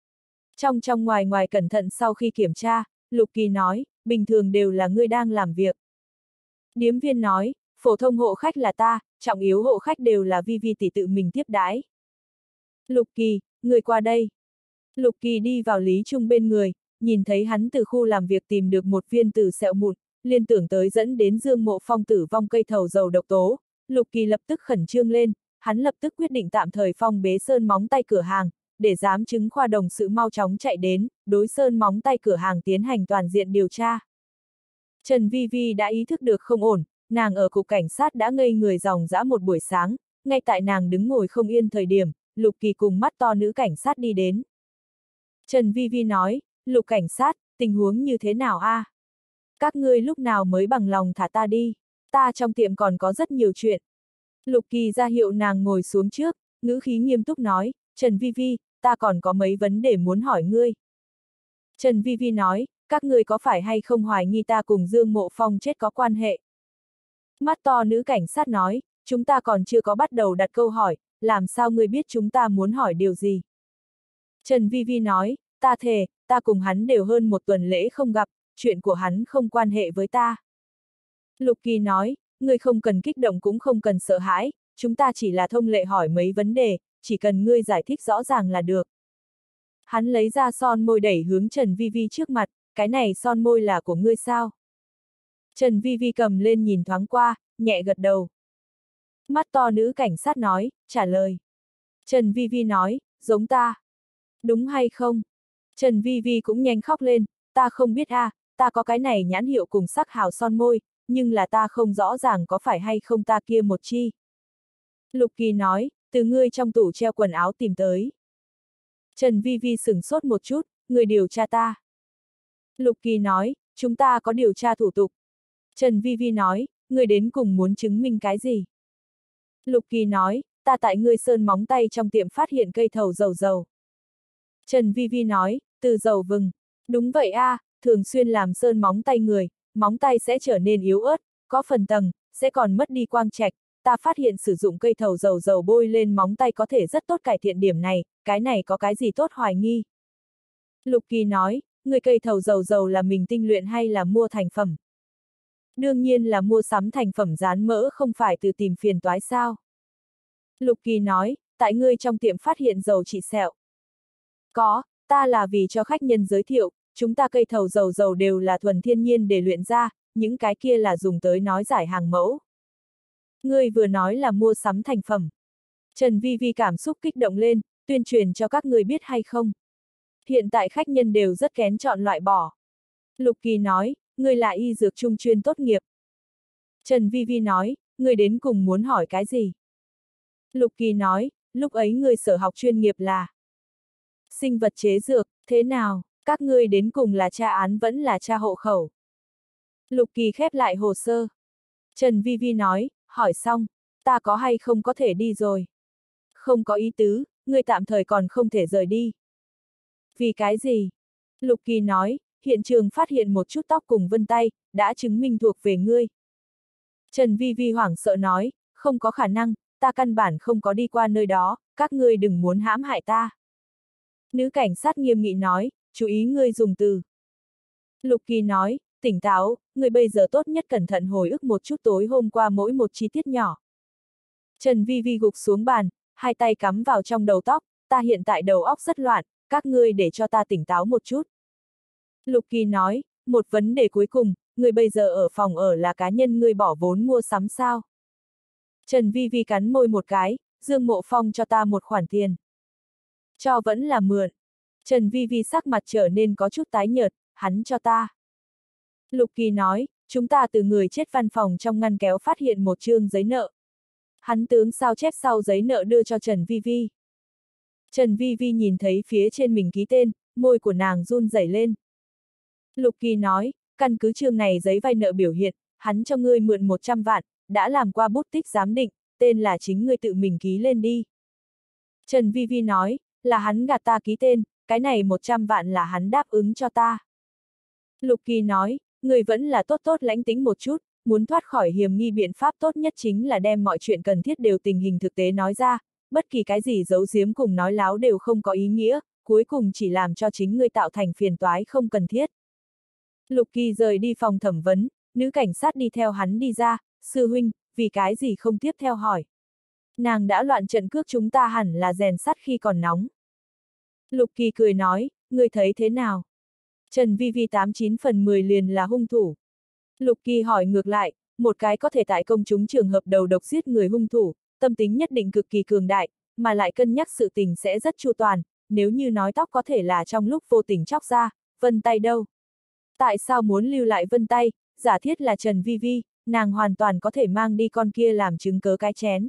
Trong trong ngoài ngoài cẩn thận sau khi kiểm tra, Lục Kỳ nói, bình thường đều là ngươi đang làm việc. Điếm viên nói, phổ thông hộ khách là ta, trọng yếu hộ khách đều là Vi Vi tỷ tự mình tiếp đãi. Lục Kỳ, người qua đây. Lục Kỳ đi vào Lý Trung bên người, nhìn thấy hắn từ khu làm việc tìm được một viên tử sẹo mụn, liên tưởng tới dẫn đến Dương Mộ Phong tử vong cây thầu dầu độc tố. Lục Kỳ lập tức khẩn trương lên, hắn lập tức quyết định tạm thời phong bế sơn móng tay cửa hàng, để giám chứng khoa đồng sự mau chóng chạy đến, đối sơn móng tay cửa hàng tiến hành toàn diện điều tra. Trần Vi Vi đã ý thức được không ổn, nàng ở cục cảnh sát đã ngây người dòng dã một buổi sáng, ngay tại nàng đứng ngồi không yên thời điểm, Lục Kỳ cùng mắt to nữ cảnh sát đi đến. Trần Vi Vi nói, Lục cảnh sát, tình huống như thế nào a? À? Các ngươi lúc nào mới bằng lòng thả ta đi? Ta trong tiệm còn có rất nhiều chuyện. Lục Kỳ ra hiệu nàng ngồi xuống trước, ngữ khí nghiêm túc nói, Trần Vi Vi, ta còn có mấy vấn đề muốn hỏi ngươi. Trần Vi Vi nói, các ngươi có phải hay không hoài nghi ta cùng Dương Mộ Phong chết có quan hệ? Mắt to nữ cảnh sát nói, chúng ta còn chưa có bắt đầu đặt câu hỏi, làm sao ngươi biết chúng ta muốn hỏi điều gì? Trần Vi Vi nói, ta thề, ta cùng hắn đều hơn một tuần lễ không gặp, chuyện của hắn không quan hệ với ta. Lục Kỳ nói, ngươi không cần kích động cũng không cần sợ hãi, chúng ta chỉ là thông lệ hỏi mấy vấn đề, chỉ cần ngươi giải thích rõ ràng là được. Hắn lấy ra son môi đẩy hướng Trần Vi Vi trước mặt, cái này son môi là của ngươi sao? Trần Vi Vi cầm lên nhìn thoáng qua, nhẹ gật đầu. Mắt to nữ cảnh sát nói, trả lời. Trần Vi Vi nói, giống ta. Đúng hay không? Trần Vi Vi cũng nhanh khóc lên, ta không biết a, à, ta có cái này nhãn hiệu cùng sắc hào son môi, nhưng là ta không rõ ràng có phải hay không ta kia một chi. Lục Kỳ nói, từ ngươi trong tủ treo quần áo tìm tới. Trần Vi Vi sửng sốt một chút, người điều tra ta. Lục Kỳ nói, chúng ta có điều tra thủ tục. Trần Vi Vi nói, người đến cùng muốn chứng minh cái gì? Lục Kỳ nói, ta tại ngươi sơn móng tay trong tiệm phát hiện cây thầu dầu dầu. Trần Vi Vi nói, từ dầu vừng. Đúng vậy a, à, thường xuyên làm sơn móng tay người, móng tay sẽ trở nên yếu ớt, có phần tầng, sẽ còn mất đi quang trạch. Ta phát hiện sử dụng cây thầu dầu dầu bôi lên móng tay có thể rất tốt cải thiện điểm này, cái này có cái gì tốt hoài nghi? Lục Kỳ nói, người cây thầu dầu dầu là mình tinh luyện hay là mua thành phẩm? Đương nhiên là mua sắm thành phẩm dán mỡ, không phải từ tìm phiền toái sao? Lục Kỳ nói, tại ngươi trong tiệm phát hiện dầu trị sẹo. Có, ta là vì cho khách nhân giới thiệu, chúng ta cây thầu dầu dầu đều là thuần thiên nhiên để luyện ra, những cái kia là dùng tới nói giải hàng mẫu. Ngươi vừa nói là mua sắm thành phẩm. Trần Vi Vi cảm xúc kích động lên, tuyên truyền cho các ngươi biết hay không? Hiện tại khách nhân đều rất kén chọn loại bỏ. Lục Kỳ nói, ngươi là y dược trung chuyên tốt nghiệp. Trần Vi Vi nói, ngươi đến cùng muốn hỏi cái gì? Lục Kỳ nói, lúc ấy ngươi sở học chuyên nghiệp là sinh vật chế dược, thế nào, các ngươi đến cùng là tra án vẫn là tra hộ khẩu? Lục Kỳ khép lại hồ sơ. Trần Vi Vi nói, hỏi xong, ta có hay không có thể đi rồi? Không có ý tứ, ngươi tạm thời còn không thể rời đi. Vì cái gì? Lục Kỳ nói, hiện trường phát hiện một chút tóc cùng vân tay, đã chứng minh thuộc về ngươi. Trần Vi Vi hoảng sợ nói, không có khả năng, ta căn bản không có đi qua nơi đó, các ngươi đừng muốn hãm hại ta. Nữ cảnh sát nghiêm nghị nói, chú ý ngươi dùng từ. Lục Kỳ nói, tỉnh táo, ngươi bây giờ tốt nhất cẩn thận hồi ức một chút tối hôm qua mỗi một chi tiết nhỏ. Trần Vi Vi gục xuống bàn, hai tay cắm vào trong đầu tóc, ta hiện tại đầu óc rất loạn, các ngươi để cho ta tỉnh táo một chút. Lục Kỳ nói, một vấn đề cuối cùng, ngươi bây giờ ở phòng ở là cá nhân ngươi bỏ vốn mua sắm sao? Trần Vi Vi cắn môi một cái, Dương Mộ Phong cho ta một khoản tiền. Cho vẫn là mượn. Trần Vi Vi sắc mặt trở nên có chút tái nhợt, hắn cho ta. Lục Kỳ nói, chúng ta từ người chết văn phòng trong ngăn kéo phát hiện một chương giấy nợ. Hắn tướng sao chép sau giấy nợ đưa cho Trần Vi Vi. Trần Vi Vi nhìn thấy phía trên mình ký tên, môi của nàng run rẩy lên. Lục Kỳ nói, căn cứ chương này giấy vay nợ biểu hiện, hắn cho ngươi mượn một trăm vạn, đã làm qua bút tích giám định, tên là chính ngươi tự mình ký lên đi. Trần Vi Vi nói, là hắn gạt ta ký tên, cái này một trăm vạn là hắn đáp ứng cho ta. Lục Kỳ nói, ngươi vẫn là tốt tốt lãnh tính một chút, muốn thoát khỏi hiểm nghi biện pháp tốt nhất chính là đem mọi chuyện cần thiết đều tình hình thực tế nói ra, bất kỳ cái gì giấu giếm cùng nói láo đều không có ý nghĩa, cuối cùng chỉ làm cho chính ngươi tạo thành phiền toái không cần thiết. Lục Kỳ rời đi phòng thẩm vấn, nữ cảnh sát đi theo hắn đi ra, sư huynh, vì cái gì không tiếp theo hỏi. Nàng đã loạn trận cước, chúng ta hẳn là rèn sắt khi còn nóng. Lục Kỳ cười nói, ngươi thấy thế nào? Trần Vi Vi tám chín phần mười liền là hung thủ. Lục Kỳ hỏi ngược lại, một cái có thể tại công chúng trường hợp đầu độc giết người hung thủ, tâm tính nhất định cực kỳ cường đại, mà lại cân nhắc sự tình sẽ rất chu toàn, nếu như nói tóc có thể là trong lúc vô tình chóc ra, vân tay đâu? Tại sao muốn lưu lại vân tay, giả thiết là Trần Vi Vi, nàng hoàn toàn có thể mang đi con kia làm chứng cớ cái chén.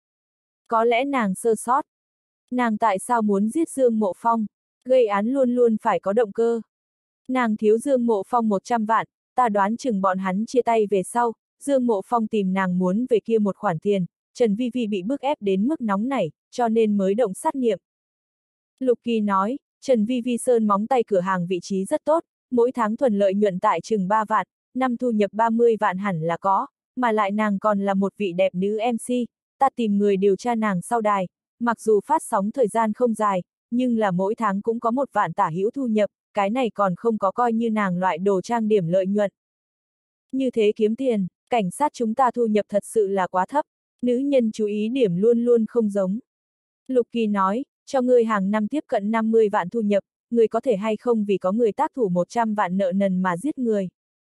Có lẽ nàng sơ sót. Nàng tại sao muốn giết Dương Mộ Phong? Gây án luôn luôn phải có động cơ. Nàng thiếu Dương Mộ Phong một trăm vạn, ta đoán chừng bọn hắn chia tay về sau, Dương Mộ Phong tìm nàng muốn về kia một khoản tiền, Trần Vi Vi bị bức ép đến mức nóng nảy, cho nên mới động sát niệm. Lục Kỳ nói, Trần Vi Vi sơn móng tay cửa hàng vị trí rất tốt, mỗi tháng thuần lợi nhuận tại chừng ba vạn, năm thu nhập ba mươi vạn hẳn là có, mà lại nàng còn là một vị đẹp nữ em xê, ta tìm người điều tra nàng sau đài, mặc dù phát sóng thời gian không dài, nhưng là mỗi tháng cũng có một vạn tả hữu thu nhập, cái này còn không có coi như nàng loại đồ trang điểm lợi nhuận. Như thế kiếm tiền, cảnh sát chúng ta thu nhập thật sự là quá thấp, nữ nhân chú ý điểm luôn luôn không giống. Lục Kỳ nói, cho ngươi hàng năm tiếp cận năm mươi vạn thu nhập, người có thể hay không vì có người tác thủ một trăm vạn nợ nần mà giết người.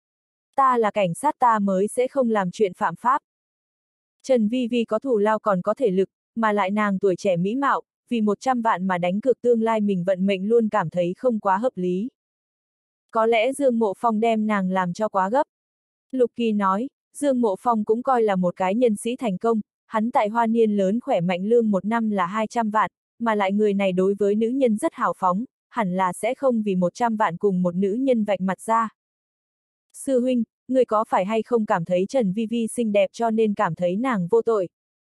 Ta là cảnh sát, ta mới sẽ không làm chuyện phạm pháp. Trần Vi Vi có thù lao còn có thể lực, mà lại nàng tuổi trẻ mỹ mạo, vì một trăm vạn mà đánh cược tương lai mình vận mệnh luôn cảm thấy không quá hợp lý. Có lẽ Dương Mộ Phong đem nàng làm cho quá gấp. Lục Kỳ nói, Dương Mộ Phong cũng coi là một cái nhân sĩ thành công, hắn tại Hoa Niên lớn khỏe mạnh lương một năm là hai trăm vạn, mà lại người này đối với nữ nhân rất hào phóng, hẳn là sẽ không vì một trăm vạn cùng một nữ nhân vạch mặt ra. Sư huynh, người có phải hay không cảm thấy Trần Vi Vi xinh đẹp cho nên cảm thấy nàng vô tội?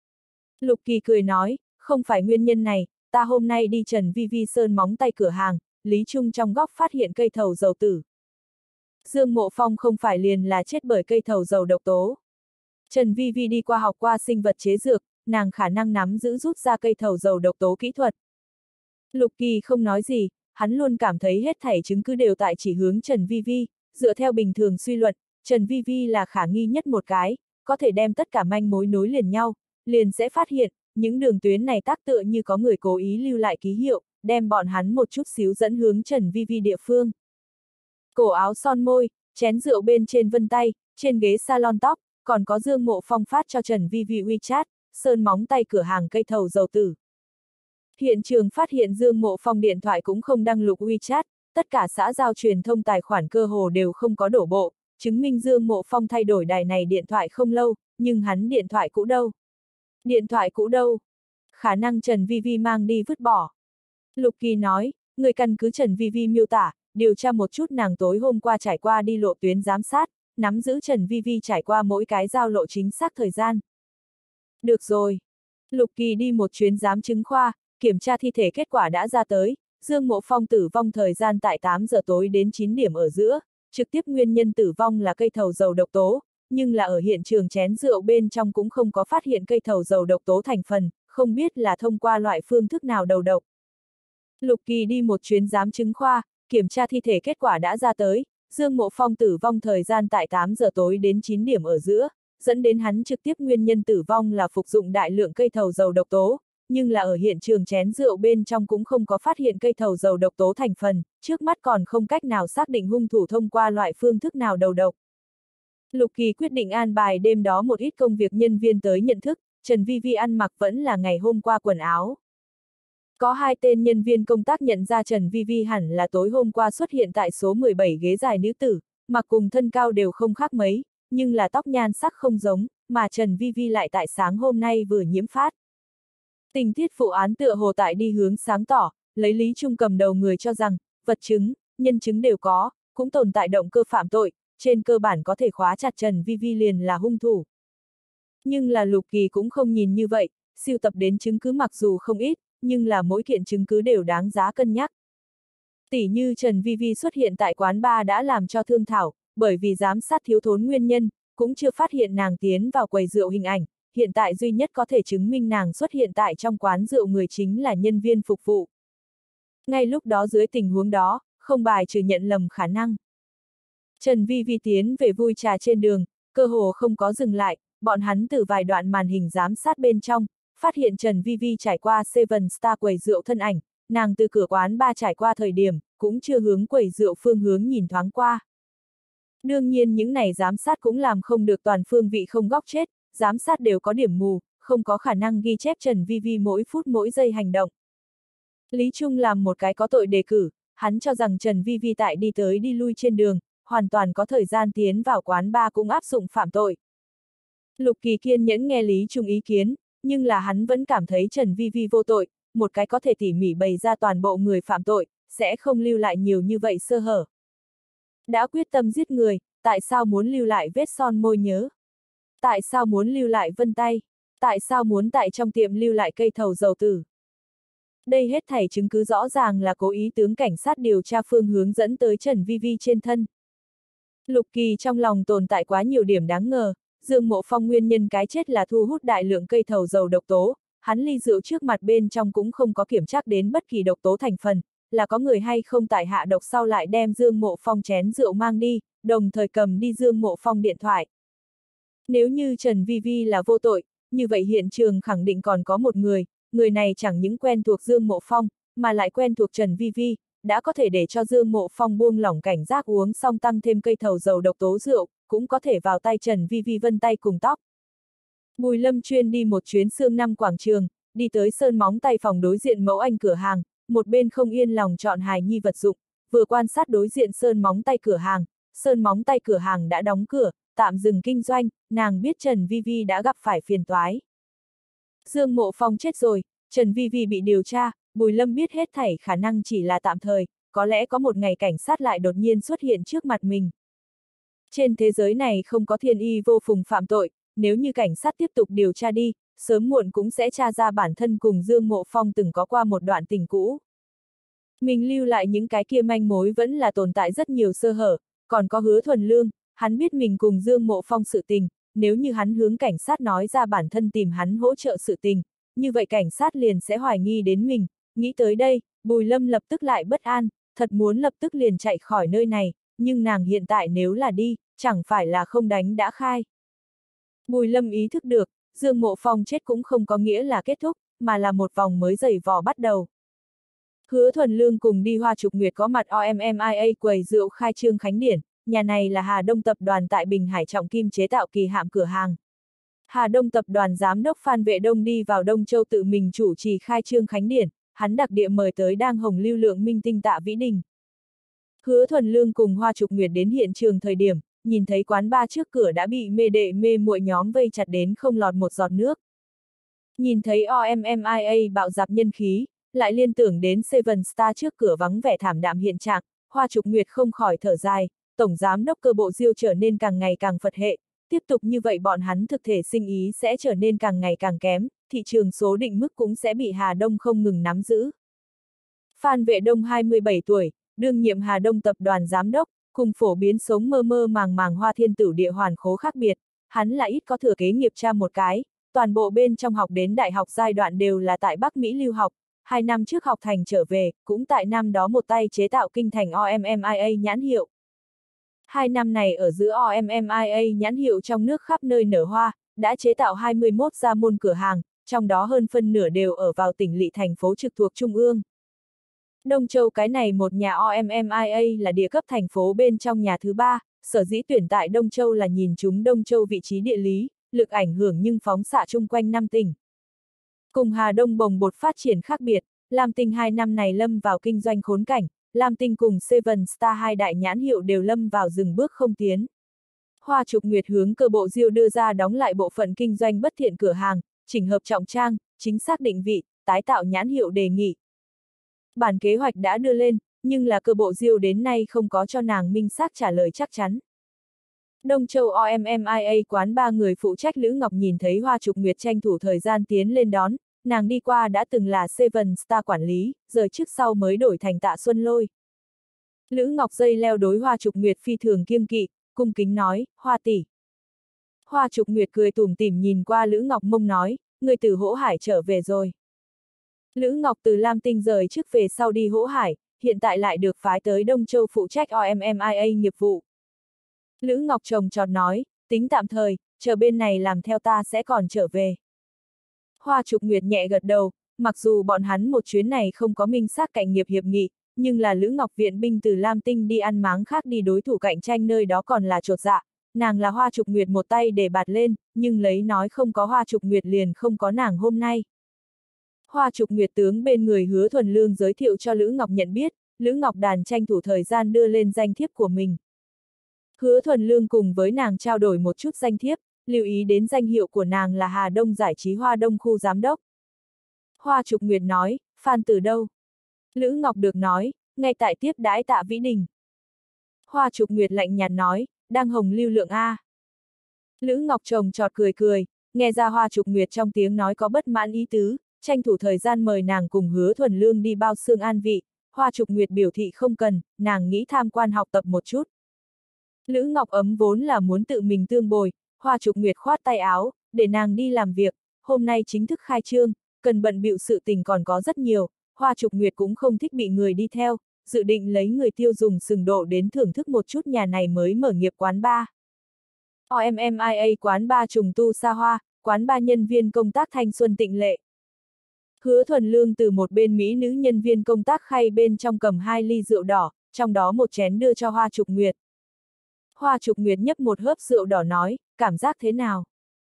Lục Kỳ cười nói, không phải nguyên nhân này, ta hôm nay đi Trần Vi Vi sơn móng tay cửa hàng, Lý Trung trong góc phát hiện cây thầu dầu tử. Dương Mộ Phong không phải liền là chết bởi cây thầu dầu độc tố. Trần Vi Vi đi qua học qua sinh vật chế dược, nàng khả năng nắm giữ rút ra cây thầu dầu độc tố kỹ thuật. Lục Kỳ không nói gì, hắn luôn cảm thấy hết thảy chứng cứ đều tại chỉ hướng Trần Vi Vi, dựa theo bình thường suy luận, Trần Vi Vi là khả nghi nhất một cái, có thể đem tất cả manh mối nối liền nhau, liền sẽ phát hiện, những đường tuyến này tác tựa như có người cố ý lưu lại ký hiệu, đem bọn hắn một chút xíu dẫn hướng Trần Vi Vi địa phương. Cổ áo son môi, chén rượu bên trên vân tay, trên ghế salon tóc, còn có Dương Mộ Phong phát cho Trần Vi Vi WeChat, sơn móng tay cửa hàng cây thầu dầu tử. Hiện trường phát hiện Dương Mộ Phong điện thoại cũng không đăng lục WeChat, tất cả xã giao truyền thông tài khoản cơ hồ đều không có đổ bộ, chứng minh Dương Mộ Phong thay đổi đài này điện thoại không lâu, nhưng hắn điện thoại cũ đâu? Điện thoại cũ đâu? Khả năng Trần Vi Vi mang đi vứt bỏ. Lục Kỳ nói, người căn cứ Trần Vi Vi miêu tả, điều tra một chút nàng tối hôm qua trải qua đi lộ tuyến giám sát, nắm giữ Trần Vi Vi trải qua mỗi cái giao lộ chính xác thời gian. Được rồi. Lục Kỳ đi một chuyến giám chứng khoa, kiểm tra thi thể kết quả đã ra tới, Dương Mộ Phong tử vong thời gian tại tám giờ tối đến chín điểm ở giữa, trực tiếp nguyên nhân tử vong là cây thầu dầu độc tố, nhưng là ở hiện trường chén rượu bên trong cũng không có phát hiện cây thầu dầu độc tố thành phần, không biết là thông qua loại phương thức nào đầu độc. Lục Kỳ đi một chuyến giám chứng khoa, kiểm tra thi thể kết quả đã ra tới, Dương Mộ Phong tử vong thời gian tại tám giờ tối đến chín điểm ở giữa, dẫn đến hắn trực tiếp nguyên nhân tử vong là phục dụng đại lượng cây thầu dầu độc tố, nhưng là ở hiện trường chén rượu bên trong cũng không có phát hiện cây thầu dầu độc tố thành phần, trước mắt còn không cách nào xác định hung thủ thông qua loại phương thức nào đầu độc. Lục Kỳ quyết định an bài đêm đó một ít công việc nhân viên tới nhận thức, Trần Vi Vi ăn mặc vẫn là ngày hôm qua quần áo. Có hai tên nhân viên công tác nhận ra Trần Vi Vi hẳn là tối hôm qua xuất hiện tại số mười bảy ghế dài nữ tử, mặc cùng thân cao đều không khác mấy, nhưng là tóc nhan sắc không giống, mà Trần Vi Vi lại tại sáng hôm nay vừa nhiễm phát. Tình tiết vụ án tựa hồ tại đi hướng sáng tỏ, lấy Lý Trung cầm đầu người cho rằng, vật chứng, nhân chứng đều có, cũng tồn tại động cơ phạm tội, trên cơ bản có thể khóa chặt Trần Vi Vi liền là hung thủ. Nhưng là Lục Kỳ cũng không nhìn như vậy, sưu tập đến chứng cứ mặc dù không ít, nhưng là mỗi kiện chứng cứ đều đáng giá cân nhắc. Tỉ như Trần Vi Vi xuất hiện tại quán bar đã làm cho thương thảo, bởi vì giám sát thiếu thốn nguyên nhân, cũng chưa phát hiện nàng tiến vào quầy rượu hình ảnh, hiện tại duy nhất có thể chứng minh nàng xuất hiện tại trong quán rượu người chính là nhân viên phục vụ. Ngay lúc đó dưới tình huống đó, không bài trừ nhận lầm khả năng. Trần Vi Vi tiến về vui trà trên đường, cơ hồ không có dừng lại, bọn hắn từ vài đoạn màn hình giám sát bên trong, phát hiện Trần Vi Vi trải qua Seven Star quầy rượu thân ảnh, nàng từ cửa quán ba trải qua thời điểm, cũng chưa hướng quầy rượu phương hướng nhìn thoáng qua. Đương nhiên những này giám sát cũng làm không được toàn phương vị không góc chết, giám sát đều có điểm mù, không có khả năng ghi chép Trần Vi Vi mỗi phút mỗi giây hành động. Lý Trung làm một cái có tội đề cử, hắn cho rằng Trần Vi Vi tại đi tới đi lui trên đường, hoàn toàn có thời gian tiến vào quán bar cũng áp dụng phạm tội. Lục Kỳ kiên nhẫn nghe Lý Trung ý kiến, nhưng là hắn vẫn cảm thấy Trần Vi Vi vô tội, một cái có thể tỉ mỉ bày ra toàn bộ người phạm tội, sẽ không lưu lại nhiều như vậy sơ hở. Đã quyết tâm giết người, tại sao muốn lưu lại vết son môi nhớ? Tại sao muốn lưu lại vân tay? Tại sao muốn tại trong tiệm lưu lại cây thầu dầu tử? Đây hết thảy chứng cứ rõ ràng là cố ý tướng cảnh sát điều tra phương hướng dẫn tới Trần Vi Vi trên thân. Lục Kỳ trong lòng tồn tại quá nhiều điểm đáng ngờ, Dương Mộ Phong nguyên nhân cái chết là thu hút đại lượng cây thầu dầu độc tố, hắn ly rượu trước mặt bên trong cũng không có kiểm tra đến bất kỳ độc tố thành phần, là có người hay không tại hạ độc sau lại đem Dương Mộ Phong chén rượu mang đi, đồng thời cầm đi Dương Mộ Phong điện thoại. Nếu như Trần Vi Vi là vô tội, như vậy hiện trường khẳng định còn có một người, người này chẳng những quen thuộc Dương Mộ Phong, mà lại quen thuộc Trần Vi Vi, đã có thể để cho Dương Mộ Phong buông lỏng cảnh giác uống xong tăng thêm cây thầu dầu độc tố rượu, cũng có thể vào tay Trần Vi Vi vân tay cùng tóc. Bùi Lâm chuyên đi một chuyến Sương Năm quảng trường, đi tới sơn móng tay phòng đối diện mẫu anh cửa hàng, một bên không yên lòng chọn hài nhi vật dụng, vừa quan sát đối diện sơn móng tay cửa hàng, sơn móng tay cửa hàng đã đóng cửa, tạm dừng kinh doanh, nàng biết Trần Vi Vi đã gặp phải phiền toái. Dương Mộ Phong chết rồi, Trần Vi Vi bị điều tra, Bùi Lâm biết hết thảy khả năng chỉ là tạm thời, có lẽ có một ngày cảnh sát lại đột nhiên xuất hiện trước mặt mình. Trên thế giới này không có thiên y vô phùng phạm tội, nếu như cảnh sát tiếp tục điều tra đi, sớm muộn cũng sẽ tra ra bản thân cùng Dương Mộ Phong từng có qua một đoạn tình cũ. Mình lưu lại những cái kia manh mối vẫn là tồn tại rất nhiều sơ hở, còn có Hứa Thuần Lương, hắn biết mình cùng Dương Mộ Phong sự tình, nếu như hắn hướng cảnh sát nói ra bản thân tìm hắn hỗ trợ sự tình, như vậy cảnh sát liền sẽ hoài nghi đến mình, nghĩ tới đây, Bùi Lâm lập tức lại bất an, thật muốn lập tức liền chạy khỏi nơi này, nhưng nàng hiện tại nếu là đi, chẳng phải là không đánh đã khai. Bùi Lâm ý thức được, Dương Mộ Phong chết cũng không có nghĩa là kết thúc, mà là một vòng mới giày vò bắt đầu. Hứa Thuần Lương cùng đi Hoa Trục Nguyệt có mặt o em em i a quầy rượu khai trương khánh điển, nhà này là Hà Đông tập đoàn tại Bình Hải trọng kim chế tạo kỳ hạm cửa hàng. Hà Đông tập đoàn giám đốc Phan Vệ Đông đi vào Đông Châu tự mình chủ trì khai trương khánh điển, hắn đặc địa mời tới đang hồng lưu lượng minh tinh Tạ Vĩ Đình. Hứa Thuần Lương cùng Hoa Trục Nguyệt đến hiện trường thời điểm, nhìn thấy quán bar trước cửa đã bị mê đệ mê muội nhóm vây chặt đến không lọt một giọt nước. Nhìn thấy o em em i a bạo dạp nhân khí, lại liên tưởng đến Seven Star trước cửa vắng vẻ thảm đạm hiện trạng, Hoa Trục Nguyệt không khỏi thở dài, tổng giám đốc cơ bộ Diêu trở nên càng ngày càng Phật hệ, tiếp tục như vậy bọn hắn thực thể sinh ý sẽ trở nên càng ngày càng kém, thị trường số định mức cũng sẽ bị Hà Đông không ngừng nắm giữ. Phan Vệ Đông hai mươi bảy tuổi, đương nhiệm Hà Đông tập đoàn giám đốc, cùng phổ biến sống mơ mơ màng màng Hoa Thiên Tử địa hoàn khố khác biệt, hắn là ít có thừa kế nghiệp cha một cái, toàn bộ bên trong học đến đại học giai đoạn đều là tại Bắc Mỹ lưu học, hai năm trước học thành trở về, cũng tại năm đó một tay chế tạo kinh thành o em em i a nhãn hiệu. Hai năm này ở giữa o em em i a nhãn hiệu trong nước khắp nơi nở hoa, đã chế tạo hai mươi mốt gia môn cửa hàng, trong đó hơn phân nửa đều ở vào tỉnh lỵ thành phố trực thuộc Trung ương. Đông Châu cái này một nhà o em em i a là địa cấp thành phố bên trong nhà thứ ba, sở dĩ tuyển tại Đông Châu là nhìn chúng Đông Châu vị trí địa lý, lực ảnh hưởng nhưng phóng xạ chung quanh năm tỉnh. Cùng Hà Đông bồng bột phát triển khác biệt, Lam Tinh hai năm này lâm vào kinh doanh khốn cảnh, Lam Tinh cùng Seven Star hai đại nhãn hiệu đều lâm vào dừng bước không tiến. Hoa Trục Nguyệt hướng cơ bộ Diêu đưa ra đóng lại bộ phận kinh doanh bất thiện cửa hàng, chỉnh hợp trọng trang, chính xác định vị, tái tạo nhãn hiệu đề nghị. Bản kế hoạch đã đưa lên, nhưng là cơ bộ Diêu đến nay không có cho nàng minh xác trả lời chắc chắn. Đông Châu o em em i a quán ba người phụ trách Lữ Ngọc nhìn thấy Hoa Trục Nguyệt tranh thủ thời gian tiến lên đón, nàng đi qua đã từng là Seven Star quản lý, giờ trước sau mới đổi thành Tạ Xuân Lôi. Lữ Ngọc dây leo đối Hoa Trục Nguyệt phi thường kiêng kỵ, cung kính nói, Hoa tỷ. Hoa Trục Nguyệt cười tủm tỉm nhìn qua Lữ Ngọc mông nói, người từ Hỗ Hải trở về rồi. Lữ Ngọc từ Lam Tinh rời trước về sau đi Hỗ Hải, hiện tại lại được phái tới Đông Châu phụ trách o em em i a nghiệp vụ. Lữ Ngọc trồng trọt nói, tính tạm thời, chờ bên này làm theo ta sẽ còn trở về. Hoa Trục Nguyệt nhẹ gật đầu, mặc dù bọn hắn một chuyến này không có minh xác cạnh nghiệp hiệp nghị, nhưng là Lữ Ngọc viện binh từ Lam Tinh đi ăn máng khác đi đối thủ cạnh tranh nơi đó còn là chột dạ, nàng là Hoa Trục Nguyệt một tay để bạt lên, nhưng lấy nói không có Hoa Trục Nguyệt liền không có nàng hôm nay. Hoa Trục Nguyệt tướng bên người Hứa Thuần Lương giới thiệu cho Lữ Ngọc nhận biết, Lữ Ngọc đàn tranh thủ thời gian đưa lên danh thiếp của mình. Hứa Thuần Lương cùng với nàng trao đổi một chút danh thiếp, lưu ý đến danh hiệu của nàng là Hà Đông Giải trí Hoa Đông khu giám đốc. Hoa Trục Nguyệt nói, Phan từ đâu? Lữ Ngọc được nói, ngay tại tiếp đãi Tạ Vĩ Đình. Hoa Trục Nguyệt lạnh nhạt nói, đang hồng lưu lượng A. Lữ Ngọc trồng trọt cười cười, nghe ra Hoa Trục Nguyệt trong tiếng nói có bất mãn ý tứ, tranh thủ thời gian mời nàng cùng Hứa Thuần Lương đi bao xương an vị. Hoa Trục Nguyệt biểu thị không cần, nàng nghĩ tham quan học tập một chút. Lữ Ngọc ấm vốn là muốn tự mình tương bồi, Hoa Trục Nguyệt khoát tay áo, để nàng đi làm việc, hôm nay chính thức khai trương, cần bận bịu sự tình còn có rất nhiều, Hoa Trục Nguyệt cũng không thích bị người đi theo, dự định lấy người tiêu dùng sừng độ đến thưởng thức một chút nhà này mới mở nghiệp quán bar. o em em i a quán bar trùng tu xa hoa, quán bar nhân viên công tác thanh xuân tịnh lệ. Hứa Thuần Lương từ một bên Mỹ nữ nhân viên công tác khay bên trong cầm hai ly rượu đỏ, trong đó một chén đưa cho Hoa Trục Nguyệt. Hoa Trục Nguyệt nhấp một hớp rượu đỏ nói, cảm giác thế nào?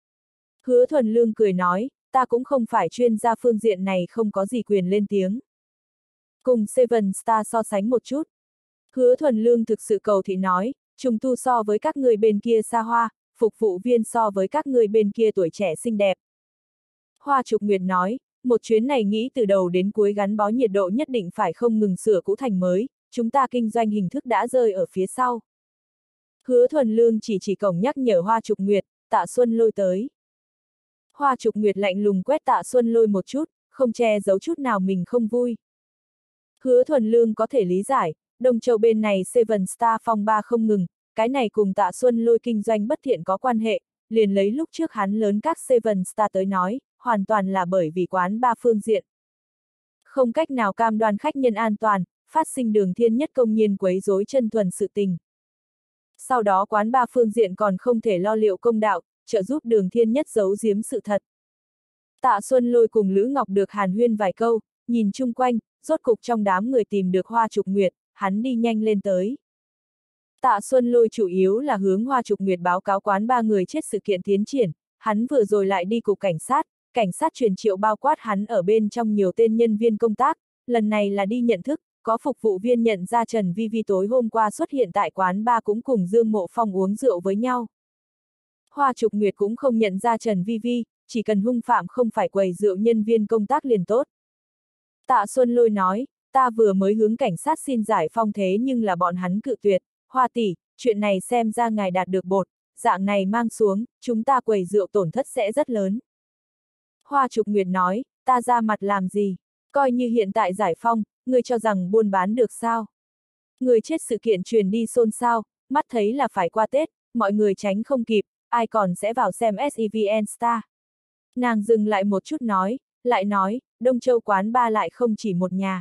Hứa Thuần Lương cười nói, ta cũng không phải chuyên gia phương diện này không có gì quyền lên tiếng. Cùng Seven Star so sánh một chút. Hứa Thuần Lương thực sự cầu thị nói, trùng tu so với các người bên kia xa hoa, phục vụ viên so với các người bên kia tuổi trẻ xinh đẹp. Hoa Trục Nguyệt nói, một chuyến này nghĩ từ đầu đến cuối gắn bó nhiệt độ nhất định phải không ngừng sửa cũ thành mới, chúng ta kinh doanh hình thức đã rơi ở phía sau. Hứa Thuần Lương chỉ chỉ cổng nhắc nhở Hoa Trục Nguyệt, Tạ Xuân Lôi tới. Hoa Trục Nguyệt lạnh lùng quét Tạ Xuân Lôi một chút, không che giấu chút nào mình không vui. Hứa Thuần Lương có thể lý giải, Đông Châu bên này Seven Star phong ba không ngừng, cái này cùng Tạ Xuân Lôi kinh doanh bất thiện có quan hệ, liền lấy lúc trước hắn lớn các Seven Star tới nói, hoàn toàn là bởi vì quán ba phương diện. không cách nào cam đoan khách nhân an toàn, phát sinh Đường Thiên Nhất công nhiên quấy rối chân thuần sự tình. Sau đó quán ba phương diện còn không thể lo liệu công đạo, trợ giúp Đường Thiên Nhất giấu giếm sự thật. Tạ Xuân Lôi cùng Lữ Ngọc được hàn huyên vài câu, nhìn chung quanh, rốt cục trong đám người tìm được Hoa Trục Nguyệt, hắn đi nhanh lên tới. Tạ Xuân Lôi chủ yếu là hướng Hoa Trục Nguyệt báo cáo quán ba người chết sự kiện tiến triển, hắn vừa rồi lại đi cục cảnh sát, cảnh sát truyền triệu bao quát hắn ở bên trong nhiều tên nhân viên công tác, lần này là đi nhận thức, có phục vụ viên nhận ra Trần Vi Vi tối hôm qua xuất hiện tại quán ba cũng cùng Dương Mộ Phong uống rượu với nhau. Hoa Trục Nguyệt cũng không nhận ra Trần Vi Vi, chỉ cần hung phạm không phải quầy rượu nhân viên công tác liền tốt. Tạ Xuân Lôi nói, ta vừa mới hướng cảnh sát xin giải phong thế nhưng là bọn hắn cự tuyệt, Hoa tỷ, chuyện này xem ra ngài đạt được bột, dạng này mang xuống, chúng ta quầy rượu tổn thất sẽ rất lớn. Hoa Trục Nguyệt nói, ta ra mặt làm gì, coi như hiện tại giải phong, ngươi cho rằng buôn bán được sao? Người chết sự kiện truyền đi xôn xao, mắt thấy là phải qua Tết, mọi người tránh không kịp, ai còn sẽ vào xem ét e vê en Star. Nàng dừng lại một chút nói, lại nói, Đông Châu quán ba lại không chỉ một nhà.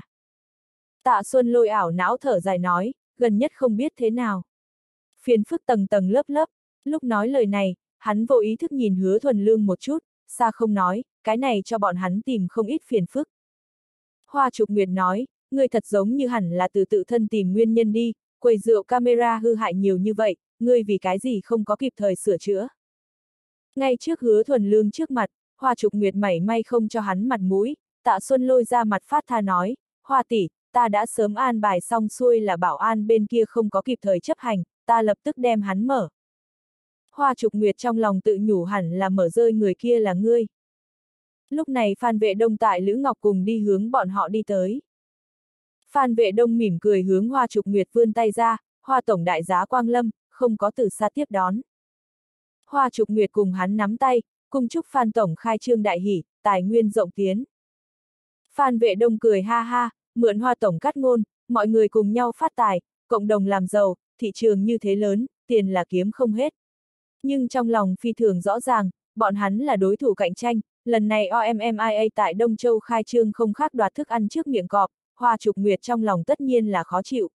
Tạ Xuân Lôi ảo não thở dài nói, gần nhất không biết thế nào. Phiền phức tầng tầng lớp lớp, lúc nói lời này, hắn vô ý thức nhìn Hứa Thuần Lương một chút, xa không nói, cái này cho bọn hắn tìm không ít phiền phức. Hoa Trục Nguyệt nói, ngươi thật giống như hẳn là từ tự thân tìm nguyên nhân đi, quầy rượu camera hư hại nhiều như vậy, ngươi vì cái gì không có kịp thời sửa chữa. Ngay trước Hứa Thuần Lương trước mặt, Hoa Trục Nguyệt mảy may không cho hắn mặt mũi, Tạ Xuân Lôi ra mặt phát tha nói, Hoa tỷ, ta đã sớm an bài xong xuôi là bảo an bên kia không có kịp thời chấp hành, ta lập tức đem hắn mở. Hoa Trục Nguyệt trong lòng tự nhủ hẳn là mở rơi người kia là ngươi. Lúc này Phan Vệ Đông tại Lữ Ngọc cùng đi hướng bọn họ đi tới. Phan Vệ Đông mỉm cười hướng Hoa Trục Nguyệt vươn tay ra, Hoa tổng đại giá Quang Lâm, không có từ xa tiếp đón. Hoa Trục Nguyệt cùng hắn nắm tay, cùng chúc Phan tổng khai trương đại hỷ, tài nguyên rộng tiến. Phan Vệ Đông cười ha ha, mượn Hoa tổng cắt ngôn, mọi người cùng nhau phát tài, cộng đồng làm giàu, thị trường như thế lớn, tiền là kiếm không hết. Nhưng trong lòng phi thường rõ ràng, bọn hắn là đối thủ cạnh tranh, lần này o em em i a tại Đông Châu khai trương không khác đoạt thức ăn trước miệng cọp, Hoa Trục Nguyệt trong lòng tất nhiên là khó chịu.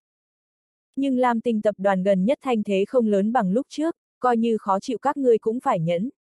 Nhưng Lam Tinh tập đoàn gần nhất thanh thế không lớn bằng lúc trước, coi như khó chịu các ngươi cũng phải nhẫn.